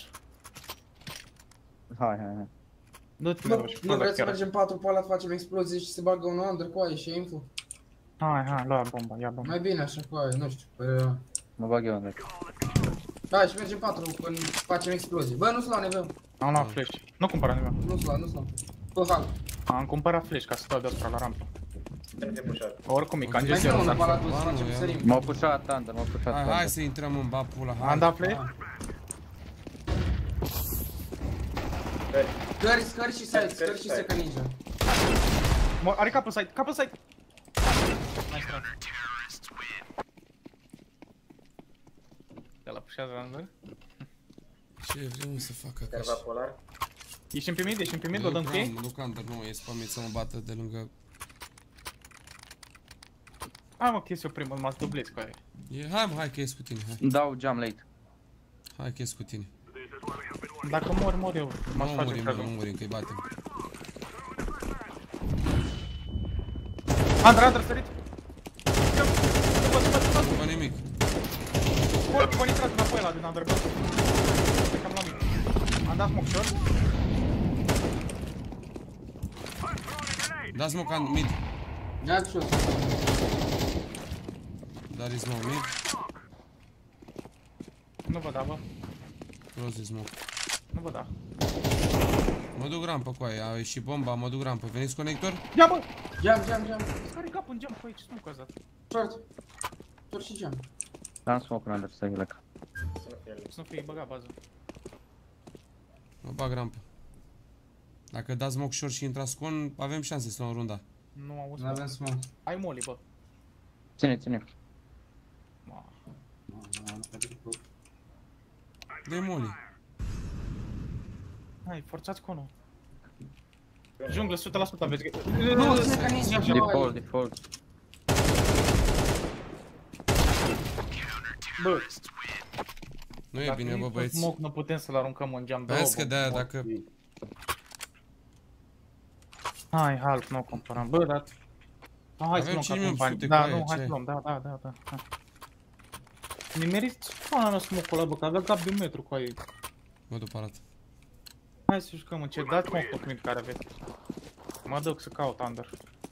Hai, hai, hai. Du-te, Nu, nu vreți să mergem patru pe ăla, facem explozie și se bagă un under cu aia și e info? Hai, hai, lua bomba, ia bomba. Mai bine așa cu aia, nu știu, părerea. Mă bag eu unde. Hai și mergem patru când facem explozie. Bă, nu-ți lua neveu. Am luat flash. Nu cumpăra nimic. Nu-ți lua, nu-ți lua. Bă, hal. Am cumpărat flash ca să stau deasupra la rampă. Oricum e Mai cangezier. dăm unul palatul să facem sărim. M-au pușat Thunder, m-au pușat Hai, Thunder. hai să intrăm în bap pula. Am dat flash? Scări, scări și side, scări și second ninja. Are capul side, capul side! Nice try. Ăla pușează la અંદર. Ce vrem să facă ca Serva polar. Ești în primit, ești în primit, o dăm cu ei? Mă duc under, nu, e spamit să mă bată de lângă... Hai mă, că ies eu primul, m-ați dublez cu aia. E, hai mă, hai că ies cu tine, hai. Dau jump late. Hai că ies cu tine. Dacă mor, mor eu. Nu murim, nu murim, că-i batem. Andra, Andra, sărit! Nu bă nimic. Bă, bă, intrat înapoi ăla din Andra, bă. Plecam la mic. Am dat smoke short. Da smoke în mid. Ia short. Dar e smoke mid. Nu vă da, bă. Close de smoke. Nu vă da. Mă duc rampă cu aia, a ieșit bomba, mă duc rampă. Veniți conector? Ia bă! Jump, jump, jump. Care capul în jump cu aici, nu căzat. Short. Short și jump. Am smoke în under, stai glec. Să nu fie băgat bază. Mă bag rampă. Dacă dați smoke short și intrați con, avem șanse să luăm runda. Nu am Nu avem smoke. Ai molly, bă. Ține, ține. Dă-i molly. Hai, forțați conul. Junglă, o sută la sută aveți. Nu, se că nici ceva. Default, default. Bă. Nu e bine, bă, băieți. Smoke, nu putem să-l aruncăm în geam. Vezi că de-aia dacă... Hai, halp, nu o comparăm. Bă, dar... Hai să luăm ca companii. Da, nu, hai să luăm, da, da, da, da. Nimeriți fana smoke-ul ăla, bă, că avea cap de un metru cu aia. Mă duc parat. Hai să jucăm încet, dați smoke pe mid care aveți. Mă duc să caut under.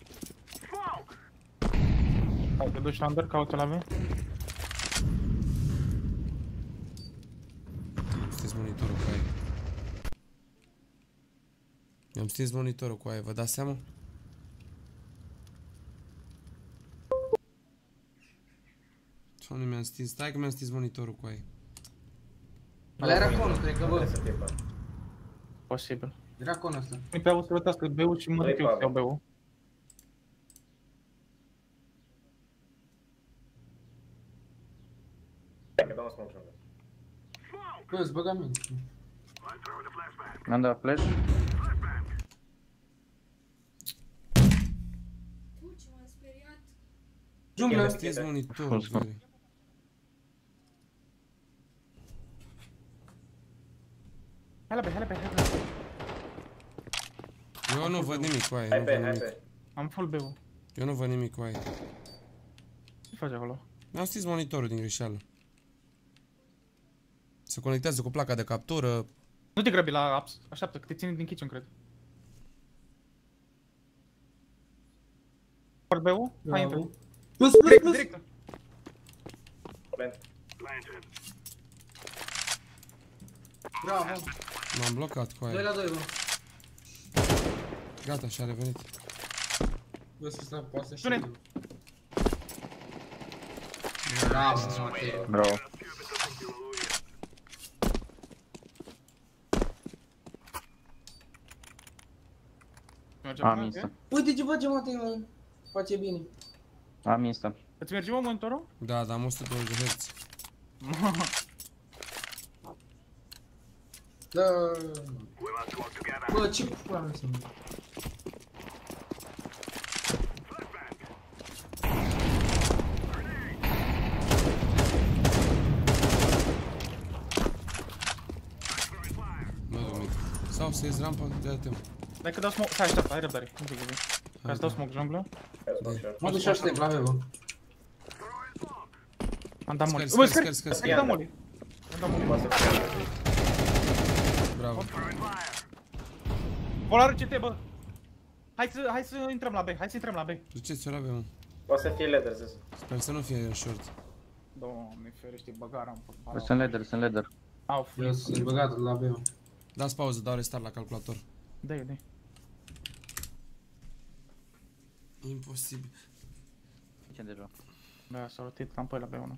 Hai, te duci under, caută la mine. Stins monitorul cu aia. Mi-am stins monitorul cu aia, vă dați seama? Doamne, mi-am stins, stai că mi-am stins monitorul cu aia. Ăla era conul, cred că, bă. Posibil. Era conul ăsta. Nu-i prea o să rătească B-ul și mă duc eu să iau B-ul. Bă, îți băga mine. Mi-am dat flash. Junglă. Mi-am stins monitorul, bă. Hai la B, hai la B, hai la B. Eu nu văd nimic cu aia, nu văd nimic. Am full B-ul. Eu nu văd nimic cu aia. Ce faci acolo? Mi-am stins monitorul din greșeală. Se conectează cu placa de captură. Nu te grăbi la apps, așteaptă că te ține din kitchen, cred. Fort B-ul? Hai, intră. Plus, plus, direct, plus! direct. Bravo! M-am blocat cu aia. doi la doi, bă. Gata, și-a revenit. Bă, să stau, poate să Sune! Bravo, Mateo. Bravo. Am insta. Uite ce face Mateo, face bine. Am insta. Îți merge mă monitorul? Da, dar am o sută douăzeci de herți. Da. Bă, ce pula mea să-mi... Mă duc mid. Sau să ies rampa, de-aia te-mă. Dacă dau smoke, hai așteaptă, hai răbdare. Nu te grăbi. Ca să dau smoke junglă. Mă duc și aștept la mea, bă. Am dat molly. Scări, scări, scări, scări. Am dat molly. Am dat molly. Bravo. Polar C T, bă. Hai să, hai să intrăm la B, hai să intrăm la B. Duceți-o la B, mă. O să fie ladder, zis. Sper să nu fie în short. Doamne, ferește, băgara-mi pe Bă, sunt ladder, sunt ladder. Au, Eu sunt băgat la B, mă. Dați pauză, dau restart la calculator. Dă-i, dă-i. Imposibil. Ce deja? Da, s-a rotit cam pe la B unu.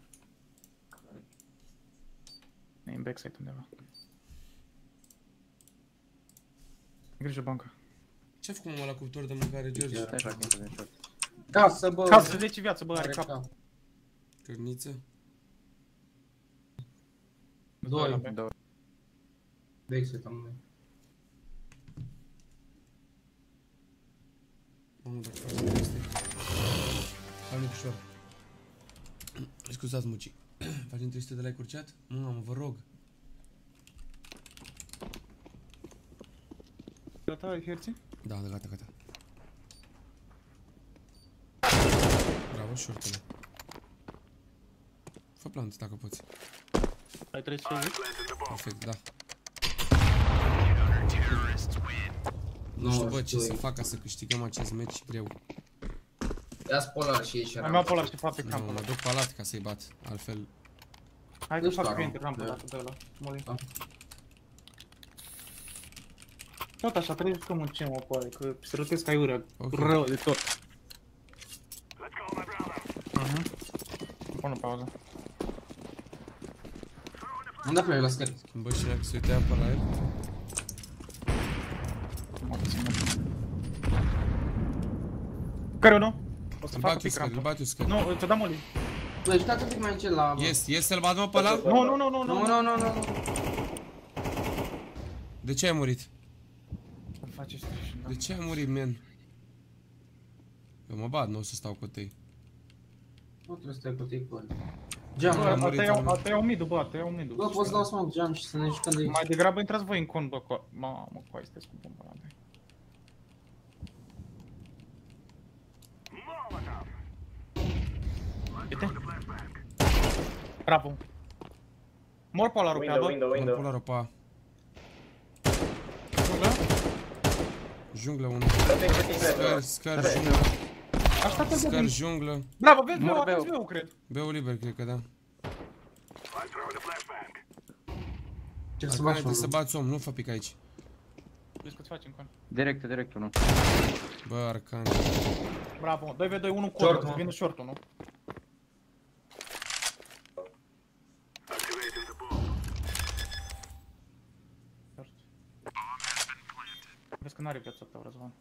E în backside undeva. Grijă banca. Ce-a făcut mă la cuptor de mâncare, George? Casă, bă. Casă, zece viață, bă, are cap. Cărniță? Doi. Backside am noi. Mamă, dacă facem este... Hai, micușor. Scuzați, mucii. Facem trei sute de like-uri chat? Mamă, vă rog. Gata, ai herții? Da, da, gata, gata. Bravo, shortele. Fă plant dacă poți. Ai trei sute? Perfect, da. Nu știu, bă, ce să fac ca să câștigăm acest meci greu. Ia-ți polar și ieși. Am iau polar și fac pe camp. Nu, mă duc palat ca să-i bat, altfel... Hai că fac pe rampă dacă dă ăla. Molly. Tot așa, trebuie să muncim, mă, poate, că se rotesc aiurea rău de tot. Mhm. Pun o pauză. Am dat play la scări. Bă, și dacă se uitea pe la el. Care nu? O să Îl fac bat eu scări, îl bat eu scări. Nu, ți-o dăm Molly. Bă, jucați un pic mai încet la... Yes, yes, să-l bat mă pe ăla? Nu, nu, nu, nu, nu, nu, nu, nu, nu. De ce ai murit? Îmi face station, da. De ce ai murit, man? Eu mă bat, nu o să stau cu tăi. Nu trebuie să stai cu tăi cu ăla. Geam, a tăiau midul, bă, a tăiau midul. Bă, poți să dau smoke geam și să ne jucăm de aici. Mai degrabă intrați voi în con, bă, cu... Mamă, cu aia sunteți cu bomba la mea. Uite. Bravo. Mor polarul pe A, bă. Mor polarul pe A. Junglă? Junglă unul. Scar, scar, junglă. Așteaptă-l de Scar, junglă. Bravo, vezi B-ul, aveți B-ul, cred. B-ul liber, cred că da. Ce să faci, să bați om, nu fă pic aici. Vezi că-ți facem con. Direct, direct unul. Bă, Arcan. Bravo, doi v doi, unu con, să vină short-ul, nu? Vezi că n-are viața ta, Răzvan.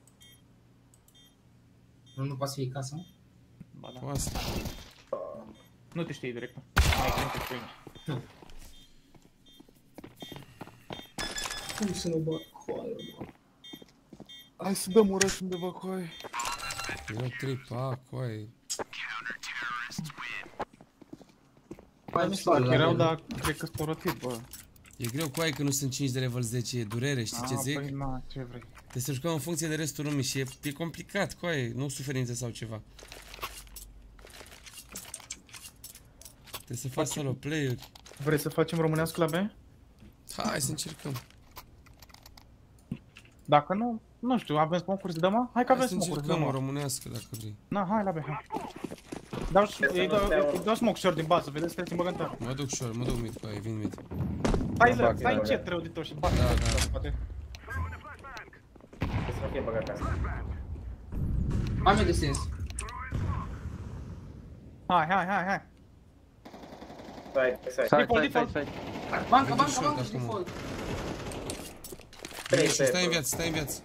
Nu, nu poate să iei casa? Ba da. Poate. Nu te știi direct. Nu te știi. Cum să nu bat coaie, bă? Hai să dăm un rush undeva coaie. Eu trip, a, coaie. Mai mi s-a erau, dar cred că-s porotit, bă. E greu cu aia că nu sunt cinci de level zece, e durere, știi ce zic? Păi na, ce vrei. Trebuie să jucăm în funcție de restul lumii și e, e complicat, cu aia, nu suferință sau ceva. Trebuie să faci solo play-uri. Vrei să facem românească la B? Hai să încercăm. Dacă nu, nu știu, avem smoke-uri să dăm, mă? Hai că avem smoke-uri smoke-uri să să dăm, o românească dacă vrei. Na, hai la B, hai. Dau, îi dau, îi dau smoke short din bază, vedeți, trebuie să-mi băgăm tare. Mă duc short, mă duc mid cu aia, vin mid. Stai, lă, stai încet, rău de tot și bate. Da, da. Poate. Trebuie să nu fie băgat asta. Am eu de sens. Hai, hai, hai, hai. Stai, stai. Stai, stai, stai, stai. Banca, banca, banca și default. Stai în viață, stai în viață.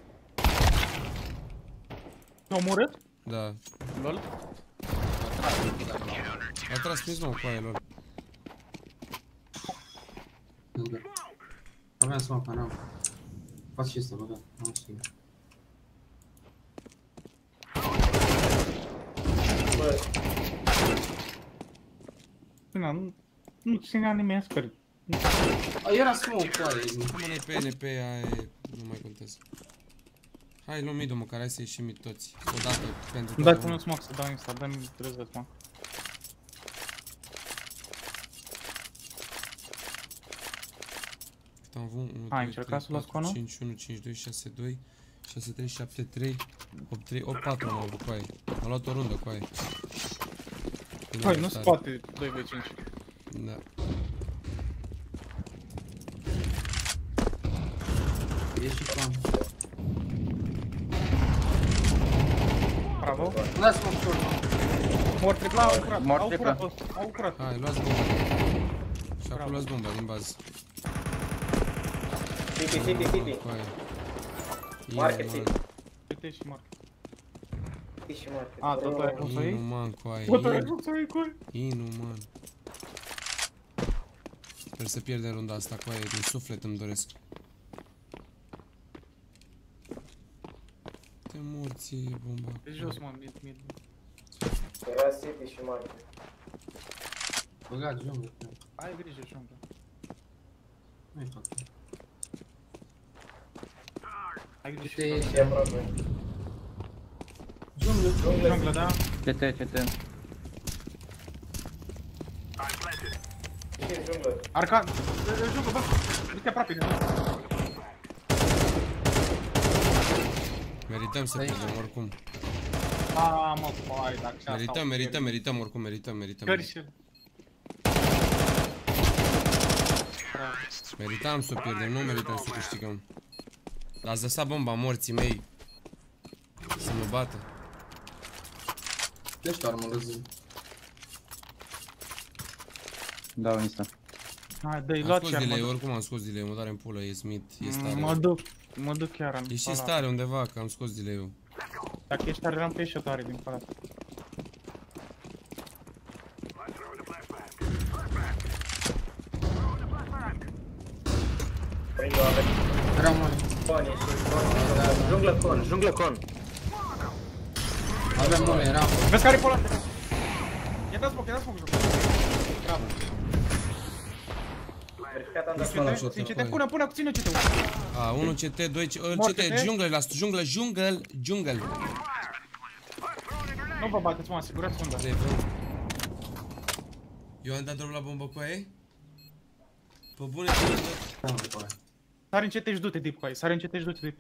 Te-a omorât? Da. Lol. A tras prin smoke cu aia, lol. Aveam smoke, n-am. Faci și ăsta, bă, da, nu știu. Bă. Bine, nu, nu ținea nimeni scări. Era smoke cu aia. Mă, N P, N P, aia e, nu mai contează. Hai, luăm mid-ul măcar, hai să ieșim mid toți. Odată pentru toată. Dați-mi un smoke să dau insta, dă-mi trezesc, mă. Am avut unu, Hai, doi, încercați să trei, luați patru, conul? cinci, unu, cinci, doi, șase, doi, șase, trei, șapte, trei, opt, trei, opt, patru am avut cu aia. Am luat o rundă cu aia. Hai, nu spate doi v cinci. Da. E și plan. Bravo. Las smoke short. Mor tripla, au curat, Mor au tripla. curat, au curat. Hai, luați bomba. Și acum luați bomba din bază. City, city, city. Cu aia. Market city. Uite și market. City și market. A, tot ai pus aici? Inuman cu aia. Tot ai pus aici, cu aia? Inuman. Trebuie să pierdem runda asta cu aia, din suflet îmi doresc. Te morți, e bomba. De jos, mă, mid, mid. Era city și market. Băgat jungle. Ai grijă, jungle. Nu-i fac. Ai grijă. Te Și aproape. jungle. Jungle, da? C T, C T. Și în junglă. Arca... Jungle, bă! Du-te aproape de noi. Merităm să pierdem oricum. A, mă, pai, dacă și asta... Merităm, merităm, merităm oricum, merităm, merităm. Cărișel. Meritam să o pierdem, nu meritam să o câștigăm. L-ați lăsat bomba morții mei să mă bată. Deci armă răzut. Dau insta. Hai, dă-i Am luat scos chiar, mă delay, duc. oricum am scos delay, mă doare în pulă, e smith, e stare. Mă duc, mă duc chiar în E și palat. stare undeva, că am scos delay-ul. Dacă ești tare, eram pe și tare din palat. Window avem. Era mare. Con, ești con. Junglă con, junglă con. Avem mole, era. Vezi care-i pe ăla? I-a dat smoke, i-a dat smoke. Bravo. Verificat am dat C T, pune, pune, ține C T-ul. A, unu C T, doi C T, jungle, la jungle, jungle, jungle. Nu vă bateți, mă, asigurați unda. Eu am dat drop la bombă cu aia? Pe bune, sari în C T și du-te dip cu aia, sari în C T și du-te dip.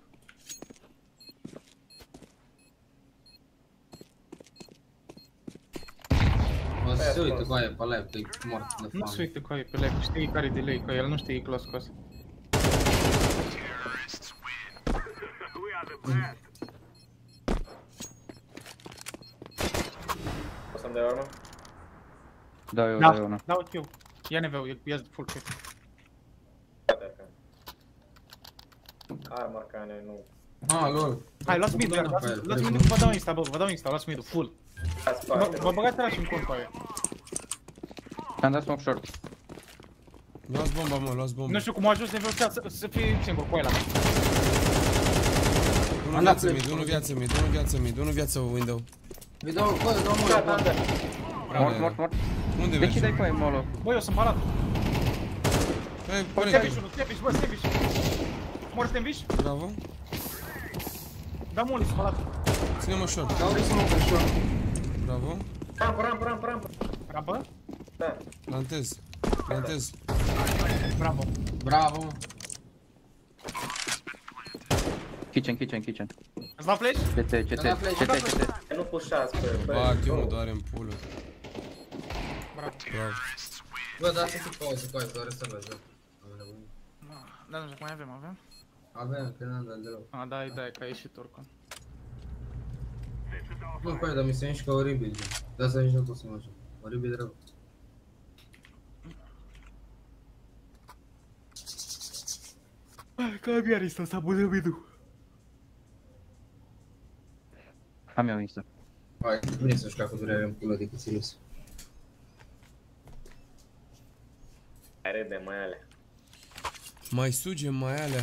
O să se uite cu aia pe live, că e mort de foame. Nu se uite cu aia pe live, știi care-i delay cu aia, el nu știe clos cu asta. O să-mi dai urmă? Da, eu, da, da, eu, nu. dau eu. Ia neveau, ia full kill. Armor cane, nu. Ah, lol. Hai, luați mid-ul, luați mid-ul, vă dau insta, bă, vă dau insta, luați mid-ul, full. Vă băgați ăla și în cont cu aia. Am dat smoke short. Luați bomba, mă, luați bomba. Nu știu cum a ajuns neveau să, să fie singur cu ăla. Unu viață mid, unu viață mid, unu viață mid, unu viață window. Mi dau, bă, dau mă, bă. Mort, mort, mort. Unde de mergi? ce dai cu aia molo? Bă, eu sunt balat. Hai, pune Stevish unul, Stevish, bă, Stevish. Mor Stevish? Bravo. Da mult, sunt balat. Ține-mă short. Dau risc mă pe short. Bravo. Rampă, rampă, rampă, rampă. Rampă? Da. Plantez. Plantez. Bravo. Bravo. Kitchen, kitchen, kitchen. Îți dau flash? C T, C T, C T, C T. Nu pușați pe... Bat, eu mă doare în pulă. Bravo. Bravo. Bă, dați-ți pauză cu aia, doar să la joc. Da, nu știu, mai avem, avem? Avem, că n-am dat deloc. A, da, da, că a ieșit oricum. Nu, cu aia, dar mi se mișcă oribil, gen. De asta nici nu pot să mă joc. Oribil rău. Că am iar insta, s-a pus în video. Am eu insta. Hai, bine să juca cu durere în pulă decât serios. Hai rebe, mai alea. Mai suge, mai alea.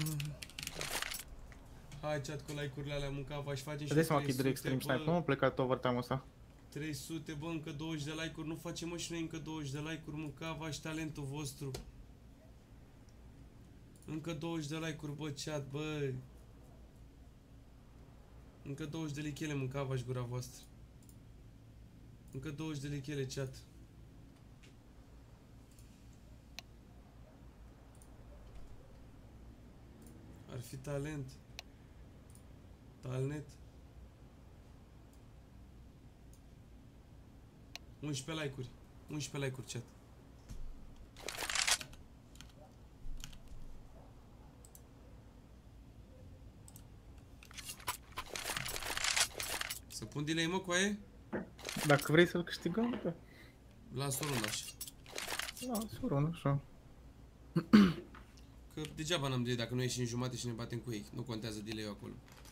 Hai chat cu like-urile alea, mânca, v-aș face și Vedeți mă, Kid Extreme Sniper, nu a plecat overtime-ul ăsta. trei sute, bă, încă douăzeci de like-uri, nu facem mă și noi încă douăzeci de like-uri, mânca, v-aș talentul vostru. Încă douăzeci de like-uri, bă, chat, bă. Încă douăzeci de lichele, mânca, v-aș gura voastră. Încă douăzeci de lichele, chat. Ar fi talent. Talnet. unsprezece like-uri. unsprezece like-uri, chat. Să pun delay, mă, cu aia? Dacă vrei să-l câștigăm, da. Las o rundă așa. Las o rundă așa. Că degeaba n-am delay dacă noi ieșim în jumate și ne batem cu ei. Nu contează delay-ul acolo.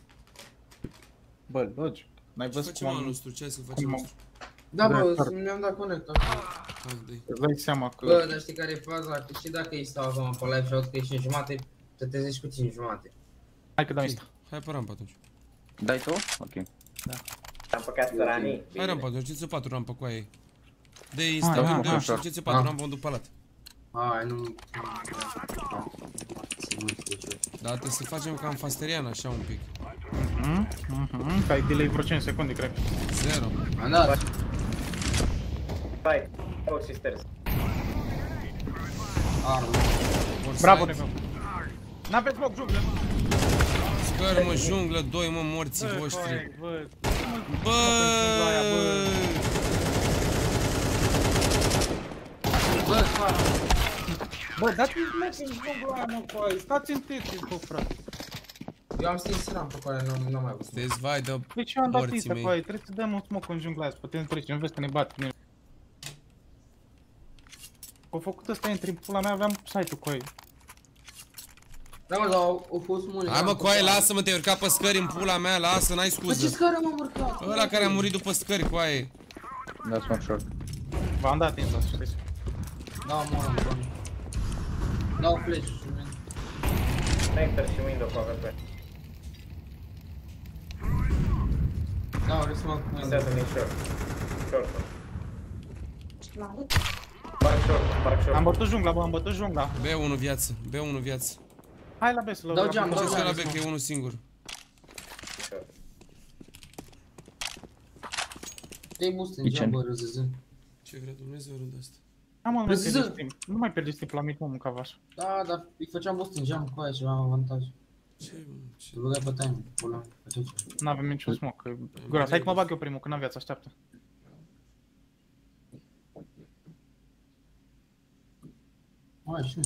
Bă, logic. N-ai Ce văzut facem cum al am... nostru? Ce ai să facem al nostru? Da, bă, mi-am dat connect acum. Îți dai seama că... Bă, dar știi care e faza? Că și dacă ești stau acum pe live și aud că ești în jumate, te trezești cu tine în jumate. Hai că dau insta. Hai pe rampă atunci. Dai tu? Ok. Da. Am păcat săranii. Hai rampă atunci, ce-ți patru rampă cu aia? De insta, de și ce-ți patru rampă unde palat. Hai, nu... Da, trebuie să facem cam fasterian așa un pic. Mhm, mhm, că ai delay vreo cinci secunde, cred. Zero. Am dat. Hai, Fox Sisters. Bravo, Neveau. N-aveți loc, junglă. Scări, mă, junglă, doi, mă, morții voștri. Bă, bă, bă, bă, dați-mi smoke în jungla aia, mă, cu aia. Stați în Tetris, bă, frate. Eu am stins rampă cu aia, nu am mai văzut. Sunteți vai de Deci eu am dat morții insta mei. cu aia, trebuie să dăm un smoke în jungla aia, să putem trece, nu vezi că ne bat. Au făcut ăsta intri în pula mea, aveam site-ul cu aia. Da, mă, dar au, au fost mult. Hai, mă, coaie, lasă-mă, te-ai urcat pe scări în pula mea, lasă, n-ai scuză. Bă, ce scară m-am urcat? Ăla care a murit după scări, coaie. Da, smoke short. V-am dat insta, să știți. Da, mă, mă, dau flash-ul și mine. Nectar și window cu A W P. Da, ori smoke cu window. Însează din short. Short. Parc short, parc short. Am bătut jungla, bă, am bătut jungla. B unu viață, B unu viață. Hai la B să-l Dau geam, dau Ce geam. la B că e unul singur. Dă-i boost în geam, bă, R Z Z. Ce vrea Dumnezeu rând asta. Am mă, nu mai pierdeți timp. Nu mai pierdeți timp la mic, mă, mâncava așa. Da, dar îi făceam boost în geam cu aia și aveam avantaj. Ce, mă, ce? Îl băgai pe time, pula, pe ce? N-avem niciun smoke. Gura, stai că mă bag eu primul, că n-am viață, așteaptă. Hai, și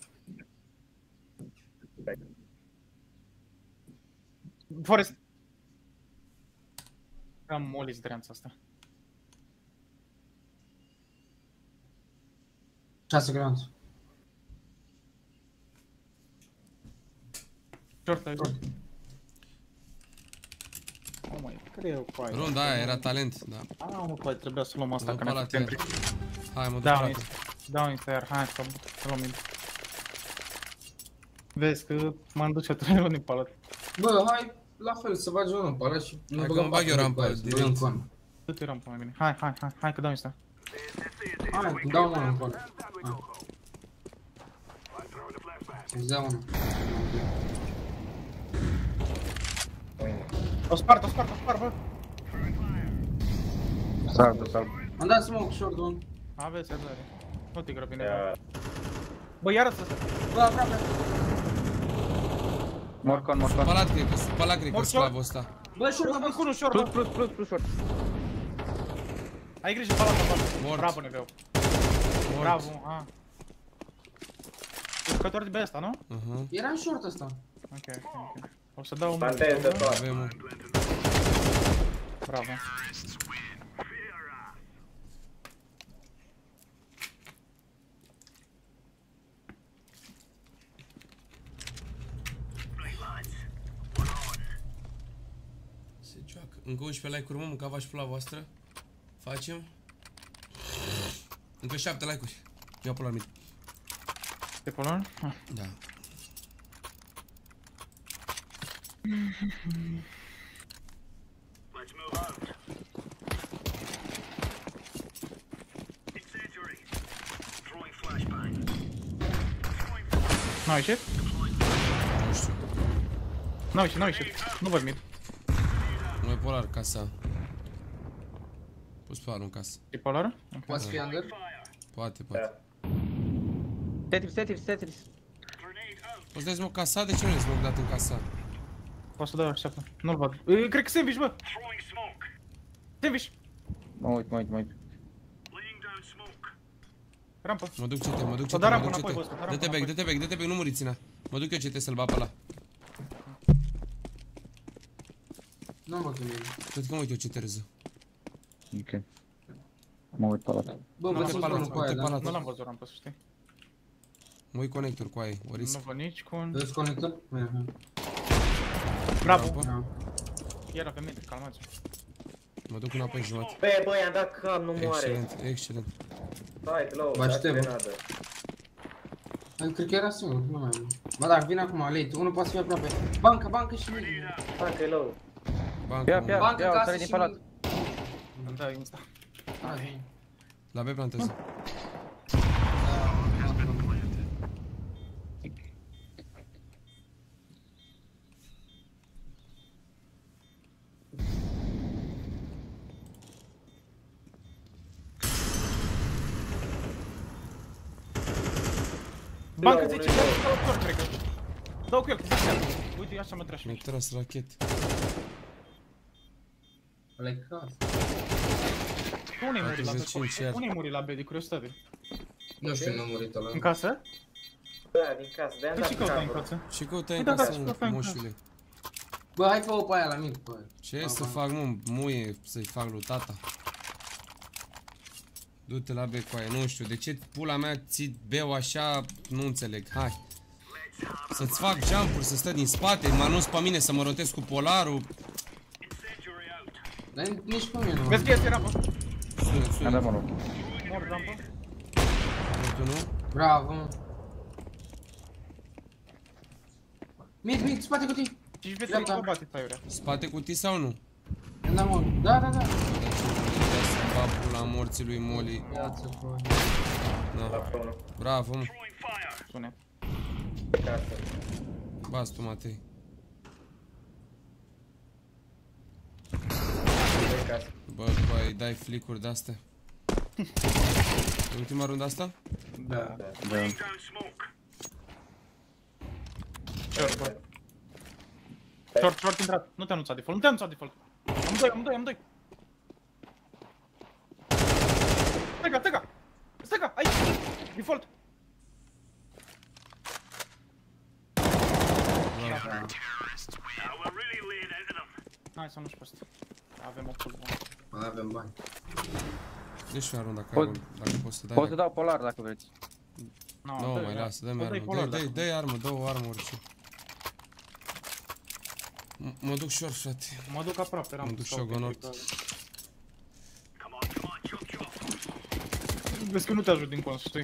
Forest. Am molis dreanța asta. șase grounds. Short, ai short. Oh my, greu cu aia. Runda aia era talent, da. Ah, mă, păi, trebuia să luăm asta, Mă că duc ne-a pe la făcut tine. entry. Hai, mă duc Da, pe la un tine. da, un inter, hai să să luăm in. Vezi că m-am dus eu trei luni în palat. Bă, hai la fel să bagi unul în palat și nu Hai că băgăm mă bag eu rampă direct. direct. Du-te rampă mai bine. Hai, hai, hai, hai că dau insta. Hai, dau unul în palat. Îți dau unul. O spart, o spart, o spart, bă. Salve, salve. Am dat smoke short one. Aveți răbdare. Nu te grăbi neapărat. Bă, iară să... Bă, aproape. Morcon, morcon. Spalat, cred că, spalat, cred că sclavul ăsta. Bă, short, Bă, cu unul short, Plus, bă. plus, plus, plus short. Ai grijă, palat, palat. Mort. Bravo, neveu. Mort. Bravo, a. Jucător de B ăsta, nu? Uh-huh. Era în short ăsta. Ok, ok, ok. O să dau un... Plantez de tot. Avem un... Bravo. Se joacă. Încă unsprezece like-uri, mă, mâncava și pula voastră. Facem. Încă șapte like-uri. Ia pula mic. Te polon? Da. N-au ieșit? Nu știu. N-au ieșit, n-au ieșit. Nu văd mid. Nu e polar casa. Pus polarul în casă. E polară? Poate fi under? Poate, poate. Tetris, Tetris, Tetris. Poți dai smoke casa? De ce nu e smoke dat în casa? Poți să dau, așteaptă. Nu-l văd. E, cred că sandwich, bă! Sandwich! Mă uit, mă uit, mă uit. Rampă. Mă duc C T, mă duc C O T, da mă rampă duc înapoi, C boss, T. o da rampă Dă-te back, înapoi. dă-te back, dă-te back, nu muri țina. Mă duc eu C T să-l bat pe ăla. Nu mă gândesc. Cred că mă uit eu C T râză. Ok. Mă uit pe ăla. Bă, vă sus unul cu aia, da? Nu l-am văzut rampă, să știi. Mă uit conector cu aia, o Nu risc. văd nici cu un... Vezi conector? Bravo! Da. Era pe mid, calmați. Mă duc înapoi jumătate. Bă, bă, i-am dat cap, nu moare. Excelent, excelent. Hai, low, Bagi dați te, bă. grenadă. Cred că era singur, nu mai am. Bă, da, vine acum, late. Unul poate fi aproape. Bancă, bancă și mid. Bancă e low. Bancă, Ia, ia, Bancă, ia, o casă sări din și palat. mid. Îmi dai insta. Hai. la B plantează. Bancă zice, dau cu el, cred că. Dau cu el, cu el. Uite, așa mă tragi. Mi-a tras rachet. Ăla-i casă. Unde-i muri la patruzeci și cinci B? Unde-i muri la B, de curiozitate? Nu știu, nu a murit ăla. În casă? Da, din casă, de-am Păi dat și căutai în cover. casă? Și căutai în Da, da, casă, și căutai în moșule. Bă, hai fă-o pe aia la mic, bă. Ce să fac, mă, muie să-i fac lui tata? Du-te la B cu aia, nu știu, de ce pula mea ții B-ul așa, nu înțeleg, hai. Să-ți fac jump-uri, să stă din spate, mă anunț pe mine să mă rotez cu polarul. Dar nici pe mine nu. Vezi că este rampă? Sună, Am sună. dat mă rog. Mor rampă. Tu nu? Bravo, mă. Mid, mid, spate cutii. cinci pe trei cu bate taiurea. Spate cutii sau nu? Da, mă. Da, da, da. Babul la morții lui Molly. Viață, bă. Da. Bravo, mă. Sune. Bas tu, Matei. Bă, bă, îi dai flick-uri de-astea. E ultima rundă asta? Da. Da. Short, bă. Short, short intrat. Nu te anunța default, nu te anunța default. Am doi, am doi, am doi. Tega, tega! Tega, aici! Default! Hai să nu-și poți. Avem o pulă. Mai avem bani. Deci și runda, Pot- dacă poți să dai. Pot să dau polar dacă vreți. Nu, no, mai lasă, dă-mi armă. Dă-i, dă-i armă, dă-o armă, orice. M- Mă duc short, frate. Mă duc aproape, ram. Mă duc shogunort. Vezi că nu te ajut din cont, știi?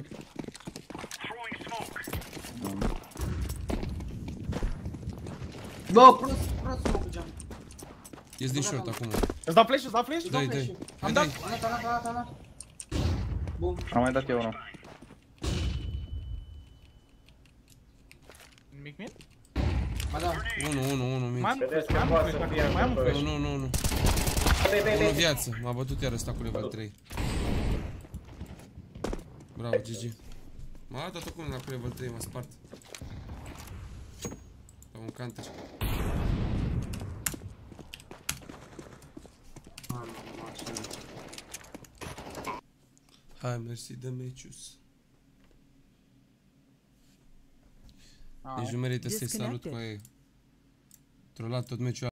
Bă, prost, prost mă cu geam. Ies din short acum. Îți dau flash, îți dau flash? Dai, dai. Am Hai, dat. dai. Am dat, am dat, am dat, am dat. Bun. Am mai dat eu unul. Nimic mid? Ba da. unu, unu, unu, mid. Mai am un flash, mai am un flash, mai am un flash. Nu, nu, nu. Unu viață, m-a bătut iar ăsta cu level trei. Bravo, G G. M-a dat acum la cu level trei, m-a spart. La un counter. Hai, mersi de mecius. Deci nu merită să-i salut cu aia. Trollat tot meciul.